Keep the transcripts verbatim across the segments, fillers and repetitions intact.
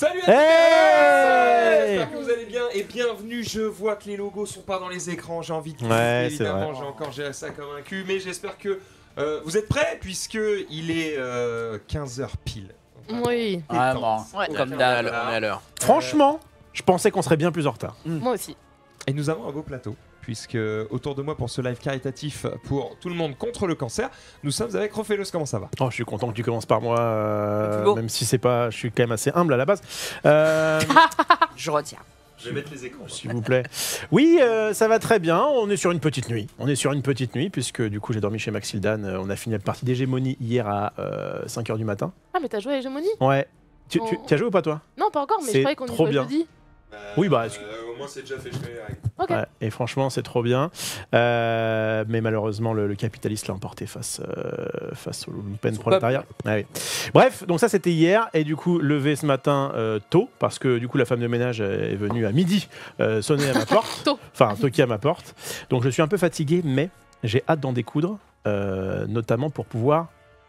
Salut à tous. J'espère que vous allez bien et bienvenue. Je vois que les logos sont pas dans les écrans. J'ai envie de cliquer, ouais, évidemment. J'ai encore géré ça comme un cul, mais j'espère que euh, vous êtes prêts puisque il est euh, quinze heures pile. Oui. Ah bon, ouais. Comme d'hab, on est à l'heure. Franchement, je pensais qu'on serait bien plus en retard. Mm. Moi aussi. Et nous avons un beau plateau, puisque autour de moi pour ce live caritatif pour tout le monde contre le cancer, nous sommes avec Rofelos. Comment ça va? Oh, je suis content que tu commences par moi, euh, même si c'est pas, je suis quand même assez humble à la base. Euh, je retiens. Je vais mettre les écrans, s'il vous plaît. Oui, euh, ça va très bien. On est sur une petite nuit. On est sur une petite nuit, puisque du coup, j'ai dormi chez Maxildan. On a fini la partie d'Hégémonie hier à euh, cinq heures du matin. Ah, mais t'as joué à Hégémonie? Ouais. Tu, on... tu, tu as joué ou pas, toi? Non, pas encore, mais je croyais qu'on y jouait jeudi. Euh, oui, bah. Euh, au moins, c'est déjà fait, je fais les règles. Okay. Ouais, et franchement, c'est trop bien. Euh, mais malheureusement, le, le capitaliste l'a emporté face, euh, face au lumpen prolétariat. Ah, oui. Bref, donc ça, c'était hier. Et du coup, levé ce matin euh, tôt, parce que du coup, la femme de ménage est venue à midi euh, sonner à ma porte. Enfin, toquer à ma porte. Donc, je suis un peu fatigué, mais j'ai hâte d'en découdre, euh, notamment pour pouvoir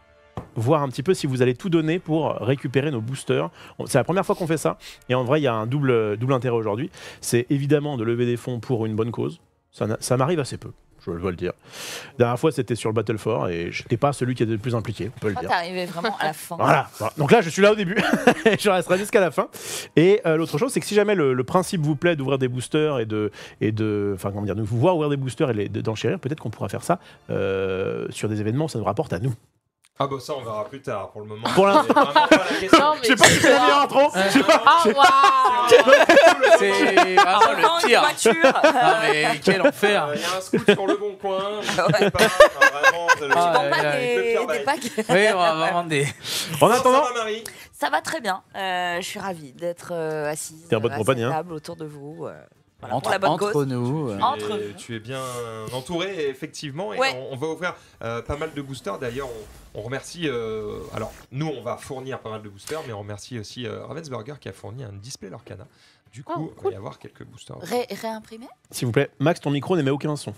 voir un petit peu si vous allez tout donner pour récupérer nos boosters. C'est la première fois qu'on fait ça, et en vrai il y a un double, double intérêt aujourd'hui. C'est évidemment de lever des fonds pour une bonne cause, ça, ça m'arrive assez peu, je dois le dire. La dernière fois c'était sur le Battle for et j'étais pas celui qui était le plus impliqué, on peut le dire. T'es arrivé vraiment à la fin. Voilà, voilà. Donc là je suis là au début, et je resterai jusqu'à la fin. Et euh, l'autre chose c'est que si jamais le, le principe vous plaît d'ouvrir des boosters et de, et de, enfin comment dire, de vous voir ouvrir des boosters et d'enchérir, peut-être qu'on pourra faire ça euh, sur des événements où ça nous rapporte à nous. Ah bah ça on verra plus tard pour le moment. Pour l'instant, je sais pas si c'est la meilleure intro. Ah waouh. C'est vraiment le pire. Ah mais quel enfer. Il y a un scoop sur le bon coin. Je sais pas. Vraiment, tu vends pas des paquets. Oui, on va vendre des. En attendant, ça va très bien. Je suis ravie d'être assise à cette table autour de vous. Voilà, entre, la bonne entre cause. nous. Tu, entre es, tu es bien entouré, effectivement, et ouais. on, on va ouvrir euh, pas mal de boosters. D'ailleurs, on, on remercie. Euh, alors, nous, on va fournir pas mal de boosters, mais on remercie aussi euh, Ravensburger qui a fourni un display Lorcana. Du coup, oh, il cool. va y avoir quelques boosters. Ré réimprimé. S'il vous plaît, Max, ton micro n'émet aucun son.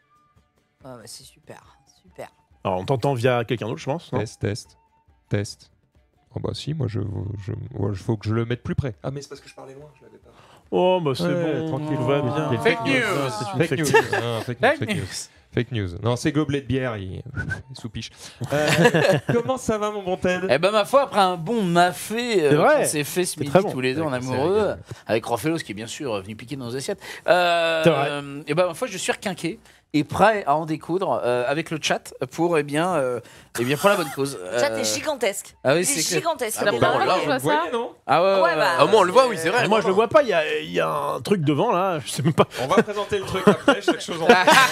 Oh, bah, c'est super, super. Alors, on t'entend via quelqu'un d'autre, je pense. Non test, test, test. Oh bah si, moi, je, je, il faut que je le mette plus près. Ah, mais c'est parce que je parlais loin, je l'avais pas. Oh bah c'est ouais, bon, tranquille, tout va bien. Oh. Fake news. C'est une fake, news. Non, fake, news, fake news. Fake news. Non, c'est gobelet de bière, il, il soupiche. Euh, comment ça va, mon bon Ted? Eh ben ma foi, après un bon mafé, euh, on s'est fait ce midi bon. tous les deux en amoureux, avec Rofelos qui est bien sûr venu piquer dans nos assiettes. Euh, c'est vrai. Euh, et ben ma foi, je suis requinqué et prêt à en découdre euh, avec le chat pour eh bien, euh, eh bien pour la bonne cause. Le chat est gigantesque. Ah oui, c'est c'est gigantesque. Ah, bon, là, là, vous le voyez, non? Ah ouais, ouais, bah, ah, moi on le voit, oui, c'est vrai. Moi je le vois pas, il y a, y a un truc devant là, je sais même pas. On va présenter le truc après, chaque chose en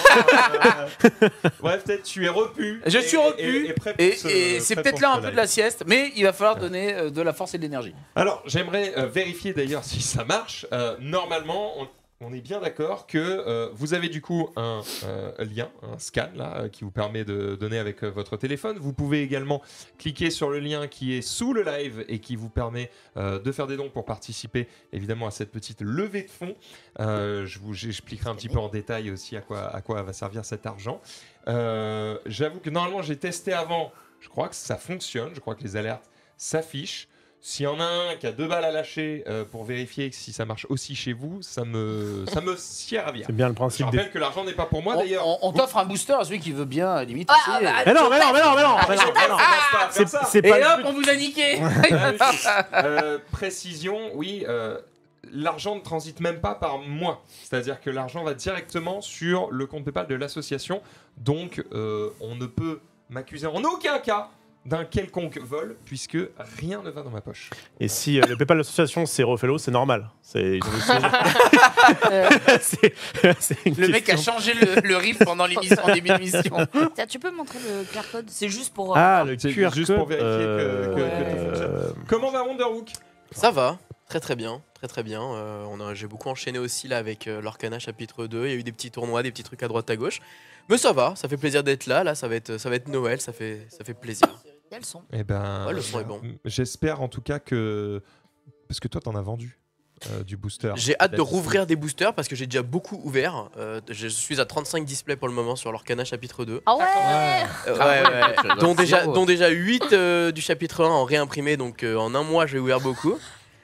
euh, bref, peut-être tu es repu. Je suis repu et, et, et, et, ce, et c'est peut-être là un peu de la sieste, mais il va falloir donner euh, de la force et de l'énergie. Alors j'aimerais euh, vérifier d'ailleurs si ça marche. Euh, normalement, on, on est bien d'accord que euh, vous avez du coup un euh, lien, un scan là, euh, qui vous permet de donner avec euh, votre téléphone. Vous pouvez également cliquer sur le lien qui est sous le live et qui vous permet euh, de faire des dons pour participer évidemment à cette petite levée de fonds. Euh, je vous j'expliquerai un petit peu en détail aussi à quoi, à quoi va servir cet argent. Euh, J'avoue que normalement j'ai testé avant, je crois que ça fonctionne, je crois que les alertes s'affichent. S'il y en a un qui a deux balles à lâcher euh, pour vérifier si ça marche aussi chez vous, ça me, ça me sied à ravir. C'est bien le principe. Je rappelle des... que l'argent n'est pas pour moi on, d'ailleurs. On, on t'offre un booster à celui qui veut bien, limite. Ah, bah, mais non, mais non, mais non, mais non, mais non, c'est Et hop, on vous a niqué. euh, Précision, oui. Euh, L'argent ne transite même pas par moi. C'est-à-dire que l'argent va directement sur le compte PayPal de l'association. Donc, euh, on ne peut m'accuser en aucun cas d'un quelconque vol, puisque rien ne va dans ma poche. Et si euh, le PayPal de l'association c'est Rofelos, c'est normal. C'est le mec a changé le, le riff pendant l'émission, en début d'émission. Tiens, tu peux me montrer le Q R code? C'est juste pour. Ah, le Q R code. Juste pour vérifier euh... que, que, ouais. que tout fonctionne. Comment va Wonderwook? Ça va, très très bien, très très bien. Euh, on a, j'ai beaucoup enchaîné aussi là avec euh, l'Orcana chapitre deux. Il y a eu des petits tournois, des petits trucs à droite à gauche. Mais ça va, ça fait plaisir d'être là. Là, ça va être, ça va être Noël, ça fait, ça fait plaisir. Il y a le son. Eh ben, ouais, le son est bon. J'espère en tout cas que... Parce que toi, t'en as vendu euh, du booster. J'ai hâte de rouvrir des boosters parce que j'ai déjà beaucoup ouvert. Euh, je suis à trente-cinq displays pour le moment sur l'Orcana chapitre deux. Ah ouais, euh, ouais, ouais. dont, déjà, dont déjà huit euh, du chapitre un en réimprimé. Donc euh, en un mois, j'ai ouvert beaucoup.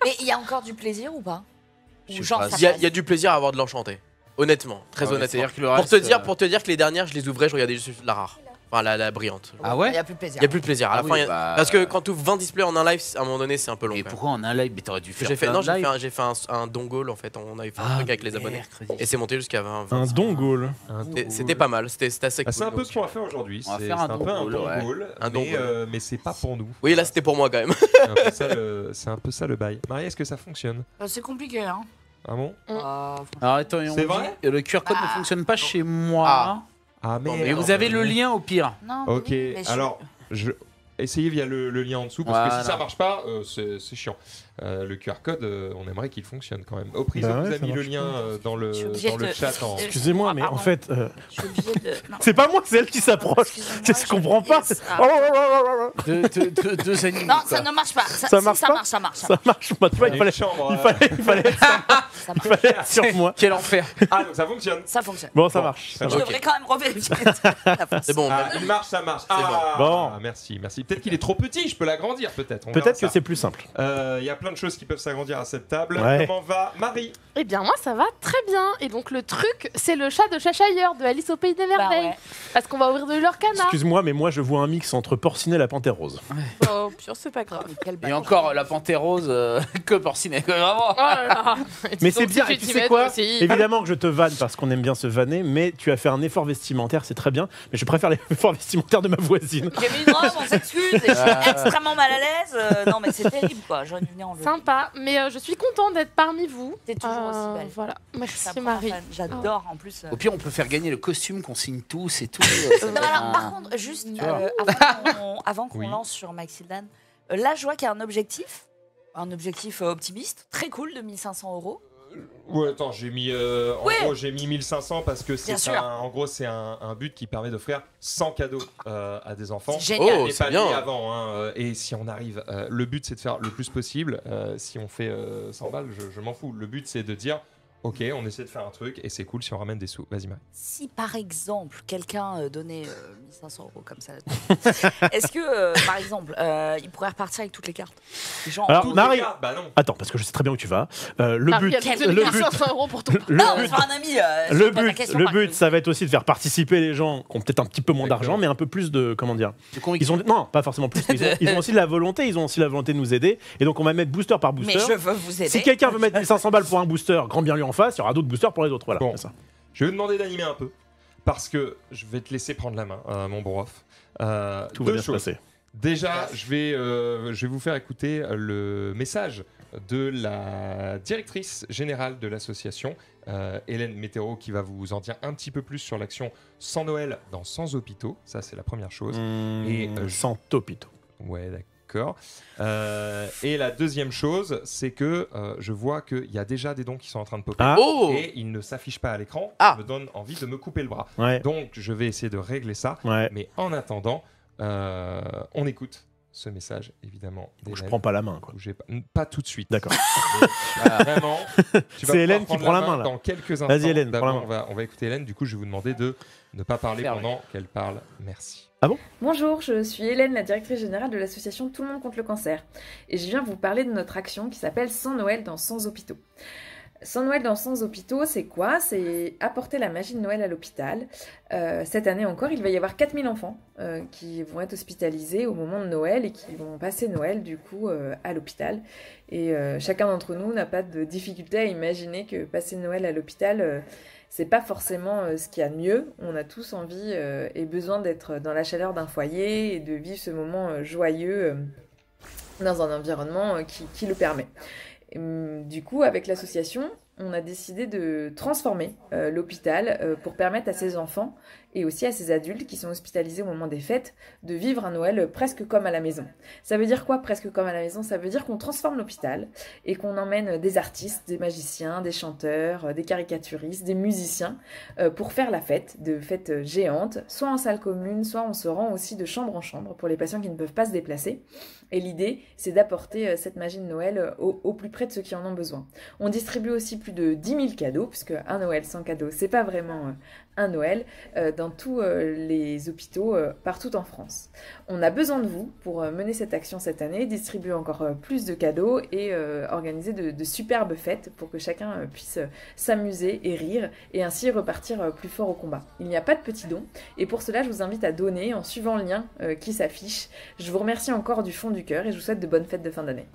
Mais il y a encore du plaisir ou pas? Je Ou sais genre, pas, ça Il y, a- passe. il y a du plaisir à avoir de l'enchanté. Honnêtement, très Ah ouais, honnêtement. c'est-à-dire que le Pour reste, te dire, euh, pour te dire que les dernières, je les ouvrais, je regardais juste la rare. Enfin, la, la brillante. Ah Il ouais n'y a plus de plaisir. Il y a plus de plaisir. À la Ah fin, oui, il y a- bah, parce que quand tu ouvres vingt displays en un live, à un moment donné, c'est un peu long. Et quand même. pourquoi en un live? Mais t'aurais dû faire J'ai fait, plein non, de j'ai fait, lives. un, j'ai fait un, un dongle en fait. On avait fait un Ah, truc avec les abonnés. mercredi. Et c'est monté jusqu'à vingt. Un vingt. dongole. C'était- C'était pas mal. C'était c'était assez Bah, cool. c'est un peu donc. ce qu'on va faire aujourd'hui. On va C'est faire c'est un un peu un dongle, ouais. dongle, Un mais, dongle. euh, mais c'est pas pour nous. Oui, là, c'était pour moi quand même. C'est un peu ça le- c'est un peu ça le bail. Marie, est-ce que ça fonctionne? Euh, C'est compliqué, hein. Ah bon? Euh, Alors attends, et on C'est dit vrai que le Q R code ne Ah. fonctionne pas chez moi. Ah. Ah Non, mais. Et mais vous non, avez le lien au pire. Non, Ok, oui, mais je- alors je... essayez via le, le lien en dessous parce que Voilà. si ça marche pas, euh, c'est c'est chiant. Euh, le Q R code, euh, on aimerait qu'il fonctionne quand même. Au prison, Bah ouais, vous avez ça mis le marche lien pas. euh, dans le, Je suis obligée dans le de- chat en. Euh, Excusez-moi, mais en pardon. fait, euh, Je suis obligée de. Non. c'est pas moi, c'est elle qui s'approche. Excusez-moi, Je comprends pas. Yes. Ah. Oh, oh, oh, oh, oh. Deux, deux, deux, deux animaux. Non, quoi. ça ne marche pas. Ça, Ça si, marche ça pas marche, ça marche. Ça Ça marche pas. Tu vois, il Une fallait, chambre, il euh, fallait, il fallait être, marche, ça il marche. fallait être sur moi. Quel enfer. Ah, donc ça fonctionne. Ça fonctionne. Bon, ça Bon. marche. ça Je Je marche. Ok. devrais quand même revérifier. Ça fonctionne. C'est bon. Ah, il marche, ça marche. Ah, bon. merci, merci. Peut-être qu'il est trop petit, je peux l'agrandir peut-être. on Peut-être verra que ça. c'est plus simple. Euh, Il y a plein de choses qui peuvent s'agrandir à cette table. Ouais. Comment va Marie? Eh bien, moi, ça va très bien. Et donc, le truc, c'est le chat de Cheshire de Alice au Pays des Bah Merveilles. ouais. Parce qu'on va ouvrir de l'Orcana. Excuse-moi, mais moi je vois un mix entre Porcinet et la Panthère Rose. Oh, pire, c'est pas grave. Mais quel Et bâtard. encore la panthère rose euh, que porcinet. que Vraiment. Oh là là. Mais Donc, c'est bien, si et tu t'y sais mets, quoi toi aussi. Évidemment que je te vanne parce qu'on aime bien se vanner, mais tu as fait un effort vestimentaire, c'est très bien. Mais je préfère l'effort vestimentaire de ma voisine. J'ai mis une robe, on s'excuse. Et je suis Euh. extrêmement mal à l'aise. Euh, non, mais c'est terrible, quoi. J'aurais dû venir en jeu. Sympa. Mais euh, je suis contente d'être parmi vous. T'es toujours Euh, aussi belle. Voilà. Ça Merci, prend Marie. fan. J'adore, en plus. euh. Au pire, on peut faire gagner le costume qu'on signe tous et tout. euh, ça Non, va être alors, un- par contre, juste Tu vois. euh, avant qu'on avant qu'on Oui. lance sur Maxildan, euh, là, je vois qu'il y a un objectif, un objectif euh, optimiste, très cool, de mille cinq cents euros. Ouais, attends, j'ai mis euh, en Ouais. gros j'ai mis mille cinq cents parce que Bien c'est sûr. un, en gros c'est un, un but qui permet d'offrir cent cadeaux euh, à des enfants. C'est génial. Oh, Et c'est pas bien. mis avant, hein, euh, et si on arrive, euh, le but c'est de faire le plus possible. Euh, si on fait euh, cent balles, je, je m'en fous. Le but c'est de dire, ok, on essaie de faire un truc et c'est cool si on ramène des sous. Vas-y Marie. Si par exemple quelqu'un euh, donnait euh, mille cinq cents euros comme ça, est-ce que euh, par exemple euh, il pourrait repartir avec toutes les cartes? Genre, Alors, Toutes Marie- les cartes, bah non. Attends, parce que je sais très bien où tu vas. Euh, le Marie, but, elle te le donne but, cinq cents euros pour ton. le non, but, c'est pas un ami. euh, je le pose la but, question le par but, curiosité. ça va être aussi de faire participer les gens qui ont peut-être un petit peu moins D'accord. d'argent, mais un peu plus de, comment dire. de conviction. Ils ont, non, pas forcément plus. mais Ils ont, ils ont aussi de la volonté. Ils ont aussi la volonté de nous aider. Et donc on va mettre booster par Mais booster. je veux vous aider. Si quelqu'un veut mettre mille cinq cents balles pour un booster, grand bien lui en face, il y aura d'autres boosters pour les autres. Voilà. Bon. c'est ça. Je vais vous demander d'animer un peu parce que je vais te laisser prendre la main, euh, mon brof. Euh, Tout va deux bien se choses. passer. Déjà, je vais, euh, je vais vous faire écouter le message de la directrice générale de l'association, euh, Hélène Météro, qui va vous en dire un petit peu plus sur l'action Sans Noël dans Sans Hôpitaux. Ça, c'est la première chose. Et, euh, je- sans topito. Ouais, d'accord. Euh, et la deuxième chose, c'est que euh, je vois qu'il y a déjà des dons qui sont en train de popper. Ah. Oh. Et ils ne s'affichent pas à l'écran. Ah. Ça me donne envie de me couper le bras. Ouais. Donc, je vais essayer de régler ça. Ouais. Mais en attendant, euh, on écoute ce message, évidemment. Donc, je d'Hélène. prends pas la main, quoi. Bougez pas, pas tout de suite. D'accord. Mais vraiment. tu vas C'est Hélène pouvoir qui prendre prend la main, là. Dans quelques instants. Vas-y, Hélène, prends la D'abord, main. On va, on va écouter Hélène. Du coup, je vais vous demander de ne pas parler Ferme. pendant qu'elle parle. Merci. Bonjour, je suis Hélène, la directrice générale de l'association Tout le monde contre le cancer. Et je viens vous parler de notre action qui s'appelle Sans Noël dans Sans hôpitaux. Sans Noël dans Sans hôpitaux, c'est quoi? C'est apporter la magie de Noël à l'hôpital. Euh, cette année encore, il va y avoir quatre mille enfants euh, qui vont être hospitalisés au moment de Noël et qui vont passer Noël du coup euh, à l'hôpital. Et euh, chacun d'entre nous n'a pas de difficulté à imaginer que passer Noël à l'hôpital, euh, c'est pas forcément euh, ce qu'il y a de mieux. On a tous envie euh, et besoin d'être dans la chaleur d'un foyer et de vivre ce moment euh, joyeux euh, dans un environnement euh, qui, qui le permet. Et, hum, du coup, avec l'association, on a décidé de transformer euh, l'hôpital euh, pour permettre à ces enfants et aussi à ces adultes qui sont hospitalisés au moment des fêtes de vivre un Noël presque comme à la maison. Ça veut dire quoi, presque comme à la maison? Ça veut dire qu'on transforme l'hôpital et qu'on emmène des artistes, des magiciens, des chanteurs, euh, des caricaturistes, des musiciens euh, pour faire la fête, de fêtes géantes, soit en salle commune, soit on se rend aussi de chambre en chambre pour les patients qui ne peuvent pas se déplacer. Et l'idée, c'est d'apporter euh, cette magie de Noël euh, au, au plus près de ceux qui en ont besoin. On distribue aussi plus de dix mille cadeaux, puisque un Noël sans cadeaux, c'est pas vraiment euh, un Noël, euh, dans tous euh, les hôpitaux euh, partout en France. On a besoin de vous pour euh, mener cette action cette année, distribuer encore euh, plus de cadeaux et euh, organiser de, de superbes fêtes pour que chacun euh, puisse euh, s'amuser et rire et ainsi repartir euh, plus fort au combat. Il n'y a pas de petits dons et pour cela je vous invite à donner en suivant le lien euh, qui s'affiche. Je vous remercie encore du fond du cœur et je vous souhaite de bonnes fêtes de fin d'année.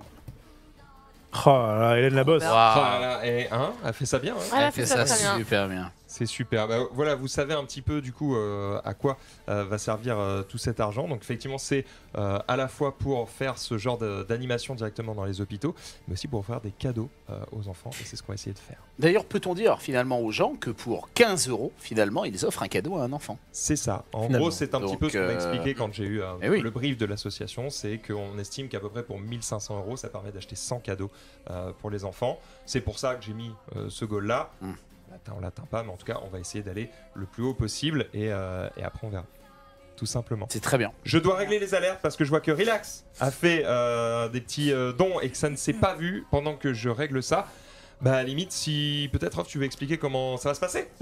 Oh là là, Hélène la bosse. Oh là là, et hein, elle fait ça bien. Hein. Voilà, Elle fait c'est ça ça, très bien. super bien. C'est super. Bah, voilà, vous savez un petit peu du coup euh, à quoi euh, va servir euh, tout cet argent. Donc effectivement, c'est euh, à la fois pour faire ce genre de- d'animation directement dans les hôpitaux, mais aussi pour faire des cadeaux euh, aux enfants. Et c'est ce qu'on va essayer de faire. D'ailleurs, peut-on dire finalement aux gens que pour quinze euros, finalement, ils offrent un cadeau à un enfant? C'est ça. En Finalement. gros, c'est un petit Donc, peu ce qu'on m'a euh, expliqué quand j'ai eu euh, eh oui. le brief de l'association. C'est qu'on estime qu'à peu près pour mille cinq cents euros, ça permet d'acheter cent cadeaux euh, pour les enfants. C'est pour ça que j'ai mis euh, ce goal-là. Mm. On l'atteint, on l'atteint pas, mais en tout cas, on va essayer d'aller le plus haut possible et, euh, et après, on verra. Tout simplement. C'est très bien. Je dois régler les alertes parce que je vois que Relax a fait euh, des petits euh, dons et que ça ne s'est pas vu pendant que je règle ça. Bah, à la limite, si peut-être Off, tu veux expliquer comment ça va se passer.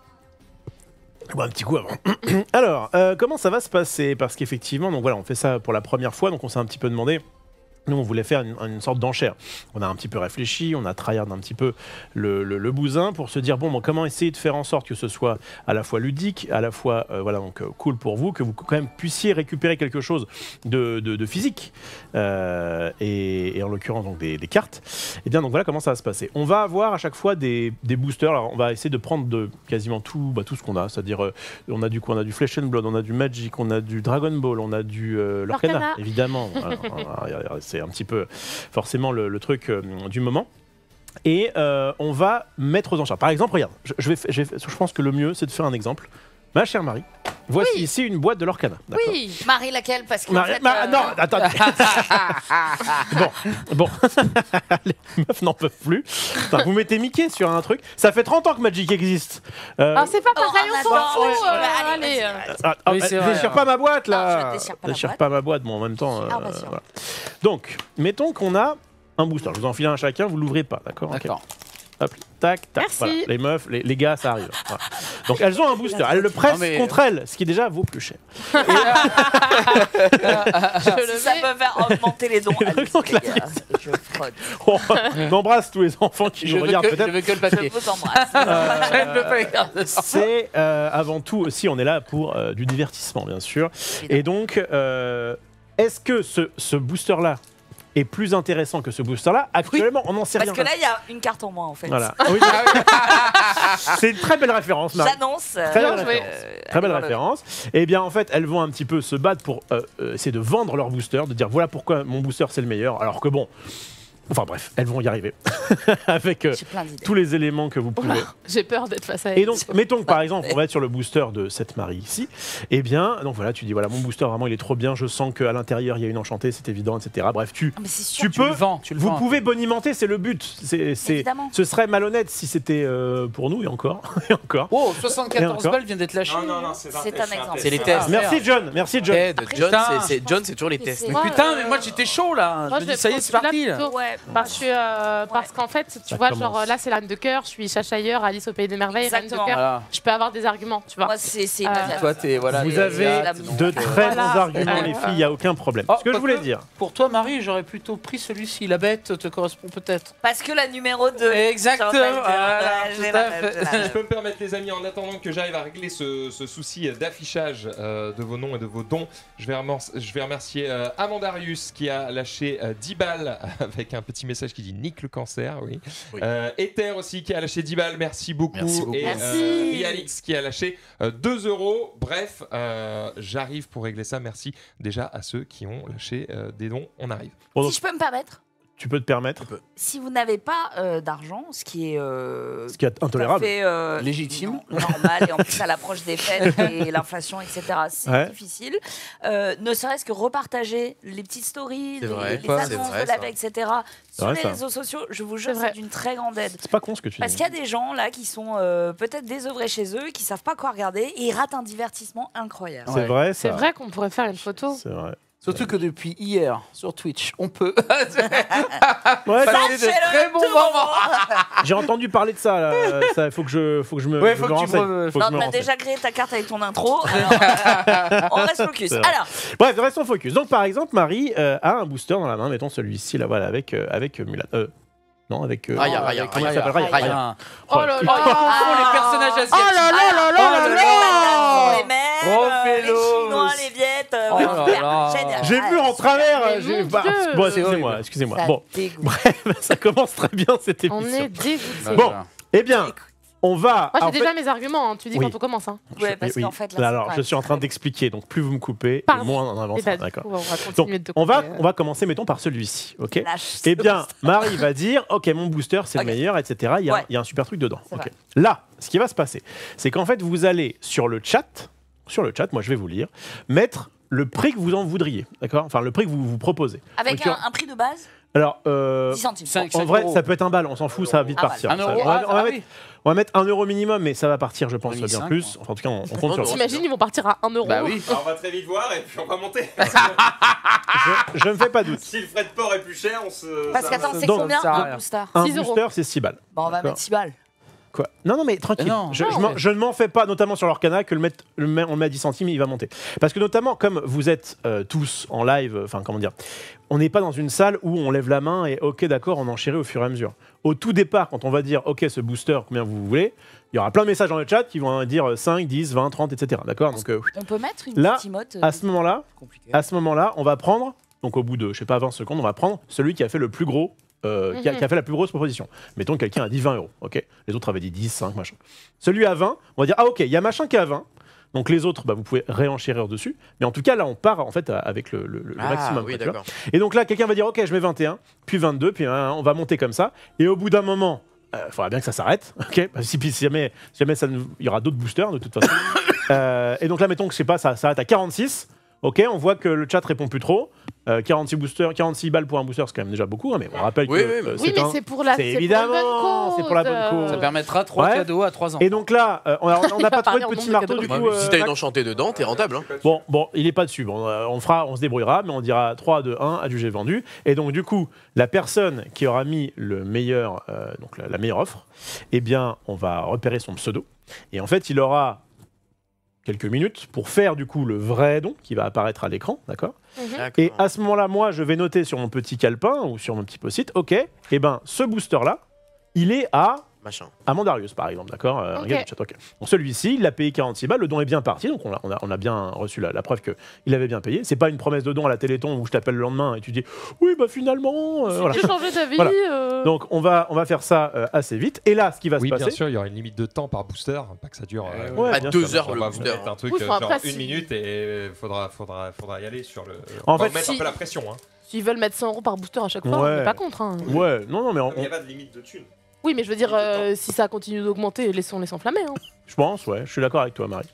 Bon, un petit coup avant. Alors, euh, comment ça va se passer? Parce qu'effectivement, donc voilà, on fait ça pour la première fois, donc on s'est un petit peu demandé. Nous, on voulait faire une, une sorte d'enchère. On a un petit peu réfléchi, on a tryhard un petit peu le, le, le bousin pour se dire bon, bon, comment essayer de faire en sorte que ce soit à la fois ludique, à la fois euh, voilà donc euh, cool pour vous, que vous quand même puissiez récupérer quelque chose de, de, de physique euh, et, et en l'occurrence donc des, des cartes. Et bien donc voilà comment ça va se passer. On va avoir à chaque fois des, des boosters. Alors on va essayer de prendre de quasiment tout, bah, tout ce qu'on a, c'est-à-dire euh, on a du coup on a du Flesh and Blood, on a du Magic, on a du Dragon Ball, on a du euh, Lorcana, Lorcana. évidemment. Voilà, voilà, c'est un petit peu forcément le, le truc euh, du moment. Et euh, on va mettre aux enchères. Par exemple, regarde, je, je vais, fa- je, vais- je pense que le mieux, c'est de faire un exemple. Ma chère Marie, voici Oui. ici une boîte de Lorcana. D'accord. Oui. Marie, laquelle? Parce que. en Marie- fait, Ma- euh, Non, attends. bon, bon. Les meufs n'en peuvent plus. Putain, vous mettez Mickey sur un truc. Ça fait trente ans que Magic existe. Euh, Ah, c'est pas Oh, pareil, en on s'en avant, fout. ouais, euh, ouais, allez, allez, vas-y, euh. vas-y. Ah, ah, Oui, c'est vrai, déchire hein. pas ma boîte là. Non, je déchire pas la Déchire boîte. pas ma boîte, bon en même temps. Ah, euh, bah, sûr. voilà. Donc, mettons qu'on a un booster. Je vous en file un à chacun, vous l'ouvrez pas, d'accord? Ok. D'accord. Hop, tac, tac. Merci. Voilà. Les meufs, les, les gars, ça arrive. Voilà. Donc elles ont un booster. Elles le pressent Non, mais- contre elles, ce qui déjà vaut plus cher. Je le Si ça mets. peut faire augmenter les dons, allez-y, Donc, les la gars. Je frotte. On embrasse tous les enfants qui Je nous veux, regardent que, je peut-être. veux que le Je papier. vous embrasse. Je ne veux pas les garder. C'est euh, avant tout aussi, on est là pour euh, du divertissement, bien sûr. Et donc, euh, est-ce que ce, ce booster-là est plus intéressant que ce booster-là? Actuellement, on n'en sait Parce rien. que là, il y a une carte en moins, en fait. Voilà. Oui, c'est une très belle référence, Marie. J'annonce. euh, Très belle Bien joué. référence. euh, Très belle allez voir le- référence. Et bien en fait, elles vont un petit peu se battre pour euh, euh, essayer de vendre leur booster, de dire voilà pourquoi mon booster c'est le meilleur. Alors que bon, enfin bref, elles vont y arriver avec euh, J'ai plein d'idées. tous les éléments que vous pouvez. Oula, j'ai peur d'être face à elle. Et donc, mettons que par exemple, on va être sur le booster de cette Marie ici. Et bien, donc voilà, tu dis voilà, mon booster vraiment il est trop bien. Je sens qu'à l'intérieur il y a une enchantée, c'est évident, et cetera. Bref, tu, Ah, mais c'est sûr. tu Tu le peux. vends, tu le Vous vends. pouvez bonimenter, c'est le but. C'est, c'est, Évidemment. ce serait malhonnête si c'était euh, pour nous et encore, et encore. Oh, Et soixante-quatorze encore. balles viennent d'être lâchées. c'est C'est un exemple. C'est les Ah, tests. Merci John, merci John. Ted, Après, John, putain. c'est- c'est John, c'est toujours les Mais tests. c'est- Mais Ouais, putain, euh, mais moi j'étais chaud là. Moi, je je me dis ça y est, vais c'est prendre parti. celui-là Là. plutôt. Ouais. Parce que euh, parce qu'en fait, tu Ça vois, commence. genre là c'est la reine de cœur, je suis Cheshire, Alice au pays des merveilles, reine de Exactement. cœur. Voilà. Je peux avoir des arguments, tu vois. Moi, c'est c'est Euh, immédiat. Toi, t'es voilà. Vous t'es avez asiate, de donc, de euh, très bons Voilà. arguments, Euh, les filles, il n'y a aucun problème. Oh, Ce que je quoique, voulais dire. Pour toi, Marie, j'aurais plutôt pris celui-ci. La bête te correspond peut-être. Parce que la numéro deux. Exactement. Voilà, J'ai tout à la- fait. Si je peux me permettre, les amis, en attendant que j'arrive à régler ce, ce souci d'affichage euh, de vos noms et de vos dons, je vais, remer- je vais remercier euh, Amandarius qui a lâché euh, dix balles avec un petit message qui dit nique le cancer. Oui. Oui. Euh, Ether aussi qui a lâché dix balles, merci beaucoup. Merci beaucoup. Et Merci. euh, Rialix qui a lâché euh, deux euros. Bref, euh, j'arrive pour régler ça. Merci déjà à ceux qui ont lâché euh, des dons. On arrive. Bon, Si donc, je peux me permettre, tu peux te permettre, si vous n'avez pas euh, d'argent, ce qui est euh, ce qui est tout à intolérable. fait, euh, Légitime. non- normal, et en plus à l'approche des fêtes et l'inflation, et cetera, c'est Ouais. difficile. Euh, ne serait-ce que repartager les petites stories, C'est les, vrai. les Quoi, annonces c'est vrai, de la ça. veille, et cetera, sur vrai, les ça. réseaux sociaux, je vous jure, C'est vrai. c'est d'une très grande aide. C'est pas con ce que tu Parce dis. qu'il y a des gens là qui sont euh, peut-être désœuvrés chez eux, qui savent pas quoi regarder et ils ratent un divertissement incroyable. C'est Ouais. vrai, C'est ça. vrai qu'on pourrait faire une photo. C'est vrai. Surtout que depuis hier, sur Twitch, on peut Ouais, passer de Sachez-le, très bons tout le moments. j'ai entendu parler de ça. Là. Ça, faut que je, faut que je me. Ouais, je faut me que tu renseigne. me- Faut que Non, je me t'as renseigne. déjà créé ta carte avec ton intro. Alors, on reste focus. C'est vrai. Alors, Bref, restons focus. Donc, par exemple, Marie euh, a un booster dans la main. Mettons celui-ci, là, voilà, avec euh, avec euh, Mulan. Euh, non, avec. euh, Raya, euh, Raya, comment il Raya, s'appelle Raya. Raya. Raya. Oh là là. Oh, ils confondent les personnages asiatiques. Oh là là là alors, là les là Malaisiens, là. les mêmes, Oh, euh, les Félos. Chinois, les Viettes. euh, Oh ouais, là super, là. génial. J'ai Ah, vu en super. travers. Mais euh, j'ai- mon bah, Dieu. bon, C'est excusez-moi, horrible. excusez-moi. Ça Bon, dégoûte. bref, ça commence très bien cette On émission. est dégoûtés. Bon. Eh bien, on va. Moi, j'ai en déjà fait- mes arguments. hein. Tu dis Oui. quand on commence. Hein. Ouais, parce oui. qu'en fait, là, Alors, c'est je pas- suis en train d'expliquer, donc plus vous me coupez, et Pardon. moins on Et avance. bah, du D'accord. coup, on va Donc, continuer de te on va, couper, euh. on va commencer, mettons, par celui-ci, ok Lâche. Eh bien, Marie va dire, ok, mon booster, c'est Ok. le meilleur, et cetera. Il y a, Ouais. il y a un super truc dedans. C'est ok. vrai. Là, ce qui va se passer, c'est qu'en fait, vous allez sur le chat, sur le chat, moi je vais vous lire, mettre le prix que vous en voudriez, d'accord? Enfin, le prix que vous vous proposez. Avec Donc, un, un prix de base, Alors, euh, dix centimes. cinq- en cinq vrai, euros. ça peut être un bal, on s'en fout, ça va vite Un partir. Un Ça- euro. on, va, Ah, on va ah mettre, oui. on va mettre un euro minimum, mais ça va partir, je pense, On a mis bien cinq, plus. moi. Enfin, en tout cas, on, on compte sur ça. T'imagines, ils vont partir à un euro. Bah oui. Alors, on va très vite voir et puis on va monter. Je, je ne fais pas doute. Si le frais de port est plus cher, on se. Parce ça qu'attends, va- c'est Donc, combien ça sert à un rien. booster Un six euros. booster, c'est six balles. Bon, on va D'accord. mettre six balles. Quoi? Non, non, mais tranquille. Non, je, non, je m'en- mais- je ne m'en fais pas, notamment sur l'Orcana, que le mettre, le met- on le met à dix centimes, il va monter. Parce que notamment, comme vous êtes euh, tous en live, enfin, comment dire, on n'est pas dans une salle où on lève la main et ok, d'accord, on enchérit au fur et à mesure. Au tout départ, quand on va dire ok, ce booster, combien vous voulez, il y aura plein de messages dans le chat qui vont dire cinq, dix, vingt, trente, et cetera. D'accord? Donc, euh, On peut mettre une Là, petite emote. euh, à ce moment-là, compliquée. à ce moment-là, on va prendre, donc au bout de, je sais pas, vingt secondes, on va prendre celui qui a fait le plus gros, euh, qui, a, Mhm. qui a fait la plus grosse proposition. Mettons que quelqu'un a dit vingt euros, ok? Les autres avaient dit dix, cinq, machin. Celui à vingt, on va dire, ah ok, il y a machin qui est à vingt, donc les autres, bah, vous pouvez réenchérir dessus, mais en tout cas, là, on part en fait à- avec le, le- le Ah, maximum. oui, quoi, tu vois. d'accord. Et donc là, quelqu'un va dire, ok, je mets vingt et un, puis vingt-deux, puis euh, on va monter comme ça, et au bout d'un moment, il faudra bien que ça s'arrête, ok? Parce que si, puis si jamais, si jamais ça ne- il y aura d'autres boosters de toute façon. Euh, et donc là, mettons que je sais pas, ça s'arrête à quarante-six. Ok, on voit que le chat répond plus trop. Euh, quarante-six boosters, quarante-six balles pour un booster, c'est quand même déjà beaucoup. Hein, mais on rappelle Oui, que oui, mais- euh, Oui, mais un- c'est pour la c'est c'est pour évidemment, une bonne cause. c'est pour la bonne cause. Ça permettra trois Ouais. cadeaux à trois ans. Et donc là, euh, on a- on n'a pas trouvé de parler en petit nombre marteau de du Bah, coup. si euh, t'as une Max. enchantée dedans, t'es rentable. Hein. Bon, bon, il est pas dessus. Bon, euh, on fera, on se débrouillera, mais on dira trois, deux, un, adjugé vendu. Et donc du coup, la personne qui aura mis le meilleur, euh, donc la, la meilleure offre, eh bien, on va repérer son pseudo. Et en fait, il aura quelques minutes pour faire du coup le vrai don qui va apparaître à l'écran, d'accord? Mhm. D'accord. Et à ce moment-là, moi, je vais noter sur mon petit calepin ou sur mon petit post-it, ok, et ben ce booster-là, il est à Machin. à Mandarius, par exemple, d'accord euh, Ok. regarde le chat, ok. Donc celui-ci, il l'a payé quarante-six balles, le don est bien parti, donc on a, on a, on a bien reçu la, la preuve qu'il avait bien payé. C'est pas une promesse de don à la Téléthon où je t'appelle le lendemain et tu dis oui, bah finalement. euh, voilà. J'ai changé d'avis. Voilà. euh. Donc on va, on va faire ça euh, assez vite. Et là, ce qui va Oui, se bien passer. sûr, il y aura une limite de temps par booster, pas que ça dure. euh, Ouais, à bien deux sûr, heures on le va vous booster. mettre un truc Oui, euh, enfin, genre après, une si- minute et faudra, faudra, faudra y aller sur le. En on va fait, mettre si- un peu la pression. Hein. S'ils veulent mettre cent euros par booster à chaque fois, on Ouais. n'est pas contre. hein. Ouais, non, non, mais on- Il n'y on- a pas de limite de thunes. Oui, mais je veux dire, euh, si ça continue d'augmenter, laissons-les s'enflammer. Hein. je pense, ouais, je suis d'accord avec toi, Marie.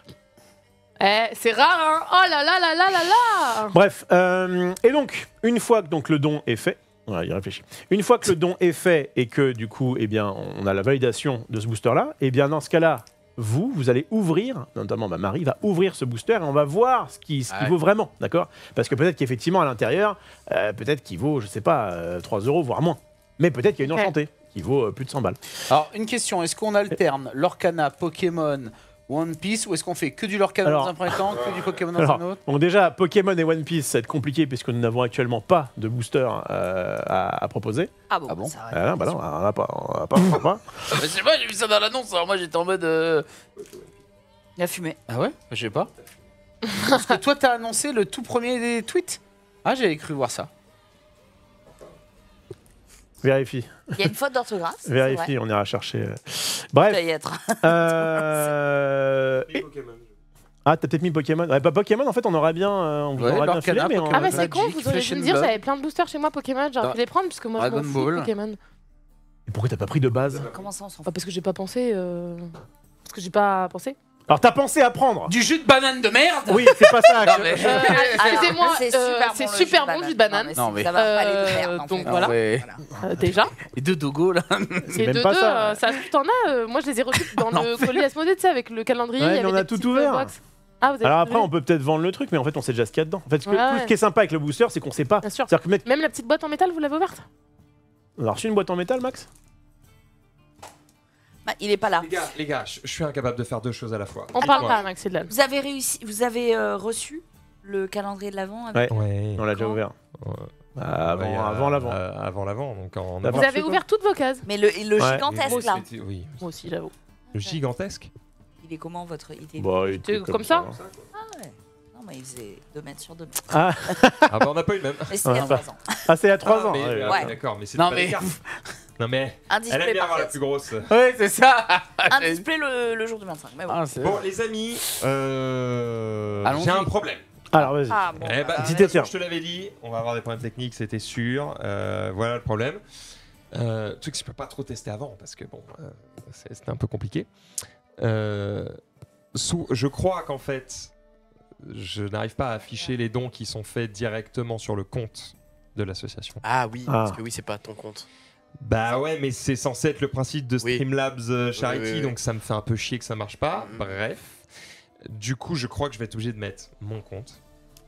Eh, c'est rare, hein. Oh là là là là là là. Bref, euh, et donc, une fois que donc, le don est fait, voilà, il réfléchit. Une fois que le don est fait et que du coup, eh bien, on a la validation de ce booster-là, eh bien, dans ce cas-là, vous, vous allez ouvrir, notamment ma Marie va ouvrir ce booster et on va voir ce qui, ce qui Ouais. vaut vraiment, d'accord? Parce que peut-être qu'effectivement, à l'intérieur, euh, peut-être qu'il vaut, je sais pas, euh, trois euros, voire moins. Mais peut-être qu'il y a une Ok. enchantée qui vaut euh, plus de cent balles. Alors, une question, est-ce qu'on alterne l'Orcana, Pokémon, One Piece, ou est-ce qu'on fait que du Lorcana Alors- dans un premier temps, que du Pokémon dans Alors, un autre? donc déjà, Pokémon et One Piece, ça va être compliqué puisque nous n'avons actuellement pas de booster euh, à, à proposer. Ah bon, Ah bon ça va. Ah, non, bah non, on n'a pas, on n'a pas, on n'a pas. Je sais pas, j'ai vu ça dans l'annonce, alors moi j'étais en mode... euh, Il a fumé. Ah ouais? Je sais pas. Parce que toi t'as annoncé le tout premier des tweets? Ah, j'avais cru voir ça. Vérifie, Il y a une faute d'orthographe. c'est vérifie, on ira chercher. euh. vrai. Bref. Peut y être. Euh... et- Ah, t'as peut-être mis Pokémon. Ouais, bah, Pokémon, en fait, on aurait bien, euh, on vous Ouais, aurait bien l'Arcana, filé, mais on- Pokémon. Ah bah c'est Magic, con, vous auriez Flesh dû me and dire, Blood. j'avais plein de boosters chez moi Pokémon, j'aurais Dans- pu les prendre puisque moi je m'en Dragon fous de Ball. Pokémon. Et pourquoi t'as pas pris de base? Comment ça, on s'en Bah, fout? parce que j'ai pas pensé. euh, Parce que j'ai pas pensé. Alors, t'as pensé à prendre? Du jus de banane de merde? Oui, c'est pas ça. Non, que- mais- Euh, Excusez-moi, Alors, c'est euh, super c'est bon, le super jus bon le jus de banane. mais Non, mais- ça va pas aller de Euh, merde. en donc fait. voilà. Ouais. Euh, déjà. Et deux dogos là. C'est Et même de pas deux, ça. euh, ça t'en as. euh, moi je les ai reçus dans le L'enfer. colis Asmodée, tu sais, avec le calendrier. Ouais, il y mais avait on a des tout petites, ouvert. euh, box. Ah, vous avez Alors fait après, deviner on peut peut-être vendre le truc, mais en fait, on sait déjà ce qu'il y a dedans. En fait, ce, que- Ouais, tout ouais. ce qui est sympa avec le booster, c'est qu'on sait pas. Bien sûr. C'est-à-dire que mettre... Même la petite boîte en métal, vous l'avez ouverte? On a reçu une boîte en métal, Max? Bah, il est pas là. Les gars, les gars, je je suis incapable de faire deux choses à la fois. On parle pas, Max, c'est de la. Vous avez réussi, vous avez euh, reçu le calendrier de l'avant avec... Ouais. Ouais. On l'a déjà Quand ouvert. Ouais. Ah, avant, Ouais, avant euh, l'avant. euh, avant l'avant, donc en D'abord. Vous avant. avez ouvert toutes vos cases. Mais le, le Ouais. gigantesque Moi, là, c'était- Oui. Moi aussi, j'avoue. Le gigantesque. il est comment votre idée? Bah, il Tu- était comme ça Ah ouais. Non mais il faisait deux mètres sur deux mètres. Ah, Ah bah on n'a pas eu le même. Mais c'était il y a Ah, trois ans. ah c'est il y a trois Ah, ans. mais- ouais, ah, ouais. D'accord, mais c'est Non, pas mais- les cartes. Non mais Un elle display aime bien par avoir la pièce. plus grosse. Ouais, c'est ça. Un display le, le jour du vingt-cinq. Mais bon. Ah, c'est- Bon les amis, euh... Allons-y. j'ai un problème. Alors, vas-y. Ah bon. Eh bah, bah, dis-toi, tiens. je te l'avais dit, on va avoir des problèmes techniques, c'était sûr. Euh, voilà le problème. Euh, truc que je peux pas trop tester avant parce que bon, euh, c'est- c'était un peu compliqué. Euh, sous, je crois qu'en fait, je n'arrive pas à afficher les dons qui sont faits directement sur le compte de l'association. Ah oui, Ah. parce que oui, c'est pas ton compte. Bah ouais, mais c'est censé être le principe de Oui. Streamlabs euh, Charity, Oui, oui, oui. donc ça me fait un peu chier que ça marche pas. Mhm. Bref. Du coup, je crois que je vais être obligé de mettre mon compte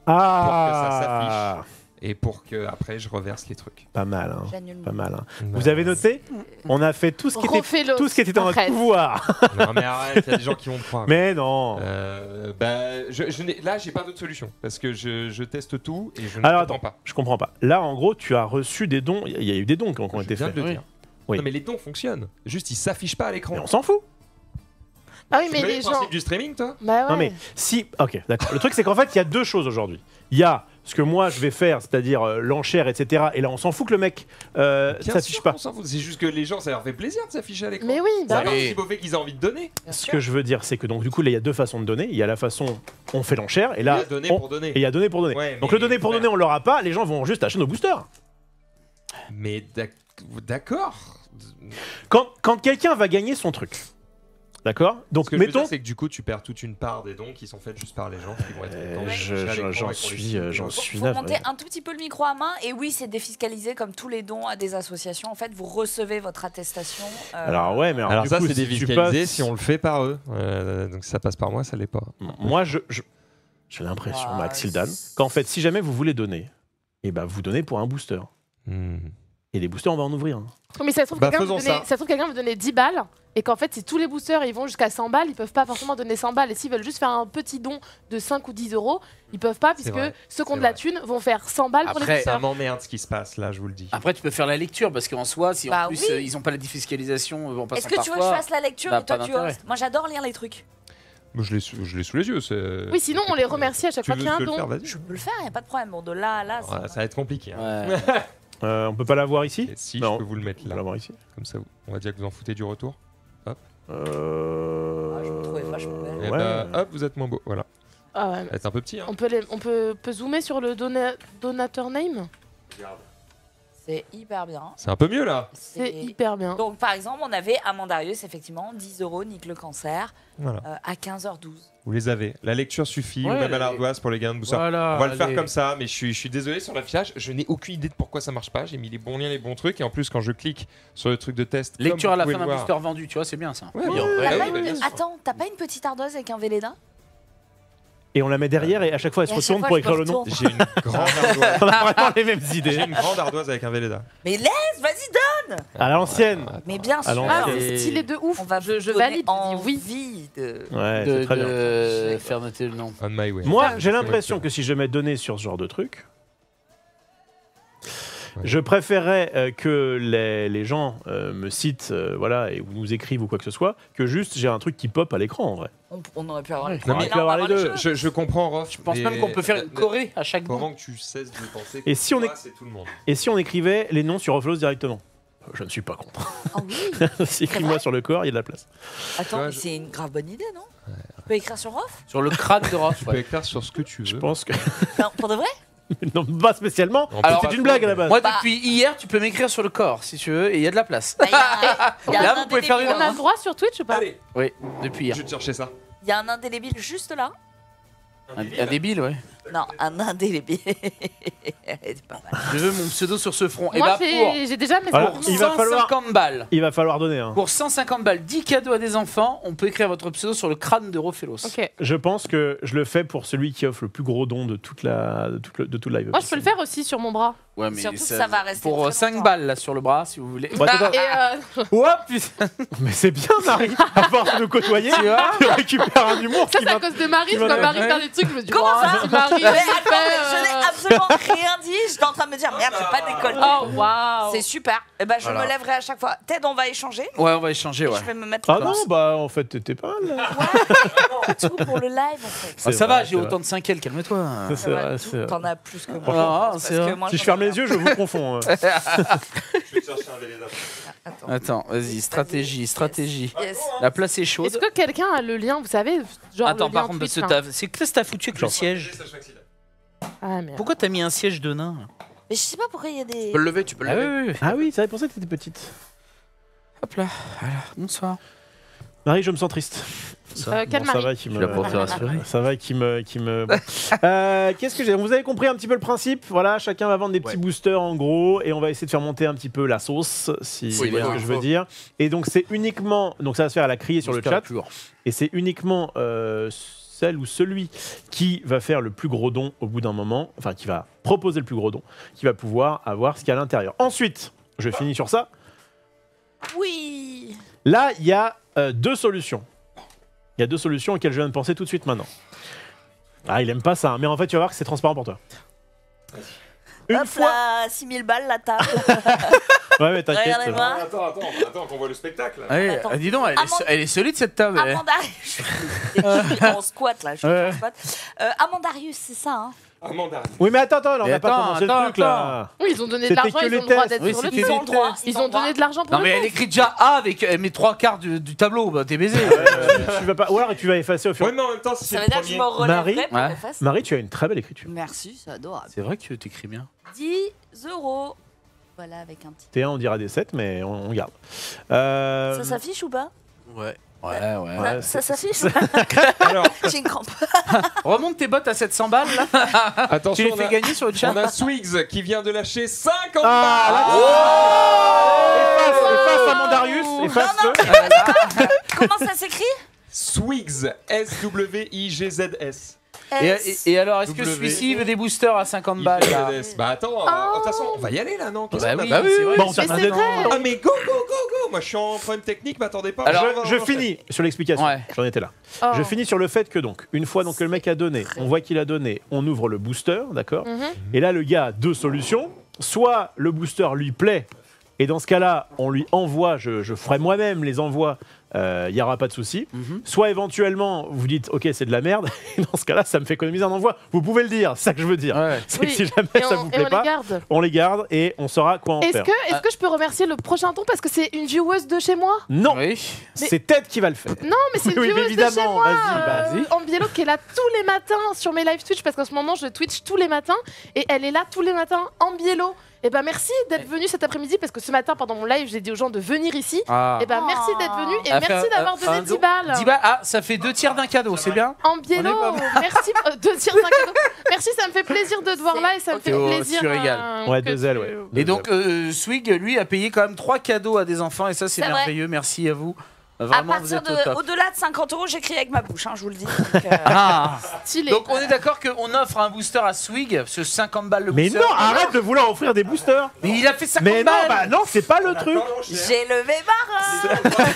Ah, et pour que après je reverse les trucs. pas mal, hein. j'annule Pas mon- mal. hein. Vous avez noté? On a fait tout ce qui était, Refais-le. tout ce qui était dans notre Arrête. pouvoir. Non mais arrête, il y a des gens qui vont me croire. Mais non. Euh, bah, je, je n'ai- là, j'ai pas d'autre solution parce que je, je teste tout et je ne Alors, comprends attends. pas. Je comprends pas. Là, en gros, tu as reçu des dons. Il y a eu des dons qui ont qui ont Je été viens faits. de le Oui. dire. Oui. Non mais les dons fonctionnent. Juste, ils s'affichent pas à l'écran. Mais on s'en fout. Ah oui, Tu mais connais les le gens. principe du streaming, toi? Bah ouais. Non mais si, ok, d'accord. Le truc c'est qu'en fait il y a deux choses aujourd'hui. Il y a ce que moi je vais faire, c'est-à-dire euh, l'enchère, et cetera. Et là on s'en fout que le mec euh, Bien s'affiche sûr pas. qu'on s'en fout. C'est juste que les gens, ça leur fait plaisir de s'afficher à l'écran. Mais oui, Ça bah va oui. aussi au fait qu'ils aient envie de donner. Bien Ce sûr. que je veux dire c'est que donc du coup là il y a deux façons de donner. Il y a la façon on fait l'enchère et Il y là a donner on- pour donner. et il y a donner pour donner. Ouais, donc mais le donner pour frère. donner on l'aura pas. Les gens vont juste acheter nos boosters. Mais d'ac- d'accord. Quand, quand quelqu'un va gagner son truc, d'accord. Donc Ce que je veux mettons. dire, c'est que du coup, tu perds toute une part des dons qui sont faits juste par les gens qui vont être. Euh, contents de je- afficher à je- l'écran j'en et qu'on les suis, signe. euh, j'en Faut, suis faut navré. monter un tout petit peu le micro à main et oui c'est défiscalisé comme tous les dons à des associations. En fait vous recevez votre attestation. euh, Alors ouais, mais alors, Alors du ça, coup, c'est si tu dévisualisé passes- si on le fait par eux. Euh, donc si ça passe par moi, ça l'est pas. Moi je, je- j'ai l'impression, Ah, Max Hildan, qu'en fait si jamais vous voulez donner, et ben vous donnez pour un booster. Hmm. Et les boosters on va en ouvrir. hein. Oui, mais ça se trouve Bah, quelqu'un veut faisons donner- ça. ça se trouve quelqu'un veut donner dix balles et qu'en fait si tous les boosters ils vont jusqu'à cent balles, ils peuvent pas forcément donner cent balles et s'ils veulent juste faire un petit don de cinq ou dix euros, ils peuvent pas puisque vrai, ceux qui ont c'est de la vrai. thune vont faire cent balles pour les Après, Ça boosters. m'emmerde ce qui se passe là, je vous le dis. Après, tu peux faire la lecture parce qu'en soi, si Bah en plus oui. euh, ils ont pas la défiscalisation euh, en passant Est-ce que par tu veux que je toi, fasse la lecture bah, et toi pas tu d'intérêt. hostes? Moi j'adore lire les trucs. Moi, je l'ai sous, je l'ai sous les yeux. c'est- Oui, sinon on les remercie à chaque Tu fois veux qu'il y a un le faire, don. vas-y. Je peux le faire, y a pas de problème. Bon de là à là. c'est- Ouais, ça va être compliqué. hein. Ouais. Euh, on peut pas l'avoir ici. Et si Non. je peux vous le mettre On peut là, l'avoir ici. comme ça, on va dire que vous en foutez du retour. Euh... Ah, je me trouvais vachement belle. Et ouais. bah, hop, vous êtes moins beau. Voilà. Ah ouais. Ça va être un peu petit. Hein. On peut, les, on peut, peut zoomer sur le dona- donateur name. C'est hyper bien. C'est un peu mieux là. C'est hyper bien. Donc par exemple on avait Amandarius effectivement dix euros nique le cancer Voilà. euh, à quinze heures douze. Vous les avez. La lecture suffit, Ouais, ou même à la- l'ardoise pour les gains de booster. Voilà, On va le faire allez. comme ça, mais je suis, je suis désolé sur l'affichage. Je n'ai aucune idée de pourquoi ça marche pas. J'ai mis les bons liens, les bons trucs. Et en plus, quand je clique sur le truc de test. comme Lecture vous à la pouvez fin le d'un voir- booster vendu, tu vois, c'est bien ça. Ouais, Oui, ouais, en ouais, vrai, ouais, oui, bah, bien sûr. Attends, t'as pas une petite ardoise avec un Véleda? Et on la met derrière et à chaque fois elle se Et à chaque retourne fois, pour je écrire me le nom. retourne. J'ai une grande ardoise. On a vraiment les mêmes idées. J'ai une grande ardoise avec un Véleda. Mais laisse, vas-y donne. À l'ancienne. Mais bien À sûr. l'ancienne. Ah, Ok. c'est stylé de ouf. On va je, je donner valide. Je dis oui. envie de... Ouais, de c'est très bien. de faire noter le nom. On my way. Moi, j'ai C'est l'impression vrai que si je mets donné sur ce genre de truc, Ouais. je préférerais euh, que les, les gens euh, me citent, euh, voilà, et ou nous écrivent ou quoi que ce soit, que juste j'ai un truc qui pop à l'écran en vrai. On, on aurait pu avoir les Non, trois. mais Et il là, peut on va avoir avoir les les deux. jeux. Je, je comprends, Rof. Je pense même qu'on peut faire une choré à chaque don. Comment que tu cesses de penser Et si on que est- toi, c'est tout le monde. Et si on écrivait les noms sur Offloss directement? Je ne suis pas contre. Ah oui. Si écris-moi sur le corps, il y a de la place. Attends, vois, mais je- c'est une grave bonne idée, non? Tu peux écrire sur off? Sur le crâne de Rof. Tu ouais. peux écrire sur ce que tu Je veux. pense que. Non, pour de vrai? non, pas spécialement. On peut Alors, pas C'est une trop, blague à la mais- base. Moi, Bah. depuis hier, tu peux m'écrire sur le corps si tu veux, et il y a de la place. Bah, Il y a, il y a Là, un vous pouvez faire indélébile- On a le droit sur Twitch ou pas? Allez, Oui, depuis hier. je vais te chercher ça. Il y a un indélébile juste là. Un, un débile, ouais. Non, un indélébile. C'est pas mal. Je veux mon pseudo sur ce front. Et Moi, bah pour, j'ai j'ai déjà mes Voilà. euros. Il va falloir- cent cinquante balles. Il va falloir donner. Hein. Pour cent cinquante balles, dix cadeaux à des enfants, on peut écrire votre pseudo sur le crâne de Rofelos. Ok. Je pense que je le fais pour celui qui offre le plus gros don de toute la, de tout le, de tout le live. Moi, je peux le faire aussi sur mon bras. Ouais, mais Surtout que ça va rester pour très cinq longtemps. balles là sur le bras, si vous voulez. Bon, attends, attends. Et euh, Oh putain. Mais c'est bien, Marie. À force de nous côtoyer, Tu vois tu récupères un humour ça, qui c'est à m'a. cause de Marie. qui Quand m'a- Marie Ouais. fait des trucs, je me dis, Comment oh, ça si Marie, Mais elle attends, mais fait, je n'ai euh, absolument rien dit. J'étais en train de me dire, merde, j'ai pas décollé. Oh, waouh. C'est super. Et ben, je Voilà. me lèverai à chaque fois. Ted, on va échanger. Ouais, on va échanger, Et ouais. je vais me mettre Ah comme non, ça. bah en fait, t'étais pas mal. là. Tout pour le live, en fait. C'est Ah, ça vrai, va, j'ai c'est autant de cinq L, calme-toi. vrai. C'est vrai, c'est vrai. T'en as plus que moi. Ah, Parce c'est que vrai. moi, Si je j'en ferme ai les yeux, je vous confonds. hein. Je vais chercher un Véleda. Attends. Attends, vas-y, stratégie, stratégie. Yes. La place est Est-ce chaude. que quelqu'un a le lien, vous savez, genre Attends, le par lien contre, Twitch, parce que là. t'as- c'est qu'est-ce que t'as foutu avec le siège Ça, je crois que c'est là. Ah merde. Pourquoi t'as mis un siège de nain Mais je sais pas pourquoi il y a des. Tu peux le lever, tu peux le Ah lever. oui, oui, oui. Ah oui, c'est vrai pour ça que t'étais petite. Hop là, voilà, bonsoir. Marie, je me sens triste. Euh, quelle Bon, ça Marie va qui me. Tu l'as pour te rassurer. Ça va qui me, qui me. bon. Euh, Qu'est-ce que j'ai Vous avez compris un petit peu le principe. Voilà, chacun va vendre des petits Ouais. boosters en gros, et on va essayer de faire monter un petit peu la sauce, si Oui, vous voyez il ce faut, que il je veux faut. dire. Et donc c'est uniquement, donc ça va se faire à la crier sur le chat, et c'est uniquement euh, celle ou celui qui va faire le plus gros don au bout d'un moment, enfin qui va proposer le plus gros don, qui va pouvoir avoir ce qu'il y a à l'intérieur. Ensuite, je finis sur ça. Oui. Là, il y a euh, deux solutions. Il y a deux solutions auxquelles je viens de penser tout de suite maintenant. Ah, il aime pas ça, hein, mais en fait, tu vas voir que c'est transparent pour toi. Une Hop fois. là, six mille balles la table. Ouais, mais t'inquiète. Regardez-moi. Ah, Attends, attends, attends qu'on voit le spectacle. là. Ouais, Attends. ah, dis donc, elle est, Amande- so- elle est solide cette table. elle. Amandarius. Je suis en squat là. Je suis Ouais. en squat. Euh, Amandarius, c'est ça, hein. Un mandarin. Oui, mais attends, attends, là, on Mais n'a pas attends, commencé attends, le truc là. Oui, ils ont donné de C'était l'argent, que ils les ont le droit tests. d'être Oui, sur le c'était fait. Ils ont le droit. Ils ont donné de l'argent pour Non le mais elle fait. écrit déjà A avec elle met trois quarts du, du tableau, bah t'es baisé. Euh, tu vas pas. Ou alors tu vas effacer au fur et Ouais, à mais en même temps, si c'est Ça le veut dire que je premier. me relèverai Marie pour Ouais. les fesses. Marie, tu as une très belle écriture. Merci, c'est adorable. C'est vrai que t'écris bien. dix euros. Voilà, avec un petit. T un, on dira des sept, mais on, on garde. Euh, Ça s'affiche ou pas? Ouais. Ouais, ouais. Ouais, Ça, ça s'affiche Alors, J'ai une crampe. Remonte tes bottes à sept cents balles là. Tu attention, les on fais a, gagner sur le chat. on a Swigs qui vient de lâcher cinquante Ah, balles. Efface, efface Amandarius, efface-le. Comment ça s'écrit? Swigs, S W I G Z S. Et, S. et- et alors, est-ce que W. celui-ci veut des boosters à cinquante balles là? Bah attends, euh, de toute façon, on va y aller là, non Qu'est-ce Bah qu'on a oui, pas c'est vrai. Bon, ils ça sont Mais c'est maintenant- vrai. Ah mais go go go go. Moi je suis en problème technique, m'attendez pas. Alors, Je, je finis sur l'explication. Ouais. J'en étais là. Oh. Je finis sur le fait que donc, une fois donc que le mec a donné, on voit qu'il a donné, on ouvre le booster, d'accord. Mhm. Et là, le gars a deux solutions. Soit le booster lui plaît, et dans ce cas-là, on lui envoie, je, je ferai moi-même les envois, il n'y aura pas de souci. Mhm. Soit éventuellement, vous dites, ok, c'est de la merde, et dans ce cas-là, ça me fait économiser un envoi. Vous pouvez le dire, c'est ça que je veux dire. Ouais. C'est Oui. que si jamais Et ça on, vous et plaît on pas, les garde. on les garde et on saura quoi en Est-ce faire. que, est-ce que je peux remercier le prochain ton parce que c'est une vieweuse de chez moi? Non, Oui. c'est Ted qui va le faire. Non, mais c'est une Oui, mais vieweuse de chez évidemment, moi. vas-y, euh, Ambiello qui est là tous les matins sur mes live Twitch parce qu'en ce moment je Twitch tous les matins et elle est là tous les matins. Ambiello. Et ben merci d'être venu cet après-midi parce que ce matin pendant mon live j'ai dit aux gens de venir ici. Ah. Et ben Oh. merci d'être venu et À merci faire, d'avoir euh, donné un dix don. balles. dix balles. Ah, ça fait deux tiers d'un cadeau, c'est bien. Ambiello, On est pas merci euh, deux tiers d'un cadeau. Merci, ça me fait plaisir de te voir là et ça me fait Théo, plaisir. tu régales. euh, Ouais, que deux ailes, tu- ouais. Et donc, euh, Swig, lui, a payé quand même trois cadeaux à des enfants, et ça, c'est C'est vrai. merveilleux. Merci à vous. À Vraiment, vous partir êtes au de top. au-delà de cinquante euros, j'écris avec ma bouche, hein, je vous le dis. Donc, euh, Ah. Stylé. Donc, on est d'accord qu'on offre un booster à Swig, ce cinquante balles le Mais booster. non, arrête de vouloir offrir des boosters. Mais il a fait cinquante Mais non, balles. bah non, c'est pas le truc. j'ai levé barre.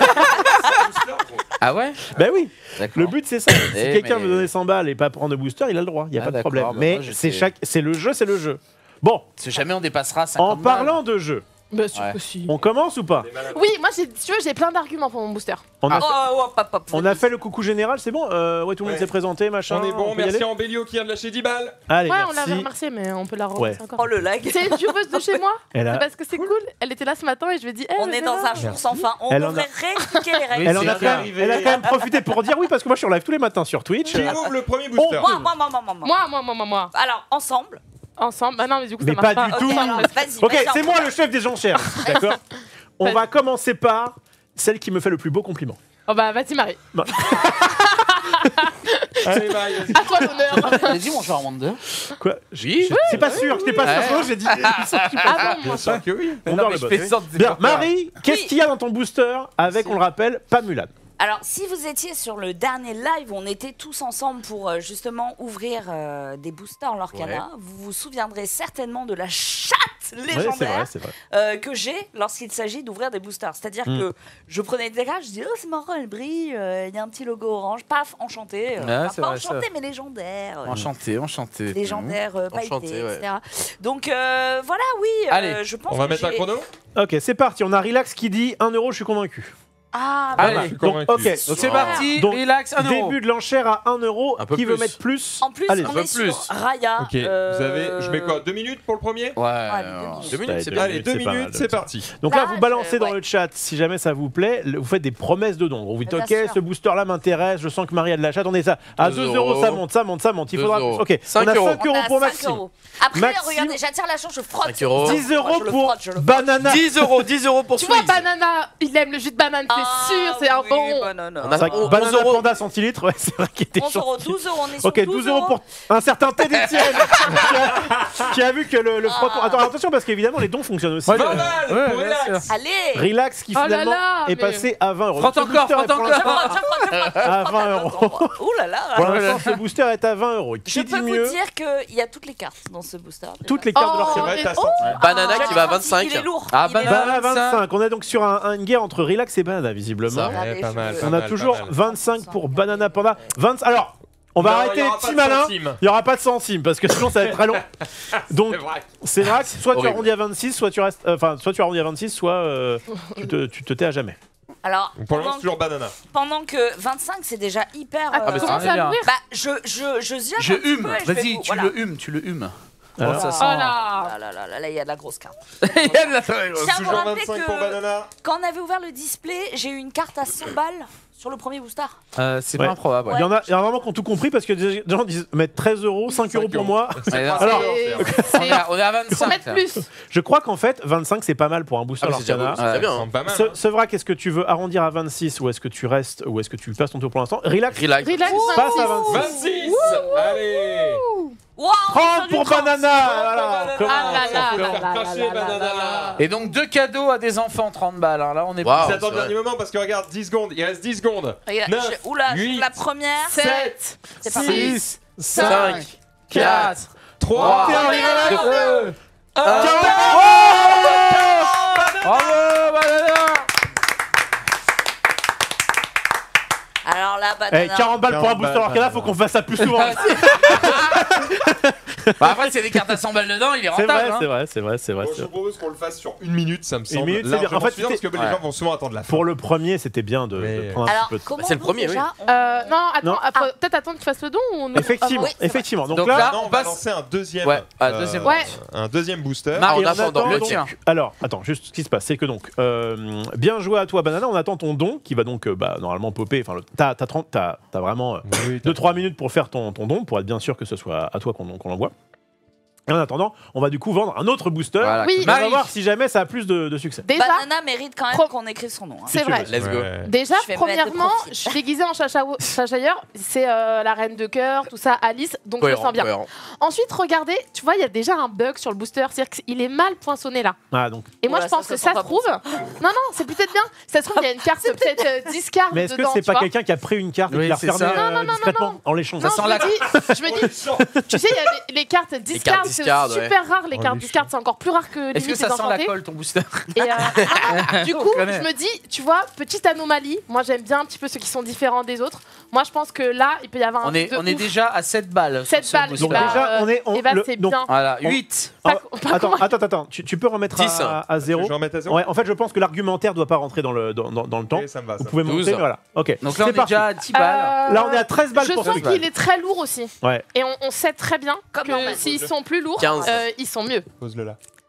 Ah ouais. Bah oui, D'accord. le but c'est ça. Si Eh, quelqu'un mais- veut donner cent balles et pas prendre de booster, il a le droit, il y a Ah, pas de d'accord, problème. bah Mais moi, je c'est sais. chaque c'est le jeu, c'est le jeu. Bon, Si jamais on dépassera cinquante en parlant de jeu, Bah, sûr Ouais. que si. on commence ou pas? Oui, moi j'ai, tu veux, j'ai plein d'arguments pour mon booster. On a, Oh, oh, hop, hop, hop. on a fait le coucou général, c'est bon. Euh, ouais, tout le monde Ouais. s'est présenté, machin. On est bon, peut y merci aller à Ambelio qui vient de lâcher dix balles. Allez, Ouais, on l'avait merci. remercié, mais on peut la remercier Ouais. encore. Oh le lag. C'est une vieweuse de chez moi. Elle C'est a, parce que c'est cool. Elle était là ce matin et je lui ai dit. Eh, On mais est dans là. un jour sans fin. On Elle en a- devrait réexpliquer les règles. Oui, elle en c'est a vrai. quand même, elle a quand même profité pour dire oui parce que moi je suis en live tous les matins sur Twitch. Qui ouvre le premier booster Moi, moi, moi, moi, moi, moi. Moi, moi, moi, moi, moi. Alors, ensemble. Ensemble. Bah non, mais du coup, Mais ça marche pas du pas. tout. Ok, Alors, parce que- vas-y. Ok, vas-y, c'est on- moi le chef des enchères, d'accord? On va commencer par celle qui me fait le plus beau compliment. Oh bah vas-y Marie. Allez, Marie, vas-y. À toi l'honneur. J'ai dit mon joueur Wonder. Quoi Oui. Je- C'est pas sûr, je t'ai pas Ouais. sûr, j'ai dit. Ah bon, moi. Bien sûr que oui. On Non, dort mais le je boss. fais sorte de Bien, peur. Marie, qu'est-ce Oui. qu'il y a dans ton booster avec, on le rappelle, pas Mulan? Alors, si vous étiez sur le dernier live, on était tous ensemble pour euh, justement ouvrir euh, des boosters Lorcana. Ouais. Vous vous souviendrez certainement de la chatte Ouais, c'est vrai, légendaire c'est vrai. euh, que j'ai lorsqu'il s'agit d'ouvrir des boosters. C'est-à-dire Mm. que je prenais des cartes, je dis oh c'est marrant, elle brille, euh, il y a un petit logo orange, paf, enchanté. euh, Ouais, enfin, c'est pas vrai, enchanté, c'est mais légendaire. euh, Enchanté, enchanté. légendaire, euh, pailleté, Enchanté, ouais. et cetera. Donc euh, voilà, oui, euh, Allez, je pense On va que mettre un j'ai- chrono. Ok, c'est parti. On a Relax qui dit un euro, je suis convaincu. Ah, Allez, bah, Je suis Donc, convaincu. ok. Donc c'est Ouais. parti, Donc, relax, un euro. Début de l'enchère à un euro. Un peu Qui veut plus. mettre plus? en plus, Allez, on un peu est plus. sur Raya. Ok, euh, vous avez. Je mets quoi Deux minutes pour le premier Ouais. Allez, alors, deux Deux minutes, Allez, c'est deux bien. Allez, deux c'est pas minutes, mal, c'est ça. parti. Donc là, Là, vous balancez je- dans ouais. le chat, si jamais ça vous plaît, le- vous faites des promesses de dons. Vous dites, Bien ok, sûr. ce booster-là m'intéresse, je sens que Marie a de la chatte, on est ça. À Deux deux euros, ça euros. monte, ça monte, ça monte. Il Deux faudra euros. plus. Ok, Cinq on a euros. cinq euros On a pour cinq Maxime. euros. Après, Maxime. regardez, j'attire la chance, je frotte. cinq euros. dix euros Je le pour frotte, je le frotte. Banana. dix euros, dix euros pour Tu vois, Squeeze. Banana, il aime le jus de banane, c'est Ah, sûr, c'est un oui, bon. banana. On C'est a vrai que onze Banana euros. Panda centilitres, ouais, c'est vrai qu'il était onze euros, gentil. douze euros, on est sur Ok, douze euros pour un certain T d'Étienne qui, a- qui a vu que le, le frottement. Attends, attention parce qu'évidemment les dons fonctionnent aussi. Ouais, Pas ouais, mal ouais, pour bien relax. sûr. Allez. Relax qui Oh là finalement là, est mais- passé à vingt euros. Frotte Donc, ce encore, booster frotte est pour encore. Je l'instant frotte, je frotte, je frotte, je à frotte, vingt attends, euros. attends. Ouh là là. Pour l'instant, ce booster est à vingt euros. Je Qui peux dit vous mieux? dire qu'il y a toutes les cartes dans ce booster. déjà. Toutes les cartes de leur Oh, C'est série. vrai, et- t'as oh, senti. Banana Ah, qui va à il est vingt-cinq. lourd. Ah, il est banana. lourd. Banana vingt-cinq. On est donc sur un, un guerre entre Relax et Banana visiblement. Ça, Regardez, ouais, pas je mal, veux- pas On a mal, toujours pas mal. vingt-cinq pour Banana Panda. vingt. Alors, on va Non, arrêter il y les aura petits pas de malins. centimes. Il n'y aura pas de centimes parce que sinon ça va être très long. Donc, C'est vrai. c'est vrai que soit tu Horrible. arrondis à vingt-six, soit tu restes, euh, enfin, soit tu arrondis à vingt-six, soit euh, tu, te, tu te tais à jamais. Alors, Donc pour le moment, pendant, c'est toujours Banana. pendant que vingt-cinq, c'est déjà hyper. Attends, euh, mais ça commence va à bien. l'ouvrir. Bah, je, je, je ziote Je un petit hume, peu et je vais vas-y, vous- tu voilà. le humes, tu le humes. Alors, ça Oh sent. là. Ah là là là, là, il y a de la grosse carte. Il y a de la- Je tiens à vous Toujours rappeler vingt-cinq pour que Banana. quand on avait ouvert le display, j'ai eu une carte à cent balles sur le premier booster. Euh, C'est Ouais. pas improbable. Il y en a, il y en a vraiment qui ont tout compris parce que des gens disent mettre treize euros, cinq euros pour euros. moi. Ouais, non, Alors, C'est- on est c'est- à- on est à Faut vingt-cinq. mettre là. plus. Je crois qu'en fait, vingt-cinq c'est pas mal pour un booster Ah, mais c'est déjà Lorcana. beau, c'est très bien. Ça hein. sent pas mal. Ce, hein. ce vrai, qu'est-ce que tu veux arrondir à vingt-six ou est-ce que tu restes ou est-ce que tu passes ton tour pour l'instant? Relax. Relax. Relax, Passe à vingt-six. vingt-six. vingt-six. Allez. Wow, trente pour Banana. Voilà. Banana. Comment Ah là Ça là peut là faire là cracher là là Banana. là là. Et donc deux cadeaux à des enfants, trente balles. hein. Là, on est Waouh. Ils attendent c'est le dernier moment parce que regarde, dix secondes. Il reste dix secondes. Regarde, Neuf, j'ai- Oula, j'ai huit, la première. sept, C'est pas mal. six, cinq, quatre, trois, trois, deux, un. Bravo, Banana. Alors là, Eh, banana. quarante balles pour un quarante booster balles, Lorcana, faut qu'on fasse ça plus souvent. Bah après, c'est des cartes à cent balles dedans, il est C'est rentable. vrai, hein. c'est vrai, c'est vrai, c'est vrai. Bon, c'est je vrai. vous propose qu'on le fasse sur une minute, ça me semble minute, c'est bien. largement En fait, suffisant, parce que c'était- les Ouais. gens vont souvent attendre la fin. Pour le premier, c'était bien de, de Mais- prendre un Alors, petit peu de comment Bah, c'est le donc, premier, déjà, on- Euh, non, attends, Non. après, peut-être attendre qu'il fasse le don ou non Effectivement, oui, c'est vrai. effectivement. Donc, Donc là, là, Non, on on va passe- lancer un deuxième, Ouais, un deuxième. Ouais. un deuxième booster. Mar- En et on attendant, attend le donc- tien. Alors, attends, juste ce qui se passe, c'est que donc, euh, bien joué à toi, Banana. On attend ton don qui va donc, euh, bah, normalement popper. Enfin, le- t'as, t'as, trente t'as, t'as vraiment Oui, deux trois minutes pour faire ton, ton don, pour être bien sûr que ce soit à toi qu'on, qu'on l'envoie. Et en attendant, on va du coup vendre un autre booster. Voilà. Oui. Et on va Marie. voir si jamais ça a plus de, de succès. Déjà, Banana mérite quand même Pro- qu'on écrive son nom. hein. c'est tu vrai. veux. Let's go. Ouais. Déjà, Je vais me mettre de premièrement, profil. je suis déguisée en chacha- chachailleur. C'est euh, la reine de cœur, tout ça, Alice, donc je le Cohérent, sens bien. cohérent. Ensuite, regardez, tu vois, il y a déjà un bug sur le booster, c'est-à-dire qu'il est mal poinçonné là. Ah, donc. Et moi, Voilà, je pense ça, que ça ça sent se pas trouve. Non, non, c'est peut-être bien. Ça se trouve, il y a une carte peut-être euh, discard Mais est-ce que dedans. c'est tu pas vois. quelqu'un qui a pris une carte et Oui, qui l'a c'est refermée ça. euh, Non, non, non, discrètement en l'échangeant? Non, Ça sent je la- me dis, je me dis, tu sais, il y a les, les cartes discard, c'est discard, ouais. super rare les Oh, cartes les discard, c'est encore plus rare que Est-ce que limite ça les sent la enchantés. colle ton booster? Et euh, non, non, du On coup, connaît. je me dis, tu vois, petite anomalie. Moi, j'aime bien un petit peu ceux qui sont différents des autres. Moi, je pense que là, il peut y avoir un On est, truc de on est ouf. déjà à sept balles. sept sur ce balles. booster. Donc Bah, déjà, euh, on est. On, et bah, le- c'est donc, bien. Voilà, On- huit. ah, Pas- pas attends, comment- attends, attends, tu, tu peux remettre dix. à, à zéro. Je vais remettre à zéro. Ouais, en fait, je pense que l'argumentaire doit pas rentrer dans le, dans, dans, dans le temps. Ok, ça me va. Vous ça pouvez me monter, douze. mais voilà. Ok. Donc là, on c'est est parti. déjà à dix balles. Euh, Là, on est à treize balles Je pour sens celui-là. qu'il est très lourd aussi. Ouais. Et on, on sait très bien Comme que normal. s'ils sont plus lourds, quinze. euh, ils sont mieux. va. Pose-le là.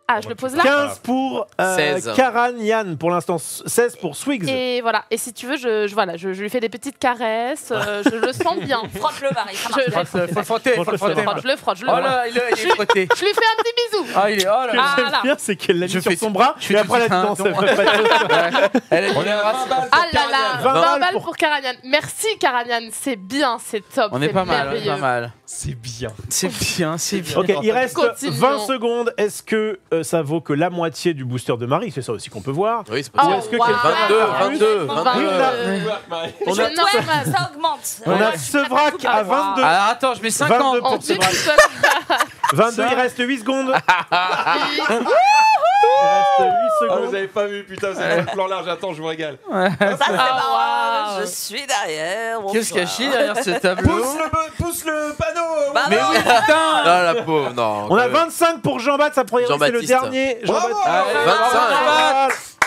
Ah, je le pose là. quinze pour euh, seize. Karan Yann, pour l'instant seize pour Swigs. Et voilà. Et si tu veux, je, je- voilà, je, je lui fais des petites caresses. euh, je le sens bien. Frotte-le, Marie, ça marche. Je, bien. Faut le frotter, faut le je le frotter. frotte, je le frotte, je le Oh frotte. là, il est il est frotté. Je lui fais un petit bisou. Ah, il est. Oh là Ce que là. Ah, j'aime là. bien, c'est qu'elle l'a mis Je sur fais son tout- bras, je fais et après tout elle a dit un non, ça don. fait pas de Ouais. Elle est On est à vingt balles Ah pour là là, Karanian. vingt vingt balles pour- pour Karanian. Merci Karanian, c'est bien, c'est top. On est c'est pas mal, on est merveilleux. pas mal. C'est bien. C'est bien, c'est bien. Ok, il reste Continuons. vingt secondes. Est-ce que euh, ça vaut que la moitié du booster de Marie? C'est ça aussi qu'on peut voir. Oui, c'est Oh, possible. est-ce que wow. quelqu'un- vingt-deux, vingt-deux, vingt-deux. vingt-deux. On Je a- souhaite, ça augmente. On a Sevrac à vingt-deux. Alors attends, je mets cinquante. vingt-deux pour On tue Sevrac. tout seul. vingt-deux, il reste huit secondes. Il reste huit Ah, secondes. vous avez pas vu, putain, vous avez le plan large. Attends, je vous régale. Ça, c'est pas Ah, grave, je suis derrière. Qu'est-ce bonsoir. caché derrière ce tableau? Pousse le, be- pousse le panneau. Bah Mais non. oui, putain. Non, la pauvre, non. On a quand même. vingt-cinq pour Jean-Baptiste, ça pourrait c'est le Jean-Baptiste. dernier. Bravo. Jean-Baptiste. Allez, vingt-cinq. Jean-Baptiste.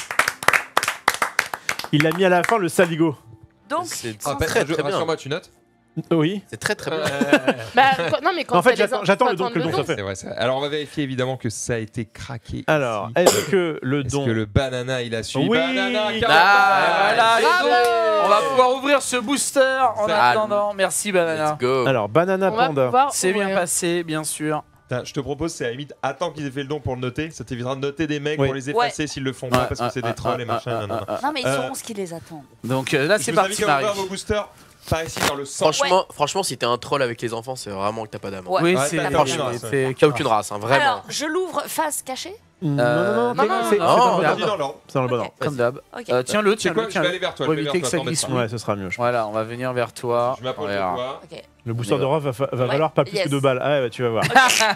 Il a mis à la fin le saligo. Donc, C'est Ah, très très bien. Rassure-moi, tu notes. Oui. C'est très très bien. Bah, quoi- non, mais quand En fait, c'est les j'attends- en- j'attends faut le don attendre que le don soit fait. C'est vrai, ça. Alors, on va vérifier évidemment que ça a été craqué. Alors, ici. est-ce que le Est-ce don. que le banana il a su? Oui. Banana, Ah, quarante Ah, voilà, balles. et donc, on va pouvoir ouvrir ce booster en Ça- attendant. Merci Banana. Let's go. Alors, Banana On va Panda. pouvoir C'est bien ouvrir. passé, bien sûr. Putain, je te propose, c'est à la limite, attends qu'ils aient fait le don pour le noter. Ça t'évitera de noter des mecs Oui. pour les effacer s'ils le font Ouais, pas parce que ouais, c'est ouais, des trolls ouais, et machin. ouais, nanana. ouais, non, mais ils Euh, sauront ce qui les attend. Donc euh, là, c'est Je vous invite parti, à Marie. ouvrir vos boosters par ici dans le sang. Franchement, franchement, si t'es un troll avec les enfants, c'est vraiment que t'as pas d'âme. Ouais. Oui, Ouais, c'est t'as aucune c'est- race, c'est- T'as aucune race, hein, vraiment. Alors, je l'ouvre face cachée. Non, non, Euh, non, non, c'est- non, c'est- c'est non, dans le non, bon Vas-y ordre. dans l'ordre. C'est dans le bon ordre. Comme d'hab. Ok. Euh, Tiens-le, C'est tiens-le, quoi? Je vais tiens-le. aller vers toi. Pour je vais éviter vers que ça toi, glisse. t'embête pas. Ouais, ce sera mieux. je pense. Voilà, on va venir vers toi. Je m'approche Regarde. de toi. Ok. Le booster Mais de Rof va, fa- va Ouais. valoir pas plus Yes. que deux balles. Ah ouais, bah, tu vas voir.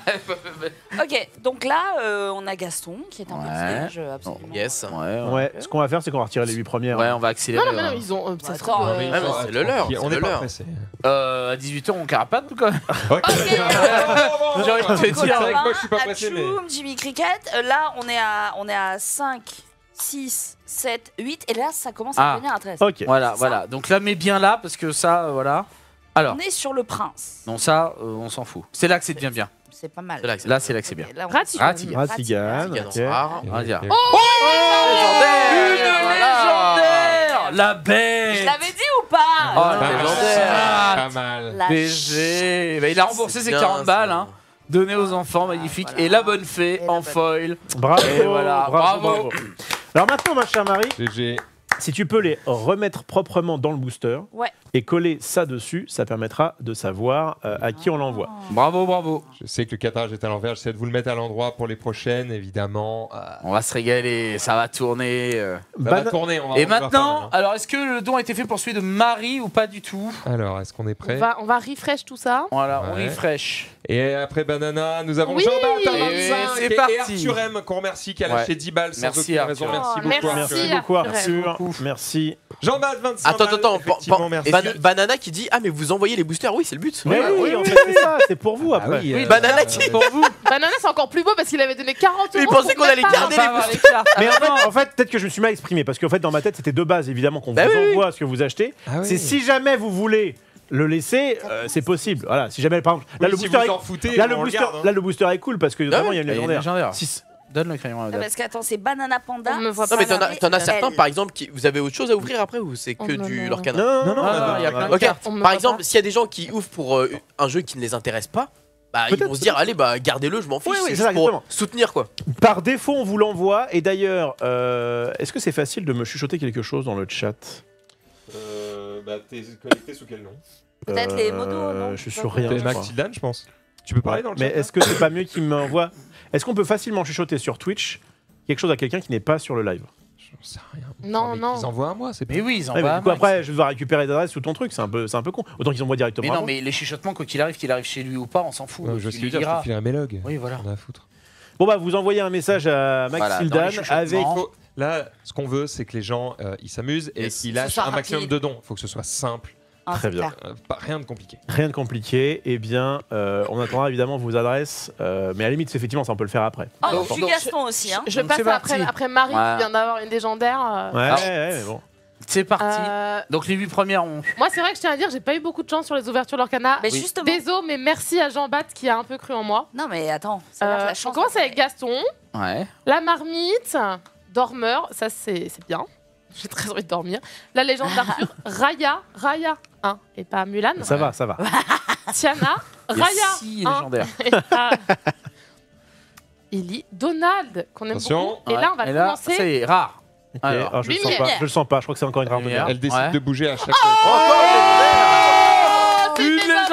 Ok, donc là, euh, on a Gaston qui est un Ouais. personnage euh, absolument. Yes. Ouais, ouais. Ouais, ce qu'on va faire, c'est qu'on va retirer les huit premières. Ouais, on va accélérer. Non, non, mais non, ouais. ils ont. euh, ça Attends, serait, euh, euh, Ouais, mais c'est le leur. Tranquille, c'est On le n'est pas leur. pressé. Euh, à dix-huit heures, on carapate ou quoi? Ok. J'ai envie de te C'est dire. vrai que moi je suis pas pressé, mais. Hachoum, Jimmy Cricket. Euh, là, on est à, on est à cinq, six, sept, huit. Et là, ça commence à Ah. devenir à treize. Ok. Voilà, Ça. voilà. Donc là, mets bien là, parce que ça, euh, voilà. Alors, On est sur le prince. non, ça, euh, on s'en fout. C'est là que c'est devient bien. C'est pas mal. C'est là que c'est Là, c'est là que c'est bien. Ok, là, on- Ratigan. Ratigan. Ratigan. Ratigan, ok. c'est rare. On va dire. Ok. Légendaire Voilà. Légendaire La bête Je l'avais dit ou pas Oh, Pas la mal. légendaire Pas mal. La B G Bah, il a remboursé ses bien, quarante ça. balles, hein. Donné aux enfants, magnifique. voilà. Et la bonne fée Et la en bonne- foil. Bravo, Et voilà, bravo, bravo. bravo. Alors maintenant, ma chère Marie, G G. si tu peux les remettre proprement dans le booster Ouais. et coller ça dessus, ça permettra de savoir euh, à qui on l'envoie. Bravo, bravo. Je sais que le cadrage est à l'envers. J'essaie de vous le mettre à l'endroit pour les prochaines, évidemment. Euh, On va se régaler, ça va tourner. euh. Ça Bana- va tourner. On va Et on va maintenant, faire, alors est-ce que le don a été fait pour celui de Marie ou pas du tout? hein. Alors, est-ce qu'on est On prêt? va, on va refresh tout ça. Voilà, on Ouais. refresh. Et après Banana, nous avons Oui. Jean-Baptiste à Et vingt-cinq c'est et parti. Arthur M qu'on remercie qui a Ouais. lâché dix balles sans Merci, aucune raison. Arthur. Merci Oh, beaucoup. merci. Merci Arthur. beaucoup, Arthur. Arthur. Merci. Jean-Baptiste, vingt-cinq Attends, balles, attends, effectivement, pan- merci. Ban- Banana qui dit ah mais vous envoyez les boosters, oui c'est le but. Mais Ouais, oui, oui, en oui, fait, c'est ça, c'est pour vous après. oui, Oui, euh, Banana qui. Pour vous. Banana, c'est encore plus beau parce qu'il avait donné quarante euros. Il pensait pour qu'on allait mettre garder un- les avoir les cartes. Mais en fait, en fait, peut-être que je me suis mal exprimé parce qu'en fait, dans ma tête, c'était de base évidemment qu'on Bah vous oui, envoie ce que vous achetez. Ah oui. C'est si jamais vous voulez le laisser, euh, c'est possible. Voilà, si jamais par exemple, là Oui, le si booster, vous est... en foutez, là, le on booster, regarde, hein. là le booster est cool parce que notamment il y a une Il y a une légendaire. légendaire. Six- Donne le crayon à Non, Dave. parce qu'attends, c'est Banana Panda. On me voit Non mais t'en as, Banana t'en as et certains elle. par exemple qui vous avez autre chose à ouvrir après ou c'est que Oh, non, du non. Lorcana. Non, non, non, Ah, non, non, il y a non, plein non. Ok. On me Par voit exemple, pas. s'il y a des gens qui ouvrent pour euh, un jeu qui ne les intéresse pas, bah ils Peut-être, vont se dire allez bah gardez-le, je m'en fiche, Oui, oui, c'est c'est ça, juste pour exactement. soutenir quoi. Par défaut, on vous l'envoie. Et d'ailleurs, euh, est-ce que c'est facile de me chuchoter quelque chose dans le chat? Euh, bah, t'es connecté sous quel nom? Peut-être les modos, non Je suis Pas sur trop. rien. T'es je crois. Maxildan, je pense. Tu peux parler dans le Mais chat est-ce que c'est pas mieux qu'il m'envoie? Est-ce qu'on peut facilement chuchoter sur Twitch quelque chose à quelqu'un qui n'est pas sur le live? J'en sais rien. Non, Mais non. Ils envoient à moi, c'est pas. Mais oui, ils Ouais, mais envoient. du coup, après, je vais devoir récupérer l'adresse sous ton truc, c'est un peu, c'est un peu con. Autant qu'ils envoient directement. Mais à non, moi. mais les chuchotements, quoi qu'il arrive, qu'il arrive chez lui ou pas, on s'en fout. Ouais, je Tu sais lui dire, je diras. te filerai mes logs. Oui, voilà. On a à foutre. Bon bah, vous envoyez un message à Voilà, Max dans les Hildan chuchotements. avec. Faut- Là, ce qu'on veut, c'est que les gens euh, ils s'amusent et Yes. qu'ils Ce lâchent soit un maximum rapide. de dons. Il faut que ce soit simple, Ah, Très c'est bien. clair. euh, pas, rien de compliqué. Rien de compliqué. Eh bien, euh, on attendra évidemment vos adresses. euh, mais à la limite, c'est effectivement, ça on peut le faire après. Oh, Donc, puis donc, Gaston aussi, hein. Je Donc, passe c'est parti. après, après Marie Ouais. qui vient d'avoir une légendaire. euh, Ouais, Ah. ouais, ouais, mais bon. C'est parti. Euh, Donc les huit premières ont. Moi, c'est vrai que je tiens à dire, j'ai pas eu beaucoup de chance sur les ouvertures d'Orcana. Mais Oui. justement. Désolé, mais merci à Jean Bat qui a un peu cru en moi. Non, mais attends, ça a l'air de Euh, la on chance. commence avec Gaston, Ouais. la marmite, Dormeur, ça c'est c'est bien. J'ai très envie de dormir. La légende d'Arthur, Raya, Raya, hein, et pas Mulan. Ça va, ça va. Tiana, Il y a Raya, six hein, légendaires. et pas Ellie, Donald, qu'on aime Attention. beaucoup. Et là, on va Et là, commencer. c'est rare. Ok, Alors, alors, je le sens lumière. pas. Je le sens pas. Je crois que c'est encore une rare Lumière. lumière. Elle décide Ouais. de bouger à chaque Oh, c'est Une des légendaire.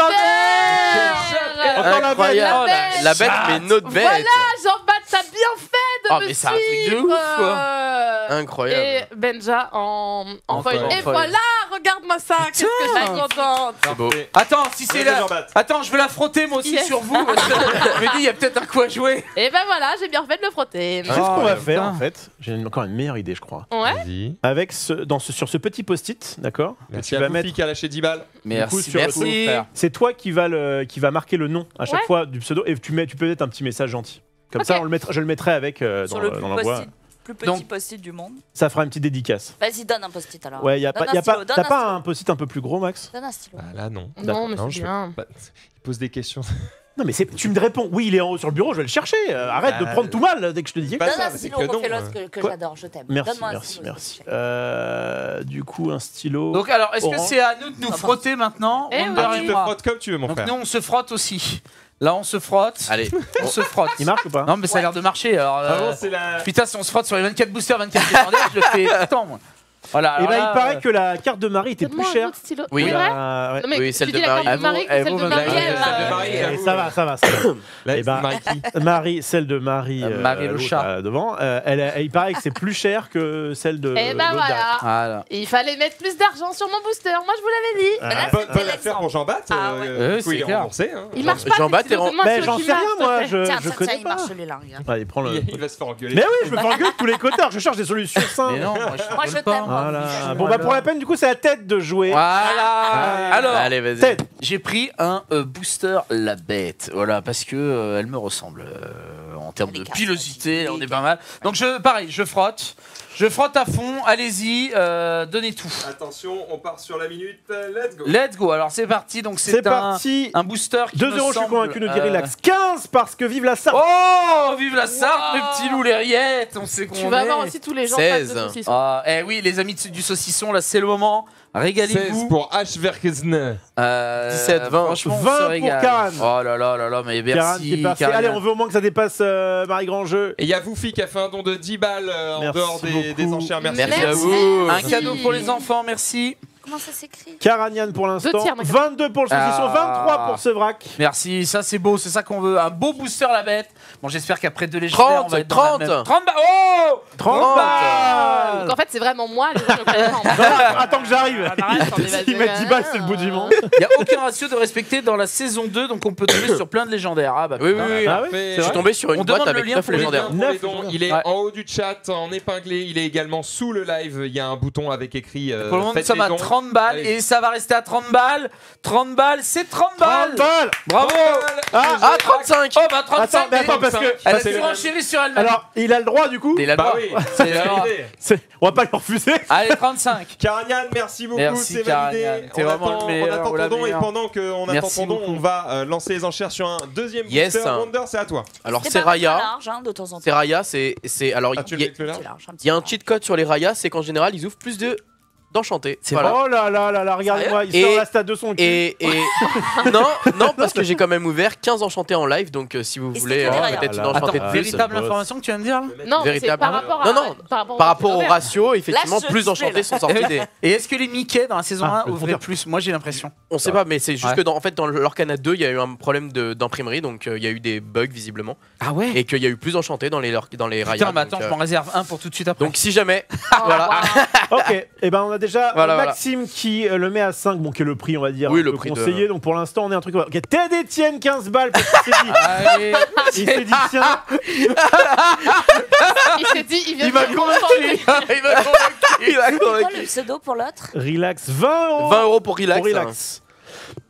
légendaires. Encore la Incroyable. bête. La bête, mais notre bête. Voilà, Jean-Bat, t'as bien fait de Oh, me mais c'est un truc de suivre. ouf, quoi. Euh, Incroyable. Et Benja en, en, En foil. foil. Et En foil. voilà, regarde-moi ça, qu'est-ce que je suis contente. C'est beau. Attends, si c'est là. Jean-Bat. Attends, je veux la frotter moi aussi Yes. sur vous. parce que je me dis, il y a peut-être un coup à jouer. Et ben voilà, j'ai bien fait de le frotter. Tu sais ce qu'on Oh, va putain. faire en fait. J'ai une- encore une meilleure idée, je crois. Ouais. Vas-y. Avec ce, dans ce, sur ce petit post-it, d'accord. que Merci Tu à vas Foufi mettre. qui a lâché dix balles. Merci, sur le merci. truc, frère. C'est toi qui va le, qui va marquer le nom à chaque Ouais. fois du pseudo et tu mets, tu peux mettre un petit message gentil. Comme Ok. ça, on le mettra, je le mettrai avec euh, Sur dans, le le- plus, dans l'envoi. post-it- plus petit Donc- post-it du monde. Ça fera une petite dédicace. Vas-y, donne un post-it alors. Ouais, y a Donne pas, un y a pas, stylo, donne t'as un pas stylo. un post-it un peu plus gros, Max? Donne un stylo. Bah là, non. Non, mais Non, c'est je bien. Bah, il pose des questions. Non, mais c'est- tu me réponds. Oui, il est en haut sur le bureau, je vais le chercher. Euh, arrête de Bah, prendre tout mal dès que je te dis. pas Donne ça, un mais stylo, c'est que non, refais-le euh. que, que Quoi j'adore, je t'aime. Merci, Donne-moi un merci, stylo, merci. s'il te plaît. Euh, du coup, un stylo. Donc alors, est-ce que Orange. c'est à nous de nous frotter maintenant Eh Wonder oui. et Tu te moi. frottes comme tu veux, mon Donc frère. nous, on se frotte aussi. Là, on se frotte. Allez. On se frotte. Il marche ou pas? Non, mais ça a l'air de marcher. Alors, Ah euh, bon, c'est la. putain, si on se frotte sur les vingt-quatre boosters, vingt-quatre légendaires, je le fais tout le temps, moi. Voilà. Et alors bah, là, il paraît euh, que la carte de Marie était plus Donne-moi un chère. autre stylo. Oui. C'est vrai La- ouais. Non, mais Oui, tu celle dis de la carte Marie. de Marie que Elle celle vaut- de elle Marie. vaut- elle, elle là. de Marie, Eh, j'avoue. ça va, ça va. ça va. Là, Eh ben, Marie qui Marie, celle de Marie, Euh, Marie le l'autre, chat. là, devant, euh, elle, elle- il paraît que c'est plus cher que celle de. Et bah l'autre derrière. voilà. Voilà. Il fallait mettre plus d'argent sur mon booster. Moi, je vous l'avais dit. Ah. Mais là, Bonne c'était bonne affaire l'exemple. pour Jean-Bat. Ah euh, ouais. du Ouais, coup, c'est il est clair. remboursé. hein. Il marche pas. Jean-Bat le stylo, est en- donne-moi Mais celui j'en qui sais rien, marche, moi, s'il te plaît. je, Tiens, je tiens, connais tiens, il pas. marche celui-là, regarde. Allez, prends le. Il il va se faire engueuler. Mais oui, je me fais engueuler de tous les côtés. Je cherche des solutions simples. Mais non, moi je, Moi, je rigole pas. t'aime. Voilà. Je- Bon, bah pour la peine, du coup, c'est à tête de jouer. Voilà. Alors, Allez, vas-y. Tête. j'ai pris un euh, booster la bête, voilà, parce que euh, elle me ressemble euh, en termes Elle est de pilosité, charismatique. on est pas mal. Donc je, pareil, je frotte, je frotte à fond. Allez-y, euh, donnez tout. Attention, on part sur la minute. Let's go. Let's go. Alors c'est parti. Donc C'est c'est un, parti. un booster qui deux me euros, je suis semble, convaincu, nous dit euh, Relax. quinze parce que vive la Sarthe. Oh, vive la Sarthe, Wow. mes petits loups, les riettes. On sait qu'on Tu vas est. voir aussi tous les gens seize. fans de saucisson. Ah, eh oui, les amis de- du saucisson, là c'est le moment. seize Régalez-vous. pour H. Verkesne. Euh, dix-sept, vingt. Franchement, on vingt se pour régale. Karen. Oh là là là là, mais Karan qui est merci. passé. Karen. Allez, on veut au moins que ça dépasse euh, Marie Grandjeu. Et il y a Foufi qui a fait un don de dix balles euh, en Merci dehors des, beaucoup. des enchères. Merci, Merci à à vous. vous. Un cadeau pour les enfants, merci. Comment ça s'écrit? Karanian pour l'instant. Deux tiers, ma carte. vingt-deux pour le saucisson, Ah. vingt-trois pour ce vrac. Merci, ça c'est beau, c'est ça qu'on veut. Un beau booster la bête. Bon, j'espère qu'après deux légendaires, on va être dans la trente. même- trente balles. Oh trente trente. balles. Donc en fait, c'est vraiment moi, les gens me connaissent pas. Non, attends que j'arrive. Ah, arrête, on est S'il met dix balles, c'est le bout du monde. Il n'y a aucun ratio de respecter dans la saison deux, donc on peut tomber sur plein de légendaires. Ah bah Oui, oui, putain. oui. Ah ouais, Parfait. c'est Je suis vrai. tombé sur une On boîte demande le avec lien neuf pour les légendaires. Pour les Neuf, dons, c'est il est Ouais. en haut du chat, en épinglé. Il est également sous le live. Il y a un bouton avec écrit. euh, Pour le moment, nous faites sommes les à dons. trente balles Allez. et ça va rester à trente balles. trente balles, c'est trente balles. trente balles. Bravo. Ah, Ah, trente-cinq. Oh bah trente-cinq. attends, mais attends, parce que. Elle parce a que- surenchéri sur elle-même. alors, il a le droit du coup. Et la Bah loi. oui, C'est c'est alors- validé. C'est- On va pas le refuser. Allez, trente-cinq. Karanian, merci beaucoup, Merci, c'est Karanian. validé. T'es On vraiment attend, le meilleur, on attend ou la ton don et meilleure. pendant qu'on attend Merci ton don, beaucoup. on va euh, lancer les enchères sur un deuxième Yes. booster. Wonder, c'est à toi. Alors C'est c'est pas très Raya. large, hein, de temps en temps. C'est Raya, c'est c'est alors Ah, tu il le y, mets que là C'est large, un petit il y a un peu. cheat code sur les Raya, c'est qu'en général ils ouvrent plus de d'enchantés. C'est Voilà. Oh là là là là, regardez-moi, il Et- sort la stat de son cul. Et, et... non, non, parce que j'ai quand même ouvert quinze enchantés en live, donc euh, si vous Et voulez c'était euh, Raya. peut-être une Attends, enchantée Attends, de plus. véritable boss. information que tu viens de dire là Non, c'est Véritable. par rapport à. Non, non, par rapport, Par rapport au Robert. ratio, effectivement, Lâche ce plus display, d'enchantés là. sont sortis des. Et est-ce que les Mickey dans la saison Ah, un le ouvraient compteur. plus? Moi j'ai l'impression. On sait pas, mais c'est juste Ouais. que dans, en fait, dans l'Orcana deux, il y a eu un problème de- d'imprimerie, donc euh, il y a eu des bugs visiblement, Ah ouais. et qu'il y a eu plus d'enchantés dans les, dans les Raya. Putain, mais donc, attends, euh, je m'en réserve un pour tout de suite après. donc si jamais, Oh, voilà. wow. Ok, et ben on a déjà Voilà, voilà. Maxime qui euh, le met à cinq, bon qui est le prix on va dire Oui, un le peu prix de- conseillé, donc pour l'instant on est un truc. Ok, Ted Etienne quinze balles parce qu'il s'est dit, Allez. il s'est dit tiens, Il s'est dit, il vient Il m'a de convaincu. Il m'a convaincu. Il m'a C'est quoi convaincu. le pseudo pour l'autre? relax vingt euros vingt euros pour relax. pour relax.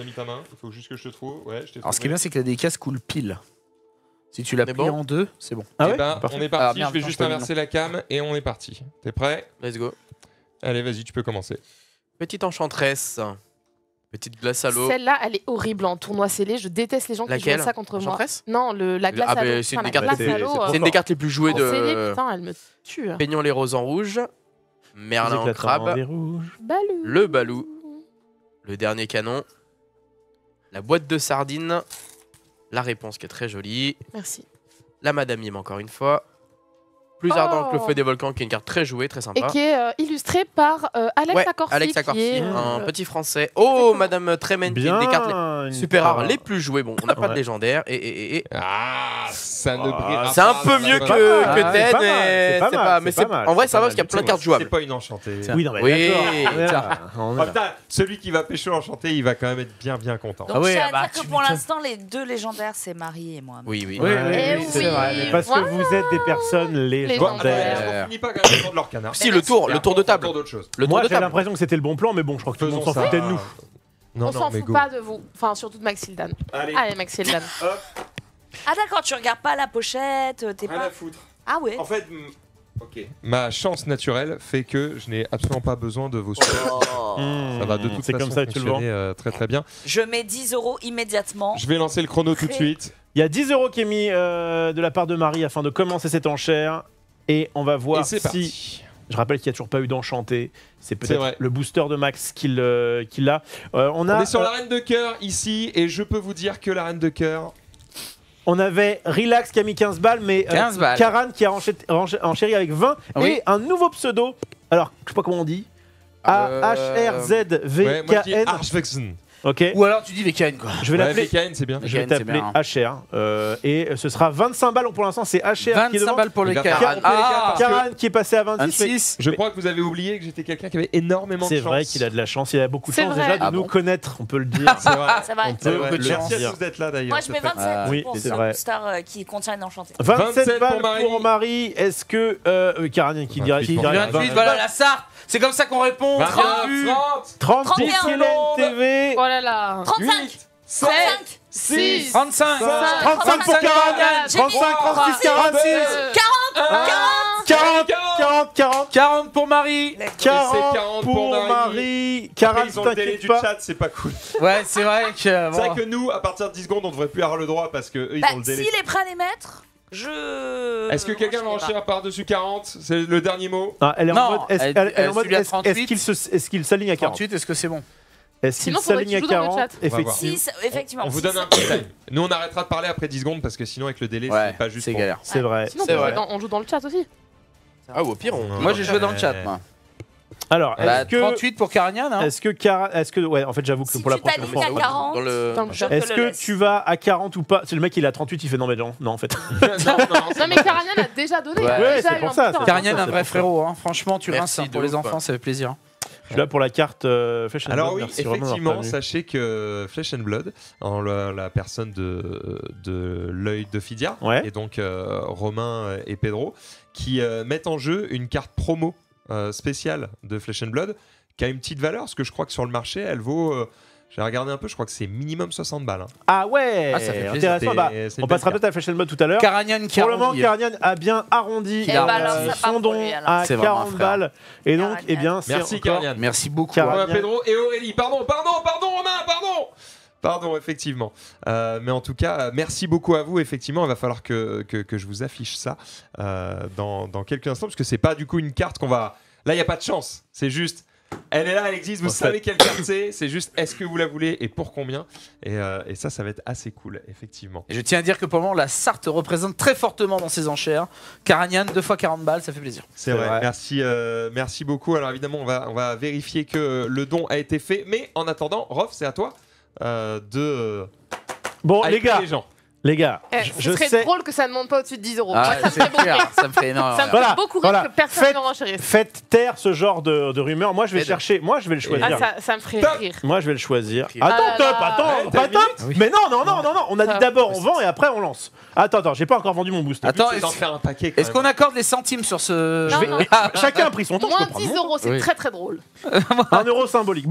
t'as mis ta main. Il faut juste que je te trouve. Ouais, je t'ai Alors, ce qui est trouvé. bien, c'est que la dédicace coule pile. Si tu l'as On est plié bon en deux, c'est bon. Ah Eh ouais ben, Parfait. on est parti, Ah, merde, je vais non, juste je peux inverser la cam et on est parti. T'es prêt? Let's go. Allez, vas-y, tu peux commencer. Petite enchanteresse. Petite glace à l'eau. Celle-là, elle est horrible en tournoi scellé. Je déteste les gens qui Laquelle jouent à ça contre moi. Enchanteresse Non, le, la glace Ah, à mais l'eau. c'est une Enfin, des la cartes glace les à plus- l'eau. c'est euh, C'est une des cartes les plus jouées en scellé, de putain, elle me tue. Peignons les roses en rouge. Merlin en Éclatants, crabe. des rouges. Balou. Le balou. Le dernier canon. La boîte de sardines. La réponse qui est très jolie. Merci. La Madame Mime encore une fois. Plus Oh. ardent que le feu des volcans, qui est une carte très jouée, très Et sympa. qui est euh, illustrée par euh, Alex Ouais, Accorsi. Alex qui Accorsi, est, un euh, petit français. Oh, Madame Tremen, qui est une des cartes les Bien. super rares, une- les plus jouées. Bon, on n'a pas de Ouais. légendaire. Et, et, et, et- Ah, ça ne Ah, brillera C'est un pas, peu ça mieux va que, pas. mal, que c'est Ted, pas mal, mais c'est pas c'est mal, pas. c'est Mais pas c'est- mal, en vrai, c'est ça pas va mal parce qu'il y a du plein de tout. cartes jouables. C'est pas une enchantée. Ah, Oui, non, mais Oui, d'accord. On est là. tiens. On est Oh, là. putain, celui qui va pêcher enchanté, il va quand même être bien bien content. Donc Ah ouais, je tiens à bah, dire tu que pour m'étonnes. l'instant, les deux légendaires, c'est Marie et moi. Oui, oui. Oui, Ouais, oui, Eh oui, oui. c'est vrai. Mais parce que Voilà. vous êtes des personnes Bon, Légendaire. attends, est-ce qu'on finit pas quand même le tour de leur canard Si, le tour, Et le tour après, de on fait un table. tour d'autre chose. Le tour Moi, de j'ai table. l'impression que c'était le bon plan, mais bon, je crois que tout le monde s'en Faisons foutait ça. de nous. Non, on non, s'en mais fout go. pas de vous. Enfin, surtout de Maxildan. Allez, Allez, Maxildan. hop, Ah d'accord, tu regardes pas la pochette, t'es rien pas... à foutre. Ah ouais. En fait, mm, ok. Ma chance naturelle fait que je n'ai absolument pas besoin de vos super. Mmh, Ça va de toute c'est façon comme ça que tu le vends. fonctionner euh, très très bien. Je mets dix euros immédiatement. Je vais lancer le chrono tout de Très- suite. Il y a dix euros qui est mis euh, de la part de Marie afin de commencer cette enchère. Et on va voir Et c'est si. parti. Je rappelle qu'il n'y a toujours pas eu d'enchanté. C'est C'est peut-être vrai. le booster de Max qui le- qui l'a. Euh, on, a, On est sur euh, la reine de cœur ici et je peux vous dire que la reine de cœur. on avait Relax qui a mis quinze balles, mais euh, quinze balles. Karan qui a encha- encha- enchéri avec vingt. Oui. Et un nouveau pseudo. Alors, je sais pas comment on dit. A H R Z V Ouais, moi K je dis N. Archvexen. Ok. Ou alors tu dis V K N quoi. Je vais Ouais, l'appeler. V K N, c'est bien. Je vais V K N, c'est t'appeler bien, H R. euh, et ce sera vingt-cinq balles. Pour l'instant, c'est H R qui est vingt-cinq devant. balles pour le Il va Karan. faire un peu les gars Ah, parce que- Karan qui est passé à vingt-six. mais vingt-six. Je crois que vous avez oublié que j'étais quelqu'un qui avait énormément de C'est chance. vrai qu'il a de la chance. Il a beaucoup de C'est chance vrai. déjà de Ah nous bon connaître. On peut le dire. C'est vrai. Ça va. On C'est peut vrai. le Merci à dire. tous d'être là d'ailleurs. Moi je c'est mets très- vingt-sept Ah, oui, pour c'est ce vrai. booster euh, qui contient une enchantée. vingt-sept vingt-sept balles pour Marie. pour Marie. Est-ce que. Euh, euh, Karan qui dirait. Qui vingt-huit dirait pour vingt-huit, voilà la Sarthe. C'est comme ça qu'on répond. vingt-neuf, trente, trente pour trente et un. Kylian T V. Oh là là. trente-cinq huit, sept, trente-cinq six, trente-cinq. trente-cinq pour Karan. trente-cinq, trente-cinq, trente-six, quarante-six. Euh, quarante, quarante, quarante. quarante pour Marie. quarante quarante pour pour Marie. Marie. Karan, Après, ils ont le délai t'inquiète du pas. chat, c'est pas cool. Ouais, c'est vrai que. C'est bon. vrai que nous, à partir de dix secondes, on devrait plus avoir le droit parce que eux, ils Bah, ont le délai. s'il est prêt à les mettre, je... Est-ce que quelqu'un va Moi, je sais enchère par-dessus quarante? C'est le dernier mot. Ah, elle est en Non, mode. Est-ce elle- elle- elle est en elle- mode. celui à Est-ce trente-huit. est-ce qu'il se- est-ce qu'il s'aligne à quarante? trente-huit, est-ce que c'est bon? Est-ce qu'il Sinon, faudrait s'aligne à que tu joues dans le quarante? chat. On va voir. Effectivement. Six, effectivement. On vous six. donne un petit time. Nous, on arrêtera de parler après dix secondes parce que sinon, avec le délai, Ouais, c'est pas juste. c'est pour- galère. C'est vrai. Sinon, on C'est peut vrai. jouer dans- on joue dans le chat aussi. Ah, ou au pire, on. Moi j'ai joué dans le chat, moi. Alors, Bah, est-ce que. trente-huit pour Karanian, hein. Est-ce que Karan. Est-ce que. Ouais, en fait, j'avoue que Si pour la tu prochaine t'alignes fois. à on va- quarante, Dans le. Dans le je chat. te Est-ce le que laisse. tu vas à quarante ou pas? C'est le mec, il a trente-huit, il fait non, mais non, non, en fait. non, non, Non, mais Karanian a déjà donné. Ouais, il a ouais, déjà c'est eu pour un ça, booster. c'est Karanian, pour un ça, vrai c'est pour ça. frérot, hein. Franchement, tu Merci rinces hein, de pour les ouf. enfants, ça fait plaisir. Je suis là pour la carte euh, Flesh and Alors Blood, oui, merci vraiment d'avoir effectivement, prévenu. sachez que Flesh and Blood, en la, la personne de, de l'œil de Fidia, Ouais. et donc euh, Romain et Pedro, qui euh, mettent en jeu une carte promo euh, spéciale de Flesh and Blood, qui a une petite valeur, parce que je crois que sur le marché, elle vaut... euh, j'ai regardé un peu, je crois que c'est minimum soixante balles. hein. Ah ouais, Ah, ça fait plaisir. intéressant. Bah, C'est- c'est une on belle passera carte. peut-être à Flesh and Blood tout à l'heure. Karanian qui Pour le moment, arrondit. Karanian a bien arrondi Eh euh, ben alors, ça part son pour don lui, alors. à C'est vraiment un quarante frère. balles. Et donc, Karanian. eh bien, c'est Merci, encore... Karanian. Merci beaucoup. Car- Romain, bien. Pedro et Aurélie. Pardon, pardon, pardon, Romain, pardon Pardon, effectivement. Euh, mais en tout cas, euh, merci beaucoup à vous. Effectivement, il va falloir que, que, que je vous affiche ça euh, dans, dans quelques instants, parce que c'est pas du coup une carte qu'on va... Là, il n'y a pas de chance. C'est juste... Elle est là, elle existe, vous En savez fait- quelle carte c'est. C'est juste, est-ce que vous la voulez et pour combien et, euh, et ça, ça va être assez cool, effectivement. Et je tiens à dire que pour le moment, la Sarthe représente très fortement dans ses enchères. Karanian, deux fois quarante balles, ça fait plaisir. C'est C'est vrai. vrai. Merci, euh, merci beaucoup. Alors évidemment, on va, on va vérifier que le don a été fait. Mais en attendant, Rof, c'est à toi euh, de... Bon, les hyper gars, les gens. les gars, Eh, je, ce je serait sais... drôle que ça ne monte pas au-dessus de dix euros. Ah, Moi, ça me c'est ferait beaucoup clair, rire. ça me fait énormément. Ça me Voilà, fait beaucoup rire voilà. que personne Faites- ne renchérisse. Faites taire ce genre de, de rumeurs. Moi, je vais Aide. chercher... Moi, je vais le choisir. Ah, ça, ça me ferait Top. rire. Moi, je vais le choisir. Ah Attends, là top, là. attends, Ouais, pas t'as top. une minute Mais non, non, non, non, non. On a dit Ah. d'abord on vend et après on lance. Attends, attends, j'ai pas encore vendu mon booster. Attends, C'est d'en est-ce faire un paquet. quand est-ce même. qu'on accorde les centimes sur ce. Non, Je vais- non. Chacun a pris son temps. je Moins peux prendre dix mon temps. euros, c'est Oui. très très drôle. Un euro symbolique. Bon,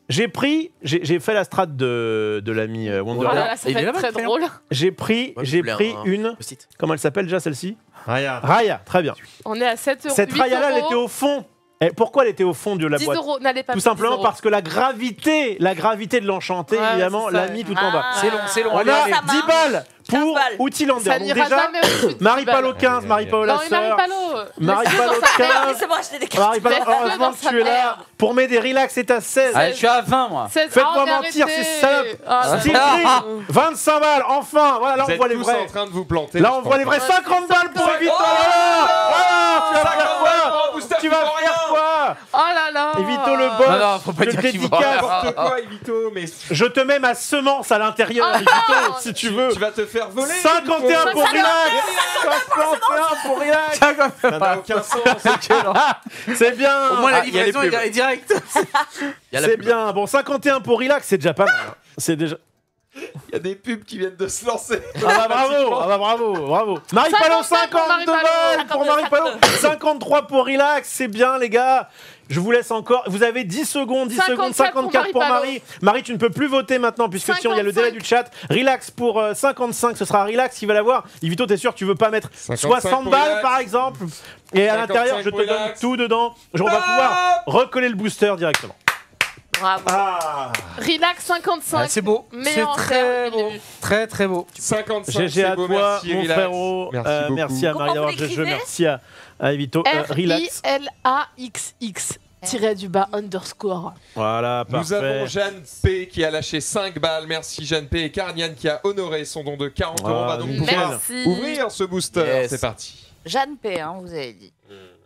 J'ai pris, j'ai j'ai fait la strat de, de l'ami euh, Oh Wonderland. là là, ça Il va est être là-bas, très le crayon. drôle. J'ai pris, Ouais, j'ai je pris voulais un- une. Post-it. Comment elle s'appelle déjà celle-ci? Raya. Raya, très bien. On est à sept euros. Cette huit Raya là, elle euros, était au fond. Et pourquoi elle était au fond de la dix boîte? euros, n'allez pas Tout plus de simplement dix euros. parce que la gravité, la gravité de l'enchanté, Ouais, évidemment, c'est ça, l'a ouais. mis tout en bas. Ah. C'est long, c'est long. On allez, a allez. ça dix marche. balles pour balles. Outlander. Ça Donc n'ira déjà, jamais au-dessus de Marie-Palo dix balles. quinze, Marie-Palo Non, la mais sœur. Marie-Palo. Marie-Palo quinze. Laissez-moi acheter des cartes. Marie-Palo, Laisse-le heureusement dans que sa tu es là mère. pour m'aider. Relax, est à seize. Allez, je suis à vingt, moi. seize Faites-moi Ah, mais mentir, arrêtez. ces salopes. Ah, là Steve là. Green, vingt-cinq balles, enfin. Voilà, là Vous on êtes voit les tous vrais. en train de vous planter. Là je on voit les pense vrais. pas. cinquante balles pour Evito. Ah, tu vas faire quoi? Tu vas faire quoi? Oh là là. Evito le boss. Non, non, faut pas je dire te qu'il vaut dédicace. rien. N'importe quoi, Evito, mais Je te mets ma semence à l'intérieur, Ah, Evito, non. si tu veux. tu vas te faire voler. cinquante et un pour cinquante et un. Relax. cinquante et un pour Relax. Ça n'a aucun sens. C'est bien. Au moins, la Ah, il y a les livraison pubs. est directe. Il y a la C'est pub. bien. Bon, cinquante et un pour Relax, c'est déjà pas mal. hein. C'est déjà. Il y a des pubs qui viennent de se lancer. Ah bah bravo, ah bah bravo, bravo. Marie-Palo, cinquante-cinq pour cinquante-deux Marie-Palo. balles pour Marie-Palo, cinquante-trois pour Relax, c'est bien les gars. Je vous laisse encore, vous avez dix secondes, dix secondes, cinquante-quatre pour cinquante-quatre pour Marie-Palo. Marie. Marie, tu ne peux plus voter maintenant puisque sinon il y a le délai du chat. Relax pour euh, cinquante-cinq, ce sera Relax qui va l'avoir. Evito, t'es sûr que tu veux pas mettre cinquante-cinq soixante pour balles Relax. par exemple? Et à cinquante-cinq l'intérieur, je te pour donne Relax. tout dedans. On va pouvoir recoller le booster directement. Bravo. Ah. Relax cinquantacinq. Ah, c'est beau. C'est Meilleur en très termes beau. minutes. Très, très beau. cinquantacinq, G G c'est à beau, toi, merci, mon relax. frérot. Merci Euh, beaucoup. merci à Comment Marie vous d'avoir joué le jeu. l'écrivez Merci à, à Evito. Euh, R I relax. L A X X tiré du bas underscore. Voilà, Nous parfait. avons Jeanne P qui a lâché cinq balles. Merci Jeanne P. Et Karnian qui a honoré son don de quarante euros. On va Ah, donc nickel. pouvoir Merci. ouvrir ce booster. Yes. C'est parti. Jeanne P, hein, vous avez dit.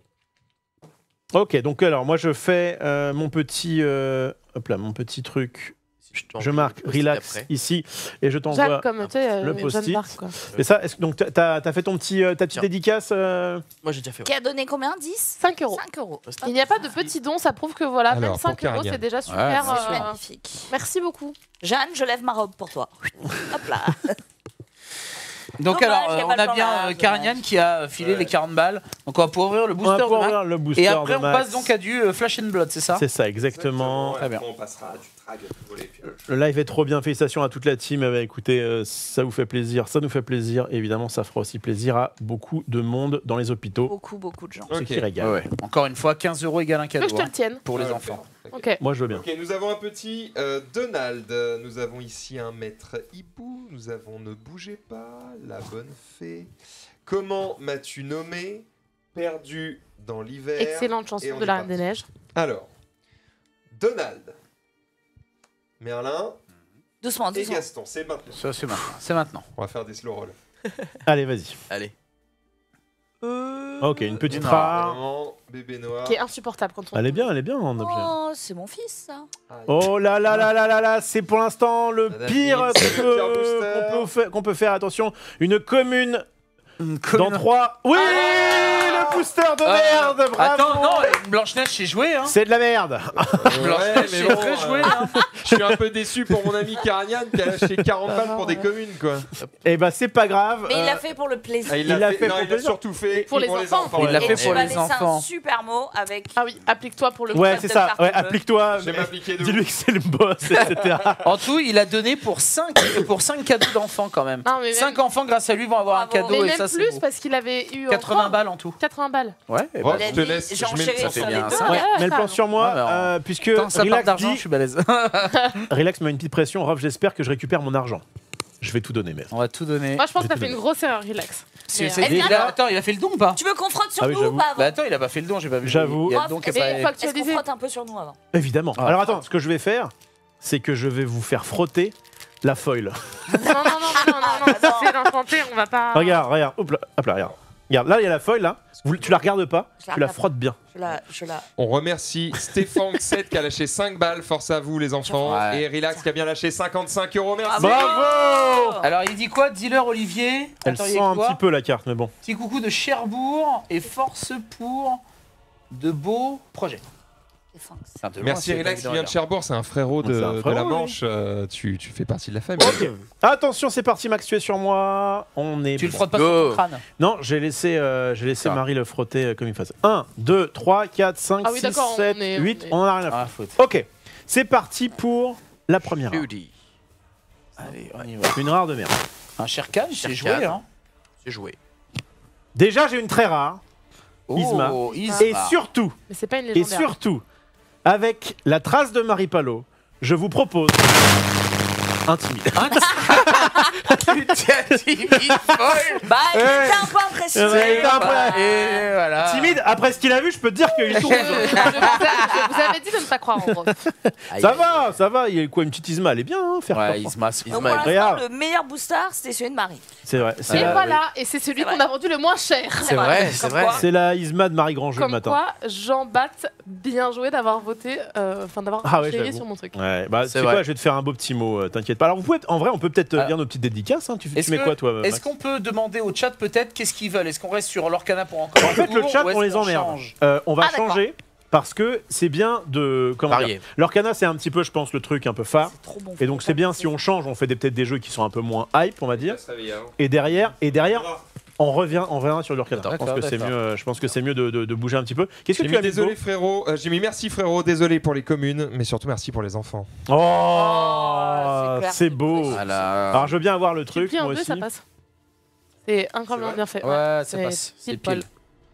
Ok, donc alors moi je fais euh, mon petit, euh, hop là, mon petit truc. Si Je t'en marque post-it relax après. ici et je t'envoie. Jacques, comme tu sais, le euh, post-it. Jeanne d'Arc, quoi. Et ça, est-ce que donc t'as as fait ton petit, euh, ta petite Tiens. dédicace euh Moi j'ai déjà fait. Qui a donné combien? dix cinq euros. cinq euros. Il n'y a pas de petits dons, ça prouve que voilà, Alors, même pour cinq euros, Karnian. c'est déjà super. Ouais, C'est euh, magnifique. Merci beaucoup. Jeanne, je lève ma robe pour toi. Hop là. Donc, Dommage, alors, y a euh, pas on a le bien plan euh, là, Karnian qui a filé les quarante balles. Donc, on va pouvoir ouvrir le On va booster de pouvoir Max. ouvrir le booster Et après, de on Max. passe donc à du euh, Flash and Blood, c'est ça? C'est ça, exactement. Très bien. On passera du trag volé. Le live est trop bien. Félicitations à toute la team. Eh ben, écoutez, euh, ça vous fait plaisir, ça nous fait plaisir. Et évidemment, ça fera aussi plaisir à beaucoup de monde dans les hôpitaux. Beaucoup, beaucoup de gens. Ce Ok. qui régale. Ouais, ouais. Encore une fois, quinze euros égale un Tu veux cadeau que je te hein, le tienne pour les Ouais, enfants. Ok. Moi, je veux bien. Ok, nous avons un petit euh, Donald. Nous avons ici un maître hibou. Nous avons Ne bougez pas, la bonne fée. Comment m'as-tu nommé? Perdu dans l'hiver. Excellente Et chanson on de est la Reine parti. des Neiges. Alors, Donald, Merlin Doucement, et doucement. Gaston. C'est maintenant. Ça, c'est maintenant. C'est maintenant. On va faire des slow rolls. Allez, vas-y. Allez. Ok, une petite Non. rare. Vraiment, bébé noir. Qui est insupportable quand on. Elle est bien, elle est bien en objet. Oh, c'est mon fils, ça. Aïe. Oh là là là là là là, c'est pour l'instant le Madame pire X, qu'on le pire peut, booster. qu'on peut fa- qu'on peut faire. Attention, une commune Une dans commune- trois. Oui, le booster de Euh, merde, bravo. Attends, non, Blanche-Neige, c'est joué, hein. C'est de la merde. Ouais, Blanche-Neige, mais c'est bon, très euh, joué, hein. Je suis un peu déçu pour mon ami Karnian qui a lâché quarante balles pour des communes, quoi. Eh ben c'est pas grave. Mais il euh, l'a fait pour le plaisir. Ah, il Il l'a l'a fait, fait non, pour il l'a plaisir. surtout fait Pour les enfants. Il l'a Et fait tu pour vas les laisser enfants. un super mot avec. Ah oui, applique-toi pour le Ouais, club c'est de ça. carte Ouais, bleue. applique-toi. Je vais mais m'appliquer de Dis-lui ouf. que c'est le boss, et cetera. En tout, il a donné pour cinq pour cinq cadeaux d'enfants quand même. Non, mais cinq même- enfants grâce à lui vont avoir Bravo. un cadeau Mais et même ça c'est plus beau. parce qu'il avait eu quatre-vingts encore balles en tout. quatre-vingts balles. Ouais, et Oh, bah, Il a je te dit, laisse. j'ai je mets- enchaîné ça sur fait les bien, deux. ça. Ouais, Ouais, mets le plan carrément. sur moi, Ouais, mais en- euh, puisque quand ça part Relax d'argent, dit, je suis balèze. Relax met une petite pression. Rob, j'espère que je récupère mon argent. Je vais tout donner, mais. On va tout donner. Moi, je pense J'ai que t'as tout fait donné. une grosse erreur, relax. C'est- Mais, c'est- euh, Eh bien, il a- Attends, il a fait le don ou pas? Tu veux qu'on frotte sur Ah oui, nous ou j'avoue. pas avant Bah attends, il a pas fait le don, j'ai pas vu. J'avoue. Il y a le don qui est Mais pas- il faut Est-ce qu'on actualiser. frotte un peu sur nous avant? Évidemment. Ah. Alors attends, ce que je vais faire, c'est que je vais vous faire frotter la foil. Non, non, non, non, non, non, non, ça, c'est l'enchanté, on va pas. Regarde, regarde, hop là, hop là, regarde. Regarde, là il y a la foil là. Vous- tu la regardes pas, Je la tu la regarde. frottes bien. Je la. Je la... On remercie Stéphane sept qui a lâché cinq balles. Force à vous, les enfants. Ouais. Et Relax qui a bien lâché cinquante-cinq euros. Merci. Bravo. Alors il dit quoi? Dealer Olivier. Elle Attends, il y sent a un quoi petit peu la carte, mais bon. Petit coucou de Cherbourg et force pour de beaux projets. Défense. Enfin, de loin, Merci c'est Relax pas qui évident, vient de Cherbourg. C'est un frérot de, C'est un de frérot, la oui. Manche. Euh, tu, tu fais partie de la famille. Ok. Attention, c'est parti, Max, tu es sur moi. On est. Tu le bon. frottes pas Go. sur ton crâne. Non, j'ai laissé, euh, j'ai laissé Ah. Marie le frotter euh, comme il faisait. un, deux, trois, quatre, cinq, Ah oui, six, d'accord, on sept, est- huit. on est- On en a rien à Ah, foutre. faute. Ok. C'est parti pour la première rare. Judy. Allez, on y va. Une rare de merde. Un Sherkan, c'est Sherkan. joué, hein. C'est joué. Déjà, j'ai une très rare. Isma. Oh, Isma. Et surtout, Mais c'est pas une et légendaire. surtout, avec la trace de Maripalo, je vous propose un timide. Timide folle. Bah, il Ouais. était un peu impressionné. Ouais, il était un peu- quoi. Et voilà. Timide, après ce qu'il a vu, je peux te dire qu'il tourne. Je, je vous a- je vous avais dit de ne pas croire en gros. Ça va, ça va. Il y a quoi, une petite Isma, elle est bien, hein, faire peur. Ouais, Isma, c'est Donc, Isma, pour il- l'instant, Regarde. le meilleur booster, c'était celui de Marie. C'est vrai. C'est Et la, voilà, et c'est celui C'est qu'on vrai. a vendu le moins cher. C'est vrai, c'est Comme vrai. quoi. c'est la Isma de Marie Grandjeu le Comme matin. quoi, Jean Batte, bien joué d'avoir voté, euh, enfin d'avoir Ah ouais, chéri j'avoue. sur mon truc. Ouais, bah, C'est c'est vrai. quoi, je vais te faire un beau petit mot, euh, t'inquiète pas. Alors, vous pouvez, en vrai, on peut peut-être euh, Alors, lire nos petites dédicaces. Hein. Tu, tu Est-ce mets que- quoi, toi, Est-ce Max qu'on peut demander au chat peut-être qu'est-ce qu'ils veulent? Est-ce qu'on reste sur l'Orcana pour encore En fait, le chat, ou est-ce on les qu'on emmerde. change Euh, on va Ah, d'accord. changer parce que c'est bien de. Comment dire, Varié. L'Orcana, c'est un petit peu, je pense, le truc un peu phare. C'est trop bon. Et donc, c'est bien si on change, on fait des- peut-être des jeux qui sont un peu moins hype, on va dire. se réveiller avant. Et derrière, et derrière, on revient, on revient sur l'Orcana. Je D'accord, pense que c'est d'accord. mieux. euh, Je pense que c'est mieux de, de- de bouger un petit peu. Qu'est-ce que J'ai tu mis as mis désolé frérot, Euh, j'ai mis merci frérot, désolé pour les communes, mais surtout merci pour les enfants. Oh, c'est clair. c'est beau. Voilà. Alors, je veux bien avoir le Tu truc, plies en moi deux, aussi. ça passe. C'est incroyablement bien fait. Ouais, ça c'est passe. C'est pile poil. pile.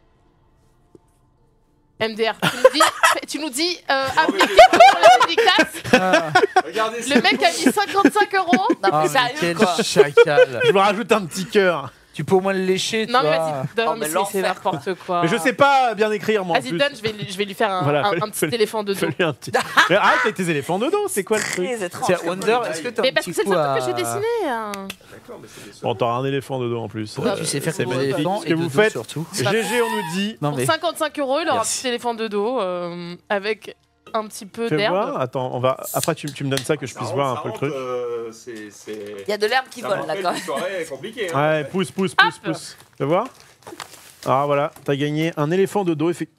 M D R, tu nous dis, tu nous dis euh, appliqué pour la dédicace. Regardez Le mec a mis cinquante-cinq euros. Non, mais Ah, mais sérieux, quel quoi. chacal. Je me rajoute un petit cœur. Tu peux au moins le lécher, Non, tu mais vois. vas-y, donne, Oh, mais mais c'est- l'enfer, c'est n'importe quoi. Mais je sais pas bien écrire, moi. en Vas-y, plus. donne, je vais, lui- je vais lui faire un, Voilà, un- fallait- un petit fallait- éléphant de dos. Fais-lui un petit- Mais arrête avec tes éléphants de dos, c'est quoi le truc? Très étrange. Tiens, Wonder, est-ce que t'as Mais un parce petit que c'est le coup seul truc à... que j'ai dessiné. hein. D'accord, mais c'est des Bon, t'auras un éléphant de dos en plus. Ouais, Euh, tu sais faire c'est comme des magnifique. éléphants Ce et que de vous dos faites, surtout. G G, on nous dit. Non Pour mais cinquante-cinq euros, il aura un Merci. petit éléphant de dos euh, avec un petit peu Fais voir. d'herbe. Attends, on va. Après, tu, tu me donnes ça que je puisse voir un peu le truc. Il y a de l'herbe qui vole, là, quand même. soirée compliquée. Ouais, pousse, pousse, pousse, Hop. pousse. Fais voir. Alors voilà, t'as gagné un éléphant de dos. effe-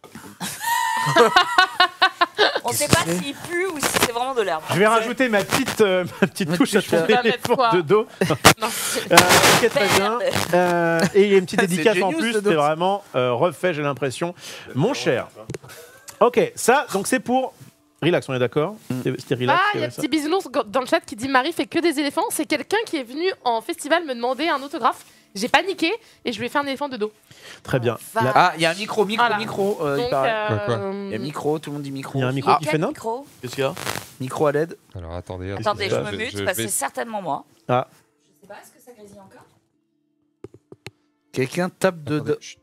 On sait pas s'il pue ou si c'est vraiment de l'herbe. Je vais rajouter ma petite, euh, ma petite Ma touche à petite ton touche. Tu vas mettre éléphant quoi de dos. Non. Euh, ok, très bien. Euh, et il y a une petite C'est dédicace en Genius plus, de dos. c'est vraiment euh, refait, j'ai l'impression. Mon cher. Ok, ça, donc c'est pour. Relax, on est d'accord C'était c'était relax. Ah, qu'il il y a avait ça petit bisounours dans le chat qui dit Marie fait que des éléphants. C'est quelqu'un qui est venu en festival me demander un autographe. J'ai paniqué et je lui ai fait un éléphant de dos. Très bien. Va. La- Ah, il y a un micro, micro, Voilà. micro, euh, il Donc, paraît. euh, Quoi, Il y a micro, tout le monde dit micro. Il y a un micro Ah, qui Quel fait note micro Qu'est-ce qu'il y a micro à L E D. Alors attendez, Attendez, je là, me mute je parce que vais- c'est certainement moi. Ah. Je sais pas, est-ce que ça grésille encore? Quelqu'un tape de... Attendez, de- chut.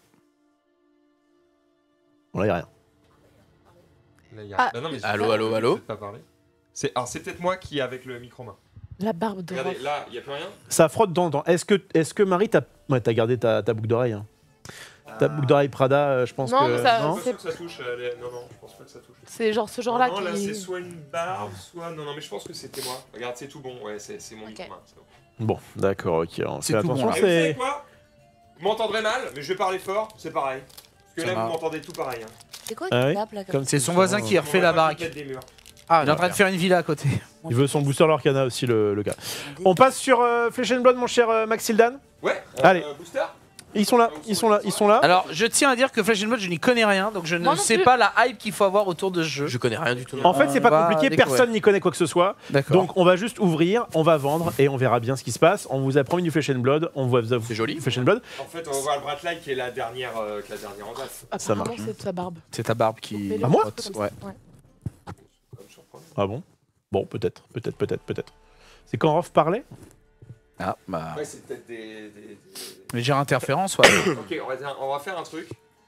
Bon, là, il n'y a rien. Là, il y a- Ah. Bah non, mais Allô, je- allô, je allô vais pas parler. C'est alors c'est peut-être moi qui avec le micro main. la barbe de Regardez, Rof. là, il y a plus rien. Ça frotte dans le temps. Est-ce que, est-ce que Marie, t'as ouais, t'as gardé ta, ta boucle d'oreille hein. Ta boucle d'oreille Prada, euh, je pense Non, que. mais ça- Je non suis pas sûr que ça touche. euh, les- Non non, je pense pas que ça touche. C'est genre ce genre-là non, non, là qui. c'est soit une barbe, soit non non, mais je pense que c'était moi. Regarde, c'est tout bon. Ouais, c'est c'est mon Ok. micro main. c'est bon. Bon, d'accord, ok. On C'est fait tout bon, attention. là. Et vous savez c'est. quoi Vous m'entendrez mal, mais je vais parler fort, c'est pareil. Parce que Ça là, va. vous m'entendez tout pareil. Hein. C'est quoi Ah qui oui tape là comme Comme C'est son ça. voisin qui refait On la va pas baraque. qu'il pète des murs. Ah, il est en train de faire une villa à côté. Il veut son booster l'Orcana aussi, le, le gars. On passe sur euh, Flesh and Blood, mon cher euh, Maxildan. Ouais. euh, Allez. euh, booster. Ils sont là, ils sont là, ils sont là. Alors, je tiens à dire que Flash and Blood, je n'y connais rien, donc je ne Moi non sais plus. pas la hype qu'il faut avoir autour de ce jeu. Je connais rien du tout. En fait, c'est On pas va compliqué, découvrir. personne n'y connaît quoi que ce soit. D'accord. Donc, on va juste ouvrir, on va vendre et on verra bien ce qui se passe. On vous a promis du Flesh and Blood, on vous a C'est joli. Flesh and Blood. En fait, on va voir le Bratlight qui est la dernière, euh, qui est la dernière en date. Ça Apparemment, marche. c'est de sa barbe. c'est ta barbe qui. Mais le- Ah, moi comme ça, Ouais. Ça me surprend. Ah bon Bon, peut-être, peut-être, peut-être, peut-être. C'est quand Rof parlait Ah, bah. Ouais, c'est peut-être des. des- des- Légère interférence, ouais. Ok, on va, dire- on va faire un truc.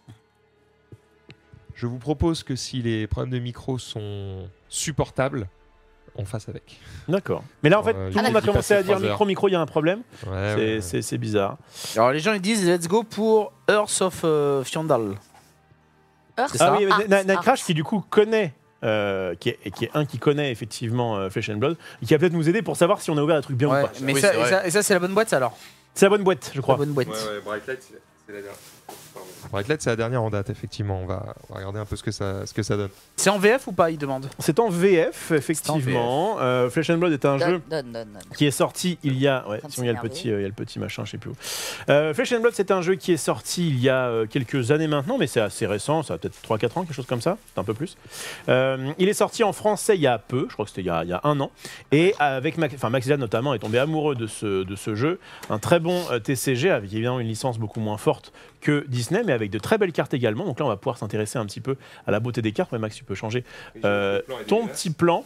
Je vous propose que si les problèmes de micro sont supportables, on fasse avec. D'accord. Mais là, en fait, Euh, tout le j'ai monde a dû commencé passer à dire trois heures. micro, micro, il y a un problème. Ouais, C'est- C'est c'est bizarre. Alors, les gens ils disent let's go pour Earth of euh, Fiandal. Earth C'est ça. Ah oui, Art, mais Na- Na- Art. Nightcrash qui du coup connaît, euh, qui, est, qui est un qui connaît effectivement euh, Flesh and Blood, et qui va peut-être nous aider pour savoir si on a ouvert des trucs bien Ouais, ou pas. mais Oui, ça, c'est et vrai. ça, et ça, c'est la bonne boîte, ça, alors. C'est la bonne boîte, je La crois. bonne boîte. Ouais, ouais, Brightlight, c'est C'est la dernière. Bright Light, c'est la dernière en date, effectivement. On va, on va regarder un peu ce que ça, ce que ça donne. C'est en V F ou pas, il demande? C'est en V F, effectivement. Euh, Flesh and Blood est un Donne, jeu donne, donne, donne. qui est sorti il y a. Ouais, En train de sinon il y a le s'énerver. petit, euh, il y a le petit machin, je sais plus où. Euh, Flesh and Blood, c'est un jeu qui est sorti il y a euh, quelques années maintenant, mais c'est assez récent, ça a peut-être trois quatre ans, quelque chose comme ça, c'est un peu plus. Euh, il est sorti en français il y a peu, je crois que c'était il y a, il y a un an, et avec Max, enfin Maxilad notamment est tombé amoureux de ce, de ce jeu, un très bon euh, T C G avec évidemment une licence beaucoup moins forte que Disney, mais avec de très belles cartes également. Donc là, on va pouvoir s'intéresser un petit peu à la beauté des cartes. Ouais, Max, tu peux changer euh, ton petit plan.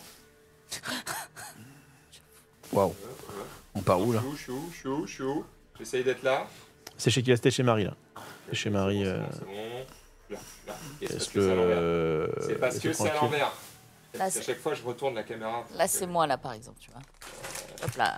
Waouh. On part où là? Chou, chou, chou, chou. J'essaye d'être là. C'est chez qui là? C'était chez Marie là. C'est chez Marie. euh, C'est bon. Là, là. Qu'est-ce Est-ce que c'est à l'envers que. C'est parce que laissez c'est à tranquille. l'envers. Là, Parce qu'à c'est- chaque fois, je retourne la caméra. Là, c'est moi, là, par exemple, tu vois. Hop là.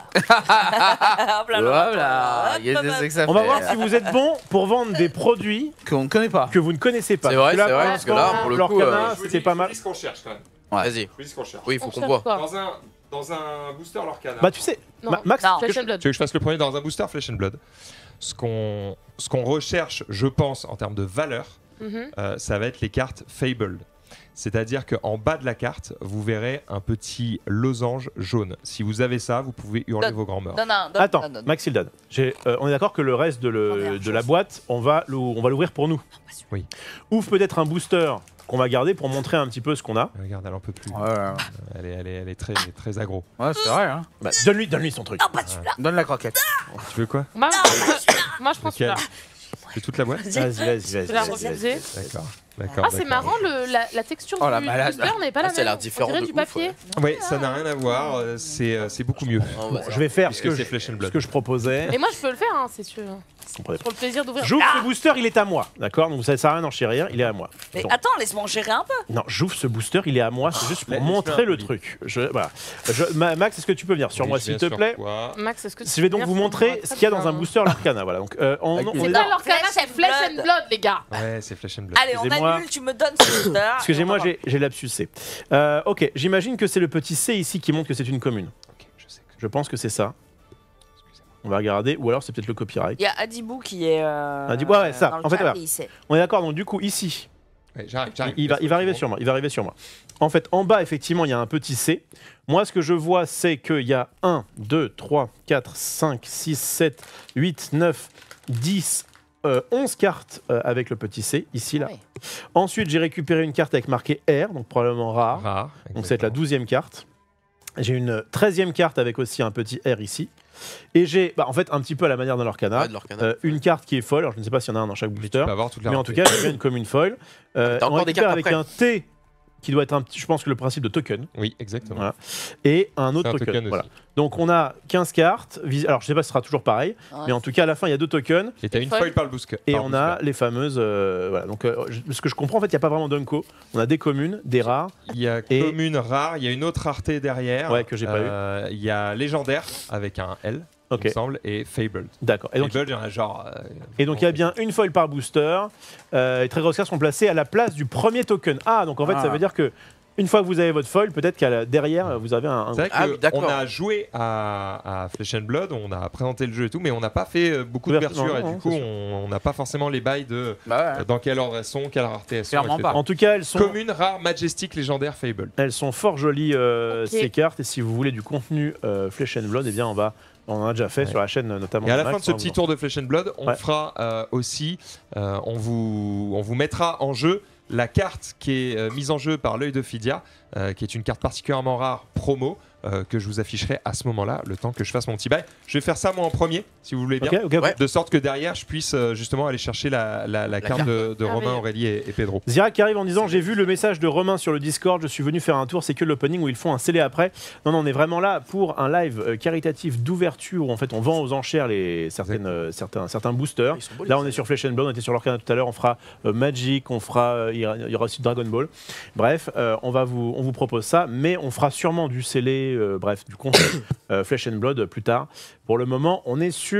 Hop là, Voilà, hop, il y a hop, des hop. trucs à On va faire. voir si vous êtes bon pour vendre des produits Qu'on ne connaît pas. que vous ne connaissez pas. C'est vrai, Parce que là, c'est vrai, pour parce que l'instant, là, pour le leur coup, canard, euh, Je vous c'était dis- pas je vous mal. dis ce qu'on cherche quand même. Vas-y. Je vous dis ce qu'on cherche. Oui, il faut On qu'on cherche voit. quoi Dans un, dans un booster Lorcana. Bah, tu sais, Non. Ma- Max, Non. ce que Flesh je- and Blood. Tu veux que je fasse le premier dans un booster Flesh and Blood? Ce qu'on ce qu'on recherche, je pense, en termes de valeur, Mhm. euh, ça va être les cartes Fabled. C'est-à-dire qu'en bas de la carte, vous verrez un petit losange jaune. Si vous avez ça, vous pouvez hurler Donne. vos grands morts. Donne un, donne, Attends, donne, donne. Max il donne. J'ai, euh, on est d'accord que le reste de, le- Première de la chose. boîte, on va, l'ou- on va l'ouvrir pour nous. Oui. Ouvre peut-être un booster qu'on va garder pour montrer un petit peu ce qu'on a. Regarde, elle en peut plus. Ouais, ouais, Elle est, elle est, elle est très, très aggro. ouais, c'est vrai. Hein. Bah, donne-lui, donne-lui son truc. Non, pas celui-là. Donne la croquette. Tu veux quoi? Moi, moi, je pense que Lequel là. C'est toute la boîte? Vas-y, vas-y, vas-y. Je vais la vas-y, vas-y. refuser. D'accord. D'accord. Ah, c'est d'accord. marrant, le, la, la texture Oh, la du malade. booster n'est pas la Ah, ça a même. l'air différent On dirait de du ouf, papier. ouais. Oui, ça n'a rien à voir. euh, C'est euh, c'est beaucoup mieux. On Bon, va je vais faire ce Puisque que, c'est je, Flesh and Blood. ce que je proposais. Et moi, je peux le faire, hein, c'est sûr. Comprenez pas. Pour le plaisir d'ouvrir. J'ouvre Ah ce booster, il est à moi, d'accord? Donc ça sert à rien d'en chérir, il est à moi. Mais Donc, attends, laisse-moi en gérer un peu. non, j'ouvre ce booster, il est à moi, c'est juste pour Laisse-le montrer un le peu. truc. Je, voilà. Je- Ma- Max, est-ce que tu peux venir sur Oui, moi, je s'il viens te sur plaît? toi. Max, est-ce que tu Je vais donc peux vous venir montrer sur ce moi? qu'il y a dans un booster Lorcana. Voilà. Donc, euh, on, Avec on les est C'est dans- pas Lorcana, Flesh c'est and Flesh and Blood. Blood, les gars. Ouais, c'est Flesh and Blood. Allez, on Excusez-moi. annule, tu me donnes ce booster. Excusez-moi, j'ai j'ai lapsusé. Euh, ok, j'imagine que c'est le petit C ici qui montre que c'est une commune. Ok, je sais que. Je pense que c'est ça. Excusez-moi. On va regarder, ou alors c'est peut-être le copyright. Il y a Adibou qui est. Euh, Adibou, ouais, ouais, ça. dans le En fait, chat voilà. et il sait. On est d'accord, donc du coup, ici, Ouais, j'arrive, j'arrive. il va, il va arriver sur moi. Il va arriver sur moi. En fait, en bas, effectivement, il y a un petit C. Moi, ce que je vois, c'est qu'il y a un, deux, trois, quatre, cinq, six, sept, huit, neuf, dix, euh, onze cartes euh, avec le petit C, ici, là. Oui. Ensuite, j'ai récupéré une carte avec marqué R, donc probablement rare. Rare. Donc, c'est la douzième carte. J'ai une treizième carte avec aussi un petit R ici. Et j'ai, bah, en fait, un petit peu à la manière d'un Lorcana, Ouais, de Lorcana. euh, une carte qui est folle. Alors, je ne sais pas s'il y en a un dans chaque booster. Tu peux avoir toute la Mais en tout rareté. cas, j'ai bien une commune folle. Euh, T'as on encore des récupère cartes avec après. un T qui doit être un petit, je pense que le principe de token, Oui, exactement. Voilà. et un C'est autre un token. token aussi. Voilà. Donc on a quinze cartes. vis- Alors je sais pas si ce sera toujours pareil, Ouais. mais en tout cas à la fin il y a deux tokens Et t'as une Foil. foil par le booster. et par on booster. a les fameuses. euh, voilà. Donc euh, je- ce que je comprends en fait, il y a pas vraiment d'unco. On a des communes, des rares. Il y a Et- commune rare, il y a une autre rareté derrière. Ouais, que j'ai pas eu. Il y a légendaire avec un L, Ok. il me semble, et Fabled. D'accord. Et donc Fabled, il y en a genre. euh, et donc il y a bien une foil par booster. Euh, et très grosses cartes sont placées à la place du premier token. Ah donc en fait Ah. ça veut dire que une fois que vous avez votre foil, peut-être qu'à la- derrière vous avez un. un- C'est vrai Ah oui, qu'on d'accord. a joué à, à Flesh and Blood, on a présenté le jeu et tout, mais on n'a pas fait euh, beaucoup Ouvert- d'ouverture non, et non, du coup c'est sûr. on on n'a pas forcément les bails de Bah ouais. euh, dans quel ordre elles sont, quelle rareté elles sont. Clairement et pas. cetera. En tout cas elles sont. Commune, rare, majestic, légendaire, Fable. Elles sont fort jolies euh, Ok. ces cartes et si vous voulez du contenu euh, Flesh and Blood, eh bien on va, on en a déjà fait Ouais. sur la chaîne notamment. Et à la Max, fin de ce hein, petit vous- tour de Flesh and Blood, on Ouais. fera euh, aussi, euh, on, vous, on vous mettra en jeu la carte qui est euh, mise en jeu par l'œil de Phidia, euh, qui est une carte particulièrement rare promo, euh, que je vous afficherai à ce moment-là, le temps que je fasse mon petit bail. Je vais faire ça moi en premier, si vous voulez bien. Ok, ok, ok. Ouais. De sorte que derrière, je puisse euh, justement aller chercher la, la- la carte carte. de, de Ah Romain, oui. Aurélie et, et Pedro. Zira qui arrive en disant j'ai vu le message de Romain sur le Discord, je suis venu faire un tour, c'est que l'opening où ils font un scellé après. Non non, on est vraiment là pour un live euh, caritatif d'ouverture où en fait on vend aux enchères les certaines euh, certains certains boosters. Ils sont beaux, Là les on est sur Flesh and Blood, on était sur l'Orcana tout à l'heure, on fera euh, Magic, on fera euh, il y aura- il y aura aussi Dragon Ball. Bref, euh, on va vous on vous propose ça, mais on fera sûrement du scellé euh, bref, du contenu euh, Flesh and Blood euh, plus tard. Pour le moment, on est sur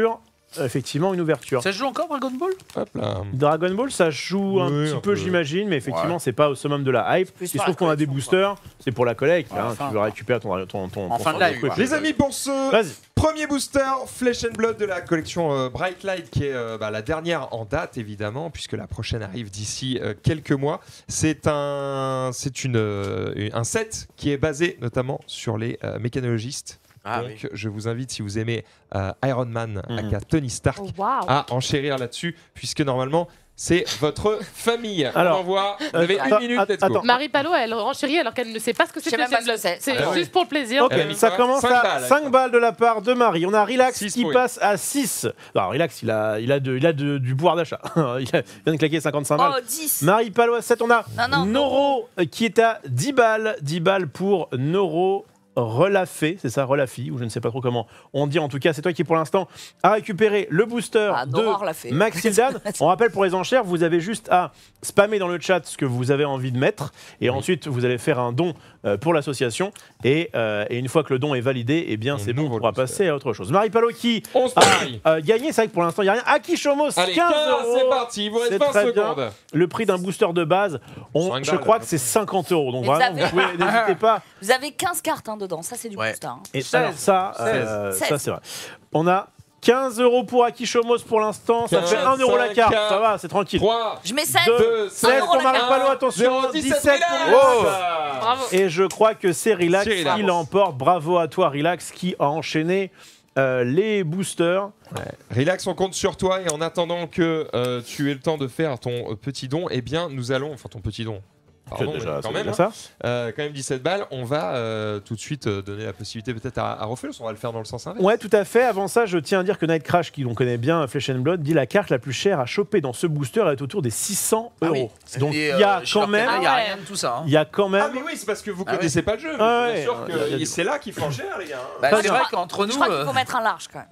effectivement une ouverture. Ça se joue encore Dragon Ball? Hop là. Dragon Ball, ça joue un Oui, petit un peu, peu. j'imagine, mais effectivement, Ouais. c'est pas au summum de la hype. Plus Il se par trouve la qu'on a des collection, boosters, c'est pour la collecte. Ouais, hein, enfin, tu veux récupérer ton, ton, ton, En ton fin de ton live, truc. quoi. Les amis, pour ce Vas-y. premier booster, Flesh and Blood de la collection euh, Bright Light, qui est euh, bah, la dernière en date, évidemment, puisque la prochaine arrive d'ici euh, quelques mois. C'est un, c'est une, euh, un set qui est basé notamment sur les euh, mécanologistes. Ah Donc, oui. je vous invite, si vous aimez euh, Iron Man, Mhm. aka Tony Stark, Oh, waouh. à enchérir là-dessus, puisque normalement, c'est votre famille. Alors, On envoie. Vous euh, avez attends, une minute, let's attends. go. Marie Palot, elle renchérit alors qu'elle ne sait pas ce que c'est Je sais que même pas Flesh and ce que Blood. c'est. C'est Ah ouais. juste pour le plaisir. Ok, Elle a mis ça quoi commence Cinq à balles, cinq d'accord. balles de la part de Marie. On a Relax Six qui pour passe à six. Alors, Relax, il a, il a, de, il a de, du pouvoir d'achat. il a- il vient de claquer cinquante-cinq balles. Oh, dix. Marie Palot à sept. On a Non, non, Noro euh, qui est à dix balles. dix balles pour Noro Relafé, c'est ça, Relafi, ou je ne sais pas trop comment on dit. En tout cas, c'est toi qui, pour l'instant, a récupéré le booster Ah, de Nora l'a fait. Maxildan. On rappelle pour les enchères, vous avez juste à spammer dans le chat ce que vous avez envie de mettre, et ensuite vous allez faire un don euh, pour l'association, et, euh, et une fois que le don est validé, eh bien On c'est bon, on ouvre le pourra booster. passer à autre chose. Marie Palot qui onze a paris. euh, gagné, c'est vrai que pour l'instant il n'y a rien. Akishomos, Allez, quinze quinze, euros. c'est parti. Il vous reste C'est vingt très bien. secondes. Le prix d'un booster de base, on, Cinq je balles, crois là. que c'est cinquante euros. Donc Mais vraiment, vous avez- vous pouvez- n'hésitez pas. Vous avez quinze cartes hein, dedans, ça c'est du Ouais. booster. hein. Et seize. alors ça, euh, seize. ça c'est vrai. On a quinze euros pour Akishomos pour l'instant. Ça quinze, fait un euro la carte. cinq, Ça va, c'est tranquille. trois, Je mets sept. deux, deux, seize un euro pour la Marie carte. Palot, attention. zéro, dix-sept, dix-sept pour Relax. Relax. Oh. Bravo. Et je crois que c'est Relax C'est Relax. qui l'emporte. Bravo à toi, Relax, qui a enchaîné euh, les boosters. Relax, on compte sur toi et en attendant que euh, tu aies le temps de faire ton euh, petit don, eh bien nous allons, enfin ton petit don, pardon, C'est déjà, quand c'est même, déjà hein, ça. euh, quand même dix-sept balles, on va euh, tout de suite euh, donner la possibilité peut-être à, à Rofelos, on va le faire dans le sens inverse. Ouais, tout à fait. Avant ça, je tiens à dire que Night Crash, qui l'on connaît bien, Flesh and Blood, dit la carte la plus chère à choper dans ce booster elle est autour des six cents Ah oui. euros. Donc Et, il y a euh, chez quand Lorcana, même, Il n'y a Ah ouais. rien de tout ça. hein. il y a quand même. Ah mais oui, c'est parce que vous Ah ouais. connaissez pas le jeu, mais Ah bien ouais. sûr Il y a- il y a que des- c'est là qu'il faut en cher les gars. hein. Bah, Très c'est bien. vrai qu'entre Je nous, crois qu'il euh, faut mettre un large quand même.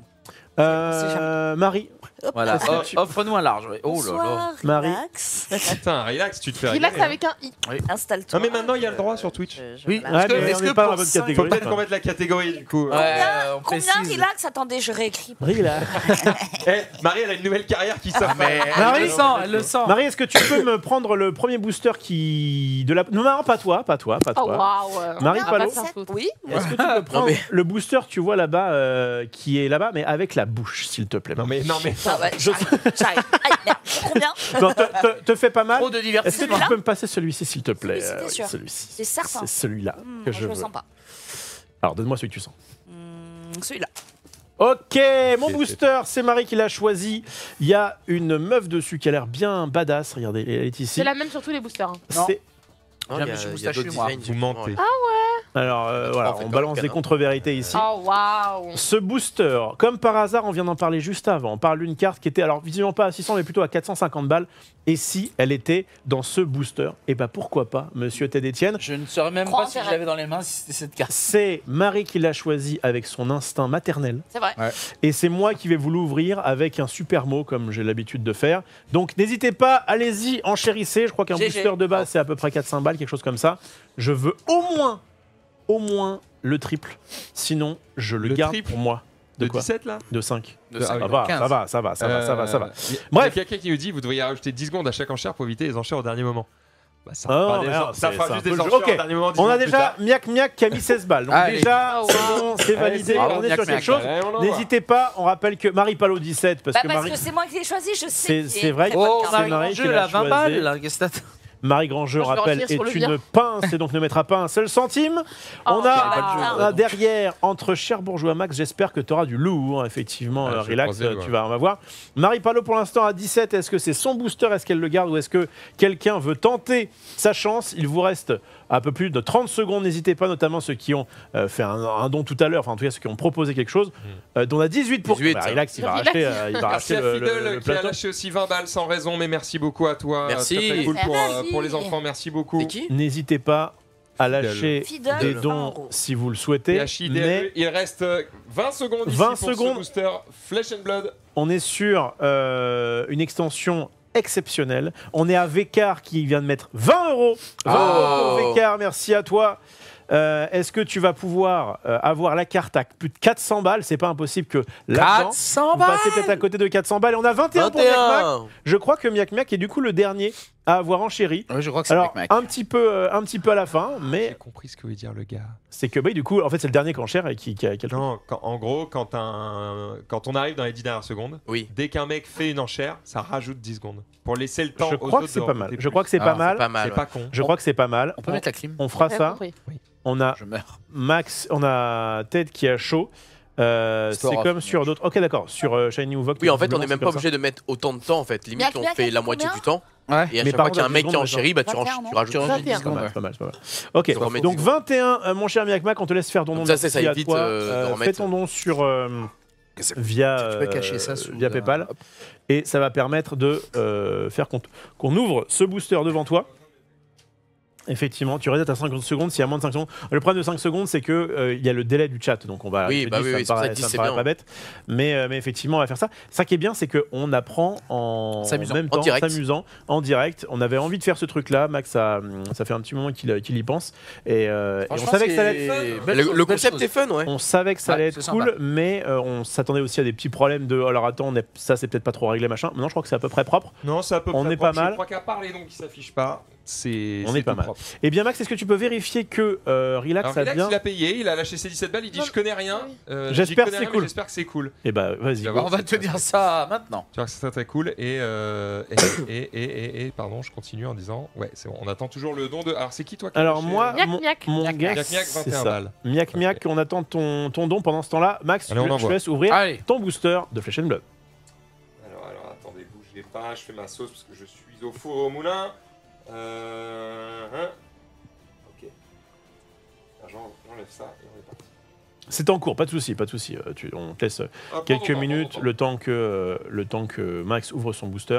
Euh, Marie, voilà, Est-ce que o- tu- offre-nous un large. ouais. Oh là là. Bonsoir, Marie. relax. Putain, relax, tu te fais Relax régaler, avec un i. Installe-toi. Non mais maintenant il y a le droit sur Twitch. Je- je- Oui. voilà. Ouais, Est-ce que- mais est-ce on que n'est pas dans pour la bonne cinq- Faut catégorie. peut-être qu'on mette la catégorie du coup. Ouais, euh, on Combien précise. relax Attendez, je réécris. Relax. Eh, Marie elle a une nouvelle carrière qui s'appelle. Mais Marie, elle le sent, elle le sent. Marie, est-ce que tu peux me prendre le premier booster qui de la non, non pas toi, pas toi, pas Oh toi. waouh. Marie Ah, Palot. pas de faute. Oui. Est-ce que tu peux prendre mais- le booster que tu vois là-bas euh, qui est là-bas mais avec la bouche s'il te plaît. Non mais non mais Ah ouais, j'arrive. J'arrive. Aïe, merde. Combien Non, te, te- te fais pas mal. Trop de Est-ce que divertissement. tu peux me passer celui-ci s'il te plaît Celui-ci, t'es euh, sûr Celui-ci. C'est certain. C'est celui-là Hmm, que moi, je je le veux. sens pas. Alors donne-moi celui que tu sens. Hmm, Celui-là. Ok, mon C'est- booster, c'est Marie qui l'a choisi. Il y a une meuf dessus qui a l'air bien badass. Regardez, elle est ici. C'est la même sur tous les boosters. hein. Non. C'est- Non, Bien, il y a- monsieur il y a Moustachu, d'autres moi. designs, vous mentez. Alors euh, Trois, voilà, en fait, on pas balance le des canard. contre-vérités ici. Oh waouh. Ce booster, comme par hasard, on vient d'en parler juste avant. On parle d'une carte qui était, alors visiblement pas à six cents, mais plutôt à quatre cent cinquante balles. Et si elle était dans ce booster, et bah pourquoi pas, monsieur Ted Etienne. Je ne saurais même Crois pas en si je intérêt. l'avais dans les mains si c'était cette carte. C'est Marie qui l'a choisi avec son instinct maternel. C'est vrai. Et c'est moi qui vais vous l'ouvrir avec un super mot, comme j'ai l'habitude de faire. Donc n'hésitez pas, allez-y, enchérissez. Je crois qu'un G G. booster de base, c'est à peu près quatre cents balles, quelque chose comme ça. Je veux au moins, au moins le triple. Sinon, je le, Le garde triple pour moi. De De quoi dix-sept là. De cinq. De Ah cinq, oui, Ça va, quinze. ça va, ça va, ça va, ça va, ça va. Euh, Il y a Bref. quelqu'un qui nous dit vous devriez rajouter dix secondes à chaque enchère pour éviter les enchères au dernier moment. Bah, ça Ah fera, non, des mais en- non, ça c'est- fera c'est un juste peu des le jeu. enchères Ok. au dernier moment. dix On a minutes plus déjà tard. Miak Miak qui a mis seize balles. Donc Allez. déjà, Oh, c'est wow. bon, c'est Allez, validé. c'est On bon, est Miak sur quelque Miak. chose. Allez, on envoie. N'hésitez pas, on rappelle que Marie Palot dix-sept, parce Bah, que parce Marie, que c'est moi qui l'ai choisi, je sais. C'est- qu'il c'est est vrai très que- bonne Oh, carte. Marie Marie qui Jeu, l'a la vingt choisi. balles. là, qu'est-ce que t'as- Marie Grangeux, Moi, je vais rappelle, retenir sur le est une vire. pince et donc ne mettra pas un seul centime. On Oh, a, bah, on a derrière, entre Cherbourgeois Max, j'espère que tu auras du lourd, hein, effectivement. Ah, euh, je relax, croise les euh, doigts. tu vas, on va voir. Marie Palot, pour l'instant, à dix-sept, est-ce que c'est son booster? Est-ce qu'elle le garde ou est-ce que quelqu'un veut tenter sa chance? Il vous reste un peu plus de trente secondes. N'hésitez pas, notamment ceux qui ont euh, fait un, un don tout à l'heure, enfin en tout cas ceux qui ont proposé quelque chose. Euh, dont on a dix-huit pour dix-huit, Bah, ça. relax, il va Relax. racheter, euh, il va Merci racheter à le, le- Fidel le qui a plateau. lâché aussi vingt balles sans raison, mais merci beaucoup à toi. Merci. Très, très cool pour, euh, Merci. pour les enfants, merci beaucoup. C'est qui N'hésitez pas à lâcher Fidèle. des vingt dons euros. si vous le souhaitez. T H I D L E, Mais il reste euh, vingt secondes ici vingt pour secondes. ce booster Flesh and Blood. on est sur euh, une extension exceptionnelle. On est à Vécar qui vient de mettre vingt euros. vingt Oh. euros pour Vécar, merci à toi. Euh, Est-ce que tu vas pouvoir euh, avoir la carte à plus de quatre cents balles? C'est pas impossible que là-dedans, quatre cents vous balles. passez peut-être à côté de quatre cents balles. Et on a vingt et un pour Miak Mac. Je crois que Miak Miak est du coup le dernier à avoir enchéri. Oui, je crois que c'est Alors, Miak Mac. un petit peu, euh, un petit peu à la fin, J'ai mais compris ce que veut dire le gars. c'est que bah, du coup, en fait, c'est le dernier qui enchère et qui, qui a quelque Non, quand- en gros, quand, un, quand on arrive dans les dix dernières secondes, Oui. dès qu'un mec fait une enchère, ça rajoute dix secondes. Pour laisser le temps Je aux crois que autres c'est de pas mal. remonter Je plus. crois que c'est Ah, pas mal. C'est pas mal. C'est ouais. pas con. Je crois que c'est pas mal. On peut mettre la clim. On fera J'ai ça. compris. On a Je meurs. Max, on a Ted qui a chaud. Euh, Sport c'est off, comme moi, sur je- d'autres. Ok, d'accord. Sur euh, Shiny ou Vogue. Oui, en fait, on visiblement, n'est même c'est pas comme ça. obligé de mettre autant de temps en fait. Limite, Miak on Miak, fait la combien moitié du temps. Ouais. Et à Mais chaque par fois qu'il y a un contre, mec qui secondes, enchérit, bah, tu, vingt et un, ranges- non tu rajoutes Tu rajoutes dix dix C'est pas secondes. mal, ouais. c'est pas mal, c'est pas mal. Ok, Tu remets donc dessus. vingt et un, euh, mon cher Miak Mac, on te laisse faire ton don. Comme ça, ça, ça merci à évite, toi. euh, de Euh, remettre- Fais ton don sur euh, via Tu peux cacher euh, ça sous via un- PayPal Hop. et ça va permettre de euh, faire qu'on qu'on ouvre ce booster devant toi. Effectivement, tu restes à cinquante secondes s'il y a moins de cinq secondes. Le problème de cinq secondes, c'est que euh, il y a le délai du chat, donc on va. Oui, je te bah dis, oui, ça oui, me c'est pour ça paraît, que dix, ça me c'est paraît bien. pas bête, mais, euh, mais effectivement, on va faire ça. Ça qui est bien, c'est qu'on apprend en S'amusant. même En temps, direct. s'amusant, en direct. On avait envie de faire ce truc-là, Max. Ça, ça fait un petit moment qu'il qu'il y pense, et, euh, et on Franchement, savait que ça allait c'est être. belle Le, chose, le belle concept chose. est fun, ouais. On savait que ça Ouais, allait c'est être sympa. cool, mais euh, on s'attendait aussi à des petits problèmes de. Alors attends, on est- ça c'est peut-être pas trop réglé, machin. Maintenant, je crois que c'est à peu près propre. Non, c'est à peu On près est pas propre. mal. Je crois qu'à part les noms qui s'affichent pas, c'est On c'est est pas tout mal. propre. Eh bien, Max, est-ce que tu peux vérifier que euh, Relax Alors, a Relax, bien. il a payé, il a lâché ses dix-sept balles, il dit Non, je connais rien. oui. euh, J'espère j'y que connais c'est rien, mais cool. J'espère que c'est cool. Eh bah, vas-y. Tu vas voir. On va te dire ça maintenant. Tu vois que c'est très très cool et, euh, et, et, et, et, et- pardon, je continue en disant ouais, c'est bon, on attend toujours le don de. Alors, c'est qui toi qui as Alors lâché, moi, euh, Miak mon, Miak. mon Miak, gars, Miak, Miak, c'est vingt et un ça. balles. Miak Ok. Miak, on attend ton, ton don pendant ce temps-là. Max, Allez, on je, je envoie. te laisse ouvrir Allez. ton booster de Flesh and Blood. Alors, alors, attendez, bougez pas, je fais ma sauce parce que je suis au four et au moulin. Euh. hein. Ok. Alors, j'en- J'enlève ça et on est parti. C'est en cours, pas de souci, pas de souci. Euh, tu- On te laisse euh, Hop, quelques pardon, minutes, pardon, le temps que euh, le temps que Max ouvre son booster.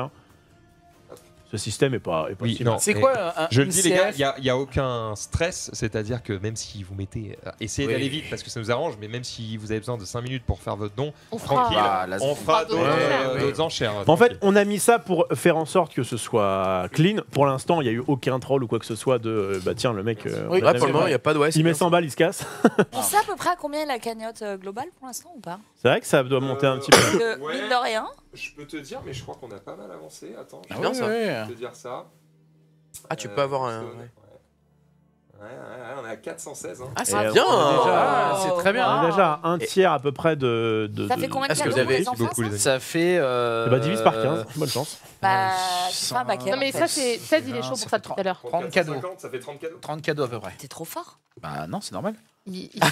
Ce système est pas, est pas Oui, si non. mal. C'est Et quoi un Je le dis les gars, I C F? il n'y a, a aucun stress, c'est-à-dire que même si vous mettez... euh, essayez Oui. d'aller vite parce que ça nous arrange, mais même si vous avez besoin de cinq minutes pour faire votre don, On fera. tranquille, Ah, là, on c'est- fera d'autres d'autres enchères, euh, oui. d'autres enchères. En fait, tranquille. on a mis ça pour faire en sorte que ce soit clean. Pour l'instant, il n'y a eu aucun troll ou quoi que ce soit de euh, bah tiens, le mec. euh, Oui, on a Ouais, pour le jamais- moment, il n'y a pas de ouais. c'est il met bien. cent balles, il se casse. On sait à peu près à combien est la cagnotte euh, globale pour l'instant ou pas C'est vrai que ça doit monter un Euh, petit peu. Parce que, Ouais. mine de rien, Je peux te dire, mais je crois qu'on a pas mal avancé. Attends, je Ah vais bien, ça. ouais. te dire ça. Ah, tu Euh, peux avoir un. Stone, ouais. ouais. Ouais, ouais, ouais, on est à quatre cent seize. Hein. Ah, Et, c'est euh, bien. on est déjà- Ah, c'est très bien. On est déjà à un tiers à peu près de. de ça de- fait combien de Est-ce que cadeaux vous pour avez les enfants beaucoup, ça les amis Ça fait. Euh... Eh bah, divise par quinze, bonne chance. Bah, Euh, c'est pas un baquet. Non, mais ça, c'est. Ted, il est chaud pour ça tout à l'heure. trente cadeaux. cinquante, ça fait trente cadeaux. trente cadeaux à peu près. T'es trop fort. Bah non, c'est normal. Il- il-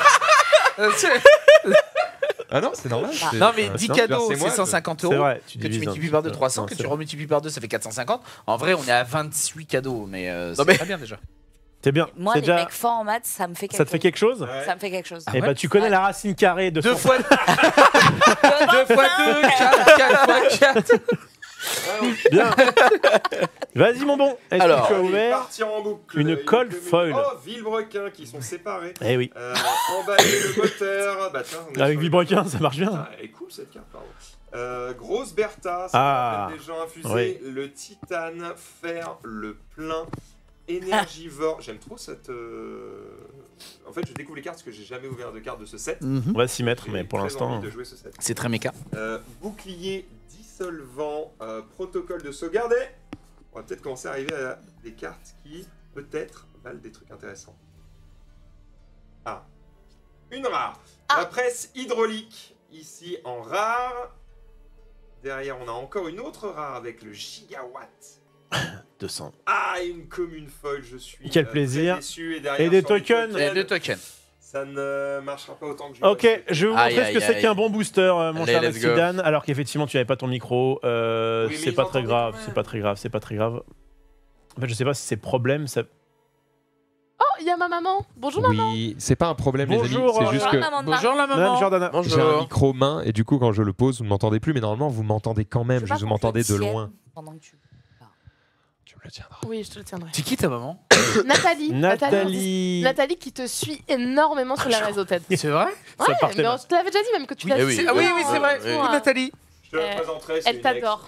Ah non, c'est normal. c'est- Non, mais euh, dix sinon, cadeaux, versez-moi, c'est cent cinquante C'est euros. vrai, tu Que tu divises un multiplies petit par deux, peu. trois cents, Non, que c'est tu vrai. remultiplies par deux, ça fait quatre cent cinquante. En vrai, on est à vingt-huit cadeaux, mais euh, Non, c'est mais- très bien déjà. C'est bien. Moi, C'est les déjà- mecs forts en maths, ça me fait quelque Ça te fait chose. quelque chose Ouais. Ça me fait quelque chose. Ah Eh ouais bah, tu connais Ouais. la racine carrée de Deux cent- fois deux, deux fois deux, quatre, quatre fois quatre. Bien. Vas-y, mon bon. Est-ce Alors. que tu as Allez, ouvert partir en boucle. une Il y a colle que- foil. Oh, Villebrequin qui sont séparés. Eh oui. Euh, emballer le moteur. Bah, tiens, on est Avec sur- Villebrequin, ça marche bien. Ah, elle est cool cette carte, pardon. Euh, grosse Bertha, ça Ah. rappelle des gens infusés. Oui. Le titane, faire le plein. Énergivore. J'aime trop cette. euh, En fait, je découvre les cartes parce que j'ai jamais ouvert de carte de ce set. On va s'y mettre, J'ai mais pour très l'instant. envie de jouer ce set. C'est très méca. Euh, bouclier dissolvant, euh, protocole de sauvegarde. On va peut-être commencer à arriver à des cartes qui, peut-être, valent des trucs intéressants. Ah, une rare. La presse hydraulique, ici en rare. Derrière, on a encore une autre rare avec le gigawatt. deux cents. Ah, et une commune folle, je suis Quel euh, plaisir. très déçu. Et, derrière, Et des sur les tokens. Et deux tokens. Ça ne marchera pas autant que je Ok, je vais vous Aïe, montrer ce que aïe, c'est aïe. qu'un bon booster, euh, mon Allez, cher let's go. Maxidane, alors qu'effectivement tu n'avais pas ton micro. Euh, Oui, mais c'est ils pas très entendaient grave, quand même. c'est pas très grave, c'est pas très grave. En fait, je sais pas si c'est problème. Ça... Oh, il y a ma maman. Bonjour, maman. Oui, c'est pas un problème, Bonjour, les amis. C'est euh, juste Bonjour, que maman de Marc. Bonjour la Madame maman. Jordana. j'ai un Bonjour. micro main et du coup, quand je le pose, vous ne m'entendez plus. Mais normalement, vous m'entendez quand même. Je veux Je pas vous qu'on m'entendez te de tienne loin. pendant que tu- Tu me le tiendras. Oui, je te le tiendrai. C'est qui ta maman? Nathalie. Nathalie. Nathalie qui te suit énormément sur les réseaux, Ted. C'est vrai? Ouais, partait mais mal. on te l'avait déjà dit même que tu Oui, la oui. suis. Ah oui, bien, oui, c'est vrai. euh, Oui. ouais. Nathalie. Je la présenterai. c'est Elle une t'adore.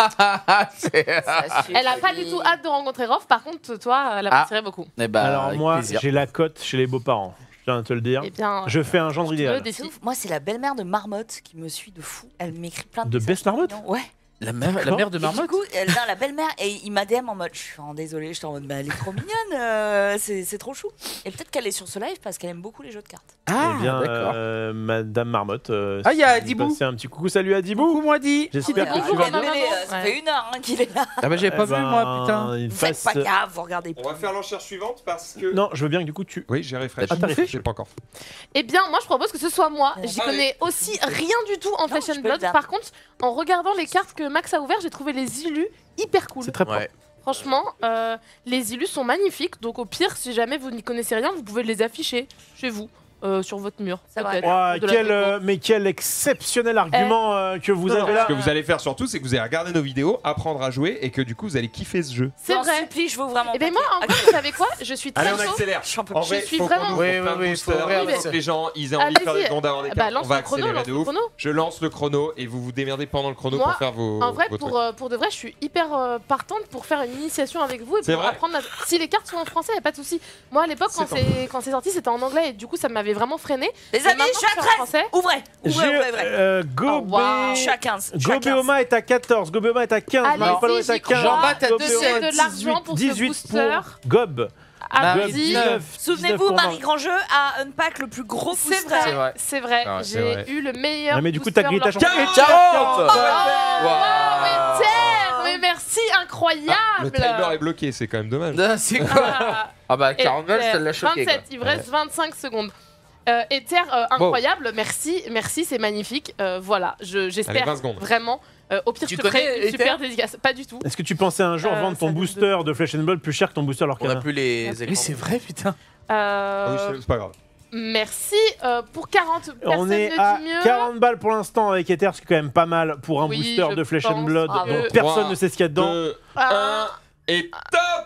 C'est- Elle a pas du tout hâte de rencontrer Rof. Par contre, toi, elle Ah. apprécierait beaucoup. Eh ben, Alors avec moi, plaisir. j'ai la cote chez les beaux-parents. Je tiens à te le dire. Eh bien, Je fais un genre le idéal. défi. C'est ouf. Moi, c'est la belle-mère de Marmotte qui me suit de fou. Elle m'écrit plein de De messages Best Marmotte mignons. Ouais. La mère, la D'accord. mère de Et Marmotte. du coup, elle, non, la belle-mère, et il m'a D M en mode, je suis vraiment désolée, j'étais en mode, bah, elle est trop mignonne, euh, c'est c'est trop chou. Et peut-être qu'elle est sur ce live parce qu'elle aime beaucoup les jeux de cartes. Ah, Eh bien, d'accord. euh, Madame Marmotte. euh, Ah, il y a si vous Adibou. passez un petit coucou, salut Adibou. Coucou, moi dit. J'espère Ah que ouais, tu bonjour, vas Adibou, maman. elle est, euh, ça Ouais. fait une heure hein, qu'il est là. Ah bah j'avais pas Eh vu ben, moi, putain. il Vous faites fasse- pas gaffe, vous regardez On pas. va faire l'enchère suivante parce que. Non, je veux bien que du coup tu. Oui, j'ai refresh. Ah, t'as refresh J'ai pas encore. Eh bien, moi, je propose que ce soit moi. Ouais. J'y Allez. connais aussi rien du tout en Non, Flesh je and peux Blood. le dire. Par contre, en regardant les cartes que Max a ouvertes, j'ai trouvé les illus hyper cool. C'est très propre. Ouais. Franchement, euh, les illus sont magnifiques. Donc, au pire, si jamais vous n'y connaissez rien, vous pouvez les afficher chez vous, euh, sur votre mur. C'est vrai. peut-être, Ouah, ou de la quel, déco. euh, mais quel exceptionnel argument euh, que vous Non, non, avez là. Ce que vous allez faire surtout, c'est que vous allez regarder nos vidéos, apprendre à jouer et que du coup, vous allez kiffer ce jeu. C'est J'en vrai. supplie, je veux vraiment. Et bien, pas moi, que- en vrai, vous savez quoi? Je suis très Allez, on chaud. accélère. Je suis un peu En Je vrai, suis faut vraiment- qu'on nous Oui, fasse oui, un oui, booster, faut ouvrir, faut mais- que les gens ils aient envie de faire Allez-y. des secondes avant des Bah, cartes. lance On va le chrono, accélérer lance de le ouf. chrono. Je lance le chrono et vous vous démerdez pendant le chrono Moi, pour faire vos. En vrai, vos pour, trucs. euh, pour de vrai, je suis hyper euh, partante pour faire une initiation avec vous et C'est pour vrai apprendre. à- Si les cartes sont en français, y a pas de souci. Moi, à l'époque, quand C'est c'est quand c'est sorti, c'était en anglais et du coup, ça m'avait vraiment freiné. Les Mais amis, maintenant je suis que à c'est en treize. français, Ouvrez, ouvrez, J'ai, ouvrez, ouvrez. euh, Gobé- Oh, wow. Je suis à quinze. je suis à quinze. Gobéoma est à quatorze, Gobéoma est à quinze, Allez-y, Marie-Palo est à j'y quinze, crois. Jean-Baptiste, t'as Gobéoma donnez est de l'argent pour ce dix-huit booster. pour Gob. allez-y. dix-neuf, Souvenez-vous, dix-neuf pour Marie Grandjeu a unpack le plus gros C'est booster. vrai, C'est vrai. c'est vrai. Ah ouais, c'est J'ai vrai. eu le meilleur. Ah, mais du coup, booster t'as grillé ta lors- chance. Quarante. Et quarante. Oh, Wow. mais Terre, mais merci, incroyable. Le timer est bloqué, c'est quand même dommage. Ah, c'est quoi Ah, Ah bah et- quarante balles, euh, ça l'a choqué. vingt-sept, il vous reste vingt-cinq secondes. Euh, Ether, euh, incroyable, merci, merci, c'est magnifique. Euh, voilà, je- Allez, j'espère vingt secondes. vraiment. Euh, au pire, Tu je te ferai connais une Ether super dédicace. Pas du tout. Est-ce que tu pensais un jour Euh, vendre ton ça donne booster de Flesh and Blood plus cher que ton booster On Lorcana? a plus les écrans. Oui, c'est vrai, putain. Euh, Ah oui, c'est- c'est pas grave. merci euh, pour quarante. Personne On est ne à dit mieux. quarante balles pour l'instant avec Ether, ce qui est quand même pas mal pour un Oui, booster je de Flesh and pense. Blood Bravo. dont Deux, personne trois, ne sait ce qu'il y a dedans. deux, Ah. un et top.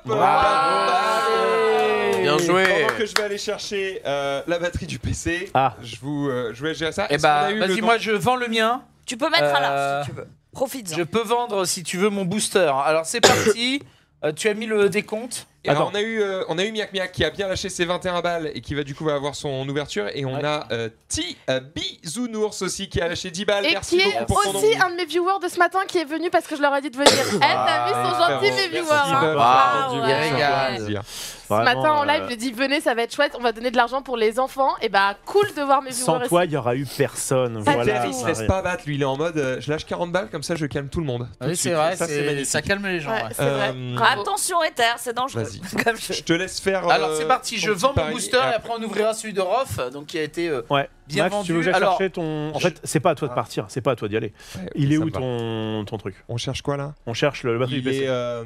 Bravo. Bien joué. Pendant que je vais aller chercher euh, la batterie du P C, Ah. je vous, euh, je vais gérer ça. Eh Est-ce qu'on bah, a eu le vas-y, temps moi je vends le mien. Tu peux mettre un Euh, large si tu veux. Profites-en. Je peux vendre si tu veux mon booster. Alors c'est parti. Euh, tu as mis le décompte. Et alors, Attends. on a eu, euh, on a eu Miak Miak qui a bien lâché ses vingt et un balles et qui va du coup va avoir son ouverture. Et on Ouais. a euh, Ti euh, Bisounours aussi qui a lâché dix balles. Et Merci qui est beaucoup pour ton aussi nom. un de mes viewers de ce matin qui est venu parce que je leur ai dit de venir. Eh, t'as vu, ils sont gentils mes viewers. Merci, hein. Bob. Ah, Entendu, ouais. bien sûr, Il régale. avec plaisir. Ce matin en live, euh, je lui ai dit venez, ça va être chouette, on va donner de l'argent pour les enfants. Et bah cool de voir mes viewers. Sans ici. toi, il y aura eu personne. Pas Voilà. Peter, il se laisse pas battre, lui il est en mode euh, je lâche quarante balles comme ça je calme tout le monde. Tout de Oui, c'est suite. vrai, ça c'est c'est- magnifique. ça calme les gens. Ouais, ouais. c'est vrai. Euh, Bravo. Attention, Ether, c'est dangereux. Vas-y. Comme je- Je te laisse faire. euh, Alors c'est parti, ton je petit vends mon pari booster et après- après on ouvrira celui de Rof, donc qui a été euh, Ouais. bien Max, vendu. tu veux que j'aille Alors, chercher ton. En je- fait, c'est pas à toi de partir, c'est pas à toi d'y aller. Ouais, Il est ça où me va. ton, ton truc? On cherche quoi là On cherche le batterie du il P C. est, euh,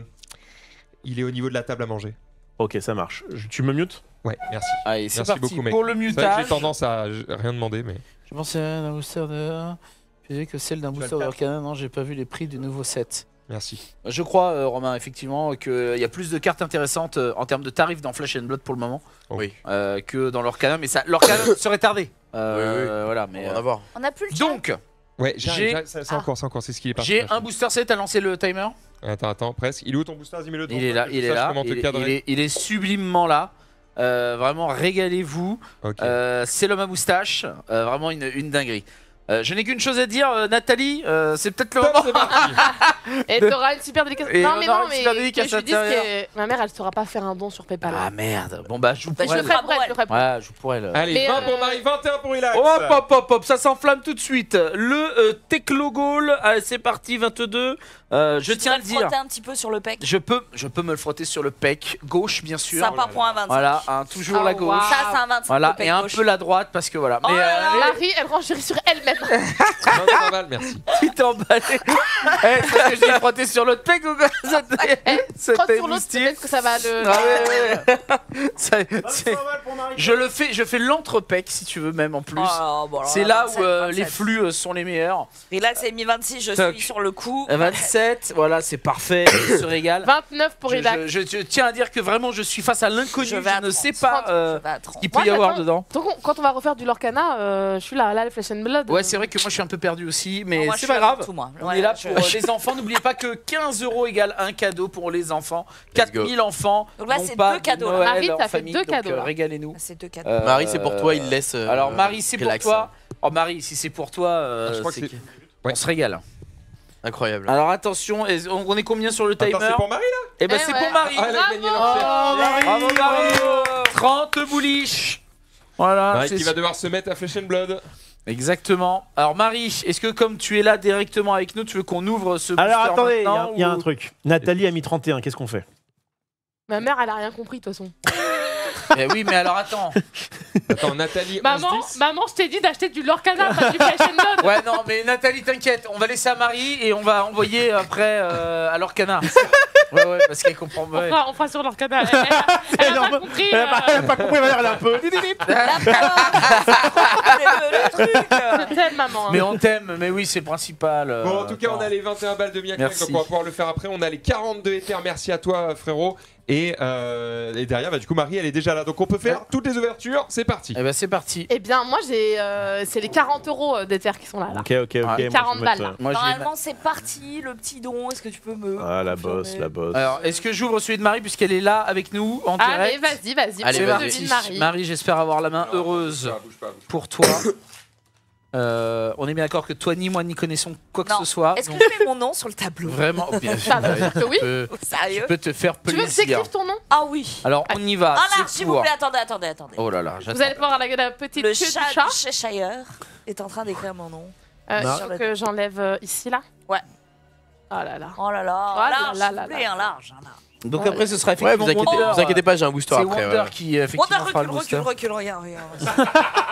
il est au niveau de la table à manger. Ok, ça marche. Je- Tu me mutes? Ouais, merci. allez, c'est Merci parti beaucoup, mec. pour le C'est vrai que mutage. j'ai tendance à j- rien demander, mais. Je pensais à un booster de. J'ai que celle d'un vas booster le de faire Arcana, non, j'ai pas vu les prix du nouveau set. Merci. Je crois, euh, Romain, effectivement, qu'il y a plus de cartes intéressantes euh, en termes de tarifs dans Flesh and Blood pour le moment Oui. euh, que dans l'Orcana, mais ça, l'Orcana serait tardé. Euh, Voilà, On mais. va en euh, avoir. On a plus le temps. Donc, Ouais, J'ai- j'arrive, j'arrive, c'est c'est Ah. encore, c'est encore, c'est ce qu'il est parti. j'ai un booster set à lancer le timer. Attends, attends, presque. Il est où ton booster? Dis-moi le Il est là, il est là. Comment Il te est, cadrer. il est- il est sublimement là. Euh, vraiment, régalez-vous. Ok. Euh, c'est l'homme à moustache. Euh, vraiment une, une dinguerie. Euh, je n'ai qu'une chose à dire, euh, Nathalie, euh, c'est peut-être le Top, moment. c'est parti. Et t'auras une super dédicace. Et non, on mais aura non, une mais super que dédicace je lui dise intérieure. que ma mère, elle saura pas faire un don sur PayPal. Ah merde. Bon bah je joue Bah, pour je je elle. le ferai ferai pour elle, je le ferai pour elle. Ouais, je joue pour elle. Allez, Mais, vingt euh, pour Marie, vingt et un pour Ilax. Hop hop hop hop, ça s'enflamme tout de suite. Le euh, Teclo Goal, allez, c'est parti, vingt-deux. Euh, je Tu tiens à dois le dire. frotter un petit peu sur le pec. Je peux, je peux me le frotter sur le pec gauche, bien sûr. Ça part pour un vingt-cinq. Voilà, hein, toujours Oh, la gauche. wow. Ça, c'est un vingt-cinq. Voilà, le pec et un gauche. peu la droite parce que voilà. Oh Mais là euh, là. Marie, elle renchérit sur elle-même. vingt-cinq balles, merci. tu t'es emballé. Eh, c'est parce que je l'ai frotté sur l'autre pec ou quoi? Ça te- ça Frotte t'a sur l'autre, émoustillé. peut-être que ça va le. Ah ouais, ouais. Ça- c'est- vingt-cinq balles pour Marie. Je le fais, je fais l'entrepec si tu veux même en plus. Oh, bon, alors C'est là où vingt-sept, euh, les vingt-sept. flux euh, sont les meilleurs. Relax a mis vingt-six, je Toc. suis sur le coup. vingt-sept. vingt-sept, voilà, c'est parfait, il se régale. vingt-neuf pour Je, Idak. je- je- je tiens à dire que vraiment, je suis face à l'inconnu, Je je, vais à ne trente. sais pas euh, Je vais à ce trente. qu'il peut Moi, y avoir j'attends. dedans. Donc, on- quand on va refaire du Lorcana, euh, je suis là, là, le Flesh and Blood. Ouais, c'est vrai que moi, je suis un peu perdu aussi, mais Moi, je c'est suis pas là pour grave. tout, moi. On Ouais, est là je- pour euh, les enfants. N'oubliez pas que quinze euros égale un cadeau pour les enfants. quatre mille enfants. Donc là, n'ont c'est pas deux de cadeaux, là. Noël Marie, en t'as fait famille, deux donc, cadeaux, euh, là. régalez-nous. C'est deux cadeaux. Euh, Marie, c'est pour toi, il laisse. euh, Alors, Marie, c'est pour relax. toi. Oh, Marie, si c'est pour toi, euh, Ah, je crois que c'est c'est- que- Ouais. on se régale. Incroyable. Alors, attention, est- on on est combien sur le timer? Attends, c'est pour Marie là Eh ben, Eh c'est ouais. pour Marie. Ah, elle a gagné l'enfer. Oh, Marie Bravo, Marie. trente bouliches. Voilà. Marie c'est qui va devoir se mettre à Flesh and Blood. Exactement. Alors Marie, est-ce que comme tu es là directement avec nous, tu veux qu'on ouvre ce Alors booster attendez, il y a- maintenant, il y, a ou- un truc. Nathalie a mis trente et un, qu'est-ce qu'on fait? Ma mère, elle a rien compris, de toute façon. Eh oui, mais alors attends. Attends, Nathalie. Maman, onze dix. maman, je t'ai dit d'acheter du Lorcana, pas du Flesh and Blood. Ouais, non, mais Nathalie, t'inquiète, on va laisser à Marie et on va envoyer après euh, à Lorcana. Ouais, ouais, parce qu'elle comprend. On Ouais. fera, on fera sur Lorcana. Elle, elle, elle a pas compris. Elle a pas, elle a euh, pas compris, elle a l'air un peu. le, le truc. Je t'aime, maman. hein. Mais on t'aime, mais oui, c'est le principal. euh, Bon, en tout cas, on attends. a les vingt et un balles de Miak, Merci. donc on va pouvoir le faire après. On a les quarante-deux éthers, merci à toi, frérot. Et, euh, et derrière, bah, du coup, Marie, elle est déjà là. Donc on peut faire toutes les ouvertures, c'est parti. Eh ben, c'est parti. Eh bien, moi, j'ai, euh, c'est les quarante euros d'Ether qui sont là. là. Ok, ok, ok. Ouais. moi, je vais quarante mettre, balles, là. Moi, je vais Normalement, c'est parti, le petit don. Est-ce que tu peux me. euh, Ah, la confirmer bosse, la bosse. Alors, est-ce que j'ouvre celui de Marie puisqu'elle est là avec nous en Allez, direct? vas-y, vas-y. Allez, pour vas-y. celui de Marie. Marie, j'espère avoir la main heureuse Bouge pas, bouge pas, bouge pour toi. Euh, on est bien d'accord que toi ni moi n'y connaissons quoi que Non. ce soit. Est-ce que donc tu mets mon nom sur le tableau? vraiment, bien sûr, Ça veut dire que oui. tu peux, tu Sérieux? peux te faire Tu veux que plaisir. j'écrive ton nom? Ah oui. Alors on y va. Ah là, c'est s'il pour- vous plaît, attendez, attendez, attendez. Oh là là, Vous j'attends. allez voir la, la petite Le queue chat du chat. du Cheshire est en train d'écrire mon nom. Euh, Non. il faut que j'enlève euh, ici, là. Ouais. Oh là là. Oh là là, Oh là large, là s'il là vous plaît, là. un large, un large. Donc Ouais. après ce sera Vous effectivement inquiétez, Wonder. vous inquiétez pas, j'ai un booster C'est après. Wonder ouais. qui euh, Wonder, effectivement fera recule, le booster. recule, recule, regarde, regarde.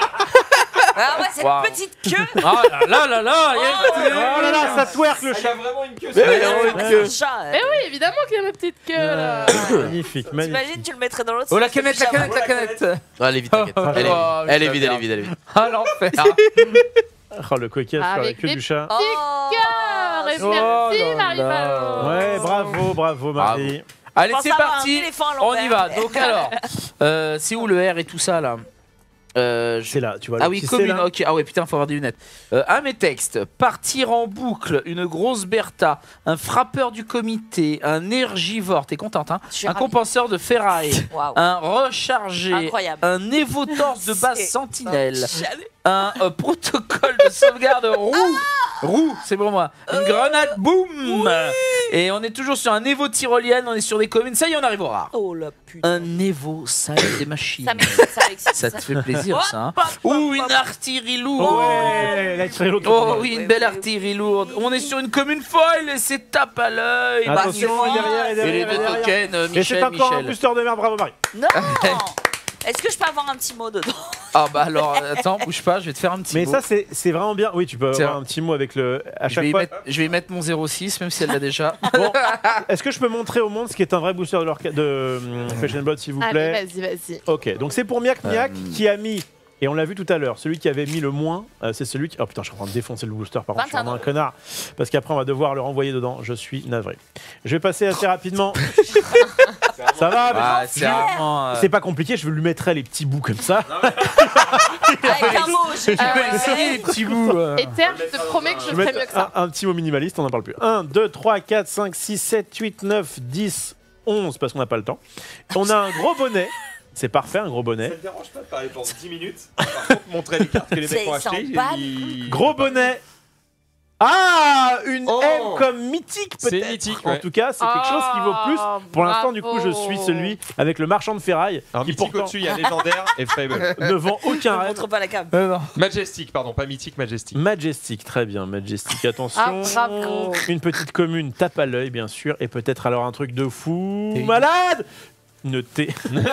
Ah ouais, cette Waouh. petite queue. Oh là là là là, il y a une- Oh là là, ça twerk le pas. chat. Il a vraiment une queue. Mais ça. oui, il a vraiment une Ah, queue. c'est un chat. Eh oui, évidemment qu'il y a ma petite queue, là. Magnifique, magnifique. T'imagines, tu le mettrais dans l'autre Oh la sens, canette, la le canette, la pyjama. canette. Ah, elle est vite, t'inquiète. Oh, Elle est oh, vite, elle est putain, vite, elle est merde. vite, elle est vite. Ah l'enfer. Oh, le coquette sur la Avec queue des du chat. Oh, Cœur, et Oh merci, là Marie là. Palot. Ouais, bravo, bravo, Marie. Allez, pense c'est avoir un parti. éléphant à On y l'envers. va. Donc alors, euh, c'est où le R et tout ça là? Euh, je- C'est là, tu vois. Ah le oui, petit C, commune, là. ok. Ah ouais, putain, faut avoir des lunettes. Euh, un mes textes, partir en boucle, une grosse Bertha, un frappeur du comité, un énergivore, t'es contente, hein? Je suis Un ravie. compenseur de Ferraille, Waouh. un rechargé, Incroyable. un évotorse de base C'est- sentinelle, Jamais. un euh, protocole de sauvegarde roue, roue, c'est pour moi, une grenade boum, et on est toujours sur un évo tyrolienne, on est sur des communes, ça y est, on arrive au rare. Oh la putain. Un évo, ça des machines. Ça m'excite, ça m'excite. Ça te fait plaisir, ça, hein? Hop, hop, Ou hop, une hop. artillerie lourde. Ouais, la tirée l'autre. Oh oui, une Oui, belle oui, artillerie lourde. On est sur une commune folle et c'est tape à l'œil. Bah, Attention, c'est et derrière, et Et derrière, les et deux derrière. tokens, euh, Et c'est Michel, encore un Michel. booster de merde, bravo Marie. Non. Est-ce que je peux avoir un petit mot dedans? Ah bah alors, attends, bouge pas, je vais te faire un petit Mais mot. ça, c'est c'est vraiment bien. Oui, tu peux Tiens. avoir un petit mot avec le. À je, chaque vais y fois. mettre, je vais y mettre mon zéro six, même si elle l'a déjà. Bon, est-ce que je peux montrer au monde ce qui est un vrai booster de, leur... de hum, Fashion Blood, s'il vous Allez, plaît? vas-y, vas-y. Ok, donc c'est pour Miak Miak Euh. qui a mis, et on l'a vu tout à l'heure, celui qui avait mis le moins, euh, c'est celui qui. Oh putain, je suis en train de défoncer le booster, par contre, je suis vraiment un connard. Parce qu'après, on va devoir le renvoyer dedans. Je suis navré. Je vais passer assez rapidement. Ça va, mais Ah, c'est vraiment. euh, c'est pas compliqué, je vais lui mettre les petits bouts comme ça. Avec un mot, j'ai Tu peux Euh, essayer les petits bouts. euh. Ether, je te promets que je Je vais ferai mettre mieux que ça. un, un petit mot minimaliste, on n'en parle plus. un, deux, trois, quatre, cinq, six, sept, huit, neuf, dix, onze, parce qu'on n'a pas le temps. On a un gros bonnet. C'est parfait, un gros bonnet. Ça te dérange pas de parler pendant dix minutes? Par contre, montrer les cartes que les mecs C'est- ont ça achetées. emballe. ils- Gros bonnet. Ah, une Oh. M comme mythique C'est peut-être. mythique, En ouais. tout cas, c'est quelque chose qui vaut plus. Oh, Pour l'instant, du coup, je bravo. suis celui avec le marchand de ferraille Alors, qui mythique pourtant au-dessus, il y a légendaire et Fable. ne vend aucun Ne rêve. montre pas la cam. Majestic, pardon, pas mythique, Majestic. Majestic, très bien, Majestic, attention. Ah, bravo. Une petite commune tape à l'œil, bien sûr, et peut-être alors un truc de fou Et- malade. Une T.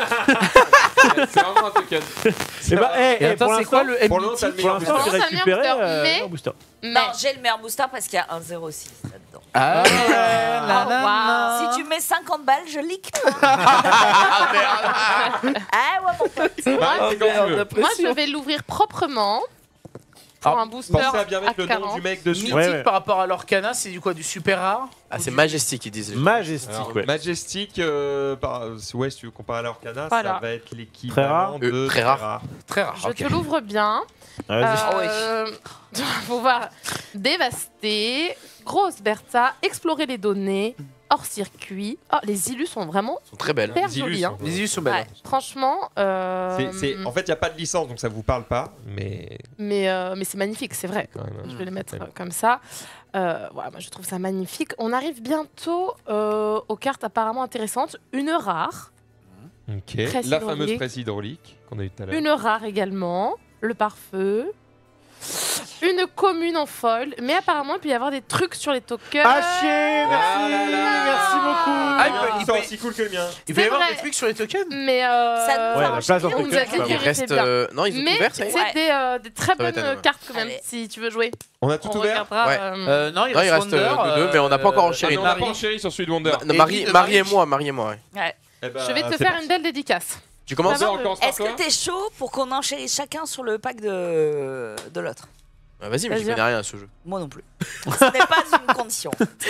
C'est vraiment un token. Et bah, eh, Et eh, attends, pour c'est quoi l'instant, le Pour M l'instant, t'as le pour meilleur l'instant, booster. j'ai Non, ça vient récupéré booster, euh, mais- un booster. Mais Non, j'ai le meilleur booster parce qu'il y a un zéro six là-dedans. Ah, Oh, la, la, wow. Si tu mets cinquante balles, je lique pas. Ah ouais, mon pote. Marie, c'est quand tu veux. moi, je vais l'ouvrir proprement pour Alors, un booster Pensez à bien mettre à le nom quarante. du mec dessus. Mythique Ouais, ouais. par rapport à l'Orcana, c'est du quoi? Du super rare? Ah, c'est Majestic, ils disent. les gens. Majestic, Alors, ouais. Majestic, euh, par- ouais, si tu veux comparer à l'Orcana, Voilà. ça va être Très l'équivalent rare. de Euh, très rare. Très rare. Je ok. te l'ouvre bien. Vas-y. Euh, tu vas pouvoir dévaster, grosse Bertha, explorer les données, hors circuit. Oh, les illus sont vraiment Elles sont très belles. hyper Les illus jolis. Hein. sont- Les yeux sont belles. Ouais, franchement, euh, C'est- c'est- En fait, il n'y a pas de licence, donc ça vous parle pas, mais mais, euh, mais c'est magnifique, c'est vrai. quand même. hein. Je vais les mettre Ouais. euh, comme ça. Euh, voilà, moi, je trouve ça magnifique. On arrive bientôt euh, aux cartes apparemment intéressantes. Une rare, Ok. Presse La fameuse hydraulique. presse hydraulique qu'on a eu tout à l'heure. une rare également, le pare-feu, une commune en foil. Mais apparemment, il peut y avoir des trucs sur les tokens. Ah chier, merci, Ah là là. merci beaucoup. Ah, il peut- Ils il sont peut- aussi cool que le mien. Il peut y C'est avoir vrai. des trucs sur les tokens? Mais euh, Ça nous Ouais, va la en place en chier, on nous a token, dit ça va. qu'il Il reste. restait bien. euh, Non, ils ont Mais tout ouvert, ça y est. c'est des, euh, des très va bonnes être à nous. cartes quand même, Allez. si tu veux jouer. On a On tout ouvert. regardera. Ouais. euh, Euh, non, il Non, reste il reste, Wonder, euh, nous deux, mais on n'a pas encore Ah enchéri. non, on n'a pas enchéri sur celui de Wonder. Non, Et Marie, Guy de Marie et Marie. moi, Marie et moi, ouais. Ouais. Eh ben, Je vais te c'est faire parti. une belle dédicace. Tu commences Ça va, on commence par Est-ce toi que t'es chaud pour qu'on enchérisse chacun sur le pack de, de l'autre? Ah, Vas-y, mais je Vas-y. connais rien à ce jeu. Moi non plus. Ce n'est pas une condition.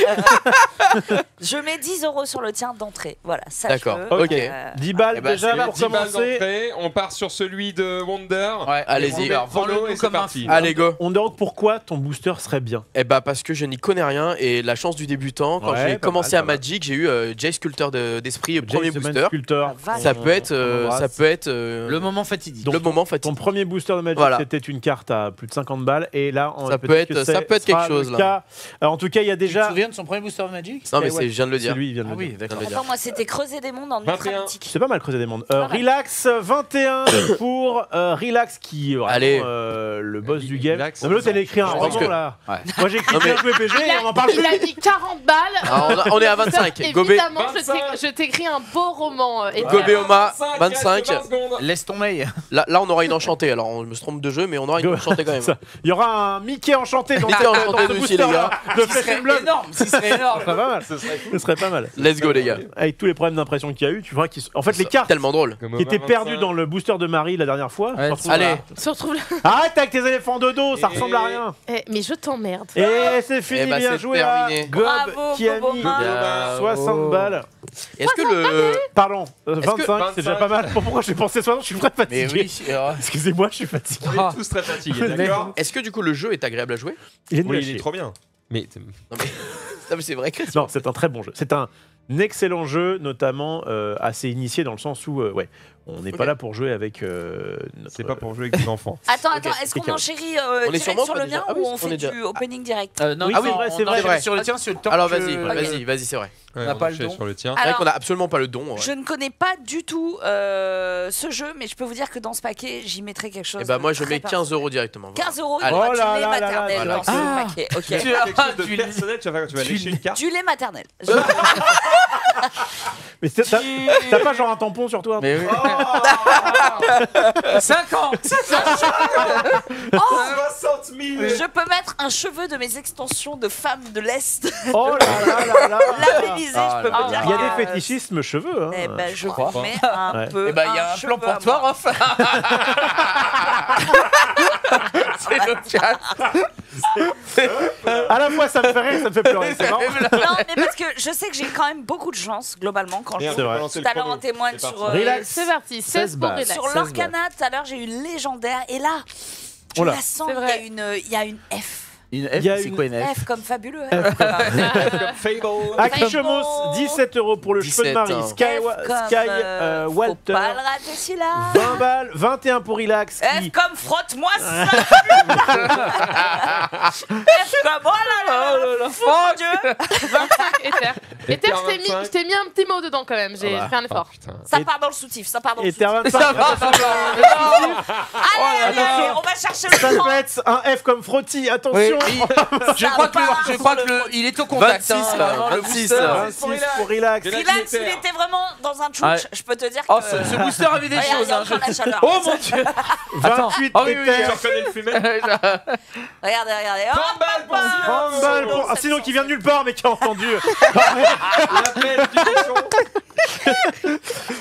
Je mets dix euros sur le tien d'entrée. Voilà, sache-le. D'accord, ok. Euh, dix balles Eh ben, déjà c'est pour dix balles commencer. d'entrée, on part sur celui de Wonder. Ouais, Allez-y. Alors, Chrono vends-le-nous et c'est comme un parti. film. Allez, go. Underdog, pourquoi ton booster serait bien? Eh bah parce que je n'y connais rien et la chance du débutant, quand Ouais, j'ai pas commencé mal, à pas mal. Magic, j'ai eu euh, Jay Sculpteur de- d'esprit, premier Jace the Man booster. Sculptor. Ah, vache. Ça On- peut être, euh, on ça embrasse. peut être euh, Le moment fatidique. le moment Ton fatidique. premier booster de Magic, Voilà. c'était une carte à plus de cinquante balles. Et là, on Ça peut peut dire être- que ça c'est- peut être sera quelque chose, le là. cas. Alors, en tout cas, il y a Tu te déjà. souviens de son premier booster de Magic? Non mais Eh ouais, c'est, je viens de le C'est dire. lui, il vient de Ah le oui, dire. d'accord. Je viens de le Attends, dire. moi c'était creuser des mondes en ultra vingt et un. mythique. C'est pas mal creuser des mondes. Euh, Pas mal. Relax vingt et un pour euh, Relax qui est vraiment, Allez. euh, le boss du game. Relax. Non, mais l'autre, elle a écrit un Je pense roman que- là. Ouais. Moi j'ai écrit Non, mais- bien joué P G Il et a, on en parle plus. il a mis quarante balles. Ah, on, a- on est à vingt-cinq. Gobé, Évidemment, je t'ai- vingt-cinq. je t'écris un beau roman. euh, et Gobé Oma, vingt-cinq, vingt-cinq. il reste vingt secondes. Laisse ton mail. Là, là on aura une enchantée. Alors on me trompe de jeu, mais on aura une enchantée quand même. Ça. Il y aura un Mickey enchanté dans, Mickey dans enchanté ce dessus, booster, les gars. là, de Ce Flesh serait and Blood. énorme. Ce serait énorme. Ce serait pas mal. Ce serait pas mal. Let's go les gars. Avec tous les problèmes d'impression qu'il y a eu, tu vois qu'ils sont- en fait les cartes Tellement drôle. Comme qui étaient Oma perdues vingt-cinq. dans le booster de Marie la dernière fois. Ouais, se retrouvent Allez. là. se retrouve là. Arrête avec tes éléphants de dos, ça Et- ressemble à rien. Eh, mais je t'emmerde. Et c'est fini, Eh bah, bien c'est joué à terminé. Gob Bravo, qui a Bobo mis Main. Bravo. soixante balles. Est-ce que le. Pardon, euh, Est-ce que vingt-cinq, c'est déjà pas mal. Pourquoi j'ai pensé soixante? Je suis très Mais fatigué. oui. alors, Excusez-moi, je suis fatigué. On est tous très fatigués, d'accord. Est-ce que du coup le jeu est agréable à jouer? Il est nul à Oui, il chier. est trop bien. Mais Non mais, non, mais c'est vrai, Christian. Non, c'est un très bon jeu. C'est un excellent jeu, notamment euh, assez initié dans le sens où, euh, ouais, on n'est pas Ok. là pour jouer avec. euh, notre- c'est pas pour jouer avec des enfants. Attends, Ok. attends, est-ce qu'on Quelqu'un. enchérit euh, On est direct sur moi, sur pas le déjà mien Ah oui, ou on on fait est déjà- du opening direct? euh, non, Oui, ah c'est vrai, on c'est vrai. enchaîne sur le tien sur le temps. Alors que- vas-y, Ok. vas-y, vas-y, c'est vrai. Ouais, On n'a on pas le enchaîne don. sur le tien. C'est vrai Alors, qu'on a absolument pas le don. ouais. je ne connais pas du tout euh, ce jeu, mais je peux vous dire que dans ce paquet, j'y mettrai quelque chose. Et bah de moi je très mets quinze euros directement. voilà. quinze euros, il y Allez. aura Oh du là lait là là là, maternel voilà. dans ce Ah. paquet. Ok. Tu Quelque chose de tu- personnel, tu vas faire, tu vas tu- lécher une carte. Du lait maternel. Je- Mais c'est- t'as t'as pas genre un tampon sur toi? Mais oui. cinq ans. soixante mille. Je peux mettre un cheveu de mes extensions de femme de l'Est Oh là là là là. labellisé, Ah je peux là me là. dire. Il y a que, des euh, fétichismes cheveux. Hein. Eh ben, je crois. vous mets un Ouais. peu. Eh ben il y a un cheveu plan à pour toi, moi. Rof. C'est local. À la fois, ça me fait rire, ça me fait pleurer. C'est marrant. Non, mais parce que je sais que j'ai quand même beaucoup de chance, globalement, quand je Merde, C'est on vrai. va lancer tout le à l'heure en chrono. témoigne C'est sur. parti. euh, Relax. C'est parti, seize seize pour balles. relax. Sur seize l'Orcana, tout à l'heure, j'ai eu légendaire. Et là, je Oh là. la sens, C'est il y, a vrai. une, il y a une F. Une Il y a F, c'est une quoi une F? F comme fabuleux. Fable. Akishomos, dix-sept euros pour le cheveu de dix-sept, Marie. hein. Sky, F comme. Sky euh, euh, faut Walter, pas le rater celui-là. vingt balles, vingt et un pour Relax. F Qui... comme frotte-moi ça. F comme. Oh là là là là. Fou, mon Dieu. vingt-cinq Ether. Ether, je t'ai mis, vingt-cinq. je t'ai mis un petit mot dedans quand même. J'ai Ah bah. fait un effort. Ça part dans le soutif, ça part dans le Et soutif. t'es à vingt-cinq. Ça va, ça va. Allez, allez, allez, on va chercher le Ça trente. peut être un F comme Frotty, Oui, attention. il- je crois que, le- je crois que le- il est au contact. vingt-six, hein, là, vraiment, le vingt-six, booster. là. vingt-six pour Relax. Et là, Relax, Ether. il était vraiment dans un tchouch. Ouais. Je peux te dire que. Oh, ce, ce booster avait des Regarde, il choses. y a hein, encore je- la chaleur. Oh mon dieu. Attends. vingt-huit Ah oui, oui, Ether. Tu reconnais le fumet Regardez, regardez. Oh, trente balles pour Simon. trente balles pour... Ah, sinon qui vient de nulle part mais qui a entendu. L'appel du méchant.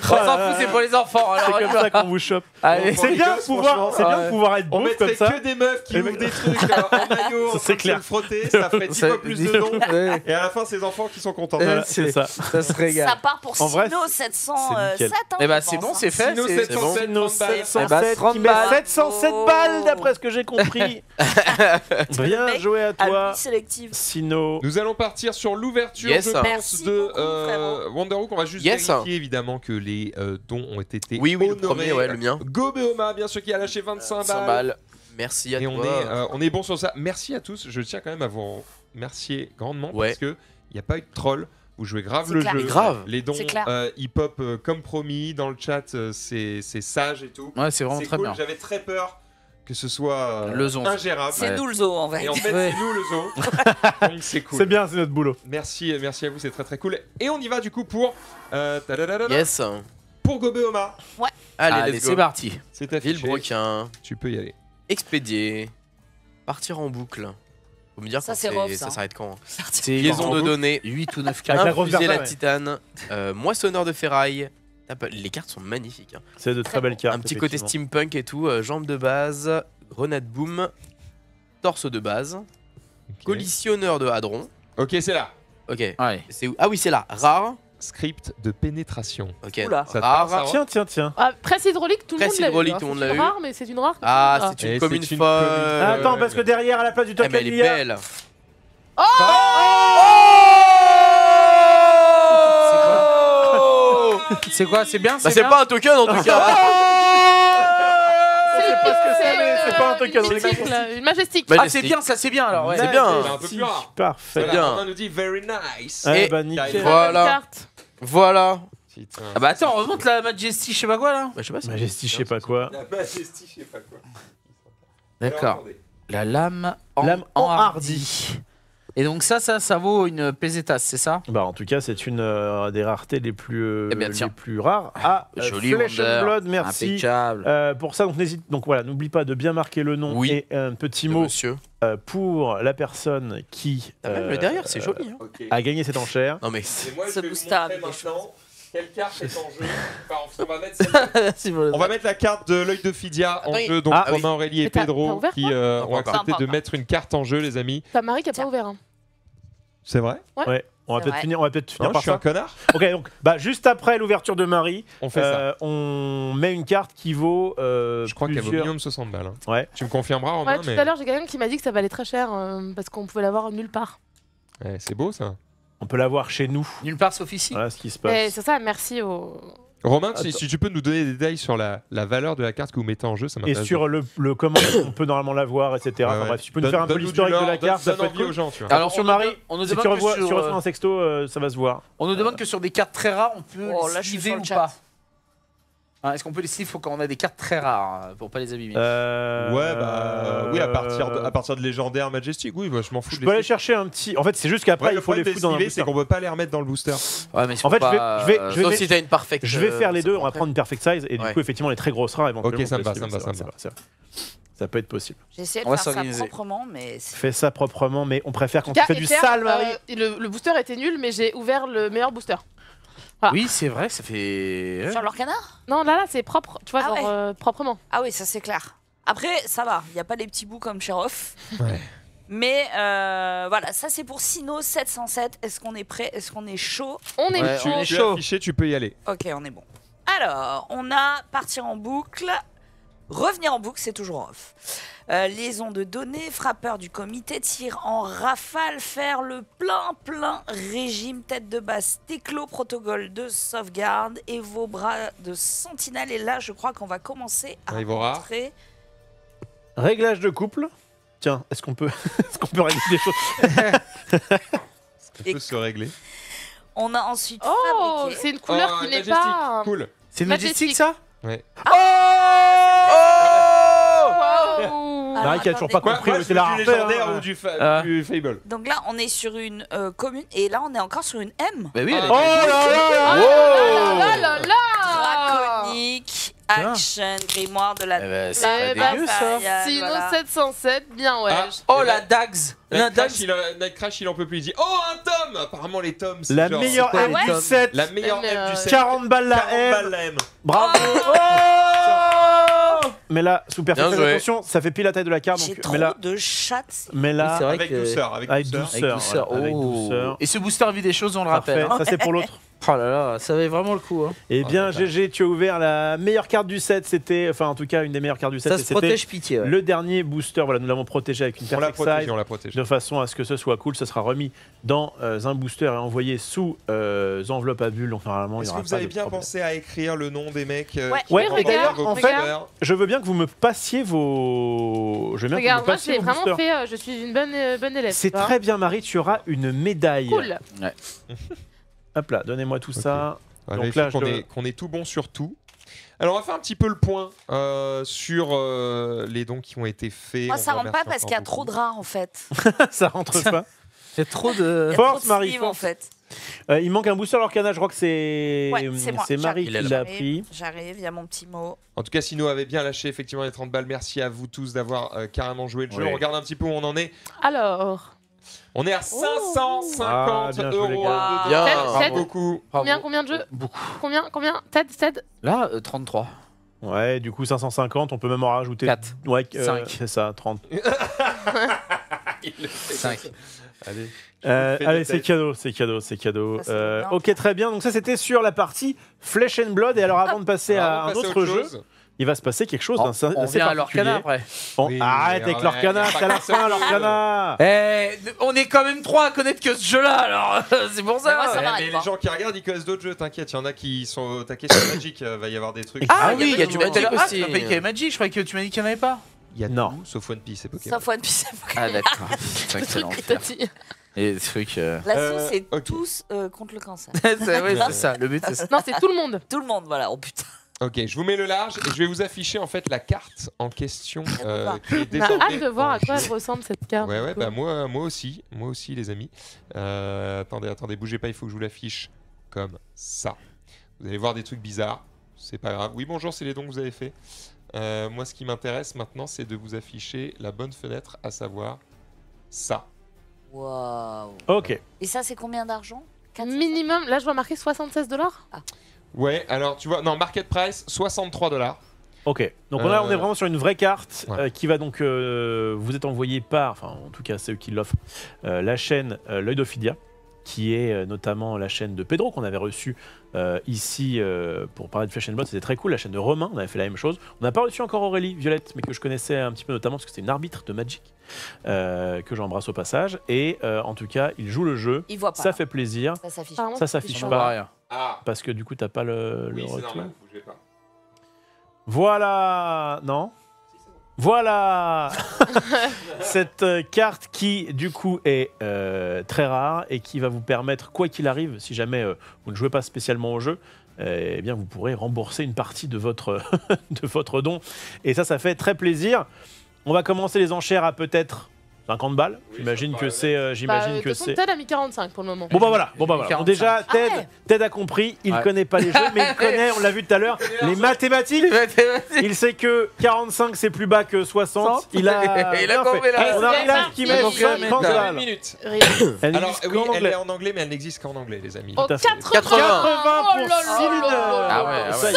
On s'en fout, c'est pour les enfants. C'est Alors, comme ça qu'on vous chope. Allez. C'est bien, de pouvoir, c'est bien de pouvoir être On beau comme mettrait ça. que des meufs qui Et ouvrent mec- des trucs euh, en maillot, Ça, en c'est train de clair. se le frotter, ça ferait dix Ça- fois plus de dons. Ouais. Et à la fin, c'est les enfants qui sont contents. Voilà, Euh, c'est ça. Ça se régale. Ça part pour En vrai, Sino sept cent c'est nickel. sept. Hein, Eh bah, je c'est pense, bon, hein. c'est fait. Sinon, c'est- sept c'est cent bon. sept, Sinon, trente balles. sept cent Eh bah, sept trente qui met balles. sept cent sept balles d'après ce que j'ai compris. Bien mec joué à toi, Avis sélective. Sino. Nous allons partir sur l'ouverture, Yes. je pense, Merci de beaucoup, euh, frérot. Wonderhook. On va juste Yes. vérifier évidemment que les euh, dons ont été Oui, oui, le honorés. premier, ouais, le mien. Gobeoma, bien sûr, qui a lâché vingt-cinq cent balles. balles. Merci à Et toi. on est, euh, on est bon sur ça. Merci à tous. Je tiens quand même à vous remercier grandement Ouais. parce que il n'y a pas eu de troll. Vous jouez grave C'est le clair. jeu. Mais grave. Les dons C'est clair. euh, hip-hop euh, comme promis dans le chat, euh, c'est c'est sage et tout. Ouais, c'est vraiment C'est très cool. bien. J'avais très peur que ce soit euh, Le zonze. ingérable. C'est Ouais. nous le zoo en vrai. Et en fait, Ouais. c'est nous le zoo. Donc c'est cool. C'est bien, c'est notre boulot. Merci, merci à vous, c'est très très cool. Et on y va du coup pour euh, tadadadada, Yes. pour Gobeoma. Allez, Allez, let's c'est go. parti. C'est affiché. Villebrequin. Tu peux y aller. Expédier. Partir en boucle. Faut me dire Ça, quand c'est rough, ça. ça s'arrête quand. hein. C'est Liaison de données. huit ou neuf Avec la cartes. grosse Infuser verta, la ouais. titane. euh, moissonneur de ferraille. Tape- Les cartes sont magnifiques. hein. C'est de très belles cartes. Un petit côté effectivement. steampunk et tout. euh, jambes de base. Grenade boom. Torse de base. Ok. Collisionneur de hadron. Ok, c'est là. Ok. Ouais. C'est où Ah oui, c'est là. Rare. Script de pénétration. Ok. Oula. Ça te parle, ça, Rare. Tiens, tiens, tiens. Ah, presse hydraulique, tout le Presse monde l'a eu. hydraulique, hein. tout le monde C'est l'a une eu. rare, mais c'est une rare. Ah, Ah. c'est une Et commune c'est une folle. commune- Ah, Attends, parce que derrière, à la place du Eh, token, mais elle est il y a. belle. C'est quoi C'est bien Bah, c'est bien pas un token en tout cas. C'est pas ce que c'est, mais c'est pas un token. Une mythique, là, une majestique. Bah, Ah, c'est bien, ça c'est bien alors. Ouais. C'est bien. C'est un peu plus rare. Parfait. Voilà, bien. Romain nous dit very nice. Eh Et- bah, nickel. Voilà. Carte. Voilà. Putain. Ah bah attends, on remonte la Majesty, je sais pas quoi là. Bah, je sais pas. c'est- Majesty, je sais pas quoi. La majesty, je sais pas quoi. D'accord. Alors, attendez. La lame, en, Lame enhardie. Et donc ça, ça, ça vaut une pesetas, c'est ça? Bah, en tout cas, c'est une euh, des raretés les plus, euh, Eh bien, les tiens. plus rares. Ah, euh, Joli Flesh and Wonder. Blood, merci. Impeccable. Euh, pour ça, donc n'hésite. Donc voilà, n'oublie pas de bien marquer le nom Oui. et un petit Le mot Monsieur. euh, pour la personne qui Ah, même euh, le derrière, c'est joli. hein. Ok. a gagné cette enchère. Non mais. Et moi, Ce je vais vous booster a montrer mis des maintenant quelle carte est en jeu. Enfin, on va mettre celle- On va mettre la carte de l'œil de Phidia en Attends, jeu. Donc ah, Romain, Aurélie et Mais t'as- t'as Pedro ouvert, qui toi euh, Non, ont pas encore. accepté Pas de encore. mettre une carte en jeu, les amis. Ta Marie qui a Tiens. pas ouvert. hein. C'est vrai Ouais. On va C'est peut-être vrai. finir, on va peut-être finir Non, je par suis un ça. connard. Ok, donc bah, juste après l'ouverture de Marie, On fait euh, on met une carte qui vaut. euh, ça. Je crois qu'elle vaut plusieurs- minimum soixante balles. hein. Ouais. Tu me confirmeras, Romain, Ouais, tout mais à l'heure, j'ai quelqu'un qui m'a dit que ça valait très cher euh, parce qu'on pouvait l'avoir nulle part. Ouais, c'est beau ça. On peut l'avoir chez nous. Nulle part sauf ici. Voilà ce qui se Mais passe. c'est ça, merci au. Romain, si, Attends. si tu peux nous donner des détails sur la, la valeur de la carte que vous mettez en jeu, ça Et m'intéresse. sur le, le comment on peut normalement l'avoir, et cetera. Ouais, Enfin, ouais. bref, tu peux nous Donne- faire un peu donne-nous l'historique du de la lore, carte, ça donne- peut donne être envie cool. aux gens, tu vois. Alors, sur on nous Marie, demande- on nous Si tu, demande revois, que tu sur, reçois euh, un sexto, euh, ça va se voir. on nous demande que sur des cartes très rares, on peut Oh, les là, je suis sliver sur le ou chat. pas. Hein, Est-ce qu'on peut les sliver? Faut qu'on a des cartes très rares euh, pour pas les abîmer. Euh, Ouais, bah oui, à partir de, à partir de légendaire Majestic, oui, bah, je m'en fous. Je de peux aller les chercher un petit. En fait, c'est juste qu'après, Ouais, il le faut les problème des foutre dans un slivés, c'est booster. qu'on peut pas les remettre dans le booster. Ouais, mais En fait, je vais- je vais- je vais- Sauf si t'as une parfaite. Je vais euh, faire les ça deux, on va prend prendre une perfect size et du Ouais. coup, effectivement, les très grosses rares éventuellement. Ok, ça on me peut va, les ça me va, sliver, ça me va. c'est vrai. Ça peut être possible. J'ai essayé On de va faire ça s'organiser. proprement, mais c'est- Fais ça proprement, mais on préfère quand En tu tout fais cas, du Ether, sale, Marie. euh, le, le booster était nul, mais j'ai ouvert le meilleur booster. Oui, c'est vrai, ça fait. sur leur canard. Non, là, là, c'est propre, tu vois, Ah genre ouais. euh, proprement. Ah oui, ça c'est clair. Après, ça va, il n'y a pas des petits bouts comme Sheroff. Ouais. Mais euh, voilà, ça c'est pour Sino sept cent sept. Est-ce qu'on est prêt? Est-ce qu'on est chaud? On est Ouais, Tu, on est tu es chaud. affiché, tu peux y aller. Ok, on est bon. Alors, on a partir en boucle. Revenir en boucle, c'est toujours off. Euh, liaison de données, frappeur du comité, tir en rafale, faire le plein plein, régime, tête de base, téclo, protocole de sauvegarde et vos bras de sentinelle. Et là, je crois qu'on va commencer à Ah, il vaut rare. rentrer. Réglage de couple. Tiens, est-ce qu'on peut, est-ce qu'on peut régler des choses? On Et- peut se régler. On a ensuite Oh, fabriqué. c'est une couleur Oh, qui n'est Majestic, pas. Cool. C'est Majestic. Majestic ça? Ouais. Wow. Alors, Marie qui a toujours pas attendez. compris Moi, où je était veux la du rareté. légendaire hein. ou du, fa- Ah. du Fable. Donc là, on est sur une euh, commune et là, on est encore sur une M. Bah oui, elle Oh est. Oh là là Ah là là là là là là. Draconique. Action, grimoire de la. Eh ben, Eh c'est bah, pas dégueu ça. Sino Voilà. sept cent sept, bien ouais. Ah. Oh la Dags. La Nightcrash, Dags. il, a- Nightcrash, il en peut plus. Il dit oh, un tome. Apparemment, les tomes. c'est La genre- meilleure c'est quoi, M les du tomes set. La meilleure Mais, M euh, du set. quarante balles la quarante balles M. la M. Bravo. Oh Mais là, super, Bien faites joué. attention, ça fait pile la taille de la carte. J'ai Donc, trop mais là, de chattes. mais là, Oui, c'est vrai Avec que- douceur. Avec avec douceur. douceur. Avec douceur. voilà, avec Oh. douceur. Et ce booster vit des choses, on le Parfait, rappelle. hein. ça c'est pour l'autre. Oh là là, ça valait vraiment le coup. Hein. Eh Oh, bien, putain. G G, tu as ouvert la meilleure carte du set. C'était, enfin, en tout cas, une des meilleures cartes du set. Ça et se c'était protège pitié. ouais. le dernier booster. Voilà, nous l'avons protégé avec une On l'a perfect protégé, size. on l'a protégé. De façon à ce que ce soit cool, ce sera remis dans euh, un booster et envoyé sous euh, enveloppe à bulles. Donc normalement, il Est-ce n'y que aura vous pas avez de bien problème. pensé à écrire le nom des mecs euh, Ouais. qui Ouais, vont et vendre d'ailleurs, vos en fait, boosters Je veux bien que vous me passiez vos. Je veux bien Regarde, que vous moi me je passiez l'ai vos vraiment boosters. fait, euh, je suis une bonne, euh, bonne élève. C'est tu vois. très bien, Marie. Tu auras une médaille. Cool. Hop là, donnez-moi tout Ok. ça. On va Donc vérifier là, je qu'on dois- est, qu'on est tout bon sur tout. Alors on va faire un petit peu le point euh, sur euh, les dons qui ont été faits. Moi, On ça vous rentre pas remercie parce qu'il y a encore trop de beaucoup. rats en fait. Ça rentre pas. Il y a trop de. Il y a Force, trop de Marie, sleeves, force. en fait. Euh, il manque un booster Lorcana. Je crois que c'est Ouais, c'est moi. Marie Il qui est là. l'a J'arrive, pris. J'arrive, il y a mon petit mot. En tout cas, Sino avait bien lâché effectivement les trente balles. Merci à vous tous d'avoir euh, carrément joué le jeu. Oui. On regarde un petit peu où on en est. Alors, On est à cinq cent cinquante Ah, bien joué, les euros. gars. de Bien. dons. Ted, Bravo Ted, beaucoup. combien, combien de jeux Beaucoup. Combien, combien Ted, Ted Là, euh, trente-trois. Ouais, du coup cinq cent cinquante. On peut même en rajouter. quatre. Ouais, euh, Cinq. c'est ça, trente. Il le fait. cinq. Allez. Euh, Fais allez, des c'est tests. cadeau, c'est cadeau, c'est cadeau. Ça, c'est Euh, bien. ok, très bien. Donc ça, c'était sur la partie Flesh and Blood. Et alors, avant de passer Alors, à on un va passer autre autre jeu, chose. il va se passer quelque chose On, d'un on assez vient à particulier. l'Orcana après. On- Oui, Arrête mais avec ouais, l'Orcana, y a pas c'est à la qu'un seul fin, jeu. l'Orcana. Eh, on est quand même trois à connaître que ce jeu-là, alors c'est pour Mais moi, ça. ça Ouais, m'arrête mais pas. les gens qui regardent, ils connaissent d'autres jeux, t'inquiète. Il y en a qui sont au taquet sur Magic. euh, va y avoir des trucs. Ah, Ah oui, il y a du Magic Magic aussi. Ah, tu m'as dit qu'il y avait Magic, je croyais que tu m'as dit qu'il n'y en avait pas. Il y a Non. tout, sauf One Piece et Pokémon. Sauf One Piece. Ah d'accord. Putain, Le quel truc que t'as enfer. dit. Et des trucs. euh, La Euh, sauce, c'est ok. tous euh, contre le cancer. c'est ouais, c'est ça, le but c'est ça. Non, c'est tout le monde. Tout le monde, voilà. Oh putain. Ok, je vous mets le large et je vais vous afficher en fait la carte en question euh, qui est On a désormais hâte de voir en à quoi jeu. elle ressemble cette carte. Ouais, ouais, du coup. bah moi, moi aussi, moi aussi, les amis. Euh, attendez, attendez, bougez pas, il faut que je vous l'affiche comme ça. Vous allez voir des trucs bizarres, c'est pas grave. Oui, bonjour, c'est les dons que vous avez fait. Euh, moi, ce qui m'intéresse maintenant, c'est de vous afficher la bonne fenêtre, à savoir ça. Waouh. Ok. Et ça, c'est combien d'argent quatre cents Minimum, là je vois marqué soixante-seize dollars. Ouais, alors tu vois, non, market price, soixante-trois dollars. Ok, donc on, a- on est Euh, vraiment sur une vraie carte ouais. euh, qui va donc euh, vous être envoyée par, enfin en tout cas c'est eux qui l'offrent, euh, la chaîne euh, L'œil d'Ophidia, qui est euh, notamment la chaîne de Pedro qu'on avait reçu euh, ici euh, pour parler de Flesh and Blood, c'était très cool, la chaîne de Romain, on avait fait la même chose. On n'a pas reçu encore Aurélie Violette, mais que je connaissais un petit peu notamment parce que c'était une arbitre de Magic, euh, que j'embrasse au passage, et euh, en tout cas il joue le jeu, Il voit pas. ça fait plaisir, Ça s'affiche. Apparemment, ça s'affiche On pas. voit rien. Ah, parce que du coup t'as pas le, le oui, c'est retour. normal, bougez pas. Voilà, non? Voilà cette euh, carte qui du coup est euh, très rare et qui va vous permettre, quoi qu'il arrive, si jamais euh, vous ne jouez pas spécialement au jeu, euh, eh bien vous pourrez rembourser une partie de votre, de votre don. Et ça, ça fait très plaisir. On va commencer les enchères à peut-être cinquante balles. Oui, J'imagine ça que paraît, c'est, euh, Bah, j'imagine de que toute façon, c'est. Ted a mis quarante-cinq pour le moment. Bon bah voilà, bon bah voilà. Bon, quarante-cinq. déjà Ah Ted, ouais. Ted a compris, il Ouais. connaît pas les jeux, mais il connaît, on l'a vu tout à l'heure, les mathématiques. Il sait que quarante-cinq c'est plus bas que soixante. Il a, Il a bien compris, fait. là. On a C'est Rilan qui met parti. cinquante Dans une balles. minute. Rien. Elle Alors existe oui, qu'en elle anglais. est en anglais, mais elle n'existe qu'en anglais, les amis. Oh, à fait. quatre-vingts. quatre-vingts Oh pour là là Cylinder. là là. Ah ouais, ah ouais.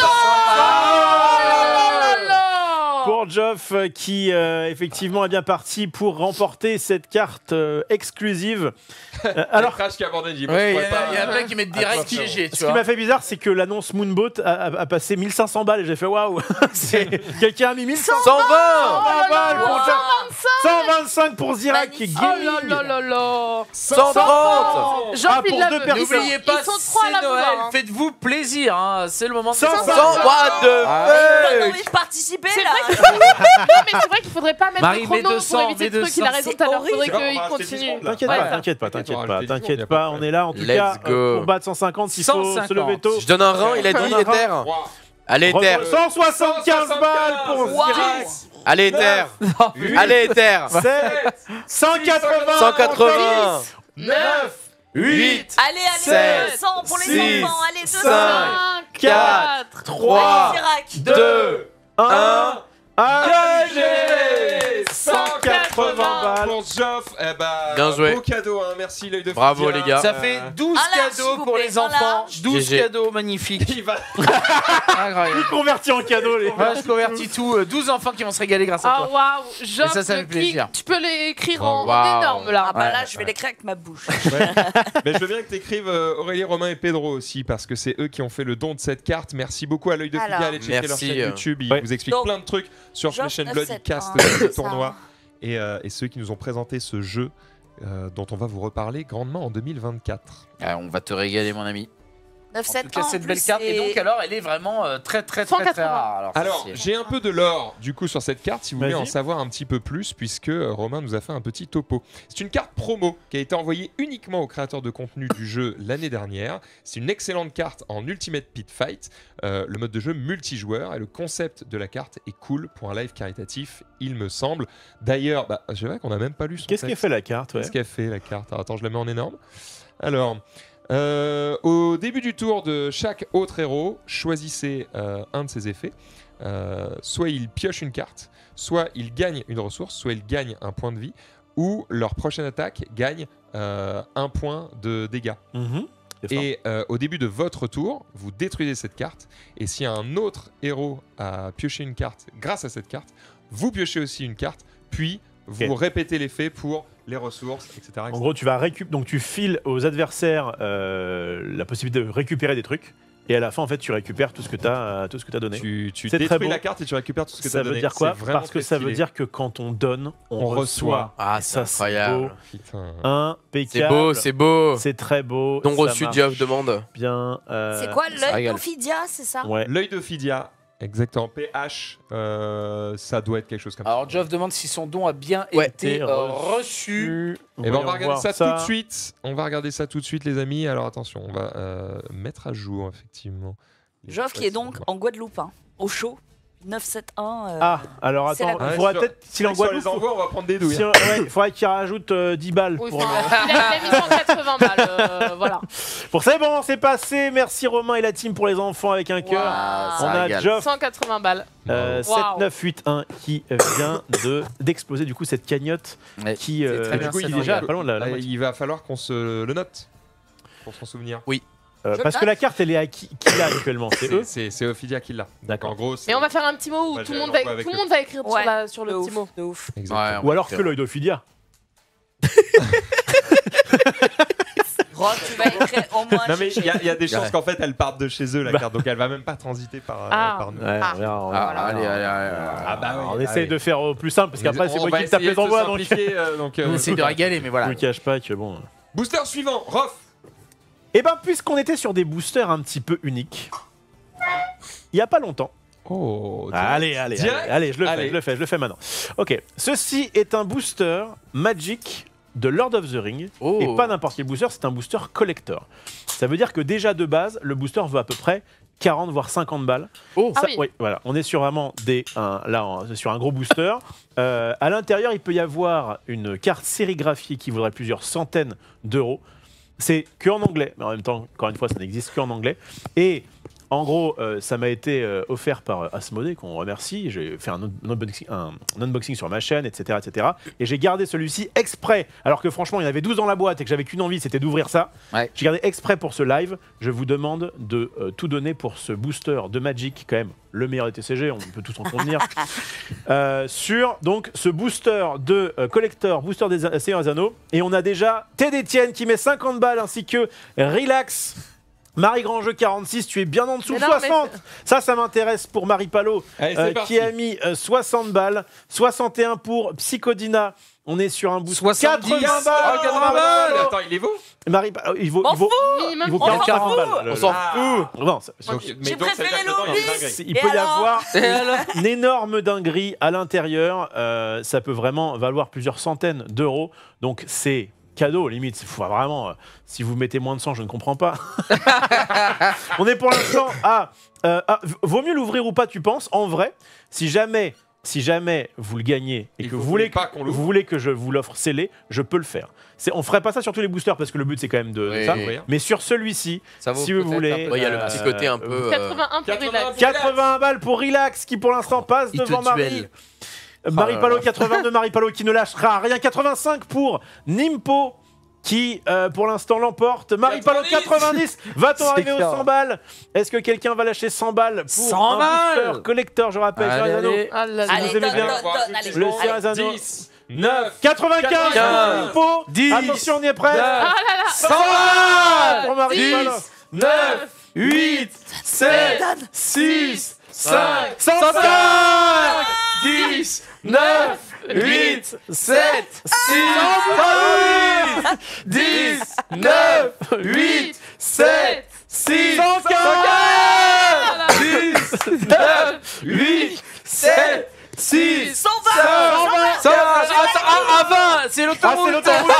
Ça y est. Oh là là. Pour Geoff euh, qui euh, effectivement est bien parti pour remporter cette carte euh, exclusive. Euh, alors, Crash qui a abandonné, il dit, Ouais, il moi, y, je pourrais a- il y a pas. plein qui mettent direct Attention. piégé, tu ce qui vois. m'a fait bizarre, c'est que l'annonce Moonboat a, a- a passé mille cinq cents balles et j'ai fait waouh. C'est- Quelqu'un a mis mille cinq cents cent vingt. cent balles pour Oh, Geoff. cent vingt-cinq pour Zirak qui est Oh là là là là. cent trente. Jean Ah, pour Philippe deux Lave- personnes. ils sont- N'oubliez pas, ils sont trois à la c'est Noël, vouloir, hein. faites-vous plaisir, hein. C'est le moment de cent cent vingt. What the Pas fuck. envie de participer C'est là. vrai qu'il faudrait... Non, mais c'est vrai qu'il faudrait pas mettre Marie, le chrono mets deux cents, pour éviter mets ce truc. Il a deux raison cents. tout à l'heure. C'est Faudrait horrible. qu'il On va rajouter dix continue. secondes, là. T'inquiète Ouais, pas, ça. t'inquiète pas, T'inquiète, t'inquiète on va pas, rajouter dix t'inquiète secondes, pas, y a on pas est là en tout Let's cas go. euh, pour battre cent cinquante, il faut cent se cinquante. lever tôt. Je donne un rang, il a dit, Un rang. Ether. Trois. Allez, Ether. cent soixante-quinze balles pour Wow. Zirak. Allez, Ether. huit, Allez, Ether. sept, cent quatre-vingts, cent quatre-vingts. neuf, huit. Allez, allez, sept, deux cents pour les six, enfants. Allez, deux cents. cinq, quatre, trois, Chirac. deux, un. Gagné cent quatre-vingts balles pour Geoff. Eh ben, Bien joué. beau cadeau, hein. Merci l'œil de Bravo, Fidia. les gars. Ça fait douze Un large, s'il cadeaux vous pour plaît, les un enfants. large. douze G G. cadeaux magnifiques. Il va... Incroyable. Converti en cadeau, les Ouais, je convertis tout. euh, douze enfants qui vont se régaler grâce à Ah toi. waouh, Geoff, ça, ça fait le plaisir. clic, tu peux l'écrire en, en Waouh. énorme là. Ah bah Ouais, là, je vais ouais. l'écrire avec ma bouche. Mais je veux bien que tu écrives Aurélie, Romain et Pedro aussi, parce que c'est eux qui ont fait le don de cette carte. Merci beaucoup à l'œil de Fidia. Alors. Allez checker leur Merci, chaîne euh. YouTube. Ils Ouais. vous expliquent Donc, plein de trucs sur Geoff Flesh and neuf Blood. Ils sept castent un, le ça. tournoi. Et, euh, et ceux qui nous ont présenté ce jeu euh, dont on va vous reparler grandement en deux mille vingt-quatre. Ah, on va te régaler, mon ami. neuf En sept tout cas, un, en cette plus, belle carte. Et c'est- donc, alors, elle est vraiment euh, très, très, très, cent très quatre-vingts. rare. ça, Alors, c'est- j'ai un peu de lore du coup sur cette carte, si vous voulez Vas-y. en savoir un petit peu plus, puisque euh, Romain nous a fait un petit topo. C'est une carte promo qui a été envoyée uniquement aux créateurs de contenu du jeu l'année dernière. C'est une excellente carte en Ultimate Pit Fight, euh, le mode de jeu multijoueur, et le concept de la carte est cool pour un live caritatif, il me semble. D'ailleurs, bah, c'est vrai qu'on n'a même pas lu son Qu'est-ce qu'elle texte. fait la carte ouais. Qu'est-ce qu'elle fait la carte? Alors, attends, je la mets en énorme. Alors, euh, au début du tour de chaque autre héros, choisissez euh, un de ses effets. Euh, soit il pioche une carte, soit il gagne une ressource, soit il gagne un point de vie, ou leur prochaine attaque gagne euh, un point de dégâts. Mhm. C'est fort. Et euh, au début de votre tour, vous détruisez cette carte. Et si un autre héros a pioché une carte grâce à cette carte, vous piochez aussi une carte, puis vous Ok. répétez l'effet pour les ressources, et cetera et En cetera. gros, tu vas récup... donc tu files aux adversaires euh, la possibilité de récupérer des trucs, et à la fin, en fait, tu récupères tout ce que tu as, tout ce que t'as donné. Tu, tu C'est très détruis beau. la carte et tu récupères tout ce que tu Ça as veut donné. dire quoi C'est vraiment Parce que très ça veut stylé. dire que quand on donne, on, On reçoit. reçoit. Ah, Et c'est ça, c'est incroyable. Putain. Impeccable. C'est beau, c'est beau. C'est très beau. Don ça reçu, marche Geoff demande. Bien. euh, C'est quoi ça l'œil régale. d'Ophidia, c'est ça? Ouais. L'œil de Fidia, exactement. P H, euh, ça doit être quelque chose comme ça. Alors, Geoff demande si son don a bien Ouais. été T'es euh, reçu. Et ben on va Voyons regarder voir ça, tout de suite. On va regarder ça tout de suite, les amis. Alors attention, on va euh, mettre à jour effectivement. les Geoff qui est donc façons. en Guadeloupe, hein, au chaud. neuf sept un. euh, Ah, alors C'est attends, la- il faudra Ouais, peut-être, s'il est en Si on Guadeloupe, les envoie, on va prendre des douilles. si hein. on- ouais, il faudrait qu'il rajoute euh, dix balles. Oui, pour, enfin, il, a, il a mis cent quatre-vingts balles. euh, voilà. pour ça, bon, c'est passé. Merci Romain et la team pour les enfants avec un cœur. Ah, On ça a régale. Geoff cent quatre-vingts balles. euh, Wow. sept neuf huit un qui vient de d'exploser du coup cette cagnotte Ouais. qui euh, très bien, du coup, c'est il est très déjà bien. pas loin de la, la Euh, moitié. il va falloir qu'on se le note pour s'en souvenir. Euh, Je parce le que la carte elle est à qui, qui l'a actuellement c'est eux. C'est- C'est c'est Ophidia qui l'a. Donc, D'accord. En gros, c'est- Mais on va faire un petit mot où Bah, tout, je le monde l'envoie va, avec tout le le- monde va écrire Ouais. sur, la, sur de le ouf, petit mot. de ouf. Exactement. Ou alors que l'œil d'Ophidia. Rock, tu vas écrire au moins. Non mais il y, a- il y a des chances Ouais. qu'en fait elle parte de chez eux la Bah. carte, donc elle va même pas transiter par, euh, Ah. par nous. Ouais, Ah. on verra, on Ah, verra. allez, allez, allez, allez. Ah bah oui, on ah essaye oui. de faire au plus simple parce qu'après c'est On moi va qui tape essayer les de se envois donc simplifier, euh, donc, euh, On essaie de régaler, mais voilà. je vous cache pas que bon. Booster suivant, Rof. Et ben puisqu'on était sur des boosters un petit peu uniques, il y a pas longtemps. Oh. Allez, allez, allez, Direct allez, je le fais, Allez. je le fais, je le fais maintenant. Ok, ceci est un booster Magic de Lord of the Ring. Oh. Et pas n'importe quel booster, c'est un booster collector. Ça veut dire que déjà de base, le booster vaut à peu près quarante voire cinquante balles. Oh. Ah Ça- oui. voilà, on est sur vraiment des, un- là, on est sur un gros booster. Euh, à l'intérieur, il peut y avoir une carte sérigraphiée qui vaudrait plusieurs centaines d'euros. C'est que en anglais, mais en même temps, encore une fois, ça n'existe qu'en anglais. Et en gros, euh, ça m'a été euh, offert par euh, Asmodée, qu'on remercie. J'ai fait un, un unboxing, un, un unboxing sur ma chaîne, et cetera, et cetera. Et j'ai gardé celui-ci exprès, alors que franchement, il y en avait douze dans la boîte et que j'avais qu'une envie, c'était d'ouvrir ça. Ouais. J'ai gardé exprès pour ce live. Je vous demande de euh, tout donner pour ce booster de Magic, quand même le meilleur des T C G, on peut tous en convenir. Euh, sur donc ce booster de euh, collector, booster des A- Seigneurs des Anneaux. Et on a déjà Ted Etienne qui met cinquante balles ainsi que Relax. Marie Grandjeu quarante-six, tu es bien en dessous, Mais non, mais soixante. Ça, ça m'intéresse pour Marie Palot, Allez, c'est euh, parti. qui a mis euh, soixante balles. soixante et un pour Psychodina. On est sur un booster. soixante-dix. quatre-vingts balles. Oh, quatre-vingts balles. Attends, il est beau. Marie Palot, il vaut, M'en il vaut, Minimum il vaut On s'en quarante fout. balles. le- On s'en Ah. fout. Non, ça- Donc, J'ai mais donc, ça veut préféré dire que dedans, il y a une l'Orbis. dinguerie. il Et peut y alors avoir une énorme dinguerie à l'intérieur. Euh, ça peut vraiment valoir plusieurs centaines d'euros. Donc c'est cadeau, limite. Faut vraiment, euh, si vous mettez moins de cent, je ne comprends pas. On est pour l'instant à... euh, à- vaut mieux l'ouvrir ou pas, tu penses? En vrai, si jamais si jamais vous le gagnez et Il que faut vous voulez, pas qu'on que, l'ouvre. vous voulez que je vous l'offre scellé, je peux le faire. C'est, on ferait pas ça sur tous les boosters parce que le but c'est quand même de Oui. ça. Oui. Mais sur celui-ci, Ça vaut si vous peut-être voulez, un peu. Ouais, il y a le euh, petit côté un peu. euh, quatre-vingt-un pour quatre-vingts relax. quatre-vingts balles pour Relax qui pour l'instant passe Il te devant Marie. duel. Euh, Marie là Palo là. quatre-vingt-deux, Marie Palo qui ne lâchera rien. quatre-vingt-cinq pour Nimpo qui euh, pour l'instant l'emporte. Marie Palo quatre-vingt-dix. Va-t-on C'est arriver aux clair. cent balles? Est-ce que quelqu'un va lâcher cent balles pour cent un balles booster collector? Je rappelle, Allez, Cerazano. allez. Ah là là. Allez, vous aimez donne, bien. donne, donne, allez. Le Allez. Cerazano. dix, neuf, quatre-vingt-quinze quatre-vingt-quinze, Nimpo. dix, Attention, on y est presque. neuf, cent balles pour Marie dix, Palo. neuf, huit, sept, six, cinq, cent cinq, dix, neuf, huit, sept, six, dix, neuf, huit, sept, six, cent quinze, dix, neuf, huit, sept, six, cent vingt. Ça va, à, à vingt, c'est Ah, l'autoroute. c'est l'autoroute.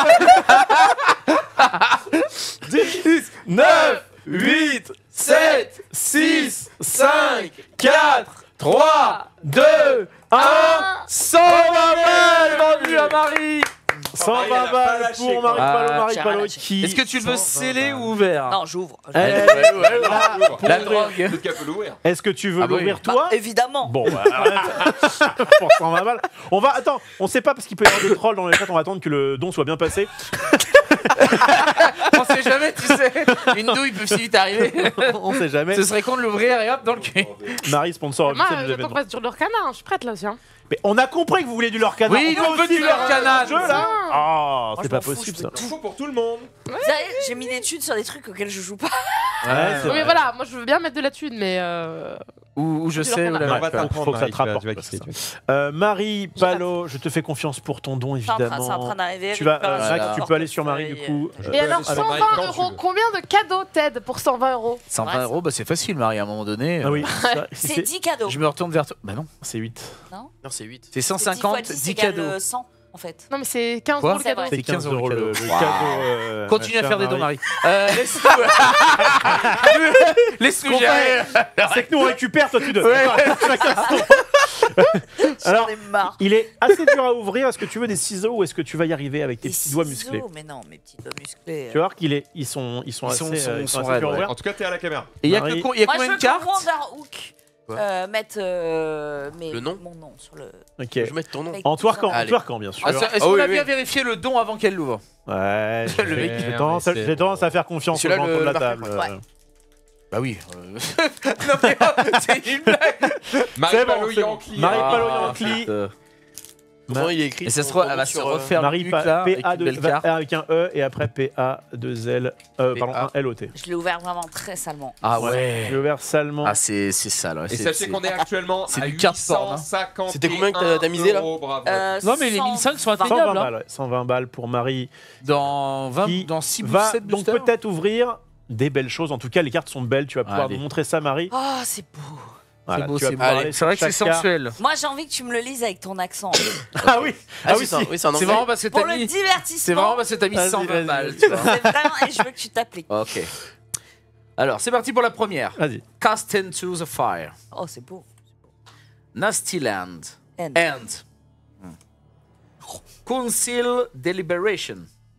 dix, neuf, huit, sept, six, cinq, quatre, trois, deux, un, cent vingt balles vendues à Marie. cent vingt Marie, elle a pas balles lâché, pour quoi. Marie Palo, Ah, Marie j'ai Palo rien lâché. qui... Est-ce que tu le veux cent vingt scellé balles. ou ouvert? Non, j'ouvre. Eh, Pour La l'ouvrir. drogue. Peut-être qu'elle peut l'ouvrir. Est-ce que tu veux Ah bah oui. l'ouvrir Bah, toi? évidemment. Bon, bah, pour cent vingt balles. On va, attends, on sait pas parce qu'il peut y avoir des trolls dans les chats, on va attendre que le don soit bien passé. On sait jamais, tu sais. Une douille peut si vite arriver. On sait jamais. Ce serait con de l'ouvrir et hop, dans le cul. Marie, sponsor Moi, officiel de je l'événement. passe sur leur canard, je suis prête là aussi. Hein. Mais on a compris que vous vouliez du Lorcana. Oui, on nous, on peut veut aussi du faire Lorcana, un jeu nous. là. Oh, Moi, c'est je pas m'en fous, possible je ça. peux Tout pour tout le monde. Vous savez, j'ai mis des thunes sur des trucs auxquels je joue pas. Ouais, c'est Oui, mais vrai. voilà, moi je veux bien mettre de la thune, mais. Euh... Ou, ou je Du sais où Lorcana. la On va faut- t'apprendre, faut que ça Marie, te tu vas- rapporte, tu vas quoi, kiffer, c'est tu vas kiffer. Euh, Marie Palo, je te fais confiance pour ton don C'est en train- évidemment. c'est en train d'arriver. Tu vas, euh, récupération Max, de tu peux aller sur Marie du portefeuille. coup. Je Euh, Et peux alors, aller sur cent Marie vingt quand tu euros, veux. combien de cadeaux t'aides pour cent vingt euros? cent vingt euros, bah c'est facile, Marie, à un moment donné. Ah oui, ça, C'est c'est dix cadeaux. Je me retourne vers toi. Bah non, c'est huit. Non, c'est huit. c'est cent C'est dix fois cinquante, dix dix égale, cadeaux. euh, cent en fait. Non, mais c'est quinze Quoi euros le C'est cadeau. vrai. C'est C'est quinze euros le, le Wow. cadeau. euh, Continue ma à chère faire des dons, Marie. Marie. Euh, Laisse-nous. Laisse-nous Qu'on gérer. C'est que nous on récupère, toi tu donnes. Chacun son. Alors, J'en ai marre. il est assez dur à ouvrir. Est-ce que tu veux des ciseaux ou est-ce que tu vas y arriver avec tes Des petits doigts ciseaux, musclés? Mais non, mes petits doigts musclés. Tu vas voir qu'ils est, ils sont, ils sont Ils assez, sont- euh, sont- ils sont sont assez raides, durs à ouais. ouvrir. En tout cas, t'es à la caméra. Et il y a, Marie. que- il y a Moi, je combien veux de que cartes Wanderhook Quoi euh, mette euh, mes- Le nom mon nom sur le. Ok. Je vais mettre ton nom. avec En tout twerkant, ça. en Allez. twerkant bien sûr. Ah, ça- Est-ce Ah qu'on oui, a oui. bien vérifié le don avant qu'elle l'ouvre? Ouais, Le j'ai mec, j'ai il- tendance, mais c'est- j'ai tendance à faire confiance aux Celui-là, gens le- autour de la le table. marqueur, euh. ouais. Bah oui. euh. Non mais oh, c'est une blague. Marie C'est bon, Palo c'est bon. Yankee. Marie Ah. Palo Yankee. Euh, Comment il est écrit Et ça se ton- trouve, ton elle nom va se sur, euh, refaire Marie le but Pa- là, avec P A une belle deux carte. avec un E et après P A deux L euh, P A. pardon un L O T. Je l'ai ouvert vraiment très salement. Ah J'ai ouais. ouvert salement. Ah c'est c'est sale. Ouais. Et c'est- sachez c'est- qu'on est actuellement c'est à du carte porn, hein. huit cent cinquante. C'était combien que t'as- t'as misé, là euros, bravo. Euh, Non, mais les mille cinq sont cent vingt. cent vingt atteignables, hein. balles, ouais, cent vingt balles pour Marie Dans vingt, qui dans six va sept donc boosters. peut-être ouvrir des belles choses. En tout cas, les cartes sont belles. Tu vas pouvoir Allez. nous montrer ça, Marie. Oh, c'est beau. Voilà, C'est beau, tu vas c'est beau. pouvoir Allez, aller C'est vrai que sur c'est chaque carte. sensuel. Moi, j'ai envie que tu me le lises avec ton accent. Ah oui, Ah, ah oui, oui, c'est un- si. oui, c'est un C'est anglais. vraiment parce que Pour t'as le mis. divertissement. C'est vraiment parce que t'as mis Vas-y, cent vingt vas-y, balles. vas-y. tu vois. C'est vraiment. Et je veux que tu t'appliques. Ok. Alors, c'est parti pour la première. Vas-y. Cast into the fire. Oh, c'est beau. Nasty Land. End. And. Council Deliberation.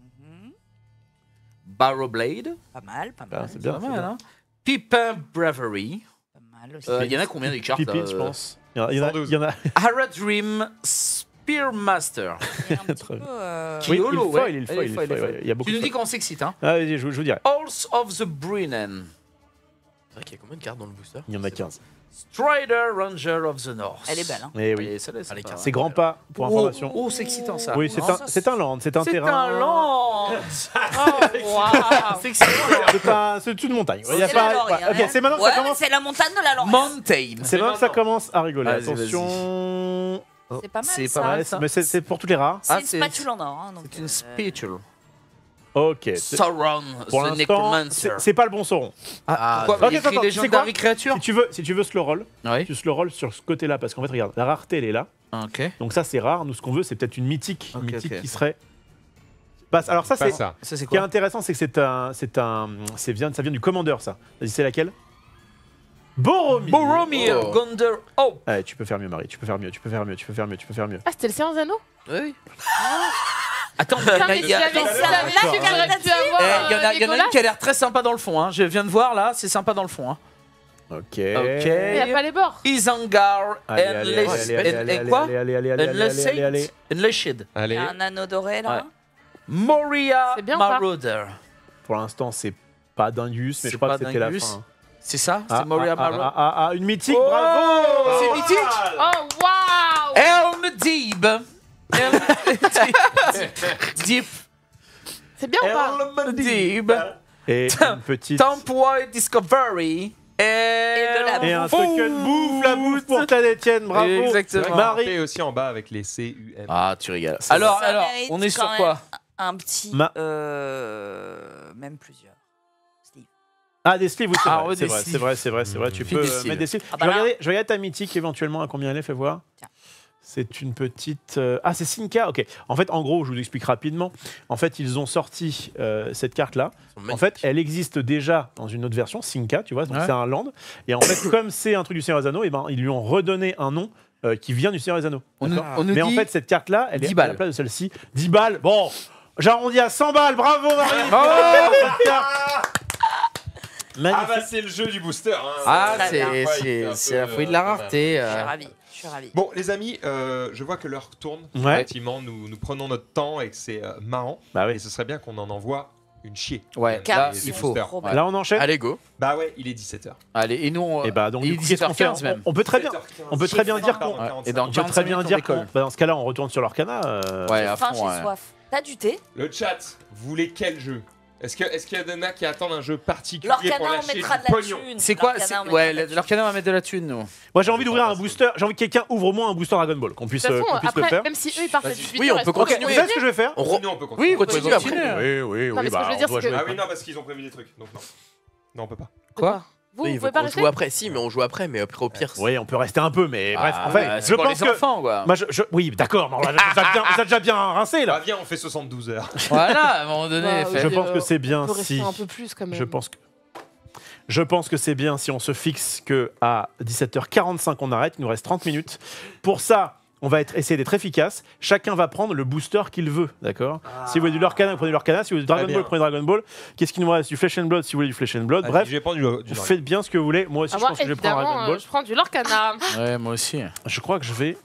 Barrowblade. Pas mal, pas Ah, mal. c'est bien, Pas c'est mal, bien. hein. Pippin Bravery. Pas mal aussi. Euh, Il y en a combien des cartes Pipi, là, je euh, pense. Il y en a, il y en a- cent douze. il y en a- Haradrim Spearmaster. Il y a un petit Très peu, euh, Qui- Oui, il Yolo, le ouais. foil, il le foil, Elle est il le foil, foil, elle est ouais. foil. Il y a beaucoup Tu nous de dis foil. qu'on s'excite, hein. Ah, vas-y, je, vous- je vous dirai. Halls of the Brennan. C'est vrai qu'il y a combien de cartes dans le booster Il y en a C'est quinze. Strider Ranger of the North. Elle est belle, hein. Eh oui. Et celle-là, c'est Ah, les pas- cartes. C'est grand pas pour Oh, information. Oh, c'est excitant ça. Oui, c'est Non, un, ça, c'est un land, c'est un C'est terrain. un land. Oh, waouh. C'est excitant. C'est un- c'est une montagne. Il y a C'est pas- la Lorient, ouais, Ok, hein. c'est maintenant que Ouais, ça commence. c'est la montagne de la Lorraine. Mountain. C'est maintenant que ça commence à rigoler. Vas-y, vas-y. Attention. C'est pas mal, C'est ça. pas mal, Ouais, ça. mais c'est c'est pour tous les rares. C'est Ah, une c'est- spatule en or. Hein, donc, C'est une euh, spiritual. Ok. c'est- Sauron, Pour the l'instant, Necromancer. c'est c'est pas le bon Sauron. Ah, pourquoi ok, il attends, écrit attends, Legendary c'est Creature Si tu veux, si tu veux slow roll, Oui. tu slow roll sur ce côté-là parce qu'en fait, regarde, la rareté elle est là. Ok. Donc ça c'est rare. Nous, ce qu'on veut, c'est peut-être une mythique, Ok, mythique ok. qui serait. Passe. Alors ça, Pas c'est. ça. Ça, c'est Ce qui est quoi intéressant, c'est que c'est un, c'est un, c'est vient, ça vient du commandeur, ça. Vas-y, c'est laquelle Boromir. Boromir, Oh. Gondor. Oh, Allez, tu peux faire mieux, Marie. Tu peux faire mieux, tu peux faire mieux, tu peux faire mieux, tu peux faire mieux. Ah, c'était le Seigneur des Anneaux Oui, oui. attends, Putain, il y, mais a- si j'avais mais su ça, la là, blague, tu j'aurais viens pu avoir, Eh, euh, il y en a, il y en a une Nicolas. qui a l'air très sympa dans le fond. Hein. Je viens de voir là, c'est sympa dans le fond. Hein. Ok. Ok. Il n'y a pas les bords. Isengard, Allez, allez, allez, Endless- allez, allez, and- allez, and quoi allez, allez, allez, allez, allez, Endless allez, allez. Saint, Unleashed. Il Allez. y a un anneau doré là. Ouais. Moria C'est bien ou pas Marauder. Pour l'instant, c'est pas Dingus, mais C'est je crois pas que c'était la Dingus. fin. C'est ça Ah, C'est Moria ah, ah, Marauder. ah, ah, ah, une mythique, Oh, bravo. c'est mythique. Oh, waouh Helm Deep. Helm Deep. C'est bien ou pas Helm Deep. Et une petite. Tempoid Discovery. Et, de la Et un bouffe. token bouffe, la bouffe pour Tad Etienne, bravo. Exactement. Marie. Marie aussi en bas avec les C U M. Ah, tu rigoles. Alors, Ça alors, mérite on est sur quand quoi Un petit. Ma- Euh, même plusieurs. Steve. Ah, des sleeves, oui, c'est Ah, vrai, ouais, c'est des vrai, sleeves. c'est vrai, c'est vrai, c'est vrai. Tu Fais peux des euh, sleeves. mettre des sleeves. Ah, je, bah vais là. regarder, je vais regarder ta mythique éventuellement à combien elle est, fais voir. Tiens. C'est une petite. euh, Ah, c'est Sinka, ok. En fait, en gros, je vous explique rapidement. En fait, ils ont sorti euh, cette carte-là. Ils sont En magnifiques. fait, elle existe déjà dans une autre version, Sinka, tu vois, donc Ouais. c'est un land. Et en fait, comme c'est un truc du Seigneur des Anneaux, et ben, ils lui ont redonné un nom euh, qui vient du Seigneur des Anneaux. On nous, D'accord on nous Mais dit en fait, cette carte-là, elle est dix à balles. la place de celle-ci. dix balles. Bon, j'arrondis à cent balles. Bravo, Marie. Bravo. Cette carte. Ah Magnifique. bah c'est le jeu du booster. Hein. Ah, Très c'est bien. c'est- un c'est peu, la folie de la euh, rareté. Je suis euh. ravie. Je suis ravie. Bon les amis, euh, je vois que l'heure tourne. Ouais. Effectivement, nous, nous prenons notre temps et que c'est euh, marrant. Bah Et oui. ce serait bien qu'on en envoie une chier. Ouais, Des- là, des il faut. boosters. Trop bien. Là, on enchaîne. Allez, go. Bah ouais, il est dix-sept heures. Allez, et nous, on, Et bah donc il est du coup, qu'est-ce qu'on fait dix-sept heures quinze même. on, on peut très bien, on peut très bien dire qu'on, Ouais. Et dans on peut quarante-cinq très bien minutes, on dire décolle. qu'on, bah, dans ce cas-là, on retourne sur l'Orcana. euh, Ouais, J'ai à faim, fond. j'ai ouais. soif. T'as du thé Le chat, vous voulez quel jeu? Est-ce que est-ce qu'il y a des nains qui attendent un jeu particulier L'Orcana, pour on lâcher mettra du de la pognon? thune. C'est quoi L'Orcana, c'est- on mettra Ouais, de la thune. l'Arcana va mettre de la thune, nous. Moi, j'ai envie d'ouvrir un booster. J'ai envie que quelqu'un ouvre au moins un booster Dragon Ball, qu'on puisse, De toute euh, façon, qu'on puisse le après, faire. même si eux ils partent à dix-huit heures, Oui, on est-ce peut qu'on Ok, vous continuer. savez ce que je vais faire On re- Sinon, on peut continuer. Oui, on continue continue après. Oui, après. oui, Non, mais ce que bah, je veux on dire, doit c'est que- jouer. Ah oui, non, parce qu'ils ont prévu des trucs. Donc non. Non, on peut pas. Quoi Vous, Oui, vous il pouvez veut pas qu'on rester joue après. Si, mais on joue après. Mais après, au pire, c'est- Oui, on peut rester un peu, mais bref. Ah, En fait, ouais, c'est je pour pense les que. enfants, quoi. Moi, je, je- oui, d'accord. mais on l'a déjà bien, on l'a déjà bien rincé Bah là. viens, on fait soixante-douze heures. Voilà, à un moment donné, Bah, fait- Je oui, pense euh, que c'est On bien peut rester si. un peu plus quand même. Je pense que. Je pense que c'est bien si on se fixe que à dix-sept heures quarante-cinq on arrête. Il nous reste trente minutes. Pour ça, on va être, essayer d'être efficace. Chacun va prendre le booster qu'il veut, d'accord. Si vous voulez du Lorcana, vous prenez du Lorcana. Si vous voulez du Dragon Très Ball, bien. prenez Dragon Ball. Qu'est-ce qui nous reste? Du Flesh and Blood si vous voulez du Flesh and Blood. Bref, je vais prendre du, du faites bien ce que vous voulez. Moi aussi, Ah, je moi, pense que je vais prendre évidemment, Dragon euh, Ball. je prends du Lorcana. Ouais, moi aussi. Je crois que je vais.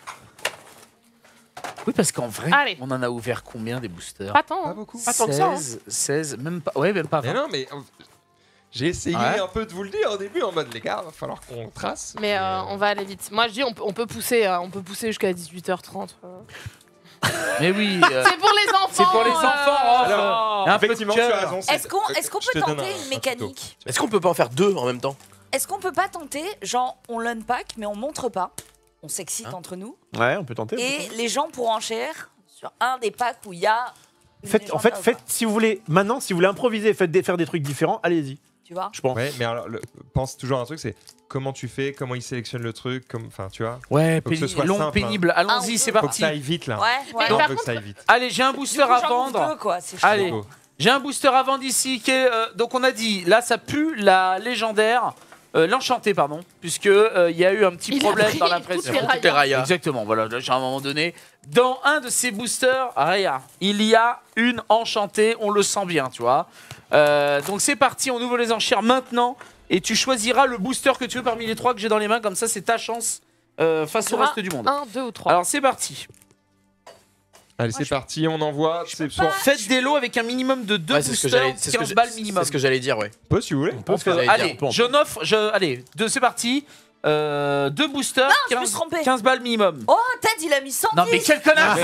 Oui, parce qu'en vrai, Allez. on en a ouvert combien des boosters Pas tant. Pas hein. beaucoup. Pas tant que ça. hein. seize, seize, même pas. Ouais, même pas Mais vingt. non, mais euh, j'ai essayé Ouais. un peu de vous le dire au début en mode les gars, va falloir qu'on trace. Mais euh, on va aller vite. Moi, je dis, on peut, on peut pousser, euh, on peut pousser jusqu'à dix-huit heures trente. euh. Mais oui. euh, C'est pour les enfants. C'est pour les euh, enfants, oh, Alors, un peu de effectivement, tu as cœur. raison. c'est- Est-ce qu'on est-ce qu'on je peut te donne tenter un- une un tuto. mécanique Est-ce qu'on peut pas en faire deux en même temps? Est-ce qu'on peut pas tenter, genre, on l'unpack, mais on montre pas, on s'excite Hein entre nous, Ouais, on peut tenter. on peut et tenter. les gens pourront enchérir sur un des packs où il y a. une Faites, en fait, légendaire ou faites, pas, si vous voulez, maintenant, si vous voulez improviser, faites des, faire des trucs différents, allez-y. Tu vois Je pense. Ouais, mais alors, le- pense toujours à un truc, c'est comment tu fais, comment ils sélectionnent le truc, comme, enfin, tu vois. Ouais, Faut que ce péni- soit long, simple, hein. pénible. Un ou Allons-y, c'est deux. Faut que parti. ça aille vite là. Ouais, ouais. Non, par faut que contre- ça aille vite. Allez, j'ai un Du booster coup, à j'en ouvre vendre. deux, quoi, c'est Allez. chiant. Go. J'ai un booster à vendre ici qui est, euh, donc on a dit, là ça pue la légendaire, euh, l'enchanté pardon, puisque euh, il y a eu un petit Il a problème pris dans toutes l'impression. les Toutes les rayas. Exactement, voilà, là, j'ai à un moment donné, dans un de ces boosters, regarde, il y a une enchantée, on le sent bien, tu vois. Euh, donc c'est parti, on ouvre les enchères maintenant, et tu choisiras le booster que tu veux parmi les trois que j'ai dans les mains, comme ça c'est ta chance euh, face au Il y en a reste du monde. Un, deux ou trois. Alors c'est parti. Allez, c'est parti, on envoie. C'est pas- Faites des lots avec un minimum de deux Ouais, c'est ce que boosters, j'allais c'est ce que quinze j'ai- balles minimum. c'est ce que j'allais dire, ouais. peut si vous voulez. On peut faire. J'allais Allez, dire, on peut. je n'offre, je, allez, deux, c'est parti. Euh, deux boosters, je me quinze, suis trompée. quinze balles minimum. Oh, Ted, il a mis cent dix. Non mais quel connard.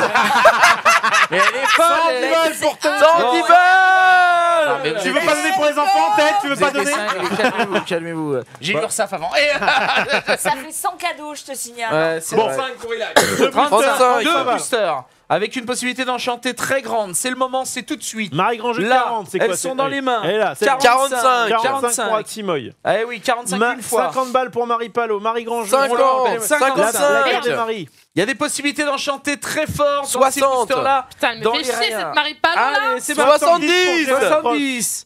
Mais elle est folle. elle. balles pour ton- cent dix balles. Non, mais Tu veux pas donner pour les enfants, tête? Tu veux Vous pas êtes des donner? cinglés, calmez-vous, calmez-vous. J'ai eu Bah. l'URSSAF avant. Et- Ça fait cent cadeaux, je te signale. Ouais, c'est Bon. vrai. cinq pour Ilac. Deux trente-cinq, boosters, deux ça va. boosters. Avec une possibilité d'enchanter très grande. C'est le moment, c'est tout de suite. Marie Granger, Là, quarante, c'est quoi? elles c'est- sont dans allez. les mains. Elle est là, c'est quarante-cinq, quarante-cinq quarante-cinq. pour Aximoy. Eh oui, quarante-cinq Ma- une fois. cinquante balles pour Marie Palot, Marie Granger. cinquante, on le rappelle. cinquante-cinq. La- la carte de cinquante-cinq. Marie. Il y a des possibilités d'enchanter très fort dans ces soixante. boosters-là. Putain, elle me dans fait les chier rayas. cette Marie Palot là. Allez, c'est parti. soixante-dix. soixante-dix.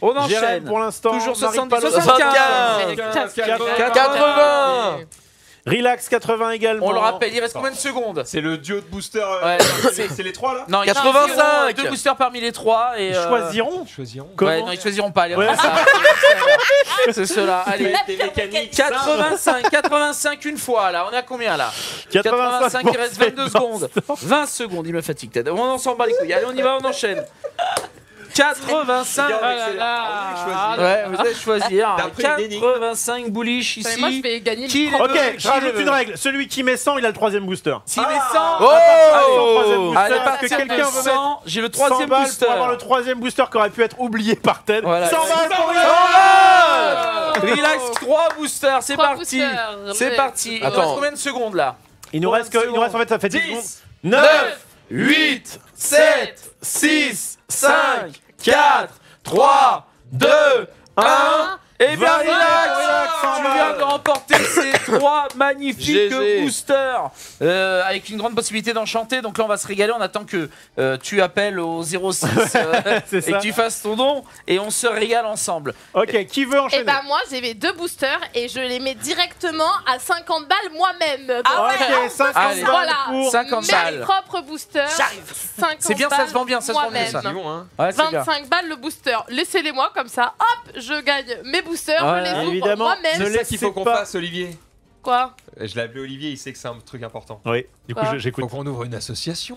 On Jérém enchaîne. pour l'instant. Toujours Marie soixante-dix, Palot. soixante-quinze. quatre-vingts. Relax quatre-vingts également. On le rappelle, il reste combien de secondes? C'est le duo de boosters. euh, Ouais. c'est c'est les trois là. Non, il y a quatre-vingt-cinq. deux boosters parmi les trois. Et Ils euh, choisiront. Choisirons. Comment Ouais, non, ils choisiront pas. Allez, Ouais. on ça. C'est cela. Allez. Des mécaniques. quatre-vingt-cinq, quatre-vingt-cinq une fois là. On est à combien là? quatre-vingt-cinq, il reste vingt-deux secondes. vingt secondes, il me fatigue. Ted. On en s'en bat les couilles. Allez, on y va, on enchaîne. quatre-vingt-cinq. Regarde, Ah là excellent. là. À vous de choisir. Ouais, vous allez choisir. D'après une énigme. quatre-vingt-cinq bullish Ouais, Moi, je ici. vais gagner Qui le les prendre. Ok, veut, je qui rajoute les une veut. règle. Celui qui met cent, il a le troisième booster. S'il met cent. Oh troisième Allez, booster, à parce que partir quelqu'un de veut mettre cent, j'ai le cent troisième balles booster. pour avoir le troisième booster qui aurait pu être oublié par Ted. Voilà. cent balles pour Oh Relax. Relax, trois boosters, c'est Trois parti. boosters, C'est ouais. parti. Il nous Attends. reste combien de secondes là? Il nous reste que, il nous reste en fait, ça fait dix secondes. dix, neuf, huit, sept, six, cinq, quatre, trois, deux, un. Et bien Validé, Relax, Relax, cent tu viens balles. de remporter ces trois magnifiques G G. boosters euh, avec une grande possibilité d'enchanter. Donc là on va se régaler, on attend que euh, tu appelles au zéro six euh, C'est et ça. que tu fasses ton don et on se régale ensemble. Ok, qui veut Et enchaîner bah moi j'ai mes deux boosters et je les mets directement à cinquante balles moi-même. Ah ouais, Ok, cinquante Allez. balles Voilà. pour... cinquante Mes balles. propres boosters. J'arrive. cinquante C'est bien, ça balles se vend bien, ça se vend bien, ça. moi-même. Bon, hein. Ouais, c'est bien. vingt-cinq balles le booster. Laissez-les-moi comme ça. Hop, je gagne mes boosters. Ouais, je les ouvre évidemment. moi-même. Ne C'est ça qu'il faut laissez qu'on pas- fasse, Olivier. Quoi Euh, Je l'ai appelé Olivier, il sait que c'est un truc important. Oui, du coup Quoi je- j'écoute. Faut qu'on ouvre une association.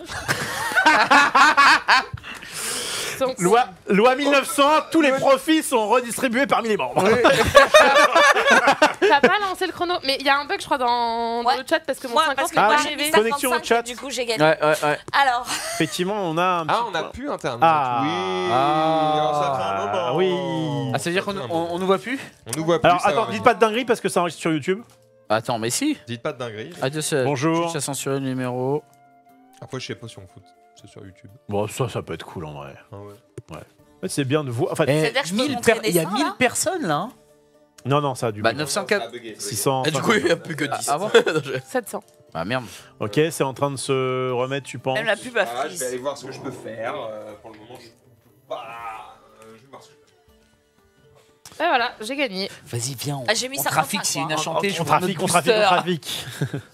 Donc, Loi, loi mille neuf cent un, tous les profits sont redistribués parmi les membres. T'as pas lancé le chrono. Mais il y a un bug, je crois, dans, dans Ouais. le chat parce que mon Moi, cinquante parce que n'est Ah moi pas oui, j'ai mis arrivé. connexion au cinquante-cinq, chat. du coup j'ai gagné. Ouais, ouais, ouais. Alors, Effectivement, on a un petit Ah, on a point. plus internet. Ah. Oui. Ah. Oh, ça fait un moment. Oui. Ah, ça veut dire qu'on on, on nous voit plus? On nous voit plus. Alors ça attends, va, dites vas-y. pas de dinguerie parce que ça enregistre sur YouTube. Attends, mais si. Dites pas de dinguerie. Adieu, ça. Bonjour. Juste à censurer le numéro. Après, je sais pas si on fout. C'est sur YouTube. Bon, ça, ça peut être cool en vrai. Ah ouais. En fait, c'est bien de voir. Enfin, Eh, C'est-à-dire que je peux mille montrer per- des il y a dessins, mille là personnes là. hein. non, non, ça a du Bah bug. neuf cent quatre. six cents. Ah, du coup, il n'y a plus que dix. Ah bon sept cents. Bah merde. Ok, c'est en train de se remettre, tu penses même la pub a Ah, je freeze. vais aller voir ce que je peux faire. euh, pour le moment, je peux pas. Euh, je vais voir ce que je peux faire. Et voilà, j'ai gagné. Vas-y, viens. On, Ah, j'ai mis on cinquante-cinq, trafique, c'est moi. une enchantée. je On vous donne trafique, on notre trafique, on booster. trafique.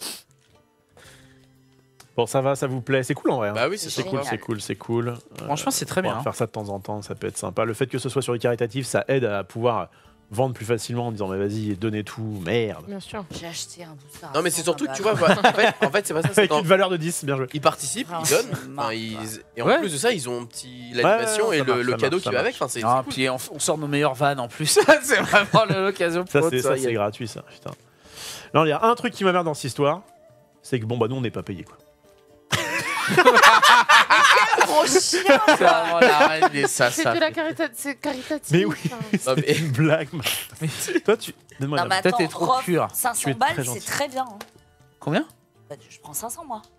Bon, ça va, ça vous plaît. C'est cool en vrai. hein. Bah oui, c'est C'est ça. cool, génial. c'est cool, c'est cool. Euh, Franchement, c'est très on va bien. hein. faire ça de temps en temps, ça peut être sympa. Le fait que ce soit sur les caritatifs, ça aide à pouvoir vendre plus facilement en disant mais vas-y, donnez tout, merde. Bien sûr. J'ai acheté un booster. Non, mais c'est surtout que tu vois, voilà, en fait, en fait c'est pas ça. c'est Avec dans- une valeur de dix, bien joué. Ils participent, Ah, ils donnent, c'est marrant, enfin, ils- quoi. et en Ouais. plus de ça, ils ont un petit l'animation ouais, et ça le, marche, le ça cadeau marche, qui ça va avec. marche. Enfin, c'est Ah, c'est cool. puis on, on sort nos meilleures vannes en plus. C'est vraiment l'occasion Ça, pour c'est ça, c'est gratuit, ça. Putain. Là, il y a un truc qui m'emmerde dans cette histoire, c'est que bon, bah nous, on n'est pas payé quoi. Gros chien. C'est vraiment la reine des ça, C'est ça. de la carita- c'est caritatif. Mais oui. enfin. Non, mais- C'est une blague. man. Toi, tu. Donne-moi Non, la mais main. Toi, attends, t'es trop Rof, pur. Tu es cinq cents très balles, gentil. c'est très bien. hein. Combien? Bah, je prends cinq cents, moi.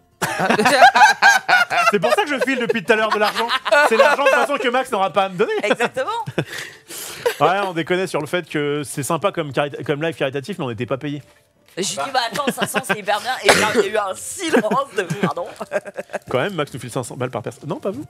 C'est pour ça que je file depuis tout à l'heure de l'argent. C'est l'argent de toute façon que Max n'aura pas à me donner. Exactement. Ouais, on déconne sur le fait que c'est sympa comme, carita- comme live caritatif, mais on n'était pas payé. Et je lui dis, bah attends, cinq cents, c'est hyper bien. Et là, il y a eu un silence de pardon. Quand même, Max nous file cinq cents balles par personne. Non, pas vous.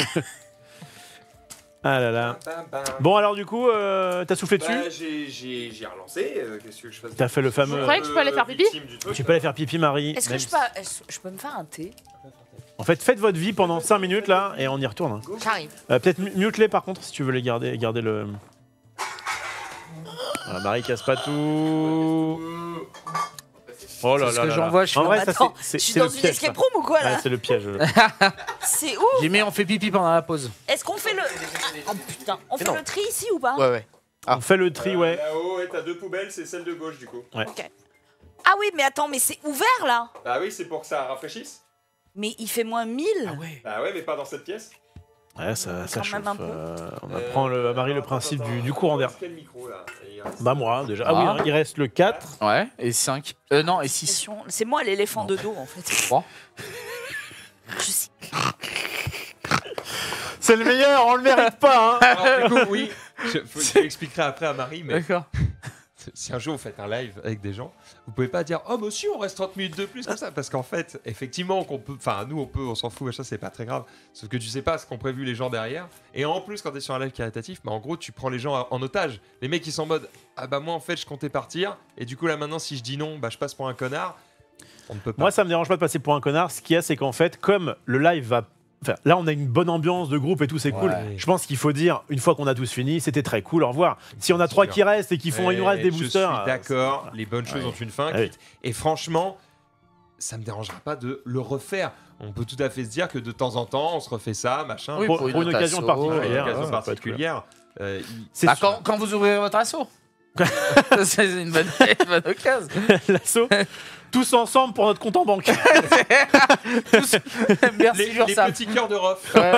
Ah là là. Bam, bam. Bon, alors du coup, euh, t'as soufflé dessus Bah, j'ai- j'ai j'ai relancé. euh, Qu'est-ce que je fasse T'as fait le fameux. Vous croyez que je peux aller faire pipi victime du truc. Tu peux aller faire pipi, Marie. Est-ce que même je si- peux, est-ce- je peux me faire un thé? En fait, faites votre vie pendant cinq minutes là et on y retourne. hein. J'arrive. Euh, Peut-être mu- mute-les par contre si tu veux les garder, garder le. Voilà, Marie casse pas tout. Oh là C'est ce là que là j'envoie, là. je En fais- vrai, ça Attends, c'est- c'est je suis c'est dans le une piège. escape ça. room ou quoi Ouais, là? c'est le piège. C'est ouf. J'ai mis on fait pipi pendant la pause. Est-ce qu'on fait le. Oh putain, on fait non. le tri ici ou pas? Ouais, ouais. On fait le tri, ouais. Là-haut, ouais, t'as deux poubelles, c'est celle de gauche du coup. Ah oui, mais attends, mais c'est ouvert là. Bah oui, c'est pour que ça rafraîchisse. Mais il fait moins mille. Ah ouais. Bah ouais, mais pas dans cette pièce. Ouais, ça, ça Quand chauffe. même un peu. euh, on apprend le, à Marie le principe du, du courant d'air. Quel micro là Il reste- Bah moi déjà. Ah, Ah. oui, il reste le quatre. Ouais, et cinq. Euh, non, et six. C'est moi l'éléphant de dos en fait. trois. Je sais. C'est le meilleur, on le mérite pas. Hein. Alors du coup, oui, je, faut- je l'expliquerai après à Marie, mais D'accord. si un jour vous faites un live avec des gens, vous pouvez pas dire oh monsieur on reste trente minutes de plus comme ça parce qu'en fait effectivement qu'on peut, enfin nous on peut, on s'en fout machin, c'est pas très grave. Sauf que tu sais pas ce qu'ont prévu les gens derrière. Et en plus quand t'es sur un live caritatif, bah en gros tu prends les gens en otage. Les mecs ils sont en mode ah bah moi en fait je comptais partir et du coup là maintenant si je dis non bah je passe pour un connard. On ne peut pas. Moi ça me dérange pas de passer pour un connard. Ce qu'il y a c'est qu'en fait comme le live va Enfin, là, on a une bonne ambiance de groupe et tout, c'est Ouais. cool. Je pense qu'il faut dire, une fois qu'on a tous fini, c'était très cool, au revoir. Si on a trois sûr. qui restent et qui font, il nous reste des boosters. Je suis d'accord, les bonnes choses Ouais. ont une fin. Ouais. quitte- Et franchement, ça me dérangera pas de le refaire. On peut tout à fait se dire que de temps en temps, on se refait ça, machin. Oui, Pour, pour une pour une autre occasion asso, Pour une particulière. occasion ouais, ça peut être cool. particulière. euh, il- C'est Bah, sûr. quand, quand vous ouvrez votre assaut. C'est une bonne, une bonne occasion. L'assaut, tous ensemble pour notre compte en banque. Tous- Merci, les, genre les ça. petits cœurs de Rof. on,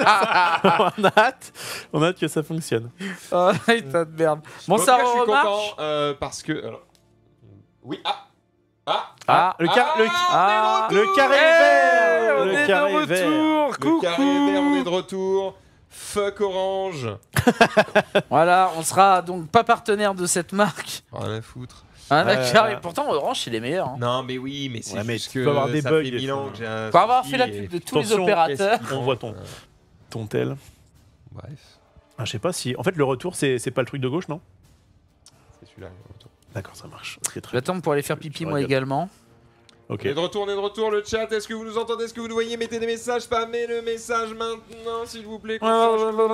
a hâte, on a hâte que ça fonctionne. Oh, putain de merde. Bon, En ça tout cas, je suis remarche. content euh, parce que. alors, oui, ah Ah Ah, le, car- le, Ah, le carré Hey, vert on Le est carré de vert. retour. Le Coucou. carré vert, on est de retour. Fuck Orange. Voilà, on sera donc pas partenaire de cette marque. Rien à foutre. Hein, Ouais, d'accord. ouais. Et pourtant, Orange, c'est les meilleurs. Hein. Non, mais oui, mais c'est Ouais, mais juste tu que peux avoir des ça bugs fait et mille tout. ans que j'ai un Pour avoir souci fait la et- pub de tous les Attention, opérateurs. qu'est-ce qu'ils On voit font, ton, euh, ton tel. Bref, Ah, je sais pas si. En fait, le retour, c'est c'est pas le truc de gauche, non? c'est celui-là. le retour. D'accord, ça marche. Ok, Je très vais attendre pour aller faire pipi, moi regarde. également. Ok. On est de retour, on est de retour. Le chat, est-ce que vous nous entendez? Est-ce que vous nous voyez? Mettez des messages, spammez le message maintenant, s'il vous plaît. qu'on sache que vous nous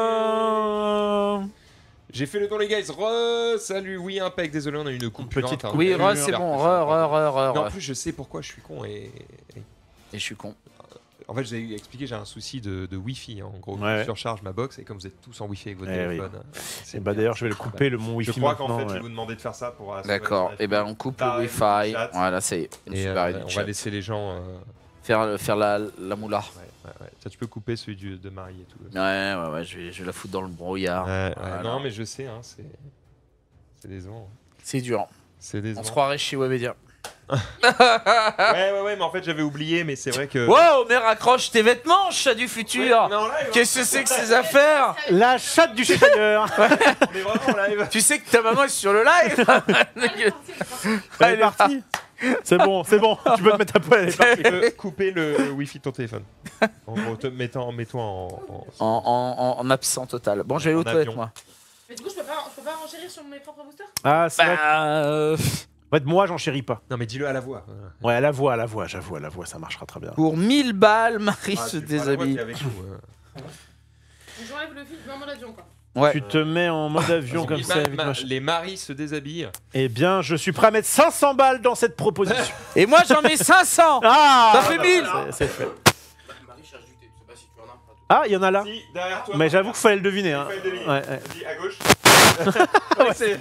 voyez. J'ai fait le tour, les guys. Re, salut. Oui, impec. Désolé, on a eu une coupe. Petite coupe. Oui, Re, re, c'est bon. Re, re, re, re, Mais en re. plus, je sais pourquoi je suis con et. et- Et je suis con. En fait, j'ai expliqué, j'ai un souci de, de Wi-Fi. Hein. En gros, Ouais. je surcharge ma box et comme vous êtes tous en Wi-Fi avec votre Eh oui. téléphone. c'est Et bah bien. d'ailleurs, je vais le couper, le mon Je wifi crois qu'en maintenant. fait, ouais. je vous demandais de faire ça pour. assurer D'accord. la Et ben, on coupe le Pareil, Wi-Fi. chat. Voilà, ça y est. Je me Et suis euh, barré du on chat. va laisser les gens. euh, Faire, faire la, la moula. Ouais, ouais, ouais. Ça, tu peux couper celui du- de Marie et tout. Ouais, ouais, ouais. Je vais, je vais la foutre dans le brouillard. Ouais, ouais. Voilà. Non, mais je sais, hein, c'est. C'est décevant. C'est dur. C'est décevant. On se croirait chez Webedia. Ouais, ouais, ouais, mais en fait, j'avais oublié, mais c'est vrai que. Wow, mais raccroche tes vêtements, chat du Ouais, futur. on est en live, hein. Qu'est-ce que c'est que ces affaires? La chatte du chef-d'œuvre. On est vraiment en live. Tu sais que ta maman est sur le live. Elle est partie. C'est bon, c'est bon. Tu peux te mettre à poil, elle est partie. Tu peux couper le, le Wi-Fi de ton téléphone. En gros, te mettant, mets-toi en. en- En, en, en, en absent total. Bon, je vais aller aux En toilettes, avion. moi. Mais du coup, je peux pas, je peux pas renchérir sur mes propres boosters? Ah, c'est vrai. Bah, euh, En fait, moi, j'en chéris pas. Non, mais dis-le à la voix. Voilà. Ouais, à la voix, à la voix, j'avoue, à la voix, ça marchera très bien. pour mille balles, Marie Ah, se tu feras la voix qui déshabille. est avec nous, hein. Donc j'enlève le fil dans mon avion, quoi. Ouais. Tu te mets en mode avion comme Les ça. ma- avec ma- ma ch- les maris se déshabillent. Eh bien, je suis prêt à mettre cinq cents balles dans cette proposition. Et moi, j'en mets cinq cents. Ah Ça fait mille. C'est- C'est fait. Marie cherche du thé, je sais pas si tu en as. Ah, il y en a là. Si, derrière toi. Mais j'avoue qu'il fallait le deviner. Hein. Fallait le deviner. Ouais, ouais. Vas-y, à gauche. Ouais, c'est-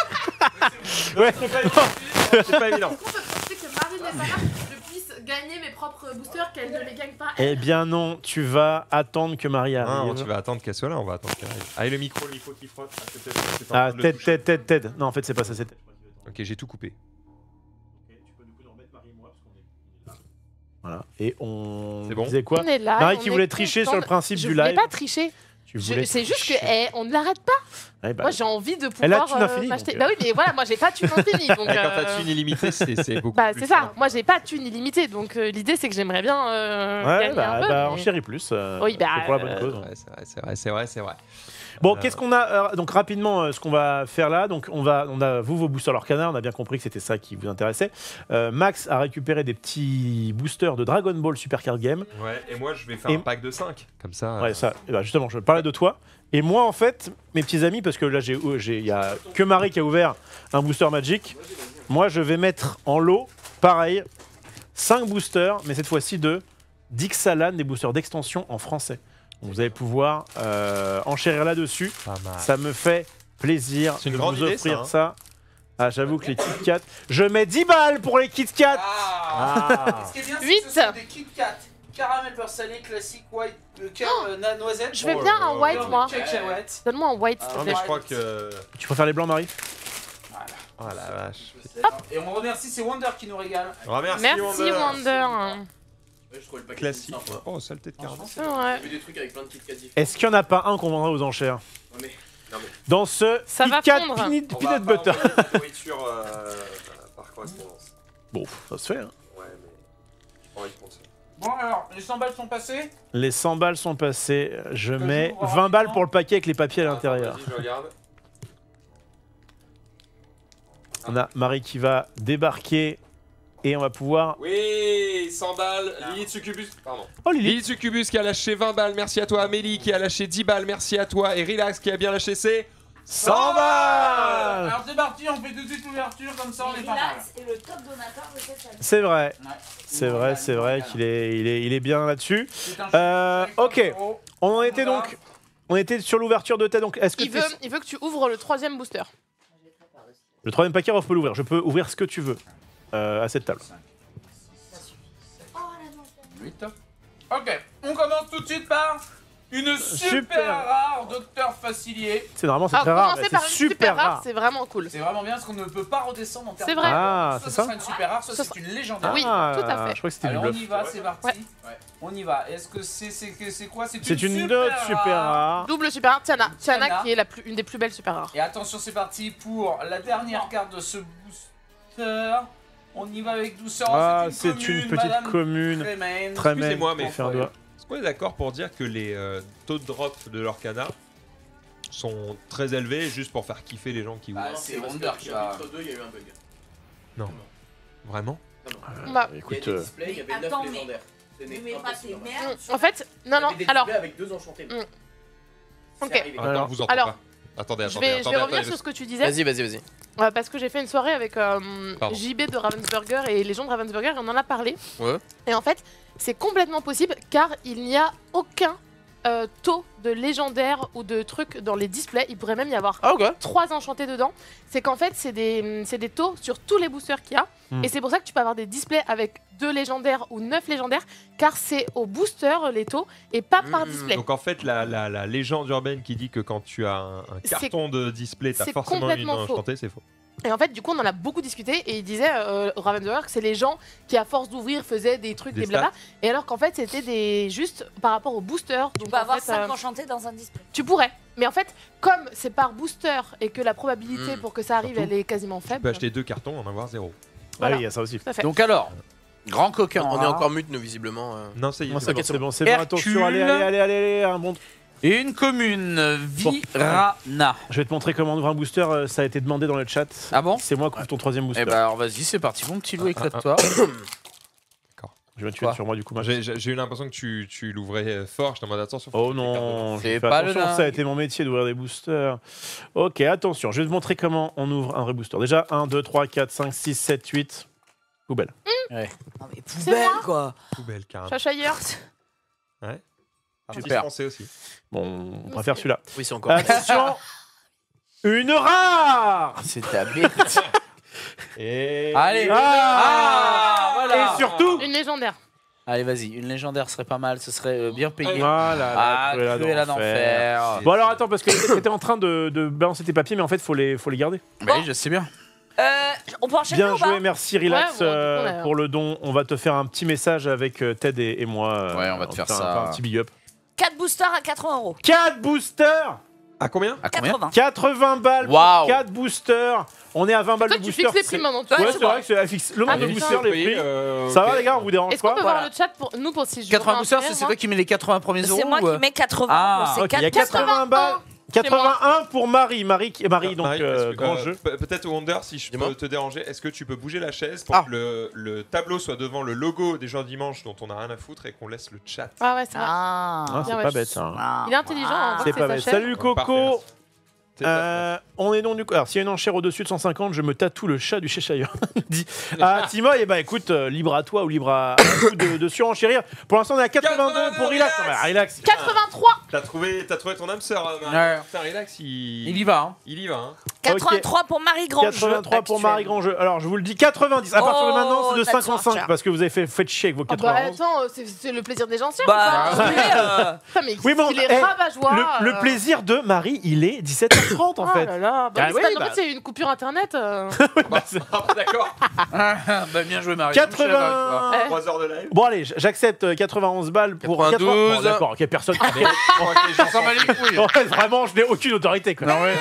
Ouais. C'est pas évident. C'est pas évident. Est-ce qu'on peut penser que Marie n'est pas là pour que je puisse gagner mes propres boosters, qu'elle ne les gagne pas? Eh bien non, tu vas attendre que Marie Non, arrive. tu vas attendre qu'elle soit là, on va attendre qu'elle arrive. Allez, le micro, le micro qui frotte. Ah, c'est peut-être- c'est en Ah, train de le Ted, toucher. Ted, Ted, Ted. Non, en fait, c'est pas ça, c'est Ted. Ok, j'ai tout coupé. Voilà. Et on C'est bon disait quoi? On est là. Marie on qui est voulait tricher contente. sur le principe Je du voulais live. pas tricher. Tu Je- voulais C'est juste que, tricher. eh, on ne l'arrête pas. Ouais, bah, Moi, j'ai envie de Elle a pouvoir thune euh, infinie, m'acheter. donc, Bah euh. oui, mais voilà, moi, j'ai pas de thune infinie. Donc, Quand t'as euh, thune illimitée, c'est c'est beaucoup Bah, plus c'est ça. simple. Moi, j'ai pas de thune illimitée. Donc, euh, l'idée, c'est que j'aimerais bien euh, Ouais, gagner bah, un peu. bah, mais- on chérit plus. euh, Oui, bah, c'est pour la bonne euh, cause. Ouais, c'est vrai, c'est vrai, c'est vrai, c'est vrai. Bon, Euh, qu'est-ce qu'on a euh, donc rapidement euh, ce qu'on va faire là. Donc on va, on a vous vos boosters leur canard. On a bien compris que c'était ça qui vous intéressait. Euh, Max a récupéré des petits boosters de Dragon Ball Super Card Game. Ouais, et moi je vais faire Et- un pack de cinq. Comme ça. Ouais, euh, ça. eh ben, justement, je parlais de toi. Et moi, en fait, mes petits amis, parce que là, j'ai, j'ai, il y a que Marie qui a ouvert un booster Magic. Moi, je vais mettre en lot, pareil, cinq boosters, mais cette fois-ci de Dixalan, des boosters d'extension en français. Donc, vous allez pouvoir euh, enchérir là-dessus. Pas mal. Ça me fait plaisir C'est une de grande vous idée, offrir ça, hein. ça. Ah, j'avoue que les Kit Kat. Je mets dix balles pour les Kit Kat. Ah. Ce qui est bien, c'est Huit. que ce sont des Kit Kat. Caramel beurre salé, classique, white, euh, car- euh, na- noisette. Je veux Oh bien là un là. white, moi. Cacahuète. Donne-moi un white, s'il Ah, te Non, plaît. mais je crois que. Tu préfères les blancs, Marie? Oh la vache. Et on remercie, c'est Wonder qui nous régale. Remercie, Merci, Wonder. Wonder. Ouais, je trouvais le paquet Classique. simple, hein. Oh, saleté de caramel. Ouais. J'ai vu des trucs avec plein de Kit Kat différents. Est-ce qu'il n'y en a pas un qu'on vendra aux enchères? Ouais, mais dans ce Ça va Kit Kat fondre. peanut, On peanut va butter. pas envoyer la nourriture euh, par correspondance. Bon, ça se fait. Hein. Ouais, mais j'ai pas envie de prendre ça. Bon, alors, les cent balles sont passées. Les cent balles sont passées. Je Que mets j'ouvre vingt balles rapidement. pour le paquet avec les papiers à Attends, l'intérieur. Vas-y, je regarde. On a Marie qui va débarquer et on va pouvoir. Oui, cent balles. Lilith Succubus. Pardon. Oh Lily. Lilith Succubus qui a lâché vingt balles. Merci à toi. Amélie qui a lâché dix balles. Merci à toi. Et Relax qui a bien lâché ses cent balles. Alors c'est parti, on fait tout de suite l'ouverture, comme ça on est pas mal. Relax est le top donateur de cette année. C'est vrai. Ouais. C'est vrai, c'est vrai qu'il est, il est, il est bien là-dessus. C'est un Euh, chèque avec ok. vingt euros. On en était donc. On était sur l'ouverture de tête. Donc, est-ce que Il t'es- veut, il veut que tu ouvres le troisième booster. le troisième paquet, on peut l'ouvrir. Je peux ouvrir ce que tu veux euh, à cette table. huit. Ok, on commence tout de suite par une super, Super. rare Docteur Facilier. C'est normalement c'est Alors, très rare, mais commencer c'est par une super, super rare, rare. c'est vraiment cool. C'est vraiment bien parce qu'on ne peut pas redescendre en termes C'est de vrai. Ah, Soit c'est ce ça. sera une super rare, soit Ce c'est une légendaire. Oui, Ah, tout à fait. Je crois que c'était du Alors on bluff. y va, c'est parti. Ouais. On y va. Est-ce que c'est c'est que- c'est quoi? C'est C'est une super autre super rare. Double super rare, Tiana. Tiana Tiana. qui est la plus, une des plus belles super rares. Et attention, c'est parti pour la dernière carte de ce booster. On y va avec douceur. Ah, c'est c'est une, une commune, petite Madame commune. Tremaine. Très Excusez-moi, belle. mais- Faire un doigt. Est-ce qu'on est d'accord pour dire que les euh, taux de drop de leur canard sont très élevés juste pour faire kiffer les gens qui Bah, ouvrent? c'est parce Wonder que qui va. chapitre deux, il y a eu un bug. Non. Vraiment? Bah, Il y a Écoute, des euh, displays, il y Mais avait attends, neuf mais- légendaires. Ce n'est Ne mets pas tes impossible. merdes. mm, en fait, non, Il y non, avait des alors, displays avec deux enchantés. Mm. C'est Ok. arrivé. Attends, Alors- vous entendez alors, pas. Attendez, je attendez, vais, je attendez, vais revenir attendez. sur ce que tu disais. Vas-y, vas-y, vas-y. Euh, parce que j'ai fait une soirée avec euh, Pardon. J B de Ravensburger et les gens de Ravensburger, et on en a parlé. Ouais. Et en fait, c'est complètement possible car il n'y a aucun euh, taux de légendaire ou de trucs dans les displays. Il pourrait même y avoir Ah, ok. trois enchantés dedans. C'est qu'en fait, c'est des, c'est des taux sur tous les boosters qu'il y a. Hmm. Et c'est pour ça que tu peux avoir des displays avec deux légendaires ou neuf légendaires, car c'est au booster les taux et pas par Hmm. display. Donc en fait, la, la, la légende urbaine qui dit que quand tu as un, un C'est- carton de display, t'as c'est forcément une complètement faux. enchantée, c'est faux. Et en fait, du coup, on en a beaucoup discuté et il disait euh, au Ravensburger que c'est les gens qui, à force d'ouvrir, faisaient des trucs, Des des, blabla. Et alors qu'en fait, c'était des juste par rapport au booster. Tu Donc, peux en avoir fait, cinq euh, enchantés dans un display. tu pourrais. Mais en fait, comme c'est par booster et que la probabilité Mm. pour que ça arrive, Surtout, elle est quasiment Tu faible. peux acheter deux cartons, en avoir zéro. Ah Voilà. oui, il y a ça aussi. Tout à fait. Donc alors, grand coquin. On en est rare. encore mute, nous, visiblement. euh. Non, ça y est, Non, c'est c'est bon. bon, c'est bon, c'est bon. Hercule. Attention, allez, allez, allez, allez, allez, un bon. Et une commune, Virana. Je vais te montrer comment on ouvre un booster. euh, Ça a été demandé dans le chat. Ah bon? C'est moi qui ouvre ton troisième booster. Eh bah alors vas-y, c'est parti, mon petit loup, éclate-toi. Je vais me tuer Quoi sur moi du coup. Max. J'ai j'ai- j'ai eu l'impression que tu, tu l'ouvrais euh, fort, je t'en mode attention. faut Oh que tu aies des cartes dedans. non, C'est j'ai fait pas le attention, dingue. ça a été mon métier d'ouvrir des boosters. Ok, attention, je vais te montrer comment on ouvre un vrai booster. Déjà, un, deux, trois, quatre, cinq, six, sept, huit. Poubelle. Non mais C'est poubelle moi quoi. Poubelle, carrément. Cheshire. Artiste Super. français aussi. Bon, on préfère celui-là. Oui, c'est encore. Attention, une rare. C'est ta merde. Et... Allez. Ah, Ah, voilà. Et surtout, Une légendaire. Allez, vas-y, une légendaire serait pas mal, ce serait euh, bien payé. voilà, Ah, la Cruella d'enfer. Bon alors attends, parce que t'étais en train de, de balancer tes papiers, mais en fait, faut les, faut les garder. Bah oui, je sais bien. Euh, on peut enchaîner Bien ou pas? joué, merci Relax Ouais, bon, du coup, euh, on a- pour le don. On va te faire un petit message avec euh, Ted et, et moi. euh, Ouais, on va te faire un- ça. Un petit big up. quatre boosters à quatre-vingts euros. quatre boosters, À combien? À combien? quatre-vingts. quatre-vingts balles Waouh. pour quatre boosters. On est à vingt balles Toi, le tu booster. fixes les c'est- prix maintenant. tu Ouais, vois. c'est vrai que c'est fixe. Le nombre Ah, de putain. boosters, les prix. euh, Ça va ok. les gars, on vous dérange Est-ce qu'on pas peut Voilà. voir le chat pour nous pour si je quatre-vingts veux boosters, un c'est première, toi qui mets les quatre-vingts premiers euros C'est moi ou, euh, qui mets quatre-vingts. Ah, donc c'est Ok, il y a quatre- quatre-vingts balles. quatre-vingt-un pour Marie. Marie, qui- Marie donc Marie, euh, est-ce que- grand euh, jeu. pe- Peut-être Wonder, si je Dis-moi. peux te déranger, est-ce que tu peux bouger la chaise pour Ah. que le, le tableau soit devant le logo des gens dimanche dont on a rien à foutre et qu'on laisse le chat? Ah ouais, c'est vrai. Ah. Ah, c'est bien, pas ouais, bête je- ça. Ah. Il est intelligent, on voit C'est que pas sa bête. chaîne. Salut Parfait, Coco. merci. C'est Euh, on est donc du coup. Alors, s'il y a une enchère au-dessus de cent cinquante, je me tatoue le chat du Cheshire. Dit ah, Timoy, eh ben écoute, euh, libre à toi ou libre à, à vous de, de surenchérir. Pour l'instant, on est à quatre-vingt-deux pour Relax. Ah, bah, relax. quatre-vingt-trois. T'as trouvé, t'as trouvé ton âme sœur, euh, Marie. Ouais. Putain, relax, il... Il y va, hein. il y va. Hein. quatre-vingt-trois pour Marie Grandjeu. quatre-vingt-trois pour actuelle. Marie Grandjeu. Alors, je vous le dis, quatre-vingt-dix. À partir de Oh, maintenant, c'est de that's cinquante-cinq cher. parce que vous avez fait, fait chier avec vos Ah bah quatre-vingt-onze. attends, c'est c'est le plaisir des gens sûrs. Bah, ou pas oui, euh, Putain, mais Oui, bon, il est eh, rabat-joie. le, le euh. plaisir de Marie, il est dix-sept heures trente en Oh fait. là là, bah Ah oui, oui, c'est pas- bah. en fait, c'est une coupure internet. euh. Ah, d'accord. Bah bien joué, Marie. quatre-vingts. Ouais. trois heures de live. Bon allez, j- j'accepte euh, quatre-vingt-onze balles pour quatre-vingt-douze. quatre-vingts. Bon, d'accord, ok, personne. crois que les gens s'en bat les couilles. Ouais, vraiment, je n'ai aucune autorité. Quoi. Non, ouais.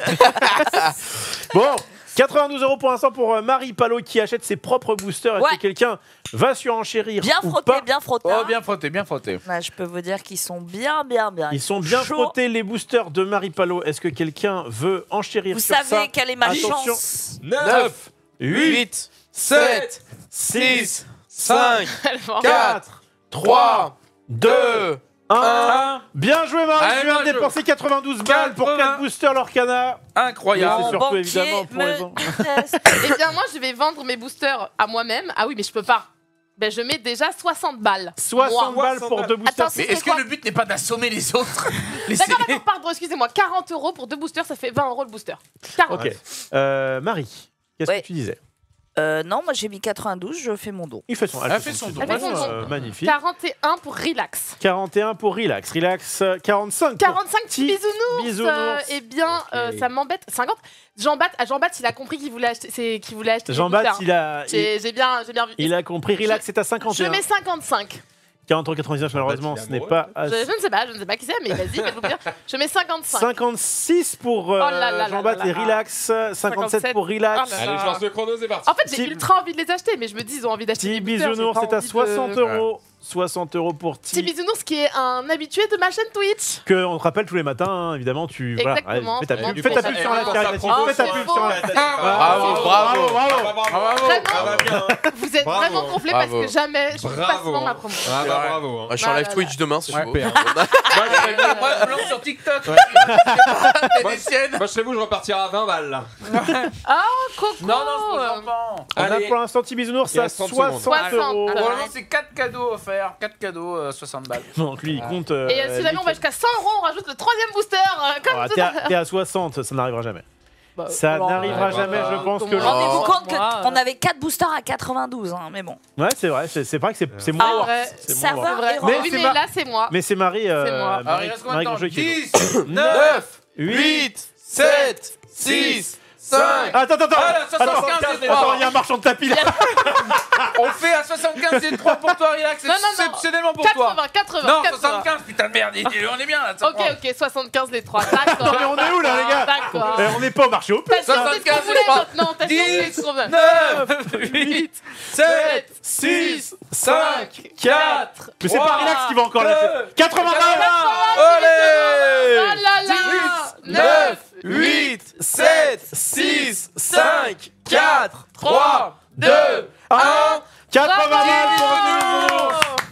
Bon, quatre-vingt-douze euros pour l'instant pour euh, Marie Palot qui achète ses propres boosters. Est-ce Ouais. que quelqu'un va surenchérir Bien ou frotté, pas? bien frotté. Oh, bien frotté, bien frotté. Ouais, je peux vous dire qu'ils sont bien, bien, bien. Ils sont bien chauds. frottés les boosters de Marie Palot. Est-ce que quelqu'un veut enchérir Vous sur ça? savez quelle est ma Attention. chance. neuf, huit, sept, six, cinq, Tellement. quatre, trois, deux, un. un. Bien joué Marie, Allez, tu viens de bien joué. dépenser quatre-vingt-douze balles pour quatre-vingts. quatre boosters Lorcana. Incroyable. Mais c'est Mon surtout banquier évidemment pour me les gens. déteste. Eh bien, moi, je vais vendre mes boosters à moi-même. Ah oui, mais je peux pas. Ben, je mets déjà soixante balles. soixante Moi. balles pour deux boosters. Attends, Mais c'est est-ce quoi que le but n'est pas d'assommer les autres? Les D'accord, d'accord, pardon, excusez-moi. quarante euros pour deux boosters, ça fait vingt euros le booster. quarante. Ok. Euh, Marie, qu'est-ce Ouais. que tu disais? Euh, non, moi j'ai mis quatre-vingt-douze, je fais mon dos. Il fait son, Elle fait son don. Elle fait son don. Euh, magnifique. quarante et un pour relax. quarante et un pour Relax. Relax, euh, quarante-cinq. pour quarante-cinq petits Petit bisounours. bisounours. Euh, eh bien, euh, Ok. ça m'embête. cinquante. Jean-Bat, ah, Jean-Bat, il a compris qu'il voulait acheter, c'est, qu'il voulait acheter. des Jean-Baptiste, boosters. il a, il, J'ai, j'ai bien, j'ai bien vu. il a compris. Relax, c'est à cinquante et Je un. mets cinquante-cinq. quarante euros quatre-vingt-dix-neuf, malheureusement, il est ce n'est amoureux, pas Je, assez. je ne sais pas, je ne sais pas qui c'est, mais vas-y, faites-vous plaisir. Je mets cinquante-cinq. cinquante-six pour euh, Oh là là là Jean-Baptiste là et là. Relax. cinquante-sept cinquante-sept. pour Relax. Oh là là. Allez, je lance le chrono, c'est parti. En fait, j'ai Petit- ultra envie de les acheter, mais je me dis, ils ont envie d'acheter Petit des boosters, bisounours, j'ai c'est pas à envie de- soixante euros. soixante euros pour Petit Petit. bisounours qui est un habitué de ma chaîne Twitch. Que on te rappelle tous les matins, hein, évidemment. Tu voilà, Exactement. allez, fais ta Vraiment, pub, fais ta pour pub ça- sur la pour carrière. ça- Oh, Fais ta c'est pub faux. sur la. Bravo, bravo. bravo. Bravo, Vraiment. ça va bien. Vous êtes Bravo. vraiment complet parce Bravo. que jamais je passe Bravo. dans ma promo. Ah bah bravo. hein. Ah, je suis en Ah live là Twitch demain, c'est Ouais. chaud. Super. Moi, je me lance sur TikTok. Moi, Les siennes. Moi, je serais vous, je repartirai à vingt balles là. Coco. Non, non, je me sens pas. On a Allez. pour l'instant Petit bisounours, Il c'est à reste trente secondes. soixante euros. soixante. Normalement, c'est quatre cadeaux offerts. quatre cadeaux, euh, soixante balles. Donc lui, il compte. euh, Et euh, si jamais on va jusqu'à cent euros, on rajoute le troisième booster. euh, comme Ah, tout T'es à à, t'es à soixante, ça n'arrivera jamais. Bah, Ça alors, n'arrivera euh, jamais, bah, je pense que comment- le- Rendez-vous Oh, compte moi, qu'on avait quatre boosters à quatre-vingt-douze, hein, mais bon. Ouais, c'est vrai, c'est c'est vrai que c'est c'est moins. Ah worth. ouais, C'est moins ça worth. va. vrai. Mais oui, c'est mais ma- là, c'est moi. Mais c'est Marie. euh, C'est moi. Alors, Marie- il reste combien Marie de temps Grosjean qui est dix, neuf, neuf, huit. huit, sept, six, cinq. Attends, attends, attends. Ah, là, Attends, soixante-quinze, c'est attends, trois. il y a un marchand de tapis là. On fait à soixante-quinze, c'est trois pour toi, relax. C'est Non, non, non. exceptionnellement pour toi. quatre-vingts, quatre-vingts, Non, quatre-vingts. soixante-quinze, putain de merde. On est bien là. ça Ok, prend. ok, soixante-quinze les trois. D'accord. Non, mais on est où là, les gars? D'accord. Eh, On n'est pas au marché aux puces. T'as hein. choisi ce qu'on voulait maintenant. T'as choisi dix, ce qu'on veut. neuf, huit, sept, six, cinq, quatre. Mais c'est pas trois, Relax qui va encore lâcher. deux, quatre-vingts Oh Allez là là. neuf, huit, sept, six, cinq, quatre, trois, deux, un. quatre-vingts balles pour nous.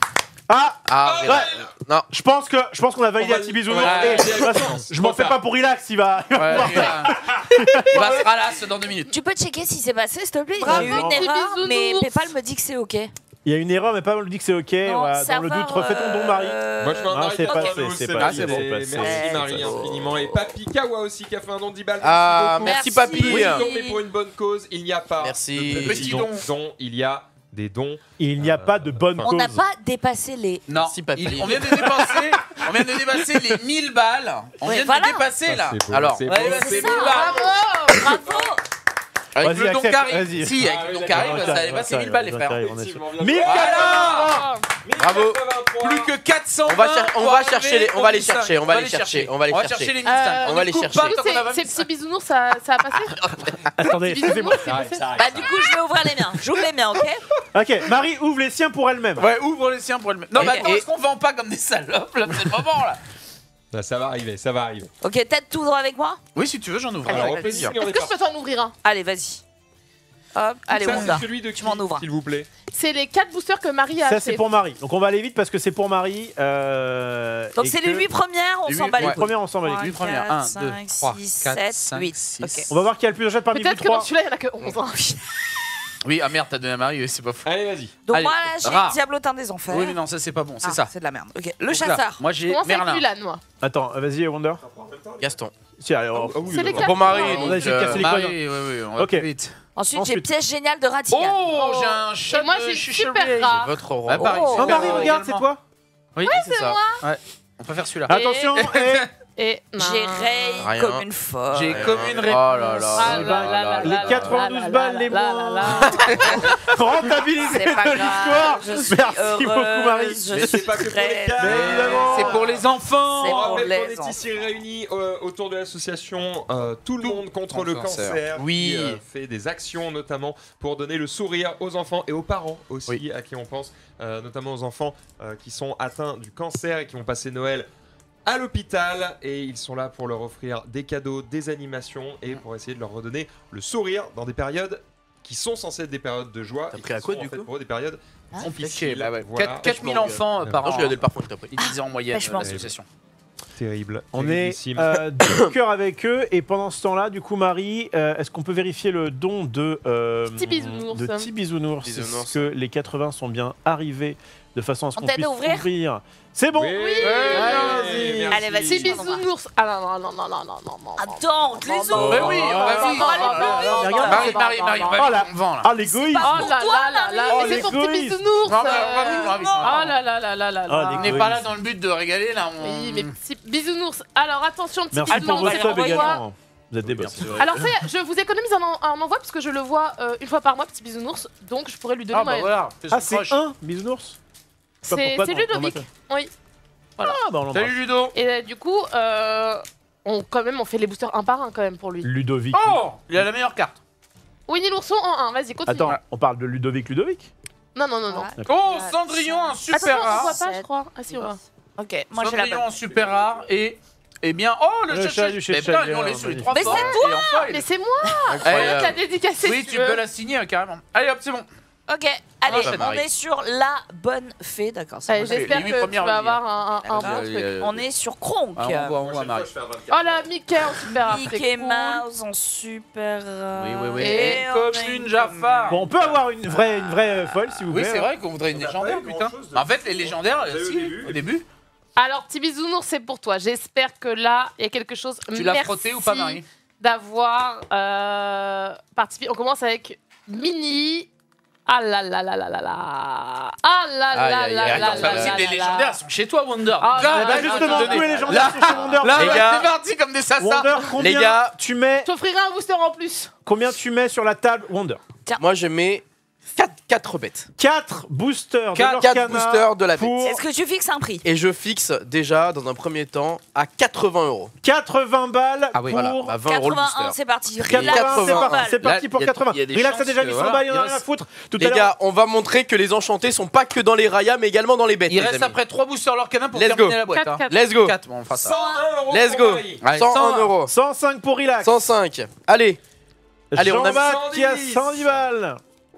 Ah, Ah, ouais. non. Je pense que je pense qu'on a validé On un va- petit bisounours. Ouais. Et de toute façon, je m'en fais pas pour Relax, il va. il va Ouais, pouvoir il va- il va se ralasser dans deux minutes. Tu peux checker si c'est passé, s'il te plaît? Bravo, J'ai eu une petit erreur, bisounours. mais PayPal me dit que c'est OK. Il y a une erreur, mais pas on lui dit que c'est ok. Non, Voilà, dans le serveur, doute, refais ton don, Marie. euh, Moi, je fais un Ah, mari c'est pour passé, nous, c'est c'est passé, bon. c'est passé. Merci Ouais, Marie c'est bon. infiniment. Et Papy Kawa aussi qui a fait un don de dix balles. Ah, Merci merci Merci. papy. beaucoup. Oui, mais pour une bonne cause, il n'y a pas Merci. de Petit petits don. dons. Il y a des dons. Il n'y a pas de bonne On cause. n'a pas dépassé les. Non, Si, papy. il- on vient de dépasser, on vient de dépasser les mille balles. On Ouais, vient de voilà. les dépasser là. C'est beau, Alors, c'est beau, ouais, c'est c'est beau. ça. Bravo. Bravo! Avec Vas-y, le don accepte, carré. vas-y. Si, avec Ah, le oui, don carré, d'accord, ça a dépassé mille balles les frères. Effectivement, bien mille joué. Voilà. Bravo. Plus que quatre cents. On va cher- on va chercher les- on va les chercher, on va les chercher, on va les chercher. les mille Euh, cinq. on va les coupe chercher. pas Du coup, tant qu'on a ces- vingt ces mille petits bisounours, ça, ça a passé. Attendez, Bisounours, excusez-moi. c'est passé. Bah, du coup, je vais ouvrir les miens. J'ouvre les miens, OK? Ok, Marie ouvre les siens pour elle-même. Ouais, ouvre les siens pour le mettre. Non, mais Et- attends, et- est-ce qu'on vend pas comme des salopes là? C'est le moment là. Là, ça va arriver, ça va arriver. OK, tête tout droit avec moi? Oui, si tu veux, j'en ouvre. Alors, un. au plaisir. on Est-ce est que je parti. peux t'en ouvrir un? Allez, vas-y. Hop, allez, Ça, Wanda. c'est celui de Tu m'en qui, ouvres. s'il vous plaît. C'est les quatre boosters que Marie a Ça, achetés. c'est pour Marie. Donc, on va aller vite parce que c'est pour Marie. euh, Donc, et c'est que- les huit premières, on Les s'en huit- bat les Les ouais. couilles. premières, on s'en va les trois, couilles. Huit premières. quatre, un, deux, cinq, trois, six, quatre, sept, cinq, huit. six. Ok. On va voir qui a le plus de jets parmi vous Peut-être que dans trois. celui-là, il n'y en a que onze. hein. Oui, ah merde, t'as donné à Marie, c'est pas fou. Allez, vas-y. Donc, Allez, moi, là, j'ai rare. Diablotin des Enfers. Oui, mais non, ça c'est pas bon, c'est Ah, ça. C'est de la merde. OK. Le Donc là, chasseur. moi Je j'ai commence avec Merlin. Mulan, moi. Attends, vas-y, Wonder. Gaston. Si, allez, on- Ah oui, C'est les d'accord. quatre. Pour Marie, Oh. On a donc, essayé de casser les Marie, couilles. oui, oui, on va Ok. plus vite. Ensuite, j'ai Ensuite. pièce géniale de Ratigan. Oh, j'ai un chat Et moi, de j'ai Chichel super Ray. rare. Votre Ah, roi. pareil, Oh. Oh, super Marie, rare regarde, c'est également. toi. Oui, c'est ça. Ouais, on préfère celui-là. Attention, et Et non. J'ai raye Rien. comme une folle. J'ai comme une réponse. Oh là là. Ah là là là Les là quatre-vingt-douze là là balles là les là moins. là Rentabilité C'est pas de l'histoire. grave, je suis Merci heureuse, beaucoup, Marie. je Mais c'est suis pas que pour très les cas. Mais évidemment. C'est pour les enfants. C'est On pour rappelle les qu'on est ici réunis euh, autour de l'association euh, Tout le monde contre, contre le le cancer. cancer, Oui. qui euh, fait des actions notamment pour donner le sourire aux enfants et aux parents aussi, Oui. à qui on pense, euh, notamment aux enfants euh, qui sont atteints du cancer et qui vont passer Noël à l'hôpital, et ils sont là pour leur offrir des cadeaux, des animations et pour essayer de leur redonner le sourire dans des périodes qui sont censées être des périodes de joie T'as et pris qui à quoi, sont, du en fait, coup pour eux des périodes Ah, difficiles. Ok, bah ouais. Voilà. quatre- quatre mille enfants euh, par Non, an. je lui ai donné le parfum que t'as pris. Ils disaient en moyenne Pêche-moi. euh, l'association. Terrible. On est terriblissime. euh, de cœur avec eux et pendant ce temps-là, du coup, Marie, euh, est-ce qu'on peut vérifier le don de euh, Petit bisounours. de petit bisounours, Bisounours. Est-ce que les quatre-vingts sont bien arrivés de façon à ce On qu'on t'aide puisse à ouvrir ouvrir. C'est bon. Oui, Allez-y. merci. Allez, vas-y. Petit bisounours. Ah non, non, non, non, non, non, non, non. Attends, on te les non, ouvre. Mais oui, Oh, on va oh, vivre. oh, non, oh, non, regarde. Marie, Marie, Marie, non, Marie, Oh là. on vend là. Ah l'égoïsme. Oh là là là là, Oh, mais c'est ton petit l'égoïsme. bisounours. Non, mais on va euh, vivre, on va vivre. Oh là là là là là Oh, là. On n'est pas là dans le but de régaler là. on- Oui, mais petit bisounours. Alors attention, petit Merci pour bisounours. votre c'est sub l'envoi. également. Vous êtes des boss. Alors ça y est, je vous économise un, en- un envoi parce que je le vois euh, une fois par mois, petit bisounours. Donc je pourrais lui donner Ah bah ma- voilà. fais son Ah c'est proche. un bisounours. Pas C'est pour- pas c'est dans- Ludovic. dans ma- Oui. Ah bah on l'embrasse. Salut Ludo. Et euh, du coup, euh, on, quand même, on fait les boosters un par un quand même pour lui. Ludovic. Oh, il a la meilleure carte. Winnie l'ourson en un, vas-y, continue. Attends, on parle de Ludovic Ludovic. Non, non, non, non. Ouais. Oh, Quatre, Cendrillon, un Attends, super on rare. voit pas, je crois. Ah si, on voit. Ok, moi j'ai la Cendrillon bonne. en super rare et. Eh bien, oh le, Le chat chat chat- du chat Mais putain, chat, on est sur les magnifique. trois Mais formes, c'est et en foil. Mais c'est moi, Eh, je vais te la euh, dédicacer Oui, si tu veux. peux la signer euh, carrément. Allez hop, c'est bon. Ok, allez, Ah, on Marie. est sur la bonne fée, d'accord. c'est Allez, bon. les j'espère huit que tu premières vas lignes. avoir un, un, un Ah, bon truc. euh, On est sur Kronk. Ah, on voit, on voit Marie. Oh là, Mickey en super rare, c'est Mickey cool. Mouse en super rare. Oui, oui, oui. Et Et on comme a une Jafar. Bon, on peut avoir une vraie, une vraie euh, folle si vous Oui, voulez. c'est vrai qu'on voudrait une On a légendaire, pas eu putain. grand-chose de- En fait, les légendaires, Vous avez si, au début. au début. Alors, petit bisounours, c'est pour toi. J'espère que là, il y a quelque chose. Tu l'as Merci frotté ou pas, Marie? D'avoir euh, participé. On commence avec Mini. Ah là là là là là là. Ah là Aïe, là aïe, là aïe, là attends, là c'est pas là possible, les là légendaires là. sont chez toi, Wonder. Ah, Là, bah, Bah là, justement, attendez. tous les légendaires Là, sont chez Wonder. Là, Les bah, gars. c'est parti comme des sassas. Wonder, combien Les gars, tu mets, Je t'offrirai un booster en plus. combien tu mets sur la table Wonder? moi je mets quatre bêtes. quatre boosters Quatre- de quatre l'Orcana boosters de la bête. pour Est-ce que tu fixes un prix? Et je fixe déjà dans un premier temps à quatre-vingts euros. quatre-vingts balles Ah oui. pour Voilà, bah, vingt euros le quatre-vingt-un, booster. c'est parti. quatre-vingts, c'est quatre-vingts. parti, c'est parti Là, pour y a- quatre-vingts. y a des Relax a chances déjà que, mis son voilà, bail, il en il a rien à reste- foutre. Tout à Les l'heure, gars, on va montrer que les enchantés sont pas que dans les rayas mais également dans les bêtes. Il les reste amis. après trois boosters Lorcanin pour Let's terminer go. la boîte. quatre, hein. quatre. Let's go. quatre, bon, on fera ça. cent un euros Let's pour go. Marie. Allez, cent un cent un. euros. cent cinq pour Relax. cent cinq. Allez. Allez, on a Jean-Marc cent dix. qui a cent dix balles.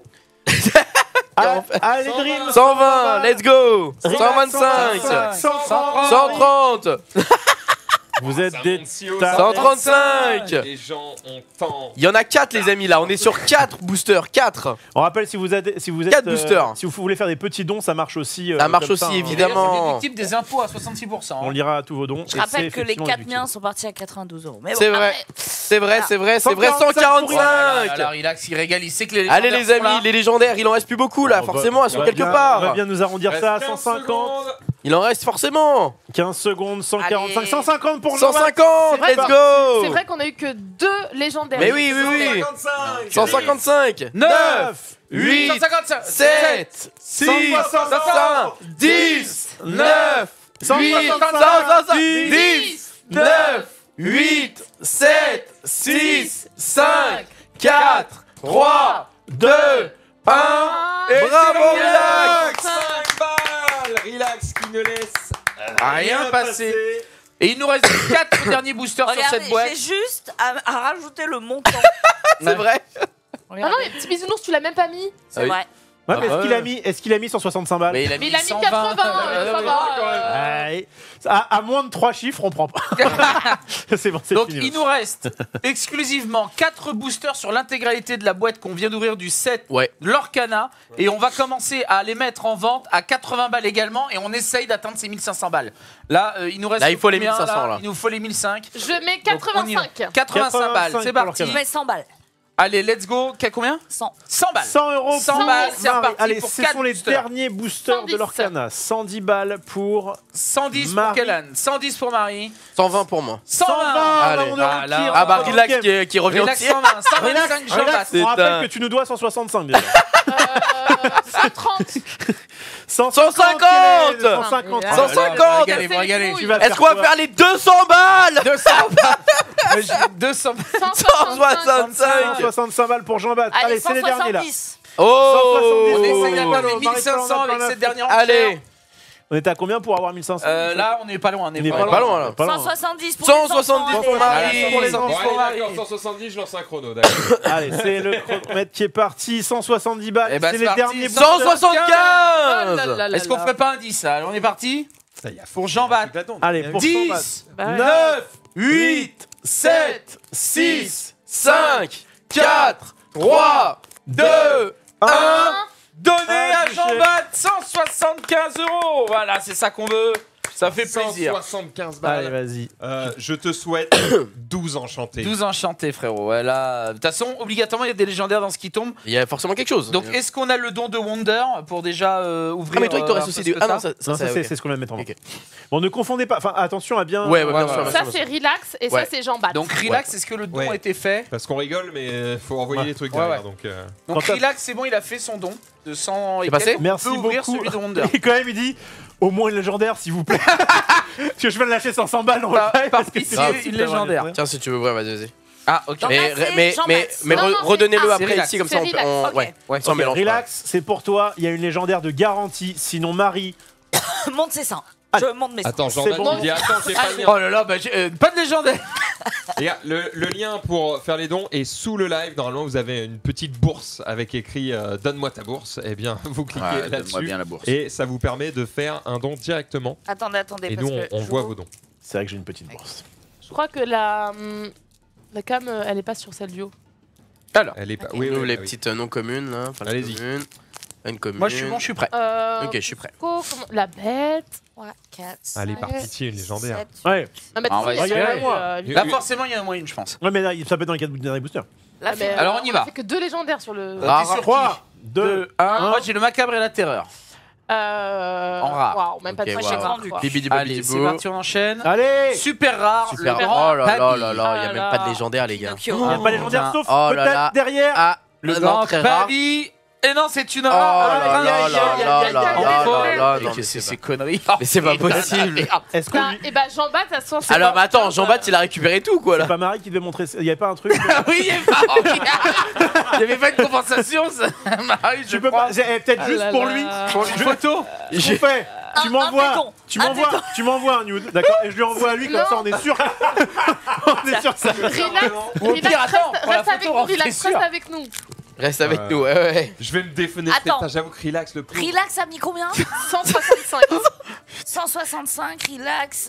Ah, Allez, Dream. cent vingt. Let's go. Relax, cent vingt-cinq. cent trente. cent trente. Vous êtes Ça des monte si haut, tarés. cent trente-cinq. Les gens ont tant. Il y en a quatre les amis là, on est sur quatre boosters, quatre. On rappelle si vous êtes, si vous êtes, Quatre boosters. si vous voulez faire des petits dons, ça marche aussi. euh, Ça marche comme aussi, hein. évidemment. D'ailleurs, c'est déductible des impôts à soixante-six pour cent. On hein. lira tous vos dons. Je et rappelle c'est que les effectivement quatre déductible. miens sont partis à quatre-vingt-douze euros. Mais bon, C'est vrai. après, C'est vrai, c'est vrai, c'est vrai, cent cent quarante-cinq. Voilà, là, quarante-cinq. relax, il régale, il sait que les Allez légendaires les sont amis, là. les légendaires, il en reste plus beaucoup là, On va- forcément, elles on sont va quelque bien- On va part. bien nous arrondir Reste ça à quinze cent cinquante. secondes. Il en reste forcément. quinze secondes, cent quarante-cinq, Allez. cent cinquante pour cent Jean-Marc. cinquante, C'est vrai let's que- go. C'est vrai qu'on a eu que deux légendaires. Mais oui, oui, oui. cent cinquante-cinq. cent cinquante-cinq. neuf, huit, cent cinquante-cinq. sept, six, cinq, dix, neuf, cent huit, soixante-cinq, dix, neuf, huit, sept, six, cinq, quatre, trois, deux, un. Et Bravo, c'est relax. cinq balles. Relax qui ne laisse Rien passé. Et il nous reste quatre derniers boosters sur regardez, cette boîte. j'ai juste à, à rajouter le montant. C'est vrai. Ah non, mais petit bisounours, tu l'as même pas mis. C'est Ah oui. vrai. Ouais, mais Ah est-ce qu'il ouais. a mis, est-ce qu'il a mis cent soixante-cinq balles? Mais il a Mais mis il a mis cent vingt. quatre-vingts. Euh, ça ouais. va. Ouais. À, à moins de trois chiffres, on prend pas. C'est bon, c'est Donc fini. il nous reste exclusivement quatre boosters sur l'intégralité de la boîte qu'on vient d'ouvrir du set Ouais. Lorcana et on va commencer à les mettre en vente à quatre-vingts balles également et on essaye d'atteindre ces mille cinq cents balles. Là euh, il nous reste Là, il faut les combien, mille cinq cents, là. Il nous faut les mille cinq. Je mets Donc, on y va. quatre-vingt-cinq. quatre-vingt-cinq balles, c'est pour parti. Je mets cent balles. Allez, let's go. Qu'a combien? cent. cent balles. cent euros cent pour balles, c'est Marie. reparti Allez, pour ce quatre sont les boosters. derniers boosters cent dix. de l'Orcana. cent dix balles pour cent dix pour Marie. Kellan, cent dix pour Marie, cent vingt pour moi. cent vingt. Allez. on Ah, là, Ah bah rentre dans le relax game. qui, qui revient Relax aussi. cent vingt, cent Relax, vingt-cinq relax. Jean-Baptiste. C'est On rappelle un- que tu nous dois cent soixante-cinq déjà. Euh, cent trente. cent cinquante. cent cinquante. Ah, cent cinquante. Régalez, vous régalez. Tu vas Est-ce faire qu'on va quoi faire les deux cents balles? deux cents balles. deux cents balles. cent cent soixante-cinq. cent soixante-cinq balles pour Jean-Baptiste. Allez, Allez, c'est les derniers là. cent soixante-dix. Oh. cent On essaye Oh. d'atteindre les Marie-Claude, mille cinq cents on a avec plein cette d'infos. dernière enchère. Allez. On était à combien pour avoir mille cinq cents? Euh, là, on n'est pas loin. On On est n'est pas pas loin, là. Pas loin. cent soixante-dix pour cent les soixante-dix enfants, pour allez. Marie. pour les cent dix enfants. pour Bon, allez, Marie. d'accord, cent soixante-dix, je lance un chrono, d'accord. Allez, c'est le chronomètre qui est parti. cent soixante-dix balles. Eh ben, c'est c'est les parti. derniers cent boosters. soixante- Oh là soixante-quinze. là là Est-ce qu'on là. ferait pas un dix là? Allez, on est parti. Ça y a Pour Jean-Baptiste. toute la tente. Allez, pour cent balles. dix, Bah ouais. neuf, huit, sept, six, cinq, quatre, trois, deux, un. Donné Ah, à touché. Jean-Baptiste cent soixante-quinze euros. Voilà, c'est ça qu'on veut. Ça fait plaisir. cent soixante-quinze Allez, balles. vas-y. Euh, je te souhaite douze enchantés. douze enchantés, frérot. Ouais, là, de toute façon, obligatoirement, il y a des légendaires dans ce qui tombe. Il y a forcément quelque chose. Donc, est-ce qu'on a le don de Wonder pour déjà euh, ouvrir Ah mais toi il te euh, reste un aussi peu des... ce Ah non, que ça, Non, ça, c'est ok. c'est ce qu'on vient de mettre en vente. Ok. Bon, ne confondez pas. Enfin, attention à bien. Ouais, ouais, Ouais, bien sûr, ouais. bien Ça, sûr, c'est bien sûr. relax et Ouais. ça, c'est Jean-Baptiste. Donc, relax, est-ce que le don Ouais. a été fait? Parce qu'on rigole, mais euh, faut envoyer Ouais. les trucs Ouais, derrière. ouais. Donc, euh, Donc, Quand t'as- relax, c'est bon, il a fait son don de cent et C'est passé quelques. On Merci peut ouvrir beaucoup. celui de Wonder. Et quand même, il dit au moins une légendaire, s'il vous plaît. Parce que je vais le lâcher cinq cents balles dans le Par- live, par parce que pitié, c'est une super légendaire. légendaire. Tiens si tu veux ouvrir, vas-y, vas-y. Ah, ok. Jean- Mais, Jean-Baptiste, mais, mais, mais Non, re- non, c'est- redonnez-le ah, après c'est relax, ici comme c'est ça on peut... relax, on- ok. Ouais, Ouais. sans Ok, mélange. relax, c'est pour toi. Il y a une légendaire de garantie. Sinon, Marie. Monte ses seins. Allez. Je monte mes seins. attends, C'est Jordan, bon. il dit attends, j'ai pas le lien. Oh là là, bah, j'ai- euh, pas de légendaire. Les gars, le, le lien pour faire les dons est sous le live. Normalement, vous avez une petite bourse avec écrit euh, donne-moi ta bourse. Eh bien, vous cliquez Ouais, donne-moi là-dessus bien la bourse. et ça vous permet de faire un don directement. Attendez, attendez. Et parce nous, on, que on je voit vous- vos dons. C'est vrai que j'ai une petite bourse. Je crois que la, hum, la cam, euh, elle est pas sur celle du haut. Alors, Elle est pas. Ok. Oui, Nous, oui, les ah oui. petites euh, non communes là. Enfin, les Allez-y. communes. Une commune. moi, je suis bon, je suis prêt. Euh, Ok, je suis prêt. Coco, comment- La bête. trois, quatre, Allez, cinq, par pitié, une légendaire. sept, Ouais. Non, mais Ah, on va tu sais, espérer. il y a, euh, lui- Là, forcément, il y en a moins une, je pense. Ouais, mais là, ça peut être dans les quatre derniers boosters. La Ah, mais, fée. Alors, euh, on y va. a fait que deux légendaires sur le. Ah, Ah, t'es sur trois, qui deux, deux, un. un. Moi, j'ai le macabre et la terreur. Euh, En rare. Waouh, même pas Ok, de Moi, waouh. j'ai fois. vendu. quoi. Bibi di Allez, Bobi c'est Bo. parti, on enchaîne. Allez. Super rare. Super. le Oh là là Papi. là là, il n'y a Oh même là pas de là. légendaire les gars. Pinocchio. Il n'y a pas légendaire putain. sauf Oh là peut-être là. derrière. Ah, le Non, non très rare. Papi. Et non, c'est une Oh rare. là là Aïe, là aïe, là aïe, là aïe, là aïe, là aïe, là aïe. là, Mais non, qu'est-ce mais que c'est c'est ces pas- conneries? Mais c'est pas possible. Est-ce que Bah, lui- et bah Jean-Baptiste, de toute façon, c'est Alors, pas- mais attends, Jean-Baptiste il a récupéré tout quoi c'est là. pas Marie qui devait montrer. Il n'y avait pas un truc. Ah oui, il y avait pas- il y avait pas une compensation, ça. Marie, je Tu peux crois. pas. c'est- eh, Peut-être Ah juste là pour là. lui. Pour une photo. Je fais. Tu Un- m'envoies. un béton. Tu Un m'envoies. béton. Tu m'envoies un nude, d'accord. Et je lui envoie à lui comme Non. ça, on est sûr. On est sûr que ça. Relax, Ou au relax, pire, attends, reste, pour la reste avec photo, nous, on fait relax, sûr. reste avec nous. Reste avec Euh, nous, ouais ouais. Je vais me défenestrer. Attends. Putain, j'avoue que relax le prix. Relax a mis combien cent soixante-cinq. cent soixante-cinq, relax.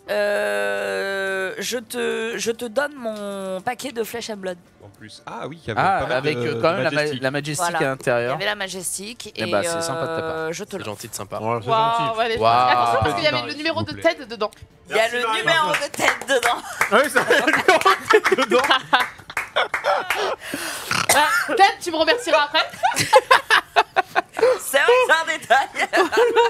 Euh, je, te, je te donne mon paquet de Flesh and Blood. En plus. Ah oui, il y avait Ah, pas mal avec de- euh, quand de même la, ma- Majestic. la Majestic Voilà. à Il y l'intérieur. avait la Majestic. Eh Et bah, c'est sympa de ta part. euh, je te C'est le gentil de sympa. Ouais, c'est Waouh, gentil. allez, Waouh. attention parce qu'il y avait S'il le numéro vous de plaît. Ted dedans. Il y a Merci, le Marie. numéro de tête dedans. Ah oui, ça le numéro de tête dedans. Ah, Ted, tu me remercieras après. C'est vrai que c'est un détail.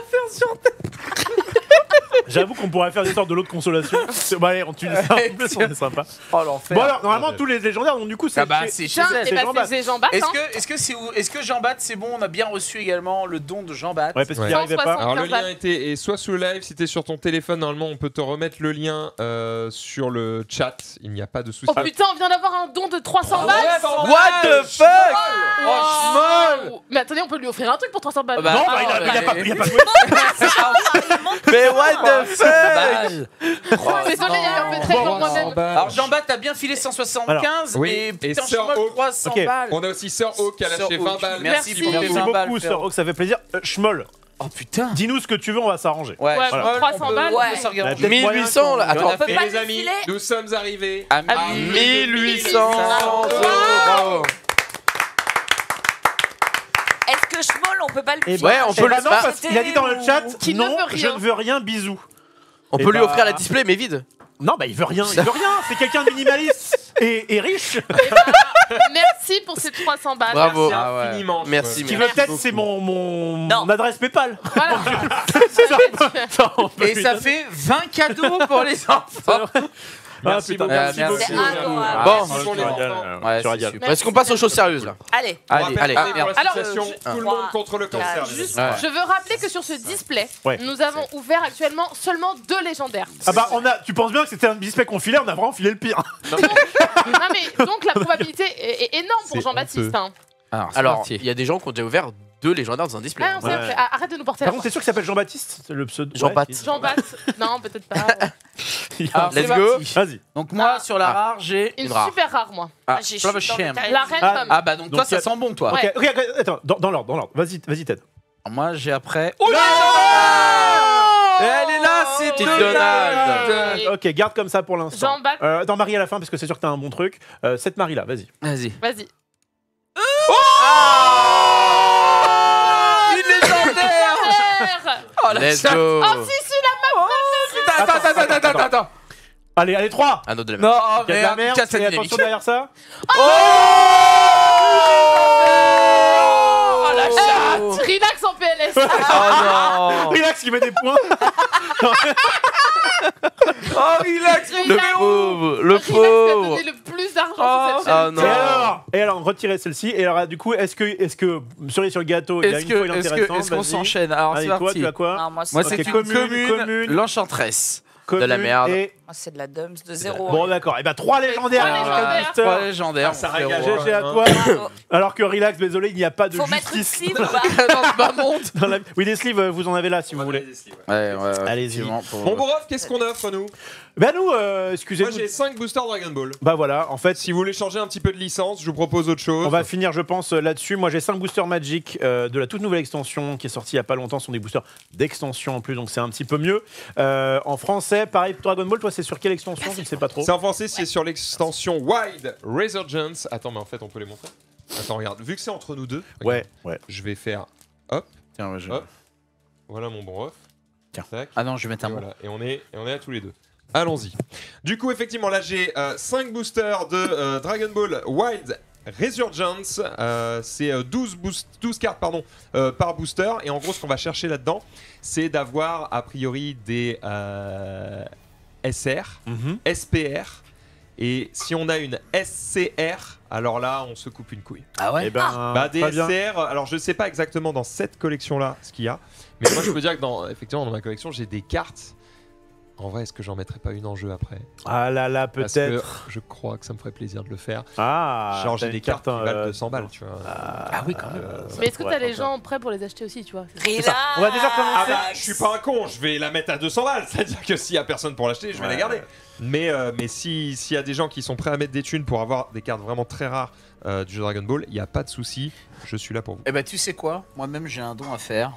J'avoue qu'on pourrait faire des sortes de l'autre consolation. C'est- Bah, allez, on tue ça. En plus, on est sympa. Oh l'enfer. Bon, alors, normalement, tous les légendaires, donc du coup, c'est. Ah bah, chez- c'est chez Tiens, elle. et bah, Jean-Baptiste. c'est Jean-Baptiste. Est-ce hein. que, est-ce que, c'est où- est-ce que Jean-Baptiste, c'est bon, on a bien reçu également le don de Jean-Baptiste. Ouais, parce qu'il Ouais. n'y arrivait pas. cent soixante. Alors le quinze lien balles. était est soit sous le live, si t'es sur ton téléphone, normalement on peut te remettre le lien euh, sur le chat, il n'y a pas de souci. Oh putain, on vient d'avoir un don de trois cents balles. What the fuck? Oh, schmoll. Wow. Mais attendez, on peut lui offrir un truc pour trois cents balles. Bah, Non, Ah, bah, il a, ouais, il a pas, ouais. il a pas joué. Mais what the fuck? Balle. Désolé, il y a un peu très pour moi-même. Alors Jean-Baptiste a bien filé cent soixante-quinze Oui, et et putain, Sir Schmoll, Oak. trois cents Ok. balles. On a aussi Sir Oak qui a Sir lâché vingt Oak. balles. Merci, Merci. pour tes Merci vingt balles, beaucoup, frérot. Sir Oak, ça fait plaisir. Euh, Schmoll, Oh putain. dis-nous ce que tu veux, on va s'arranger. Ouais, Ouais, Schmoll, trois cents on peut- balles. on peut Ouais. s'organiser. Peut-être mille huit cents là. Et on Attends. a On peut fait pas les amis, défiler. nous sommes arrivés à à mille huit cents euros. Bravo. Est-ce que Schmoll, on peut pas lui Eh filer Ouais, un on Eh peut bah le- non, bah, parce qu'il a dit dans le chat, Qu'il ne non, veut rien. je ne veux rien, bisous. On Eh peut lui bah- offrir la display mais vide. Non, bah il veut rien, il veut rien. C'est quelqu'un de minimaliste et, et riche. Eh bah, Merci pour ces trois cents balles. Bravo. Merci Ah ouais. infiniment. Merci, Ce qui merci veut peut-être, beaucoup. c'est mon, mon, Non. mon adresse PayPal. Voilà. Ça, on peut Et lui ça donner. fait vingt cadeaux pour les enfants. Merci putain. beaucoup. Euh, Merci merci. beaucoup. C'est adorable. Bon, Merci pour les tu enfants. régales, Ouais, tu c'est régales. super. Est-ce qu'on passe aux choses sérieuses là? Allez. On Allez, rappelle allez. qu'on est Ah, pour merde. l'association Alors, Tout le trois, monde contre le cancer. quatre, les juste- amis. Ouais. Je veux rappeler que sur ce display, Ouais. nous avons ouvert actuellement seulement deux légendaires. Ah bah, on a, tu penses bien que c'était un display qu'on filait, on a vraiment filé le pire. Non mais donc la probabilité est, est énorme pour C'est Jean-Baptiste. Hein. Alors, c'est Alors, parti. il y a des gens qui ont déjà ouvert deux légendaires dans un display. Ah, on sait, Ouais. ah, arrête de nous porter Par la contre, t'es sûr qu'il s'appelle Jean-Baptiste le pseudo Jean-Pat. Ouais, qui- Jean-Baptiste. Non, peut-être pas. Alors, Let's c'est go. parti. Vas-y. Donc moi, Ah. sur la Ah. rare, j'ai Une Une rare. super rare, moi. ah, J'ai Flava chuté dans Shame. le détail. La reine Ah. pomme. Ah bah donc, Donc, toi, il y a- ça sent bon, toi. Ok, ok, ok, attends, dans, dans l'ordre, dans l'ordre. Vas-y, vas-y, Ted. Moi, j'ai après. Oh, Et elle est là, c'est Petite Donald. Donald. Et Ok, garde comme ça pour l'instant. Jean-Baptiste. Euh, dans Marie à la fin, parce que c'est sûr que t'as un bon truc. Euh, cette Marie là, vas-y. Vas-y. Vas-y. Une légendaire. Mère. Oh, la Let's chatte. go. Oh si, si, la Attends, attends, attends, attends, attends, attends. Allez, allez, trois. Un autre de la Non, merde. Il y a de la merde, merde. casse cette Et dynamique. attention derrière ça. Oh, la chatte. Relax en P L S. Oh non. Relax, qui met des points. Oh, relax, mon Le Relax. pauvre, le Relax qui a pauvre. donné le plus d'argent Oh. sur cette Ah chaîne. non. Et alors, et alors, retirez celle-ci. Et alors, du coup, est-ce que, est-ce que cerise sur le gâteau, il y a Est-ce une fois que, est-ce intéressante. que, est-ce qu'on vas-y. s'enchaîne? Alors, Allez, c'est toi, parti. tu as quoi? Non, moi, c'est Moi, Ok, c'est une commune, commune, commune. l'enchanteresse. Commune de la merde. Et... moi, c'est de la Dums de zéro. Bon, d'accord. Et bah, trois légendaires. Trois alors, légendaires. Mister. Trois légendaires. Ah, ça mon régale. frérot. G G à toi. Bravo. Alors que relax, désolé, il n'y a pas de Faut mettre une justice. sleeve ou pas Dans le bas monde. dans la- Oui, des sleeves, euh, vous en avez là si vous voulez. Ouais, ouais, ouais. Allez-y. effectivement, pour- Bon, Gourov, qu'est-ce qu'on offre, nous? Bah, nous, euh, Moi, excusez-nous. j'ai cinq boosters Dragon Ball. Bah, voilà, en fait, Si vous voulez changer un petit peu de licence, je vous propose autre chose. on va finir, je pense, euh, là-dessus. Moi, j'ai cinq boosters Magic euh, de la toute nouvelle extension qui est sortie il y a pas longtemps. Ce sont des boosters d'extension en plus, donc c'est un petit peu mieux. Euh, en français, pareil, Dragon Ball, toi, c'est sur quelle extension? Je ne sais pas trop. C'est en français, c'est sur l'extension Wild Resurgence. Attends, mais en fait, on peut les montrer. Attends, regarde. Vu que c'est entre nous deux, regarde, Ouais, ouais. je vais faire. Tiens, ouais, je- Hop. Voilà mon bon off. Tiens. Tac. Ah non, je vais mettre Et un mot. voilà. Et on est, et on est à tous les deux. Allons-y. Du coup, effectivement, là, j'ai cinq boosters de euh, Dragon Ball Wild Resurgence. Euh, c'est euh, douze, boost- douze cartes pardon, euh, par booster. Et en gros, ce qu'on va chercher là-dedans, c'est d'avoir a priori des euh, S R, Mhm. S P R. Et si on a une S C R, alors là, on se coupe une couille. Ah ouais. Eh ben, Bah, des très bien. S C R, alors je sais pas exactement dans cette collection-là ce qu'il y a. Mais moi, je peux dire que dans, effectivement, dans ma collection, j'ai des cartes. En vrai, est-ce que j'en mettrais pas une en jeu après? Ah là là, Parce que peut-être. je crois que ça me ferait plaisir de le faire. Ah, Genre, j'ai t'as des une cartes qui carte, valent euh, deux cents balles, tu vois. Ah oui, quand même. euh, ça Mais est-ce que pourrait t'as les être gens prêts pour les acheter aussi, tu vois? Relax. On va déjà commencer. Ah bah, je suis pas un con, je vais la mettre à deux cents balles. C'est-à-dire que s'il y a personne pour l'acheter, je vais Ouais. la garder. Mais, euh, mais si- s'il y a des gens qui sont prêts à mettre des thunes pour avoir des cartes vraiment très rares euh, du jeu Dragon Ball, il n'y a pas de souci, je suis là pour vous. Eh ben, tu sais quoi? Moi-même, j'ai un don à faire.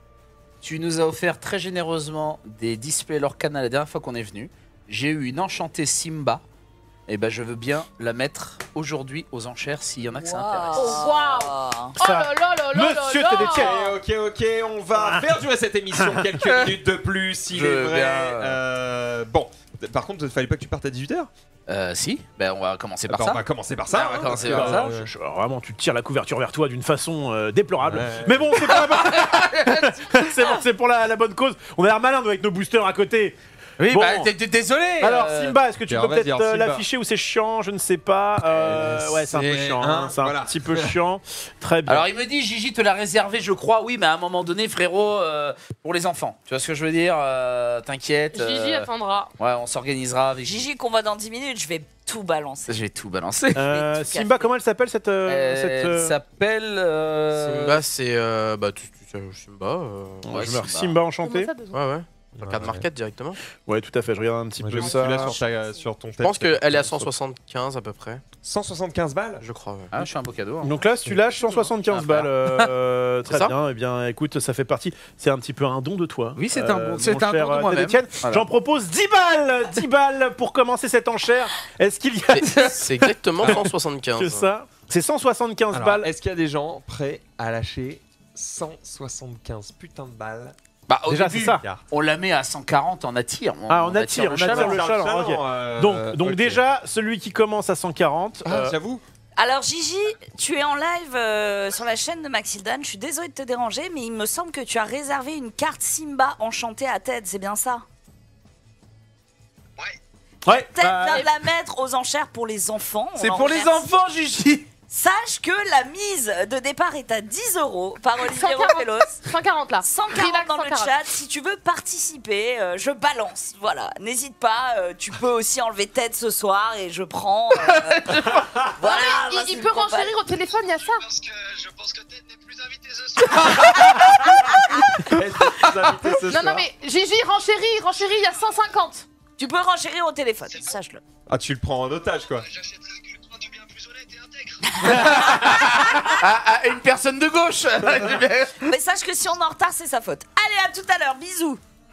Tu nous as offert très généreusement des displays Lorcana la dernière fois qu'on est venu. J'ai eu une enchantée Simba. Et ben, je veux bien la mettre aujourd'hui aux enchères s'il y en a que ça intéresse. Oh, waouh. Oh Ça. là là là là là Monsieur là. Tédétienne. Ok, ok, ok, on va faire durer cette émission quelques minutes de plus, s'il Je est veux vrai. bien. Euh, bon, par contre, il fallait pas que tu partes à dix-huit heures. Euh, si, ben, on va commencer par On ça. va commencer par Ouais, ça. on va hein, commencer parce par que, ça. euh, Je- je- vraiment, tu tires la couverture vers toi d'une façon euh, déplorable. Ouais. Mais bon, c'est pour, la bonne... c'est bon, c'est pour la, la bonne cause. On a l'air malin nous, avec nos boosters à côté. Oui, Bon. bah, t'es- t'es désolé. Alors, euh, Simba, est-ce que tu alors, peux vas-y, peut-être alors, euh, Simba. l'afficher ou c'est chiant? Je ne sais pas. Euh, Euh, ouais, c'est un peu c'est chiant. un- hein, c'est un voilà. petit peu chiant. Très bien. Alors il me dit Gigi te l'a réservé je crois oui mais à un moment donné frérot euh, pour les enfants tu vois ce que je veux dire euh, t'inquiète Gigi euh, attendra. ouais on s'organisera avec Gigi qu'on voit dans dix minutes, je vais tout balancer. je vais tout balancer Euh, tout Simba, casser. comment elle s'appelle cette. euh, cette, elle euh, s'appelle euh, Simba, c'est. euh, bah, tu, tu sais, Simba. euh, ouais, je meurs Simba. Simba Comment enchanté. ça, deux secondes Ouais, ouais. Sur Ouais, carte ouais. market directement. Ouais, tout à fait. Je regarde un petit Moi, peu j'ai vu ça. celui-là sur, ta- sur ton Je pense qu'elle est à cent soixante-quinze à peu près. cent soixante-quinze balles. Je crois, ouais. Ah, je suis un beau cadeau hein. Donc là, si tu lâches cent soixante-quinze Ah, balles, euh, C'est très ça bien. Eh bien, écoute, ça fait partie. C'est un petit peu un don de toi. Oui, c'est un bon- mon c'est un cher, don de euh, moi-même. Tédétienne. Voilà. J'en propose dix balles dix balles pour commencer cette enchère. Est-ce qu'il y a C'est- C'est exactement cent soixante-quinze. que ça? C'est cent soixante-quinze Alors, balles. est-ce qu'il y a des gens prêts à lâcher cent soixante-quinze putains de balles? bah, au Déjà, début, c'est ça. on la met à cent quarante on attire on, Ah, on attire, on attire chaland. le chaland, ok. euh, Donc, donc ok. déjà, celui qui commence à cent quarante. Ah, euh, j'avoue. Alors Gigi, tu es en live euh, sur la chaîne de Maxildan. Je suis désolée de te déranger, mais il me semble que tu as réservé une carte Simba enchantée à Ted, c'est bien ça? Ouais. Ted bah, vient de la mettre aux enchères pour les enfants. on C'est l'en pour les remercie. enfants, Gigi. Sache que la mise de départ est à dix euros par Olivier cent quarante. Rofelos. cent quarante là. cent quarante Relax, dans le cent quarante. chat. Si tu veux participer, euh, je balance. Voilà, n'hésite pas. euh, tu peux aussi enlever Ted ce soir et je prends. euh, voilà. Il, moi, il c'est peut une campagne. renchérir au téléphone, il y a ça. Je pense que, je pense que Ted n'est plus invité ce soir. Non, non, mais Gigi, renchéris, renchéris, il y a cent cinquante. Tu peux renchérir au téléphone, sache-le. Ah, tu le prends en otage, quoi. J'achèterai uniquement du bien plus honnête et intègre. à, à une personne de gauche. Mais sache que si on est en retard, c'est sa faute. Allez, à tout à l'heure, bisous.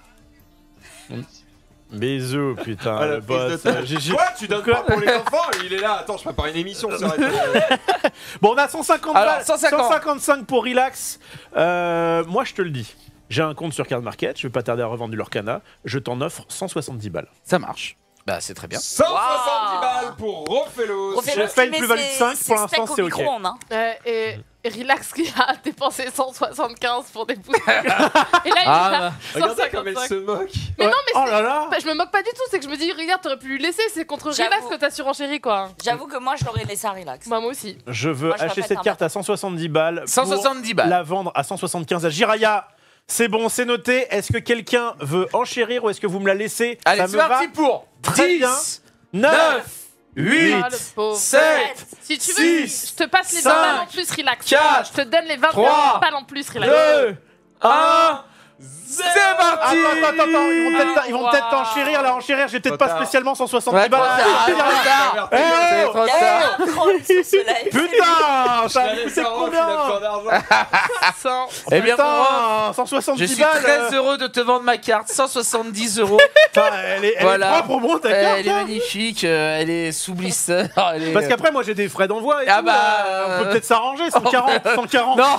Bisous, putain, Ah, la le prise de boss. tête. euh, Gigi. Quoi, tu donnes pas pour les enfants? Il est là. Attends, je prépare une émission sur la télé. Bon, on a cent cinquante Alors, balles, cent cinquante. cent cinquante-cinq pour Relax. Euh, moi, je te le dis. J'ai un compte sur Card Market, je vais pas tarder à revendre du Lorcana. Je t'en offre cent soixante-dix balles. Ça marche. Bah, c'est très bien. cent soixante-dix Wow. balles pour Rofelos. Rofelos, Je fais une mais plus-value de c'est- cinq, pour c'est l'instant, steak au c'est ok. micro-ondes, hein. Euh, et, et Relax qui a dépensé cent soixante-quinze pour des boosters. Et là, il Ah, a bah. Regardez comme elle cent cinquante-cinq. se moque. Mais Ouais. non, mais oh c'est- là là. Bah, je me moque pas du tout, c'est que je me dis, regarde, t'aurais pu lui laisser, c'est contre J'avoue. Relax que t'as surenchéri quoi. J'avoue que moi, je l'aurais laissé à relax. Bah, moi aussi. Je veux Moi, je acheter répète cette un carte à cent soixante-dix balles. pour cent soixante-dix balles. La vendre à cent soixante-quinze à Jiraya. C'est bon, c'est noté. Est-ce que quelqu'un veut enchérir ou est-ce que vous me la laissez? Allez, Ça c'est me va. parti pour Très bien. dix, neuf, neuf, huit, Ah, le pauvre. sept, Si tu veux, six, je te passe les cinq, vingt balles en plus, Relax. quatre, Je te donne les vingt trois, balles en plus, Relax. deux, un. C'est parti. Attends, attends, attends, ils vont peut-être ils vont Wow. peut-être enchérir là, enchérir. J'ai peut-être Trop pas tard. spécialement cent soixante-dix Ouais, balles. trop tard, Ah, trop tard. Eh C'est oh, trop Il y tard. a un troll sur ce live. putain, ça Allez, c'est ça rentre, il a combien? besoin d'argent. cent. Eh bien, mon ref, Putain, cent je soixante-dix suis balles. très euh, heureux de te vendre ma carte. cent soixante-dix euros. putain, elle est, elle Voilà. est propre au bon ta Euh, carte. Elle est hein. magnifique. euh, Elle est sous blister. elle est- Parce qu'après, moi j'ai des frais d'envoi et Ah tout, bah, là. On peut euh, peut-être s'arranger, cent quarante, cent quarante. Non.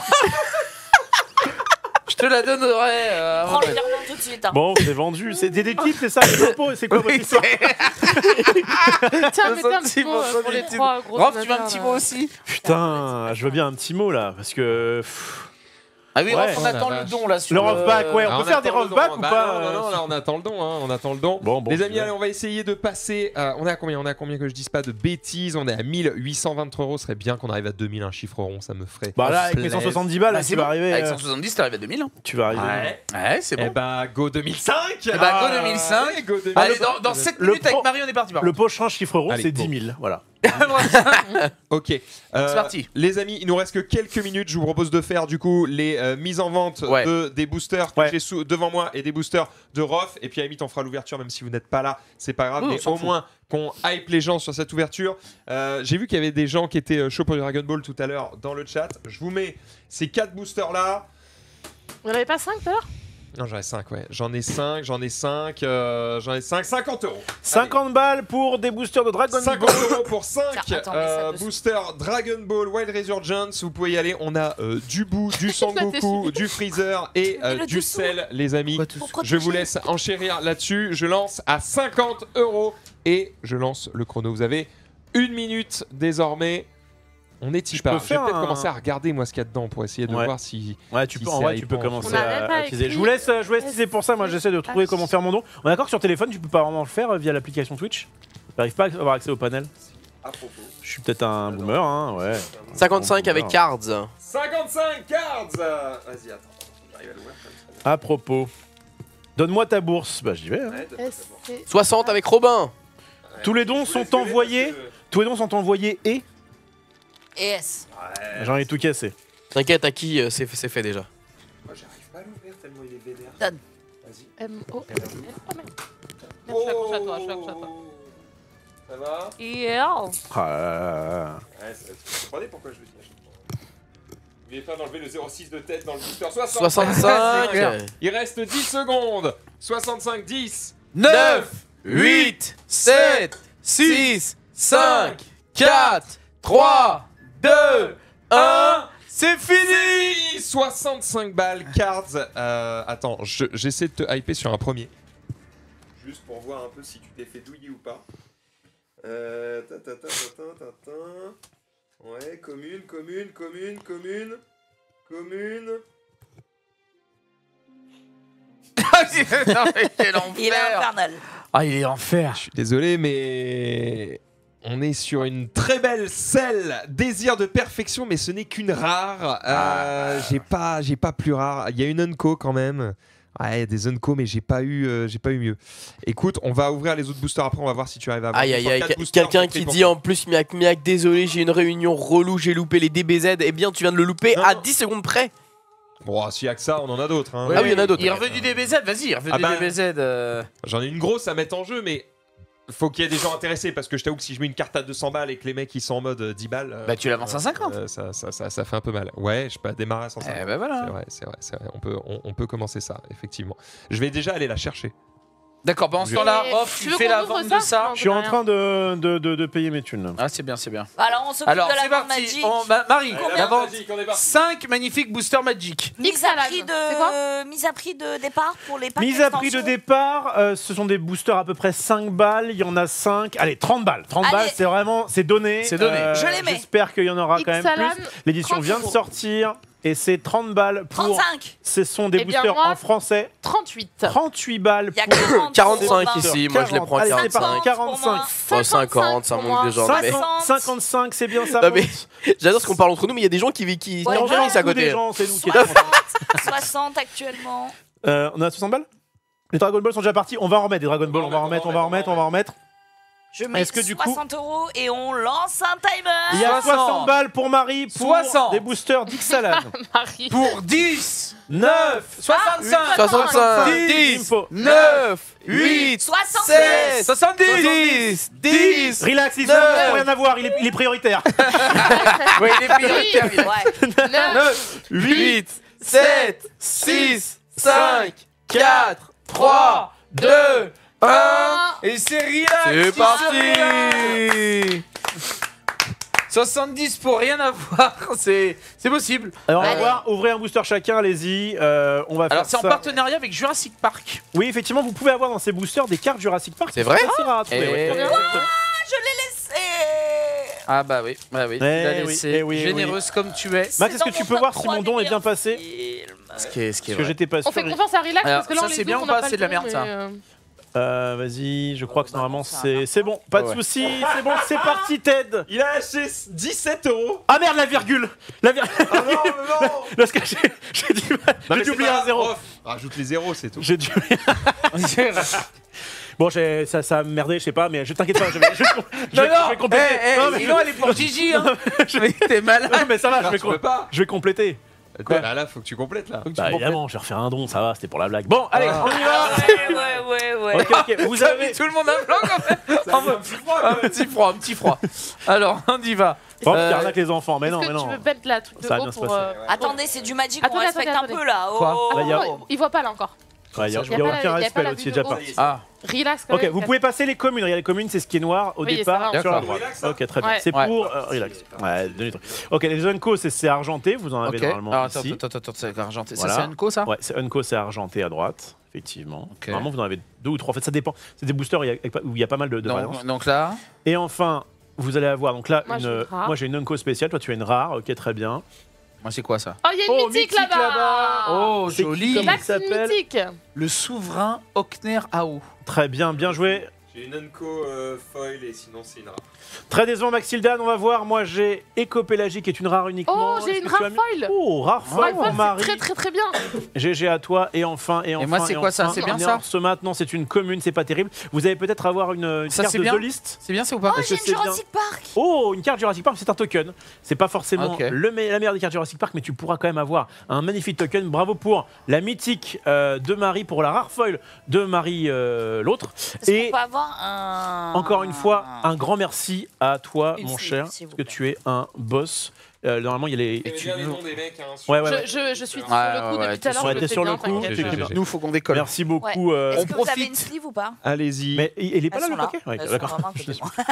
Je te la donnerai. euh, Prends avant le de- virement tout de suite. hein. Bon, c'est vendu. C'est des, des types, c'est ça, les impôts. C'est quoi votre Oui, histoire? Tiens, mettez un petit petit mot mot euh, sur pour les les trois gros. Rof, tu veux un donateurs, petit là. mot aussi? Putain, je veux bien un petit mot là, parce que. pff, Ah oui, Ouais. Rof, on Oh la attend le vache. don là sur Le rough back, ouais, Ah, on peut faire attend des le rough don, back hein. ou Bah pas? Non, non, euh, non, là on attend le don, hein, on attend le don. Bon, bon, Les je amis, vais- allez, on va essayer de passer. euh, on est à combien On est à combien que je dise pas de bêtises On est à mille huit cent vingt-trois euros. Ce serait bien qu'on arrive à deux mille, un chiffre rond, ça me ferait. Bah là, avec mes plaisir. cent soixante-dix balles, Bah, là, c'est tu bon. vas arriver. Avec euh, cent soixante-dix, t'arrives à deux mille. hein. Tu vas arriver. Ouais. Ouais, c'est Eh bon. bah, go deux mille cinq Eh bah, go deux mille cinq. Allez, go deux mille cinq. Allez, dans, dans sept Le minutes pro- avec Marie, on est parti. par Le prochain chiffre rond, Allez, c'est go. dix mille. Voilà. contre. Ok. Euh, C'est parti. Les amis, il nous reste que quelques minutes. Je vous propose de faire du coup les euh, mises en vente Ouais. de, des boosters que Ouais. j'ai sous- devant moi et des boosters de Rof. Et puis à la limite, on fera l'ouverture même si vous n'êtes pas là. C'est pas grave, Oui, on mais s'en au fout. moins qu'on hype les gens sur cette ouverture. Euh, j'ai vu qu'il y avait des gens qui étaient euh, chauds pour du Dragon Ball tout à l'heure dans le chat. Je vous mets ces quatre boosters là. Vous n'en avez pas cinq tout à l'heure? Non, j'en ai cinq, ouais. J'en ai cinq, j'en ai cinq, euh, j'en ai cinq. cinquante euros. cinquante balles pour des boosters de Dragon cinquante Ball. euros pour cinq Tiens, attends, mets ça euh, dessus. boosters Dragon Ball Wild Resurgence. Vous pouvez y aller. On a euh, du Boo, du Sangoku, du Freezer et euh, Et le du dessous. sel, les amis. Pour protéger. Je vous laisse enchérir là-dessus. Je lance à cinquante euros et je lance le chrono. Vous avez une minute désormais. On est Je pas. peux Je vais faire peut-être un- commencer à regarder moi ce qu'il y a dedans pour essayer de Ouais. voir si. Ouais, tu Si peux, en c'est vrai, tu peux hypant, commencer On avait à, pas à utiliser. écrit. Je vous laisse, euh, je vous laisse teaser pour ça. Moi, j'essaie de trouver comment faire mon don. On est d'accord que sur téléphone, tu peux pas vraiment le faire euh, via l'application Twitch. J'arrive pas à avoir accès au panel. À propos. Je suis peut-être un boomer, hein, ouais. cinquante-cinq avec cards. cinquante-cinq cards. Vas-y, attends. J'arrive à l'ouvrir. À propos. Donne-moi ta bourse. Bah, j'y vais. hein. S C. soixante avec Robin. Tous les dons sont envoyés. Tous les dons sont envoyés et Et S. j'en ai tout cassé. T'inquiète, à qui euh, c'est c'est fait déjà. Moi, j'arrive pas à l'ouvrir tellement il est vénère. Donne. Vas-y. M O F. Oh merde. Je suis accroché à toi, je suis accroché à toi. Ça va Yeah. Ah là là là là. Ouais, ça- vous comprenez pourquoi je le dis à chaque fois. N'oubliez pas d'enlever le zéro six de tête dans le booster. soixante. soixante-cinq. Il reste dix secondes. soixante-cinq, dix. neuf, huit, sept, six, cinq, quatre, trois, deux, un. C'est fini. soixante-cinq balles, cards. Euh, attends, je- j'essaie de te hyper sur un premier. Juste pour voir un peu si tu t'es fait douiller ou pas. Euh, ta, ta, ta, ta, ta, ta, ta. Ouais, commune, commune, commune, commune, commune. Non, mais quel Il est enfer. infernal. Ah, il est enfer. Je suis désolé, mais on est sur une très belle selle, désir de perfection, mais ce n'est qu'une rare. Euh, j'ai pas, j'ai pas plus rare. Il y a une Unco quand même. Ouais, il y a des Unco, mais j'ai pas eu, euh, j'ai pas eu mieux. Écoute, on va ouvrir les autres boosters après. On va voir si tu arrives à avoir. Aïe une aïe fois aïe, quatre quel- boosters, quelqu'un c'est qui pour dit toi. en plus Miak Miak, désolé, j'ai une réunion relou, j'ai loupé les D B Z. Eh bien, tu viens de le louper Non, à non. dix secondes près. Bon, s'il y a que ça, on en a d'autres. Hein. Ah oui, il y en a d'autres. Il est revenu D B Z, vas-y, il est revenu Ah bah. D B Z. euh. J'en ai une grosse à mettre en jeu, mais faut qu'il y ait des gens intéressés parce que je t'avoue que si je mets une carte à deux cents balles et que les mecs ils sont en mode euh, dix balles. euh, Bah, tu l'avances à cinquante. euh, ça, ça, ça, ça fait un peu mal. Ouais, je peux démarrer à cent cinquante. Eh ben voilà. C'est vrai, c'est vrai, c'est vrai. On peut, on, on peut commencer ça, effectivement. Je vais déjà aller la chercher. D'accord, pendant ce temps-là, Et off, tu tu veux fais qu'on la ouvre vente ça de ça. Non, Je suis en rien. train de, de, de, de payer mes thunes. Ah, c'est bien, c'est bien. Alors, on s'occupe Alors, de la c'est vente parti. Magic. On- Ma- Marie, Combien la vente. Magic, on est parti. cinq magnifiques boosters Magic. Mise à prix C'est quoi de mise à prix de départ pour les packs Mise à prix de d'extension. départ, euh, ce sont des boosters à peu près cinq balles. Il y en a cinq. Allez, trente balles. trente Allez. balles, c'est vraiment, c'est donné. C'est donné. Je les mets. J'espère qu'il y en aura quand même Ixalan, plus. L'édition trente vient de euros. sortir et c'est trente balles pour. trente-cinq. Ce sont des Eh bien, boosters moi, en français. trente-huit. trente-huit balles Il y a pour. quarante quarante-cinq pour vingt. ici, moi je les prends à Allez, c'est quarante-cinq. parti, pour moi. quarante-cinq. Bon, cinquante, ça pour manque moi. de gens. Mais... cinquante, cinquante-cinq, c'est bien ça. Non, mais monte. j'adore ce qu'on parle entre nous, mais il y a des gens qui, qui Ouais, qui ouais, finissent à Tous des côté. gens, c'est nous qui soixante, soixante actuellement. Euh, on a soixante balles. Les Dragon Ball sont déjà partis. On va en remettre des Dragon Ball. On va en remettre, on va en remettre, on va en remettre. Je mets Est-ce que du coup- soixante euros et on lance un timer. Il y a soixante. soixante balles pour Marie pour soixante. des boosters d'Ixalan. Marie. Pour dix, neuf, soixante-cinq, soixante-cinq, dix, Info. neuf, huit, soixante-seize. sept, soixante-dix. dix. Relax, ils Neuf. n'ont rien à voir. Il est, il est prioritaire. Oui, il est prioritaire. il est- Ouais. neuf, huit, sept, six, cinq, quatre, trois, deux, un. Et c'est relax. C'est qui parti. se relaxe. soixante-dix pour rien avoir, c'est c'est possible. Alors on va Allez. voir. Ouvrez un booster chacun. Allez-y. Euh, on va Alors faire c'est en ça. partenariat avec Jurassic Park. Oui, effectivement, vous pouvez avoir dans ces boosters des cartes Jurassic Park. C'est vrai C'est rare à trouver. Eh ouais. oui. Exactement. Je l'ai laissé. Ah bah oui, bah oui, tu Eh l'as oui, laissé. eh oui, eh Généreuse comme tu es. Max, est-ce que tu peux voir si mon don est bien passé? Ce qui est, ce qui est Parce que vrai. j'étais pas sûr. On fait confiance à Relax Alors, parce que là ça, on les c'est bien ouvre, ou on n'a pas, c'est de la le temps, merde, ça. mais, euh, Euh, Vas-y, je crois que normalement ça c'est va. c'est bon, pas de Ouais. soucis, c'est bon, c'est parti Ted. Il a acheté dix-sept euros. Ah merde, la virgule, la virgule. Ah non, mais non. Parce que j'ai j'ai dû, Non, j'ai mais dû c'est oublier pas un zéro. grave. Rajoute les zéros, c'est tout. J'ai dû. Bon, j'ai- ça, ça a merdé, je sais pas, mais je t'inquiète pas, je vais, je, je- je Non, vais- non, je vais compléter. eh, eh, Non, mais- sinon elle est pour Gigi, hein. Mais t'es malade. Non, mais ça va, je Non, vais, tu peux com- pas. je vais compléter. Quoi Bah là, faut que tu complètes là. Bah évidemment, je vais refaire un don, ça va, c'était pour la blague. Bon, allez, Ah. on y va. Ouais, ouais, ouais, ouais. Ok, ok, vous Ça avez. met tout le monde à blanc quand même. Un petit froid, un petit froid. Alors, on y va. Oh, Euh, tu arnaques les enfants, mais non, Est-ce mais que non. tu veux mettre la truc de Ça va haut bien se pour. passer. euh, Attendez, c'est du Magic, on Attendez, respecte attendez, un peu là. Quoi Oh. Là, il y a- Oh, il voit pas là encore. Ouais, Il n'y a, Il y a il y a pas la- aucun il y a pas respect la là-dessus, vue déjà de haut. parti. Ah, Relax quand Ok, même. vous pouvez passer les communes. Regarde, les communes, c'est ce qui est noir au Oui, départ ça va. sur la D'accord. droite. Ok, très bien. Ouais. C'est Ouais. pour euh, relax. Ouais, donnez le truc. Ok, les Unco, c'est c'est argenté. Vous en avez ok. normalement Alors, attends, ici. attends, attends, attends, c'est argenté. Voilà. Ça, c'est Unco, ça Ouais, c'est Unco, c'est argenté à droite, effectivement. Ok. Normalement, vous en avez deux ou trois. En fait, ça dépend. C'est des boosters où il y a- où il y a pas mal de, de variantes. donc, donc là, Et enfin, vous allez avoir donc là Moi, j'ai une. une rare. Moi, j'ai une Unco spéciale. Toi, tu as une rare. Ok, très bien. moi c'est quoi ça? Oh, il y a une Oh, mythique mythique là-bas. là-bas. Oh, C'est qui, joli. comme- Relax, il une s'appelle mythique. Le souverain Okner Ao. Très bien, bien joué. J'ai une Unco euh, foil et sinon c'est une rare. Très décevant, Maxildan. On va voir. Moi, j'ai Éco Pélagique, qui est une rare uniquement. Oh, j'ai Est-ce une que tu as rare mis- foil. Oh, rare foil Rare pour foil, Marie. c'est très très très bien. G G à toi et enfin et enfin. moi, c'est quoi ça? enfin, C'est bien on est ça en Ce maintenant, c'est une commune, c'est pas terrible. Vous allez peut-être avoir une, une Ça, carte c'est de bien. The List. C'est bien, c'est ou pas? Oh, Est-ce j'ai que une c'est bien Jurassic Park. Oh, une carte Jurassic Park, c'est un token. C'est pas forcément Ok. le me- la meilleure des cartes Jurassic Park, mais tu pourras quand même avoir un magnifique token. Bravo pour la mythique euh, de Marie, pour la rare foil de Marie euh, l'autre. Est-ce Et qu'on peut avoir un. encore une fois, un grand merci à toi, Une mon sleeve, cher, s'il vous parce que plaît. tu es un boss. Euh, normalement, il y a les. Et tu bien les noms des mecs, hein. sur- Ouais, ouais, ouais. Je, je, je suis sur Ouais, le coup ouais, depuis t'es tout à l'heure. sur- je le t'es fais sur le bien, coup, t'inquiète. t'es- J'ai- j'ai- j'ai- Nous, faut qu'on décolle. Merci beaucoup. Ouais. euh, Est-ce on que vous avez profite. une sleeve ou pas? Allez-y. Mais il il est pas Elles là sont le là. paquet Ouais, Elles sont d'accord. vraiment à côté de moi.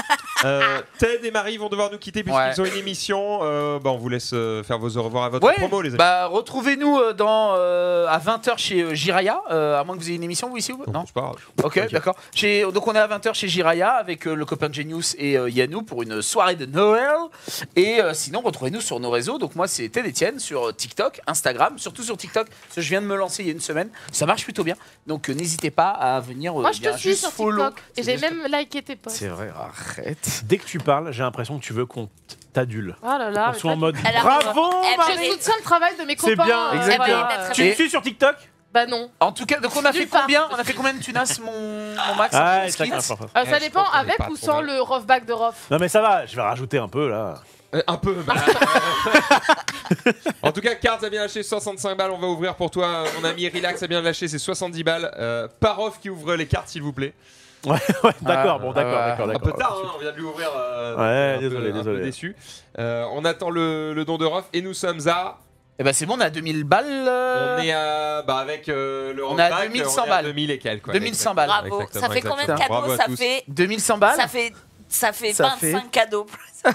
Euh, Ted et Marie vont devoir nous quitter puisqu'ils Ouais. ont une émission. Euh, bah, on vous laisse euh, faire vos au revoir à votre Ouais, promo, les amis. bah retrouvez-nous euh, dans euh, à vingt heures chez euh, Jiraya, euh, à moins que vous ayez une émission vous ici ou non? C'est pas grave. Ok, d'accord. Chez- Donc on est à vingt heures chez Jiraya avec euh, le copain de Genius et euh, Yannou pour une soirée de Noël. Et euh, sinon retrouvez-nous sur nos réseaux. Donc moi c'est Ted Etienne sur euh, TikTok, Instagram, surtout sur TikTok parce que je viens de me lancer il y a une semaine. Ça marche plutôt bien. Donc euh, n'hésitez pas à venir. euh, Moi, je bien te suis juste sur follow. TikTok et j'ai même liké tes posts. C'est vrai, arrête. Dès que tu parles, j'ai l'impression que tu veux qu'on t'adule. Oh là là. On mais soit en toi, mode Elle a bravo Elle Marie. Je soutiens le travail de mes C'est copains. bien, euh, exactement. voilà. Tu Et- me suis sur TikTok? Bah non. En tout cas, donc on a fait Nulle part. combien On a fait combien de tunas mon, mon max Ah, mon chacun skit sa façon. Euh, Eh, ça je dépend pense qu'on est avec pas ou trop sans mal. le rough back de Rof. Non mais ça va, je vais rajouter un peu là. Euh, un peu. bah. En tout cas, Cards a bien lâché soixante-cinq balles. On va ouvrir pour toi, mon ami. Relax a bien lâché ses soixante-dix balles. Euh, Parov qui ouvre les cartes, s'il vous plaît. Ouais, ouais, d'accord, Ah, bon, d'accord, ouais. d'accord, Un d'accord. peu tard, hein, on vient de lui ouvrir. euh, Ouais, un désolé, peu, un peu désolé. déçu. Euh, on attend le, le don de Rof et nous sommes à. Eh ben c'est bon, on a deux mille balles. euh, On est à. Bah, avec euh, le On est à rollback, deux mille cent on est à balles. deux mille et quelques. ouais, deux mille cent balles. exactement, Bravo. Ça exactement, fait combien de exactement. cadeaux Bravo à Ça tous. fait, deux mille cent balles ça fait, ça fait Ça vingt-cinq fait- cadeaux.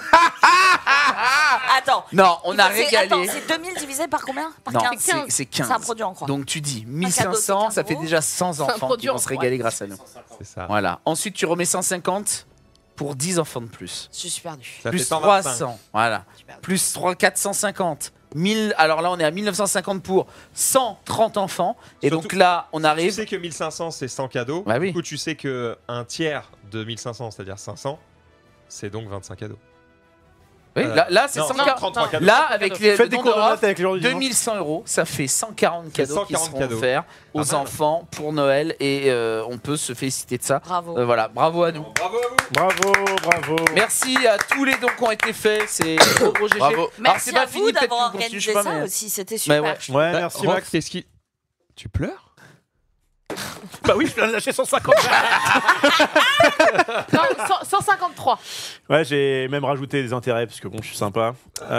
Attends. Non, on a C'est- régalé. Attends, c'est deux mille divisé par combien? Par Non, quinze. c'est c'est quinze. C'est un produit en croix. Donc tu dis cadeau, mille cinq c'est cents, quinze ça fait euros. déjà cent C'est un enfants qui produit vont en se croix. régaler grâce à nous. C'est ça. Voilà. Ensuite, tu remets cent cinquante pour dix enfants de plus. Je suis perdu. Ça Plus fait cent vingt-cinq. trois cents. Voilà. Je suis perdu. Plus trois, quatre cent cinquante. mille, alors là, on est à mille neuf cent cinquante pour cent trente enfants. Et Surtout- donc là, on Tu arrive. sais que mille cinq cents c'est cent cadeaux. Bah oui. Du coup, tu sais que un tiers de mille cinq cents, c'est-à-dire cinq cents, c'est donc vingt-cinq cadeaux. Oui, Euh, là, là c'est non, cent non, quarante. trente-trois cadeaux. Là, avec les Faites le des don cours de de Rof, maths avec les gens du deux dimanche. mille cent euros, ça fait cent quarante C'est cadeaux cent qui quarante seront cadeaux. offerts aux Pas mal. enfants pour Noël et euh, on peut se féliciter de ça. Bravo. Euh, voilà, bravo à nous. Bravo à vous. Bravo, bravo. Merci à tous les dons qui ont été faits, c'est gros gros G G. Bravo. Alors, Merci c'est pas à fini, vous peut-être d'avoir qu'on continue, je organisé sais pas, ça mais- aussi. C'était Mais super. ouais. Ouais, Bah, merci Rof, Max. qu'est-ce qui. Tu pleures Bah oui, je viens de lâcher cent cinquante. Non, cent- cent cinquante-trois. Ouais, j'ai même rajouté des intérêts parce que bon, je suis sympa.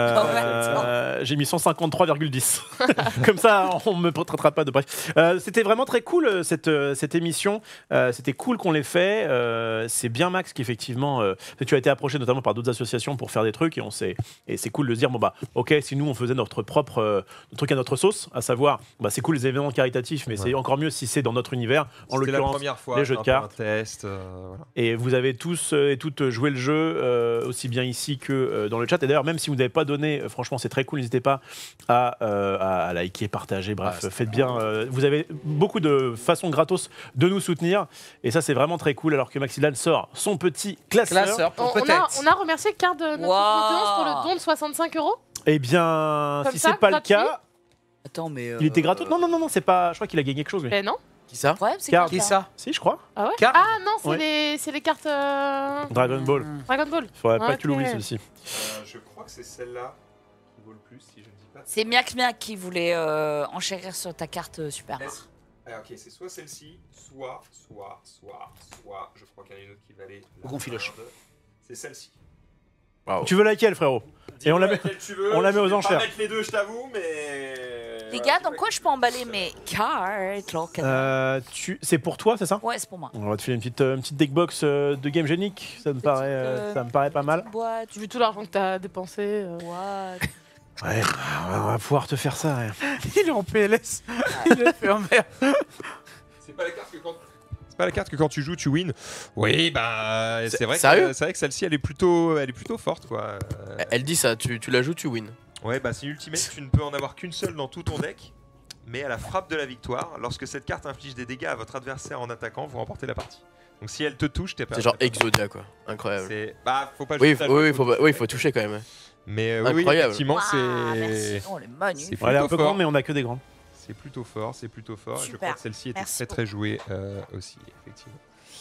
Euh, j'ai mis cent cinquante-trois virgule dix. Comme ça, on me traitera pas de bref. Euh, C'était vraiment très cool euh, cette, euh, cette émission. Euh, C'était cool qu'on l'ait fait. Euh, c'est bien Max qu'effectivement, euh, tu as été approché notamment par d'autres associations pour faire des trucs et on sait. Et c'est cool de se dire bon bah ok, si nous on faisait notre propre euh, truc à notre sauce, à savoir bah c'est cool les événements caritatifs, mais Ouais. c'est encore mieux si c'est dans notre univers. En C'était la l'occurrence, première fois. les jeux de un peu un cartes. test. euh, voilà. Et vous avez tous euh, et toutes joué le jeu, euh, aussi bien ici que euh, dans le chat. Et d'ailleurs, même si vous n'avez pas donné, euh, franchement, c'est très cool. N'hésitez pas à, euh, à, à liker, partager. Bref, Ah, faites bien. euh, vous avez beaucoup de façons gratos de nous soutenir. Et ça, c'est vraiment très cool. Alors que Maxilan sort son petit classeur. Classeur On, pour on a, peut-être. on a remercié Card de notre Wow. maintenance pour le don de soixante-cinq euros. Eh bien, Comme si ça, c'est pas gratuit le cas, Attends, mais. euh, il était gratos. Non, non, non, non, c'est pas. Je crois qu'il a gagné quelque chose. Lui. Mais non. Qui ça Le problème, c'est Car- que- Qui ça Si, je crois. Ah ouais Card Ah non, c'est Ouais. les, c'est les cartes euh, Dragon Ball. Dragon Ball. Faudrait pas Ok. que tu l'oublies, celle-ci. Euh, je crois que c'est celle-là qui vaut le plus, si je ne dis pas. C'est Miak Miak qui voulait euh, enchérir sur ta carte euh, super. Est-ce- Ah, ok, c'est soit celle-ci, soit, soit, soit, soit. Je crois qu'il y en a une autre qui valait. la Gonfiloche. merde. C'est celle-ci. Tu veux laquelle, frérot? Et on la met- Laquelle tu veux, on la je met aux vais pas enchères. mettre les deux, je t'avoue, mais. Les Voilà, gars, c'est dans pas- quoi je peux emballer mes cartes là, Euh, tu... C'est pour toi, c'est ça? Ouais, c'est pour moi. On va te filer une petite, euh, une petite deckbox euh, de Game Genic, ça me, Petite, paraît, euh, euh, ça me paraît pas mal. Boîte, Vu tout l'argent que t'as dépensé. euh. boîte. Ouais, on va pouvoir te faire ça. Ouais. Il est en P L S. Il est fait en merde. C'est pas la carte que quand. C'est pas la carte que quand tu joues, tu win. Oui, bah. C'est C'est- vrai, sérieux que, c'est vrai que celle-ci, elle est plutôt, elle est plutôt forte, quoi. Euh, Elle dit ça, tu, tu la joues, tu win. Ouais, bah c'est ultimate, tu ne peux en avoir qu'une seule dans tout ton deck. Mais à la frappe de la victoire, lorsque cette carte inflige des dégâts à votre adversaire en attaquant, vous remportez la partie. Donc si elle te touche, t'es pas. C'est genre t'es pas- Exodia quoi, incroyable. C'est. Bah, faut pas Oui, jouer faut, ça, oui, le oui, faut, coup. oui, faut toucher quand même. Mais euh, oui, oui, Incroyable. effectivement, Ouah, c'est. merci. Oh, les menus. C'est Ouais, elle est un plutôt peu fort. grande, mais on a que des grands. C'est plutôt fort, c'est plutôt fort. Et je Super. crois que celle-ci était Merci très très jouée euh, aussi, effectivement.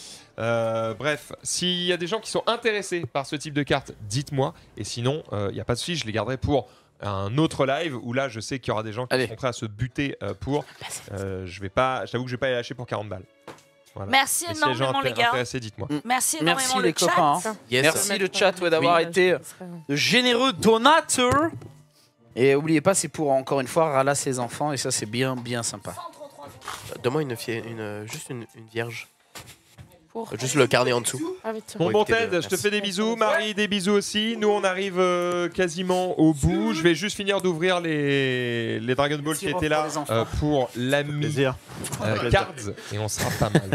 Euh, bref, s'il y a des gens qui sont intéressés par ce type de carte, dites-moi. Et sinon, il n'y a pas de souci, je les garderai pour un autre live où là, je sais qu'il y aura des gens qui Allez. sont prêts à se buter euh, pour. Euh, je vais pas, je t'avoue que je vais pas les lâcher pour quarante balles. Voilà. Merci Et s'il y a des gens énormément, les inté- gars. intéressés, dites-moi. Merci énormément, Merci le les chat. copains. hein. Yes. Merci le chat ouais, d'avoir Oui. été de généreux donateurs. Et oubliez pas, c'est pour encore une fois ralasser les enfants et ça c'est bien bien sympa. Donne-moi une, fie- une, euh, juste une, une vierge. Pour... Juste le carnet en dessous. Ah, oui, tiens. Bon, Oui, bon t'es Ted, bien, je te merci. fais des bisous. Marie, des bisous aussi. Nous, on arrive euh, quasiment au bout. Je vais juste finir d'ouvrir les, les Dragon Ball qui Merci, étaient pour là les enfants. euh, pour l'ami Plaisir. euh, Cards. Et on sera pas mal.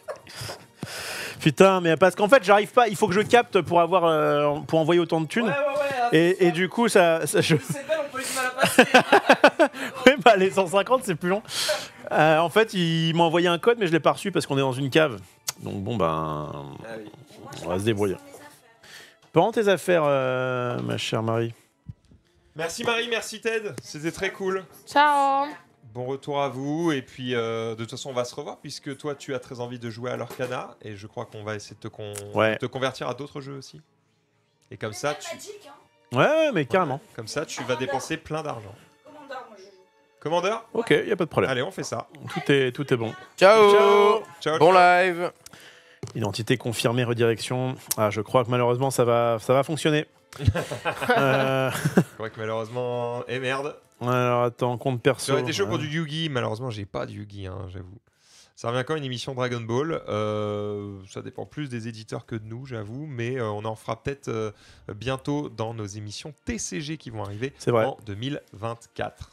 Putain, mais parce qu'en fait, j'arrive pas. Il faut que je capte pour avoir, euh, pour envoyer autant de thunes. ouais, ouais. Et, et du coup, ça, ça je... C'est belle, on peut du mal à passer. oui, bah les cent cinquante, c'est plus long. Euh, en fait, il m'a envoyé un code, mais je l'ai pas reçu parce qu'on est dans une cave. Donc bon, ben, on va se débrouiller. Prends tes affaires, euh, ma chère Marie. Merci Marie, merci Ted. C'était très cool. Ciao. Bon retour à vous. Et puis, euh, de toute façon, on va se revoir puisque toi, tu as très envie de jouer à l'Orcana. Et je crois qu'on va essayer de te, con- Ouais. de te convertir à d'autres jeux aussi. Et comme ça, tu, hein. Ouais, ouais, mais carrément. comme ça, tu vas dépenser plein d'argent. Commandeur, moi je joue. Commandeur, Ok, y a pas de problème. allez, on fait ça. Tout est, tout est bon. Ciao, Ciao. Ciao. Bon ciao. live. Identité confirmée, redirection. Ah, je crois que malheureusement, ça va, ça va fonctionner. euh, Je crois que malheureusement, et merde. alors attends, compte perso. J'aurais été chaud pour Ouais. du Yugi, malheureusement j'ai pas de Yugi, hein, j'avoue. Ça revient quand une émission Dragon Ball, euh, ça dépend plus des éditeurs que de nous, j'avoue, mais euh, on en fera peut-être euh, bientôt dans nos émissions T C G qui vont arriver C'est vrai. en deux mille vingt-quatre.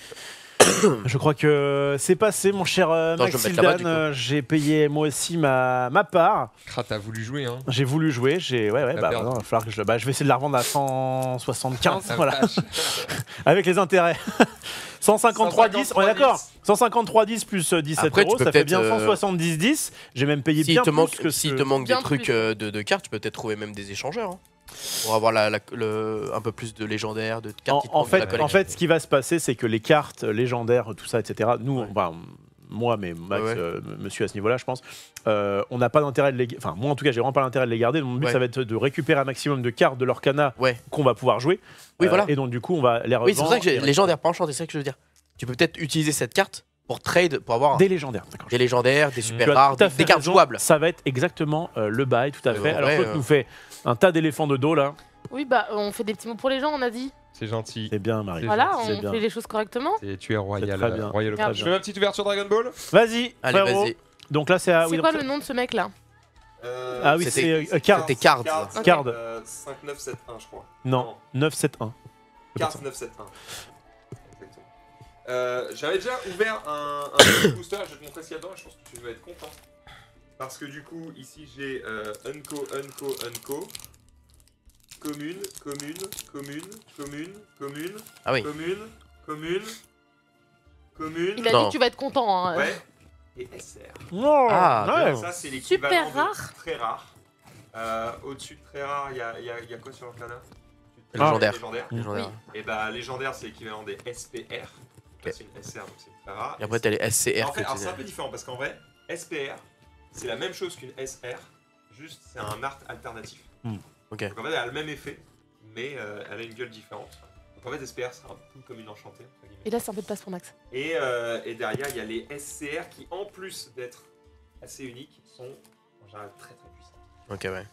Je crois que c'est passé, mon cher euh, Attends, je vais me mettre là-bas, du Maxildan. coup. Euh, J'ai payé moi aussi ma, ma part. Ah, t'as voulu jouer, hein. J'ai voulu jouer. J'ai ouais ouais. La Bah, perte. non, va falloir que je. Bah, je vais essayer de la revendre à cent soixante-quinze. La voilà. vache. Avec les intérêts. cent cinquante-trois dix. On est d'accord. dix. cent cinquante-trois dix plus euh, dix-sept Après, tu euros, peux ça fait peut-être, bien euh, cent soixante-dix dix. J'ai même payé S'il bien te plus manque, que s'il ce- te manque des Bien trucs plus. euh, de, de cartes, tu peux peut-être trouver même des échangeurs. hein. Pour avoir la, la- le, un peu plus de légendaires, de cartes En, qui te en manquent de la fait, en collection. fait, ce qui va se passer, c'est que les cartes légendaires, tout ça, et cetera. Nous, Ouais. enfin, moi, mais Max, Ouais, ouais. euh, monsieur à ce niveau-là, je pense, euh, on n'a pas d'intérêt de les. Enfin, moi, en tout cas, j'ai vraiment pas l'intérêt de les garder. Mon but, Ouais. ça va être de récupérer un maximum de cartes de l'Orcana Ouais. qu'on va pouvoir jouer. Oui, Euh, voilà. Et donc, du coup, on va les revendre. Oui, c'est pour ça que j'ai et- légendaire pas enchanté, c'est ça que je veux dire. Tu peux peut-être utiliser cette carte pour trade, pour avoir Des légendaires. D'accord. des légendaires, des Tu super as rares, tout à des, fait des cartes raison. jouables. Ça va être exactement euh, le bail, tout à Mais fait. bon, Alors, ouais, toi, euh, tu nous fais un tas d'éléphants de dos, là. Oui, bah on fait des petits mots pour les gens, on a dit. C'est gentil. C'est bien, Marie. Voilà, c'est on bien. fait les choses correctement. Et tu es royal. très bien. euh, royal Très Oak. Je fais ma petite ouverture Dragon Ball. Vas-y, Allez, frérot. vas-y. Donc là, c'est à. C'est oui, quoi donc le nom de ce mec là? Ah oui, C'était- c'est euh, Card. C'était Card. Ok. Card. cinq neuf sept un, je crois. Non, neuf sept un. Card neuf sept un. Exactement. Euh, J'avais déjà ouvert un, un petit booster, je vais te montrer ce qu'il y a dedans et je pense que tu vas être content. Parce que du coup, ici j'ai euh, Unco, Unco, Unco. Commune, commune, commune, commune, commune, Ah oui. commune, commune, commune. Il a Non. dit que tu vas être content. Hein. Ouais. Et S R. Non, Ah, ouais. Ça, c'est l'équivalent Super de rare. très rare. Euh, Au-dessus de très rare, il y a, il y a- il y a quoi sur le canard Légendaire. Légendaire. Légendaire. Et bah, légendaire, c'est l'équivalent des S P R. Là, c'est une S R, donc c'est une très rare. Et après, t'as les S C R. En fait, que alors, tu- c'est un peu différent parce qu'en vrai, S P R, c'est la même chose qu'une S R, juste c'est un art alternatif. Hmm. Ok. Donc en fait, elle a le même effet, mais euh, elle a une gueule différente. Donc en fait, S P R, c'est un peu comme une enchantée. entre guillemets. Et là, c'est un peu de place pour Max. Et, euh, et derrière, il y a les S C R qui, en plus d'être assez uniques, sont en général très très puissants. Ok, ouais.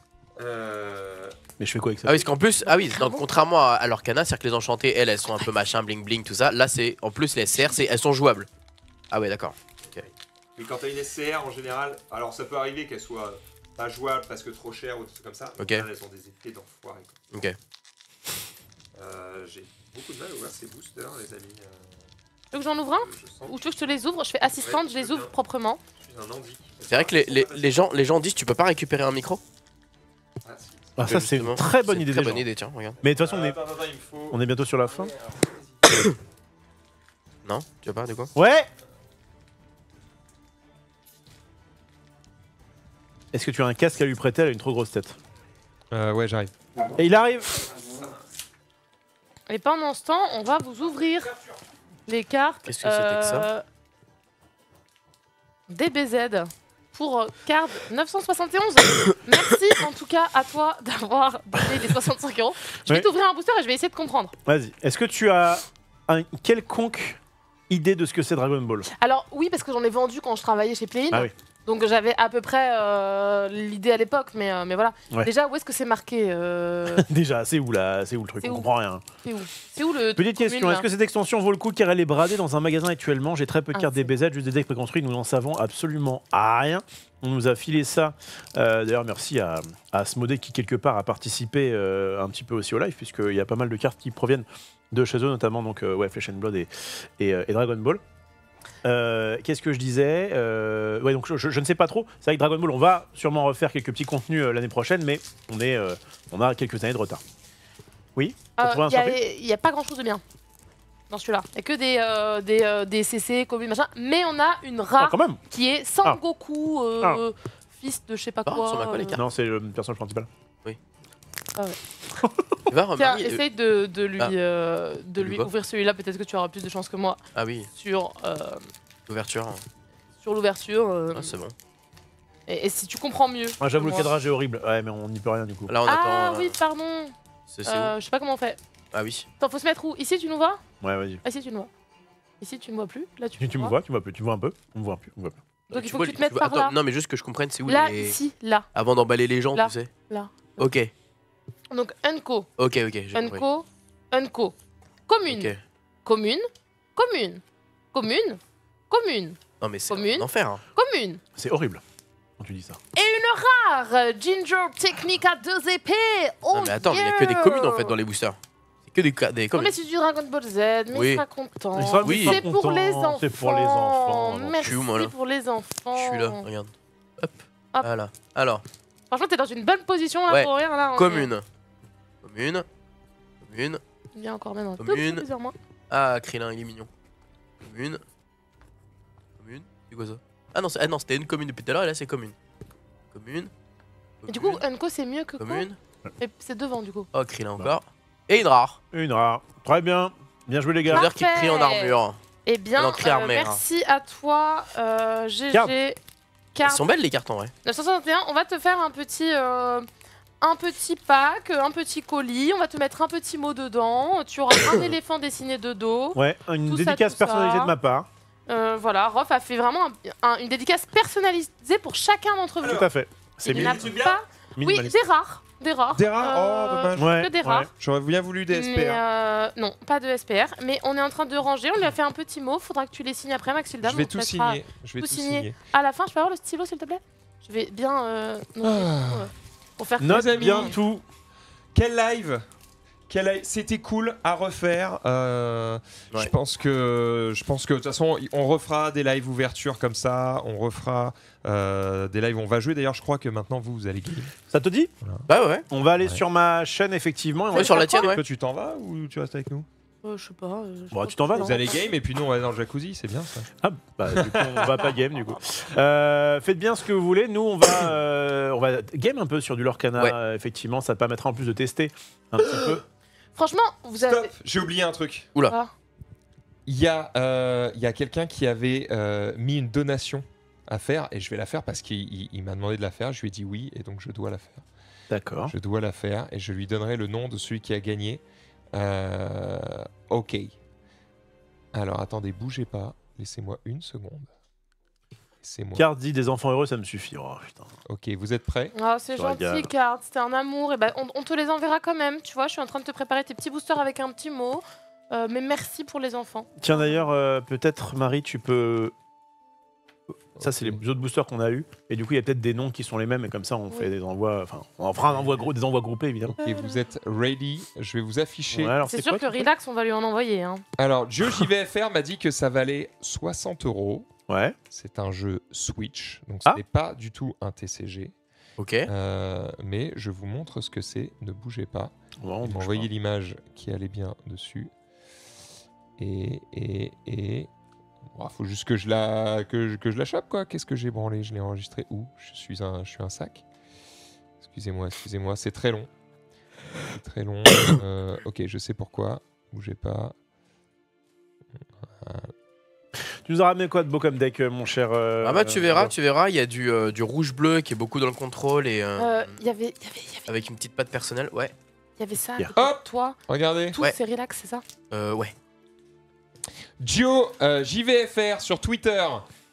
Euh, Mais je fais quoi avec ça Ah oui, parce qu'en plus, ah oui, Vraiment donc, contrairement à, à l'Orcana, c'est-à-dire que les enchantées, elles, elles sont un peu machin, bling bling, tout ça. Là, c'est en plus les S C R, c'est- elles sont jouables. Ah ouais, d'accord. Mais quand t'as une S C R en général, alors ça peut arriver qu'elle soit pas jouable parce que trop chère ou des trucs comme ça. Ok. Elles ont des effets d'enfoiré. quoi. Ok. Euh, J'ai beaucoup de mal à ouvrir ces boosters, les amis. Euh, Tu veux que j'en ouvre un? je, je sens Ou tu veux que je te les ouvre? Je fais assistante, Ouais, je les je veux ouvre bien. proprement. que je suis un Andy. C'est vrai que les, les, les gens, les gens disent tu peux pas récupérer un micro. Ah, si. Ah, ça, c'est une Justement, très bonne c'est idée Très des bonne gens. idée, tiens, regarde. Mais de toute façon, on est, Attends, attends, il me faut... on est bientôt sur la fin. Ouais, alors, vas-y. Non, tu veux pas, de quoi? Ouais. Est-ce que tu as un casque à lui prêter? Elle a une trop grosse tête. Euh, ouais, j'arrive. Et il arrive. Et pendant ce temps, on va vous ouvrir les cartes. Qu'est-ce que c'était que ça euh, D B Z pour euh, card neuf cent soixante et onze. Merci en tout cas à toi d'avoir donné les soixante-cinq euros. Je vais Ouais. t'ouvrir un booster et je vais essayer de comprendre. Vas-y. Est-ce que tu as un quelconque idée de ce que c'est Dragon Ball? Alors oui, parce que j'en ai vendu quand je travaillais chez Play-in. Ah oui. Donc j'avais à peu près euh, l'idée à l'époque, mais, euh, mais voilà. Ouais. Déjà, où est-ce que c'est marqué euh, Déjà, c'est où là C'est où le truc C'est On où comprend rien. C'est où C'est où le Petite question, commune, est-ce que cette extension vaut le coup car elle est bradée dans un magasin actuellement? J'ai très peu de Ah, cartes c'est- D B Z, juste des decks préconstruits, nous n'en savons absolument rien. On nous a filé ça. Euh, D'ailleurs, merci à, à Smodé qui, quelque part, a participé euh, un petit peu aussi au live, puisqu'il y a pas mal de cartes qui proviennent de chez eux, notamment donc, euh, ouais, Flesh and Blood et, et, euh, et Dragon Ball. Euh, Qu'est-ce que je disais euh, Ouais, donc je, je- je ne sais pas trop. C'est vrai que Dragon Ball, on va sûrement refaire quelques petits contenus euh, l'année prochaine, mais on, est, euh, on a quelques années de retard. Oui T'as trouvé un Il n'y surpris a, a pas grand chose de bien dans celui-là. Il n'y a que des, euh, des, euh, des C C, communes, machin. Mais on a une Ah, rare quand même qui est Sangoku, euh, fils de je sais pas Ah, quoi. sur ma quoi, les euh. cartes Non, c'est le personnage principal. Tu vas, Tiens, Marie, euh, essaye de, de lui, Ah. euh, de lui quoi ouvrir celui-là. Peut-être que tu auras plus de chance que moi Ah oui, sur, euh, ouverture. sur l'ouverture. euh, Ah, c'est bon. et, et si tu comprends mieux. Ah, J'avoue, que le moi. cadrage est horrible. Ouais, mais on n'y peut rien du coup. Là, on Ah attend. euh, oui, pardon. C'est c'est Euh, où je sais pas comment on fait. Ah oui. Attends, faut se mettre où? Ici, tu nous vois? Ouais, vas-y. Ah, ici, tu nous vois. Ici, tu me vois plus. Là, tu, Tu, tu me vois, tu me vois plus, tu me vois un peu. On me voit plus, on me voit plus. Donc, il faut vois, que tu te mettes vois- par attends, là. Non, mais juste que je comprenne, c'est où Là, les. ici, là. Avant d'emballer les gens, Là. tu sais. Là. Ok, Donc, Unco, ok, ok. j'ai compris. Unco, Unco. Commune, Ok. commune, commune, commune, commune, Non, mais c'est Commune. un enfer. Hein. commune. C'est horrible quand tu dis ça. Et une rare Ginger technique à deux épées. Oh Non, mais attends, mais il y a que des yeah. communes en fait dans les boosters. C'est que des, ca- des On communes. est sur du Dragon Ball Z, mais Oui. il sera content. Il sera- Oui. il sera C'est pour content, les enfants. C'est pour les enfants. Merci Je suis où, moi, là pour les enfants. Je suis là, regarde. Hop. Hop. Voilà. Alors, Franchement, t'es dans une bonne position là Ouais. pour rien là. on est- commune. Commune. Commune. Il y a encore même un peu Commune. plus vers moi. Ah, Krillin, il est mignon. Commune. Commune. C'est quoi ça Ah non, c'est- ah non, c'était une commune depuis tout à l'heure et là c'est commune. Commune. Et du coup, Commune. Unco c'est mieux que quoi? Commune. Et c'est devant du coup. Oh, Krillin encore. Et une rare. Une rare. Très bien. Bien joué les gars. Chaleur qui crie en Parfait. armure. Eh bien, Alors, clé euh, armée, hein. merci à toi, euh, G G. Carte. Elles Carte sont belles les cartes en vrai. neuf cent soixante et un, on va te faire un petit, euh, un petit pack, un petit colis, on va te mettre un petit mot dedans, tu auras un éléphant dessiné de dos. Ouais, une Tout ça, dédicace tout ça. personnalisée de ma part. Euh, voilà, Rof a fait vraiment un- un- une dédicace personnalisée pour chacun d'entre vous. Tout à fait. C'est Il n'a mini- pas... Oui, minimaliste. des rares. Des rares. Des rares Oh, Euh, dommage. Ouais, que des ouais. rares. J'aurais bien voulu des S P Mais R. euh, non, pas de S P R. Mais on est en train de ranger. On lui a fait un petit mot. Faudra que tu les signes après, Maxilda. Je vais donc tout ça sera signer. Je vais tout tout signer. signer. À la fin, je peux avoir le stylo, s'il te plaît? Je vais bien. Euh, noter, Ah. euh, pour faire. Note Les amis. bien tout. Quel live Quel live C'était cool à refaire. Euh, Ouais. Je pense que, je pense que de toute façon, on refera des lives ouverture comme ça. On refera euh, des lives. On va jouer. D'ailleurs, je crois que maintenant vous, vous allez game. Ça te dit? Bah ouais. On va aller Ouais. sur ma chaîne effectivement. et on Ouais, va sur faire la tienne, quoi ouais. Toi, tu t'en vas ou tu restes avec nous Euh, je sais pas. euh, je Bon, pense tu t'en que vas, je non Vous allez game et puis nous on va dans le jacuzzi. C'est bien ça. Ah bah du coup on va pas game du coup. Euh, faites bien ce que vous voulez. Nous on va euh, on va game un peu sur du Lorcana. Ouais. euh, effectivement, ça permettra en plus de tester un petit peu. Franchement, vous avez. Stop. J'ai oublié un truc. Ah, Il y a, euh, il y a quelqu'un qui avait euh, mis une donation à faire et je vais la faire parce qu'il il- il m'a demandé de la faire. Je lui ai dit oui et donc je dois la faire. D'accord. Je dois la faire et je lui donnerai le nom de celui qui a gagné. Euh, ok. Alors attendez, bougez pas. Laissez-moi une seconde. Laissez-moi. Cardi des enfants heureux, ça me suffit. Oh, putain. Ok, vous êtes prêts? Ah, c'est Je gentil, regarde. Card. C'était un amour. Et ben, on, on te les enverra quand même. Tu vois, je suis en train de te préparer tes petits boosters avec un petit mot. Euh, mais merci pour les enfants. Tiens d'ailleurs, euh, peut-être Marie, tu peux. Ça, c'est les autres boosters qu'on a eu. Et du coup, il y a peut-être des noms qui sont les mêmes. Et comme ça, on Oui. fait des envois. Enfin, on fera un envoi gros, des envois groupés, évidemment. Ok, vous êtes ready. Je vais vous afficher. Ouais, alors, C'est sûr quoi, que ton truc Relax, on va lui en envoyer. Hein. Alors, Joe J V F R m'a dit que ça valait soixante euros. Ouais. C'est un jeu Switch, donc ce Ah. n'est pas du tout un T C G. Ok. Euh, mais je vous montre ce que c'est. Ne bougez pas. Bon, Il m'a bouge envoyé pas. l'image qui allait bien dessus. Et et et. Il faut juste que je la que je, que je la chope quoi. Qu'est-ce que j'ai branlé? Je l'ai enregistré où? Je suis un je suis un sac. Excusez-moi, excusez-moi. C'est très long. C'est très long. Euh, ok, je sais pourquoi. Bougez pas. Tu nous as ramené quoi de beau comme deck, euh, mon cher euh, Ah bah tu verras, euh, tu verras, il y a du, euh, du rouge-bleu qui est beaucoup dans le contrôle et euh, Euh, Il y avait, il y avait, il y avait, avec une petite patte personnelle. Ouais. il y avait ça. à Hier. côté de Hop. Toi, Regardez. tout Ouais. c'est relax, c'est ça? Euh, ouais. Gio euh, J V F R sur Twitter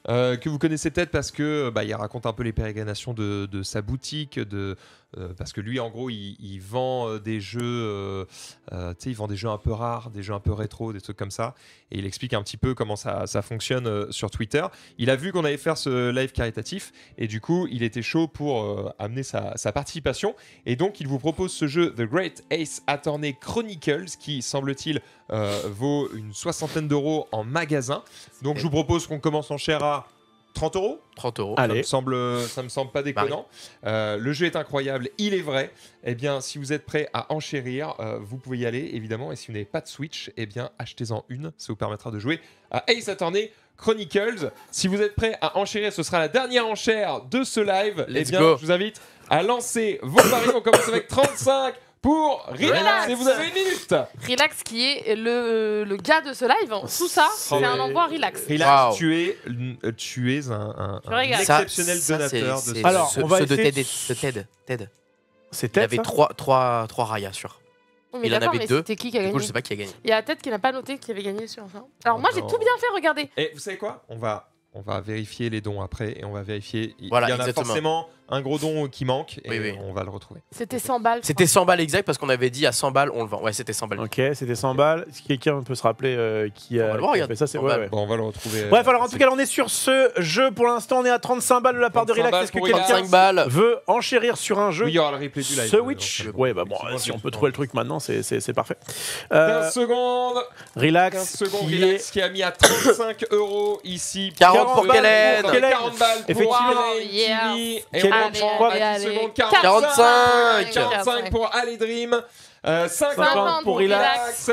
euh, que vous connaissez peut-être parce que bah, il raconte un peu les pérégrinations de, de sa boutique, de, euh, parce que lui, en gros, il, il vend euh, des jeux, euh, euh, tu sais, il vend des jeux un peu rares, des jeux un peu rétro, des trucs comme ça, et il explique un petit peu comment ça, ça fonctionne euh, sur Twitter. Il a vu qu'on allait faire ce live caritatif, et du coup, il était chaud pour euh, amener sa, sa participation, et donc il vous propose ce jeu The Great Ace Attorney Chronicles, qui semble-t-il euh, vaut une soixantaine d'euros en magasin. Donc je vous propose qu'on commence en chair à trente euros. trente euros. Ça me Allez. semble, ça me semble pas déconnant. Euh, le jeu est incroyable, il est vrai. Eh bien, si vous êtes prêt à enchérir, euh, vous pouvez y aller, évidemment. Et si vous n'avez pas de Switch, eh bien, achetez-en une. Ça vous permettra de jouer à Ace Attorney Chronicles. Si vous êtes prêt à enchérir, ce sera la dernière enchère de ce live. Let's eh bien, go. je vous invite à lancer vos paris. On commence avec trente-cinq pour Relax. Relax. Et vous avez une minute. Relax qui est le, le gars de ce live. Tout ça, c'est un envoi Relax. Relax, Wow. tu es, tu es un, un- Je un régale. exceptionnel Ça, ça, donateur c'est- de c'est ce- Alors, ce, on va ceux de essayer Ted, de- de Ted. Ted. C'est Il Ted, avait ça trois, trois, trois rayas sur. Oui, mais Il en d'accord, avait mais deux. c'était qui qui a Du coup, gagné je sais pas qui a gagné. Il y a Tête qui n'a pas noté qui avait gagné sur ça. Alors Oh moi j'ai non. tout bien fait, regardez. Et vous savez quoi? On va, on va vérifier les dons après et on va vérifier. Il Voilà, y en a exactement. forcément un gros don qui manque et Oui, oui. on va le retrouver. C'était cent balles. je C'était cent balles exact parce qu'on avait dit à cent balles on le vend. Ouais, c'était cent balles. Ok, c'était cent balles. Si quelqu'un peut se rappeler euh, qui On va a, le voir, qui a regarde. fait ça, c'est cent ouais, balles. ouais. Bon, on va le retrouver. euh, Bref, alors en tout c'est- cas, on est sur ce jeu. Pour l'instant, on est à trente-cinq balles de la part de trente-cinq Relax. balles Est-ce que pour quelqu'un Relax. trente-cinq balles. veut enchérir sur un jeu Oui, il y aura le replay du live. Switch? euh, Ouais, bah bon, effectivement, si on je- peut trouver le truc maintenant, c'est c'est- c'est parfait. Euh, quinze secondes. Relax, quinze secondes. qui Relax est qui a mis à trente-cinq euros ici. quarante pour balles Kellen. pour Kellen. quarante balles pour Effectivement. Alain T V. Et Kellen, on je reprend crois- dans Allez, dix allez. secondes. quarante-cinq. quarante-cinq pour Alley Dream. Euh, cinquante cinquante pour pour Relax.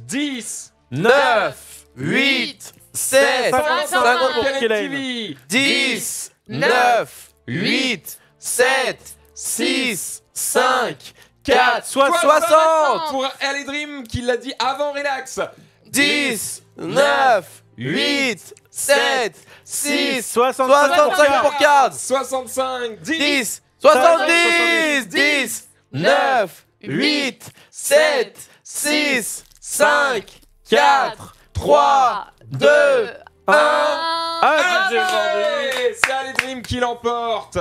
dix. neuf, huit, sept, cinquante-cinq cinquante pour Kellen Kellen. T V. dix, neuf, neuf, huit, sept, six, cinq, quatre, soixante. soixante, Pour Alley Dream qui l'a dit avant Relax. dix, neuf, huit, sept, six, soixante-cinq soixante-cinq pour Card, soixante-cinq. dix. dix, soixante-dix, dix, neuf, huit, sept, six, cinq, quatre, trois, deux, un. Ah, j'ai vendu. Allez, c'est Alley Dream qui l'emporte.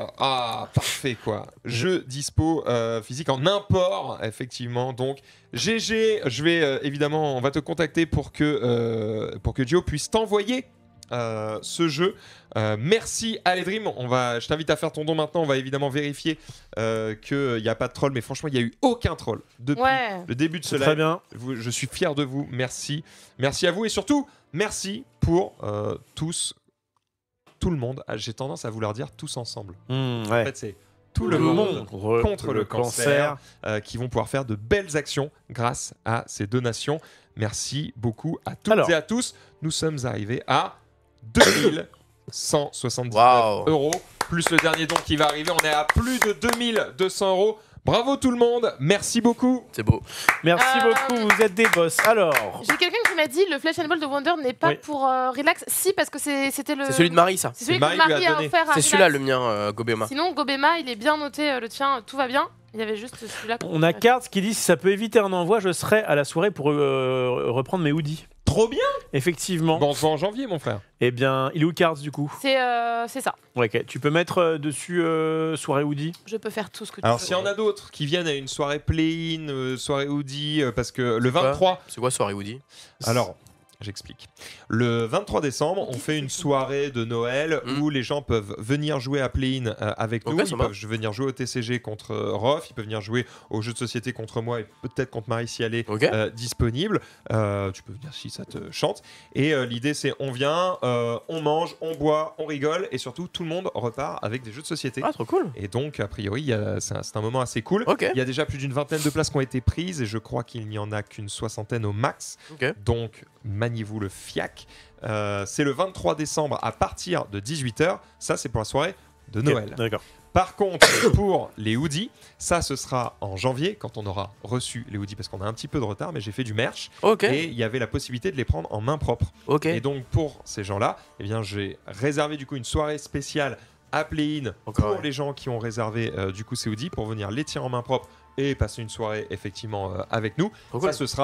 Ah, parfait quoi. Jeu dispo euh, physique en import, effectivement. Donc, G G, je vais euh, évidemment, on va te contacter pour que, euh, pour que Gio puisse t'envoyer euh, ce jeu. Euh, merci Alley Dream. On va, je t'invite à faire ton don maintenant. On va évidemment vérifier euh, qu'il n'y a pas de troll, mais franchement, il n'y a eu aucun troll depuis Ouais. le début de ce C'est live. très bien. Vous- je suis fier de vous. Merci. Merci à vous et surtout, merci pour euh, tous, tout le monde. Ah, j'ai tendance à vouloir dire tous ensemble. Mmh, En ouais. fait, c'est tout le monde contre, contre le cancer euh, qui vont pouvoir faire de belles actions grâce à ces donations. Merci beaucoup à toutes Alors. et à tous. Nous sommes arrivés à deux mille cent soixante-dix-neuf Waouh. euros. Plus le dernier don qui va arriver, on est à plus de deux mille deux cents euros. Bravo tout le monde, merci beaucoup. C'est beau. Merci Euh, beaucoup, vous êtes des boss. Alors, J'ai quelqu'un qui m'a dit le Flash and Ball de Wonder n'est pas Oui. pour euh, Relax. Si, parce que c'est- c'était le. C'est celui de Marie, ça. C'est celui C'est que Marie lui a Marie a donné. offert à C'est Relax. celui-là, le mien, euh, Gobema. Sinon, Gobema, il est bien noté, euh, le tien, tout va bien. Il y avait juste celui-là. on a Cards qui dit si ça peut éviter un envoi, je serai à la soirée pour euh, reprendre mes hoodies. Trop bien. Effectivement. Bon, on se voit en janvier mon frère. Eh bien, il est où Cards du coup? C'est euh, c'est ça. Ouais, ok. Tu peux mettre euh, dessus euh, soirée hoodie. Je peux faire tout ce que tu Alors veux. s'il y en a d'autres qui viennent à une soirée play-in, euh, soirée hoodie, euh, parce que le quoi vingt-trois... C'est quoi soirée Woody? Alors, j'explique. Le vingt-trois décembre, on fait une soirée de Noël Mm. où les gens peuvent venir jouer à Play-In euh, avec Ok, nous. ça Ils va. peuvent venir jouer au T C G contre euh, Rof. Ils peuvent venir jouer aux jeux de société contre moi et peut-être contre Marie si elle est Ok. euh, disponible. Euh, tu peux venir si ça te chante. Et euh, l'idée, c'est on vient, euh, on mange, on boit, on rigole et surtout tout le monde repart avec des jeux de société. Ah, trop cool. Et donc, a priori, il y a- c'est un, c'est un moment assez cool. Ok. Il y a déjà plus d'une vingtaine de places qui ont été prises et je crois qu'il n'y en a qu'une soixantaine au max. Ok. Donc, maniez-vous le fiac. Euh, c'est le vingt-trois décembre à partir de dix-huit heures. Ça, c'est pour la soirée de Noël. Ok, D'accord. Par contre, pour les hoodies, ça, ce sera en janvier quand on aura reçu les hoodies parce qu'on a un petit peu de retard, mais j'ai fait du merch Ok. et il y avait la possibilité de les prendre en main propre. Ok. Et donc, pour ces gens-là, eh bien, j'ai réservé du coup une soirée spéciale à Play-In Encore, pour ouais. les gens qui ont réservé euh, du coup ces hoodies pour venir les tirer en main propre et passer une soirée effectivement euh, avec nous. Trop Ça, cool. ce sera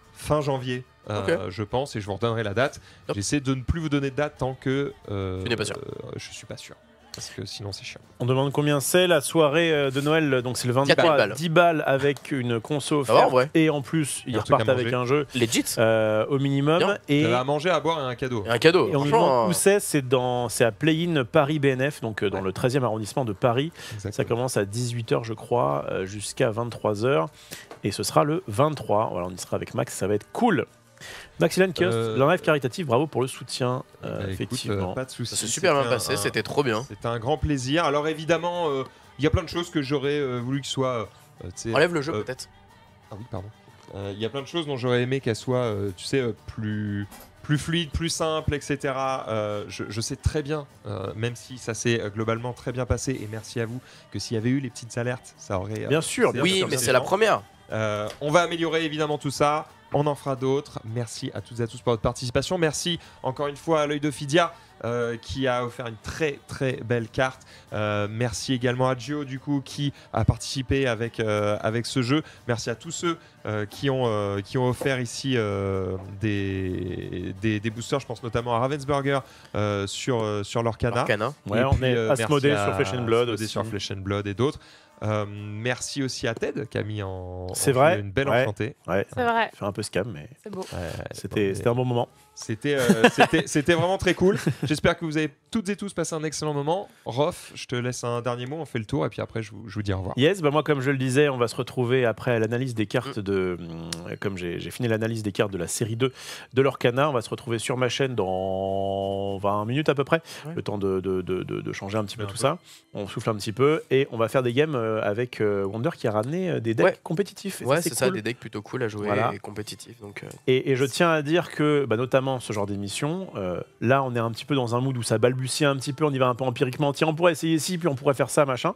fin janvier. Euh, Ok. Je pense, et je vous redonnerai la date. Top. J'essaie de ne plus vous donner de date tant que euh, Tu n'es pas sûr. euh, je suis pas sûr. Parce que sinon c'est chiant. On demande combien c'est la soirée euh, de Noël, donc c'est le vingt-trois, quatre balles. dix balles avec une conso Ça va, en offerte vrai. et en plus ils Un truc à repartent avec manger. un jeu Legit. euh, au minimum Bien. et, Ça va à manger, à boire et un cadeau. Un cadeau. et on nous Franchement, demande où c'est, c'est dans c'est à Play-in Paris B N F, donc euh, dans Ouais. le treizième arrondissement de Paris. Ça Exactement. commence à dix-huit heures je crois euh, jusqu'à vingt-trois heures et ce sera le vingt-trois. Voilà, on y sera avec Max, ça va être cool. Maxilène Kios, Euh, l'enlève caritatif, bravo pour le soutien, euh, Bah, écoute, effectivement. euh, pas de soucis. ça s'est super bien C'était un- passé, un- c'était trop bien. C'était un grand plaisir. Alors évidemment, euh, il y a plein de choses que j'aurais euh, voulu que soient. euh, tu sais- Enlève le jeu euh, peut-être. Ah oui, pardon. Euh, Il y a plein de choses dont j'aurais aimé qu'elles soient, euh, tu sais, euh, plus, plus fluides, plus simples, et cetera. Euh, je, je sais très bien, euh, même si ça s'est euh, globalement très bien passé, et merci à vous, que s'il y avait eu les petites alertes, ça aurait. euh, Bien sûr, bien c'est- Oui, sûr, mais bien c'est la sûr. première. Euh, on va améliorer évidemment tout ça. On en fera d'autres. Merci à toutes et à tous pour votre participation. Merci encore une fois à l'œil de Fidia euh, qui a offert une très très belle carte. Euh, merci également à Gio du coup qui a participé avec, euh, avec ce jeu. Merci à tous ceux euh, qui, ont, euh, qui ont offert ici euh, des, des, des boosters. Je pense notamment à Ravensburger euh, sur, euh, sur l'Orcana. Arcana. Ouais, Et on puis, est euh, Asmodée merci sur à- Flesh and Blood Asmodée aussi. sur Flesh and Blood et d'autres. Euh, merci aussi à Ted qui a mis en, C'est en vrai, jeu une belle ouais. enchantée. Ouais, C'est vrai, fait un peu scam, mais c'est beau. Ouais, c'était mais- c'était un bon moment. C'était euh, c'était- c'était vraiment très cool. J'espère que vous avez toutes et tous passé un excellent moment. Rof, je te laisse un dernier mot, on fait le tour et puis après je vous, je vous dis au revoir. Yes, bah moi comme je le disais, on va se retrouver après l'analyse des cartes de... hum, Comme j'ai j'ai fini l'analyse des cartes de la série deux de l'Orcana, on va se retrouver sur ma chaîne dans vingt minutes à peu près, Ouais. le temps de, de, de, de- de changer un petit peu Un tout peu. ça. On souffle un petit peu et on va faire des games euh, avec euh, Wonder qui a ramené euh, des decks Ouais. compétitifs. Et Ouais, c'est ça, cool. des decks plutôt cool à jouer Voilà. et compétitifs. Donc, euh, Et, et je tiens à dire que, bah, notamment ce genre d'émission, euh, là on est un petit peu dans un mood où ça balbutie un petit peu, on y va un peu empiriquement, tiens on pourrait essayer ci, puis on pourrait faire ça, machin.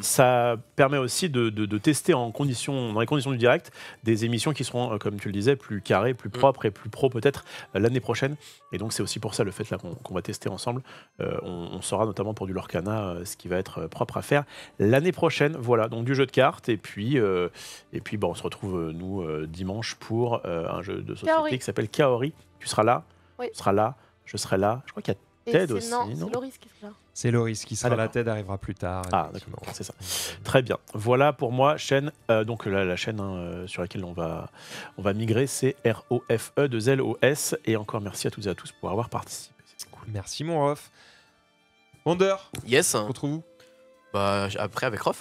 Ça permet aussi de, de- de tester en conditions, dans les conditions du direct des émissions qui seront, euh, comme tu le disais, plus carrées, plus propres et plus pro peut-être euh, l'année prochaine. Et donc c'est aussi pour ça le fait là qu'on qu'on va tester ensemble. Euh, on, on saura notamment pour du Lorcana euh, ce qui va être euh, propre à faire l'année prochaine. Voilà, donc du jeu de cartes et puis, euh, et puis bah, on se retrouve euh, nous euh, dimanche pour euh, un jeu de société Kaori. qui s'appelle Kaori. Tu seras là, Oui. tu seras là, je serai là. Je crois qu'il y a Et Ted c'est- aussi, non, non c'est Loris qui sera là. C'est Loris qui sera Ah, là, d'accord. Ted arrivera plus tard. Ah, effectivement. d'accord, c'est ça. Très bien. Voilà pour moi, chaîne. euh, donc la, la chaîne hein, euh, sur laquelle on va, on va migrer, c'est R O F E deux L O S. Et encore merci à toutes et à tous pour avoir participé. C'est cool. Merci mon Rof. Wonder, yes. on retrouve où Bah, après avec Rof.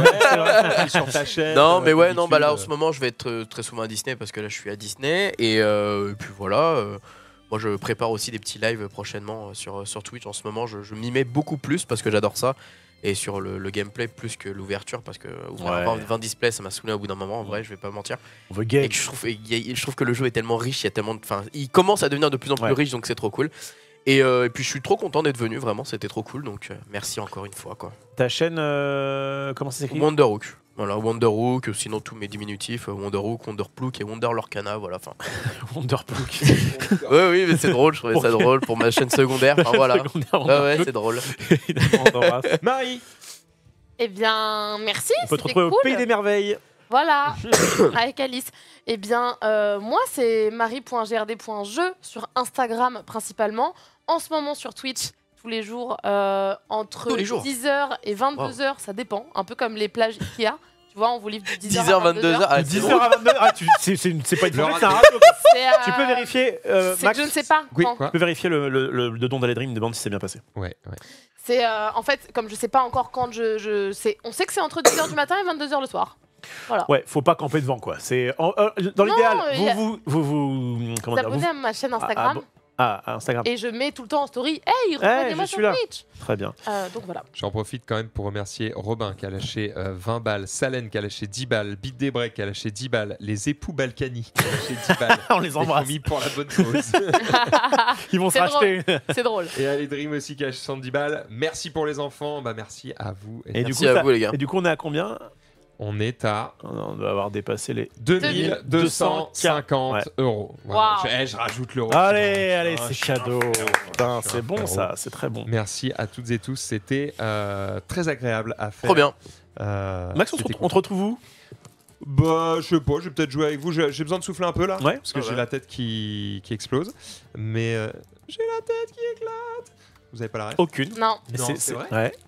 Ouais, sur ta chaîne. Non, euh, mais ouais, non, bah là en d'habitude. ce moment je vais être euh, très souvent à Disney parce que là je suis à Disney et, euh, et puis voilà. euh, moi je prépare aussi des petits lives prochainement euh, sur, sur Twitch en ce moment. Je, je m'y mets beaucoup plus parce que j'adore ça et sur le, le gameplay plus que l'ouverture parce que ouvrir Ouais. vingt, vingt displays ça m'a saoulé au bout d'un moment en vrai, je vais pas mentir. On veut Et game. que je trouve, et y a- je trouve que le jeu est tellement riche, il y a tellement de, enfin, il commence à devenir de plus en plus Ouais. riche donc c'est trop cool. Et, euh, et puis je suis trop content d'être venu, vraiment c'était trop cool donc euh, merci encore une fois quoi. Ta chaîne, euh, comment ça s'écrit Wonderhook. Voilà, Wonderhook, sinon tous mes diminutifs, euh, Wonderhook, Wonderplouk et Wonder Lorcana, voilà. Enfin, Wonderplook. oui, oui, mais c'est drôle, je trouvais ça Ok. drôle pour ma chaîne secondaire. Enfin, voilà. Secondaire, Ouais, ouais, Wonderplook. c'est drôle. Évidemment, on t'embrasse. Marie, Eh bien, merci. On peut te c'était retrouver cool. au Pays des Merveilles. Voilà, avec Alice. Eh bien, euh, moi, c'est marie point g r d point jeu sur Instagram principalement. En ce moment sur Twitch, tous les jours, euh, entre Tous les jours. dix heures et vingt-deux heures, ça dépend. Un peu comme les plages Ikea. Tu vois, on vous livre de dix heures dix heures, à vingt-deux vingt-deux heures. heures. Ah, De c'est dix heures à vingt-deux heures. Ah, tu- c'est c'est une- c'est pas une Le fourchette, c'est un radio. radio. quoi. C'est, euh, Tu peux vérifier, euh, C'est Max que je ne sais pas. oui, quand. quoi Tu peux vérifier le, le, le, le don d'Aledrim, demande si c'est bien passé. Ouais, ouais. C'est euh, en fait, comme je sais pas encore quand je, je sais, on sait que c'est entre dix heures du matin et vingt-deux heures le soir. Ouais, faut pas camper devant quoi. C'est en- euh, dans Non, l'idéal, il vous, y a- vous, vous, vous, comment Vous dire, vous- abonnez à ma chaîne Ah, Instagram ah, bon. Ah, à Instagram. et je mets tout le temps en story. Hey, rejoignez-moi je sur suis là. Twitch. Très bien. Euh, donc voilà. J'en profite quand même pour remercier Robin qui a lâché euh, vingt balles, Salen qui a lâché dix balles, Beat des Breaks qui a lâché dix balles, les époux Balkany qui a lâché dix balles. On les embrasse. Mis pour la bonne cause. Ils vont se C'est racheter. C'est drôle. Et allez Dream aussi qui a lâché soixante-dix balles. Merci pour les enfants. Bah merci à vous. Et Et du, Merci coup, à ça- vous, les gars. et du coup, on est à combien? on est à On doit avoir dépassé les. deux mille deux cent cinquante Ouais. euros. Voilà. Wow. Je, eh, je rajoute l'euro. Allez, allez, Ah, c'est je suis un cadeau. frérot. Putain, Je suis c'est un bon frérot. ça, c'est très bon. Merci à toutes et tous. C'était euh, très agréable à faire. Trop bien. Euh, Max, on te, c'était on te retrouve où? Bah, je sais pas, je vais peut-être jouer avec vous. J'ai j'ai besoin de souffler un peu là. Ouais. Parce que Ah j'ai ouais. la tête qui, qui explose. Mais euh, j'ai la tête qui éclate. Vous avez pas la ref Aucune. Non. Et Non, c'est vrai Ouais.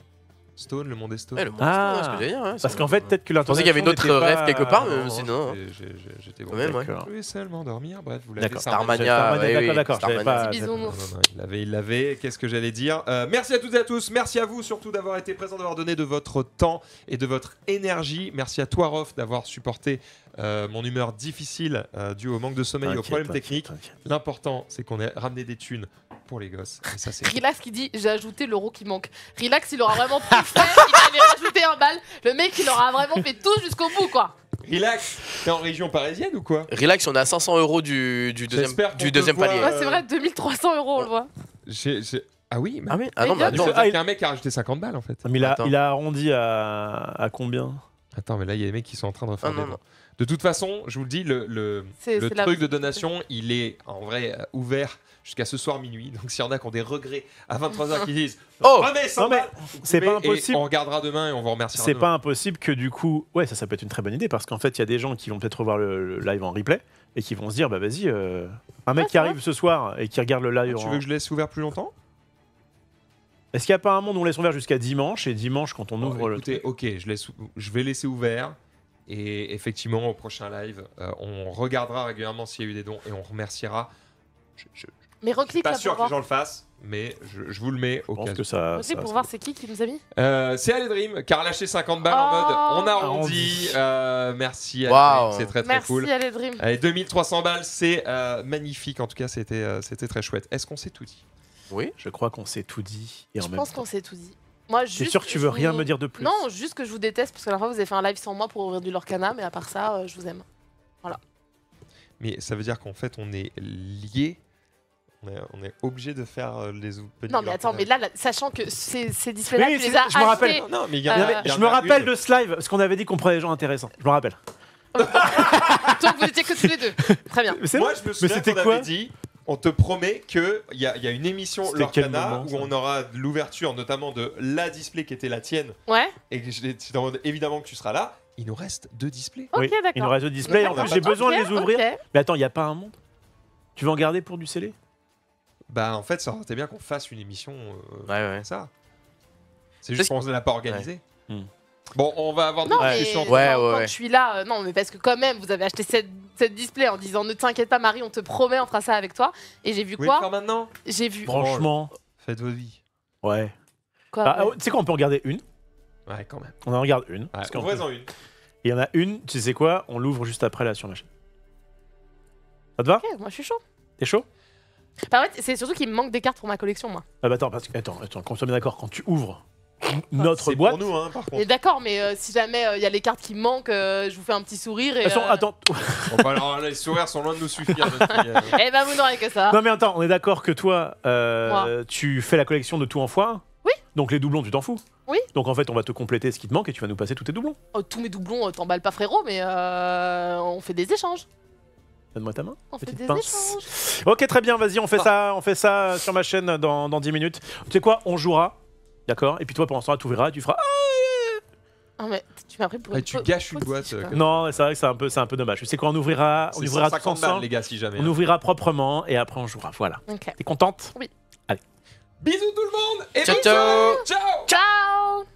Stone, le monde est Stone. Ouais, le monde, Ah. c'est ce que j'allais dire. hein, Parce ça- qu'en fait, peut-être que Je pensais qu'il y avait une autre l'intonation rêve n'était quelque pas- part, mais sinon. J'ai- j'ai- j'ai- J'étais bon. Quand même, ouais. D'accord. Je voulais seulement dormir. Bref, vous l'avez. D'accord. Starmania. Starmania, Starmania, ouais, d'accord, oui, d'accord. j'avais Starmania. pas- Petit Non, bisounours. non, non, il l'avait, il l'avait. Qu'est-ce que j'allais dire Euh, Merci à toutes et à tous. Merci à vous surtout d'avoir été présents, d'avoir donné de votre temps et de votre énergie. Merci à toi, Rof, d'avoir supporté euh, mon humeur difficile euh, due au manque de sommeil et aux T'inquiète, problèmes t'inquiète, techniques. t'inquiète. L'important, c'est qu'on ait ramené des thunes pour les gosses. Et ça, c'est. Relax qui dit j'ai ajouté l'euro qui manque. Relax, il aura vraiment tout fait, il allait rajouter un bal. Le mec, il aura vraiment fait tout jusqu'au bout, quoi. Relax. T'es en région parisienne ou quoi Relax, on est à cinq cents euros du, du deuxième, J'espère qu'on du te deuxième voit, palier. Euh, Ouais, c'est vrai, deux mille trois cents euros, on le voit. J'ai- j'ai- Ah oui, mais. Ah oui Ah non, Mais bah bien Ça non. veut dire Ah, il- qu'il y a un mec qui a rajouté cinquante balles en fait. Mais il a, Attends. il a arrondi à, à combien Attends, mais là, il y a des mecs qui sont en train de refaire Ah des non, dons. non. De toute façon, je vous le dis, le, le, C'est- le c'est la- truc de donation, il est en vrai euh, ouvert jusqu'à ce soir minuit. Donc s'il y en a qui ont des regrets à vingt-trois heures qui disent Oh Remets cent Non, mais balles, vous c'est pouvez, pas impossible. et on regardera demain et on vous remerciera. C'est demain. pas impossible que du coup, ouais, ça, ça peut être une très bonne idée parce qu'en fait, il y a des gens qui vont peut-être revoir le, le live en replay et qui vont se dire, bah vas-y, euh, un mec Ouais, qui c'est arrive ce soir et qui regarde le live. Tu en- veux que je laisse ouvert plus longtemps Est-ce qu'il n'y a pas un monde où on laisse ouvert jusqu'à dimanche et dimanche quand on Bon, ouvre écoutez, le. ok, je, laisse, je vais laisser ouvert. Et effectivement, au prochain live, euh, on regardera régulièrement s'il y a eu des dons et on remerciera. Je, je, Mais je suis reclique pas là sûr pour que les gens voir. le fassent, mais je, je vous le mets au Je pense cas que où. ça. Reclique ça- pour ça- voir c'est qui qui nous a mis. Euh, c'est Aledream qui a relâché cinquante balles en Oh. mode on a arrondi. Arrondi. Euh, merci Waouh. Aledream, c'est très très Merci, cool. allez Dream. Allez, deux mille trois cents balles, c'est euh, magnifique. En tout cas, c'était euh, c'était très chouette. Est-ce qu'on s'est tout dit Oui. Je crois qu'on s'est tout dit. Et en Je même pense temps. qu'on s'est tout dit. Moi, T'es juste, sûr que tu veux je rien vous- me dire de plus Non, juste que je vous déteste parce que la dernière fois vous avez fait un live sans moi pour ouvrir du Lorcana, mais à part ça, euh, je vous aime. Mais ça veut dire qu'en fait, on est liés. On est, on est obligé de faire euh, les openings. Non, mais attends, mais là, là, sachant que ces, ces displays Oui, là oui, tu les c'est- as je me rappelle. achetés. Non, non, mais il y Euh, en a- mais il y en Je me a rappelle une. de ce live parce qu'on avait dit qu'on prenait des gens intéressants. Je me rappelle. Donc vous étiez que tous les deux. Très bien. Mais c'est Moi, vrai. je me souviens c'était qu'on quoi avait dit. On te promet qu'il y, a- il y a une émission C'était quel Lorcana moment, où ça on aura l'ouverture notamment de la display qui était la tienne Ouais. et que j'étais j'étais en mode évidemment que tu seras là. Il nous reste deux displays. Ok, Oui, d'accord. Il nous reste deux displays. En D'accord. plus, j'ai besoin de Ok, les ouvrir. ok. Mais attends, il n'y a pas un monde Tu veux en garder pour du scellé Bah en fait, ça aurait été bien qu'on fasse une émission euh, Ouais, ouais. comme ça. C'est juste qu'on ne l'a pas organisé. Ouais. Hmm. Bon, on va avoir Non, des mais discussions. Ouais, quand, ouais, quand ouais. je suis là, euh, non, mais parce que quand même, vous avez acheté cette, cette display en disant ne t'inquiète pas, Marie, on te promet, on fera ça avec toi. Et j'ai vu Vous pouvez le quoi faire maintenant J'ai vu Franchement, Faites votre vie. ouais. quoi Bah, ouais. tu sais quoi, on peut en garder une. Ouais, quand même. On en regarde une. Ouais, parce qu'en ouvrez-en une. plus- Il y en a une, tu sais quoi, on l'ouvre juste après là sur ma chaîne. Ça te va Ok, moi je suis chaud. T'es chaud Bah, en fait, c'est surtout qu'il me manque des cartes pour ma collection, moi. Ah bah attends, parce que, attends, attends, qu'on soit bien d'accord, quand tu ouvres notre C'est boîte. pour nous, hein, par Mais contre. d'accord, mais euh, si jamais il y a les cartes qui me manquent, euh, je vous fais un petit sourire et. Attends, euh, attends. Bon, bah, alors, les sourires sont loin de nous suffire. notre fille, euh. Eh ben vous n'aurez que ça. Non mais attends, on est d'accord que toi, euh, Moi. tu fais la collection de tout en fois. Oui. Donc les doublons, tu t'en fous. Oui. Donc en fait, on va te compléter ce qui te manque et tu vas nous passer tous tes doublons. Oh, tous mes doublons, euh, t'emballes pas frérot, mais euh, on fait des échanges. Donne-moi ta main. On fait Petite des pince. échanges. Ok, très bien, vas-y, on fait Ah. ça, on fait ça sur ma chaîne dans, dans dix minutes. Tu sais quoi, on jouera, d'accord. Et puis toi, pendant ce temps-là, tu verras, tu feras. Ah, mais tu m'as pris pour Ouais, une tu faux- gâches une fautive, boîte, quoi. euh, Non, c'est vrai que c'est un peu, c'est un peu dommage. Tu sais quoi, on ouvrira, on C'est ouvrira tous cent cinquante balles, ensemble. les gars, si jamais. On hein. ouvrira proprement et après on jouera. Voilà. Ok. T'es contente Oui. Bisous tout le monde et Ciao, bisous. ciao. Ciao. Ciao.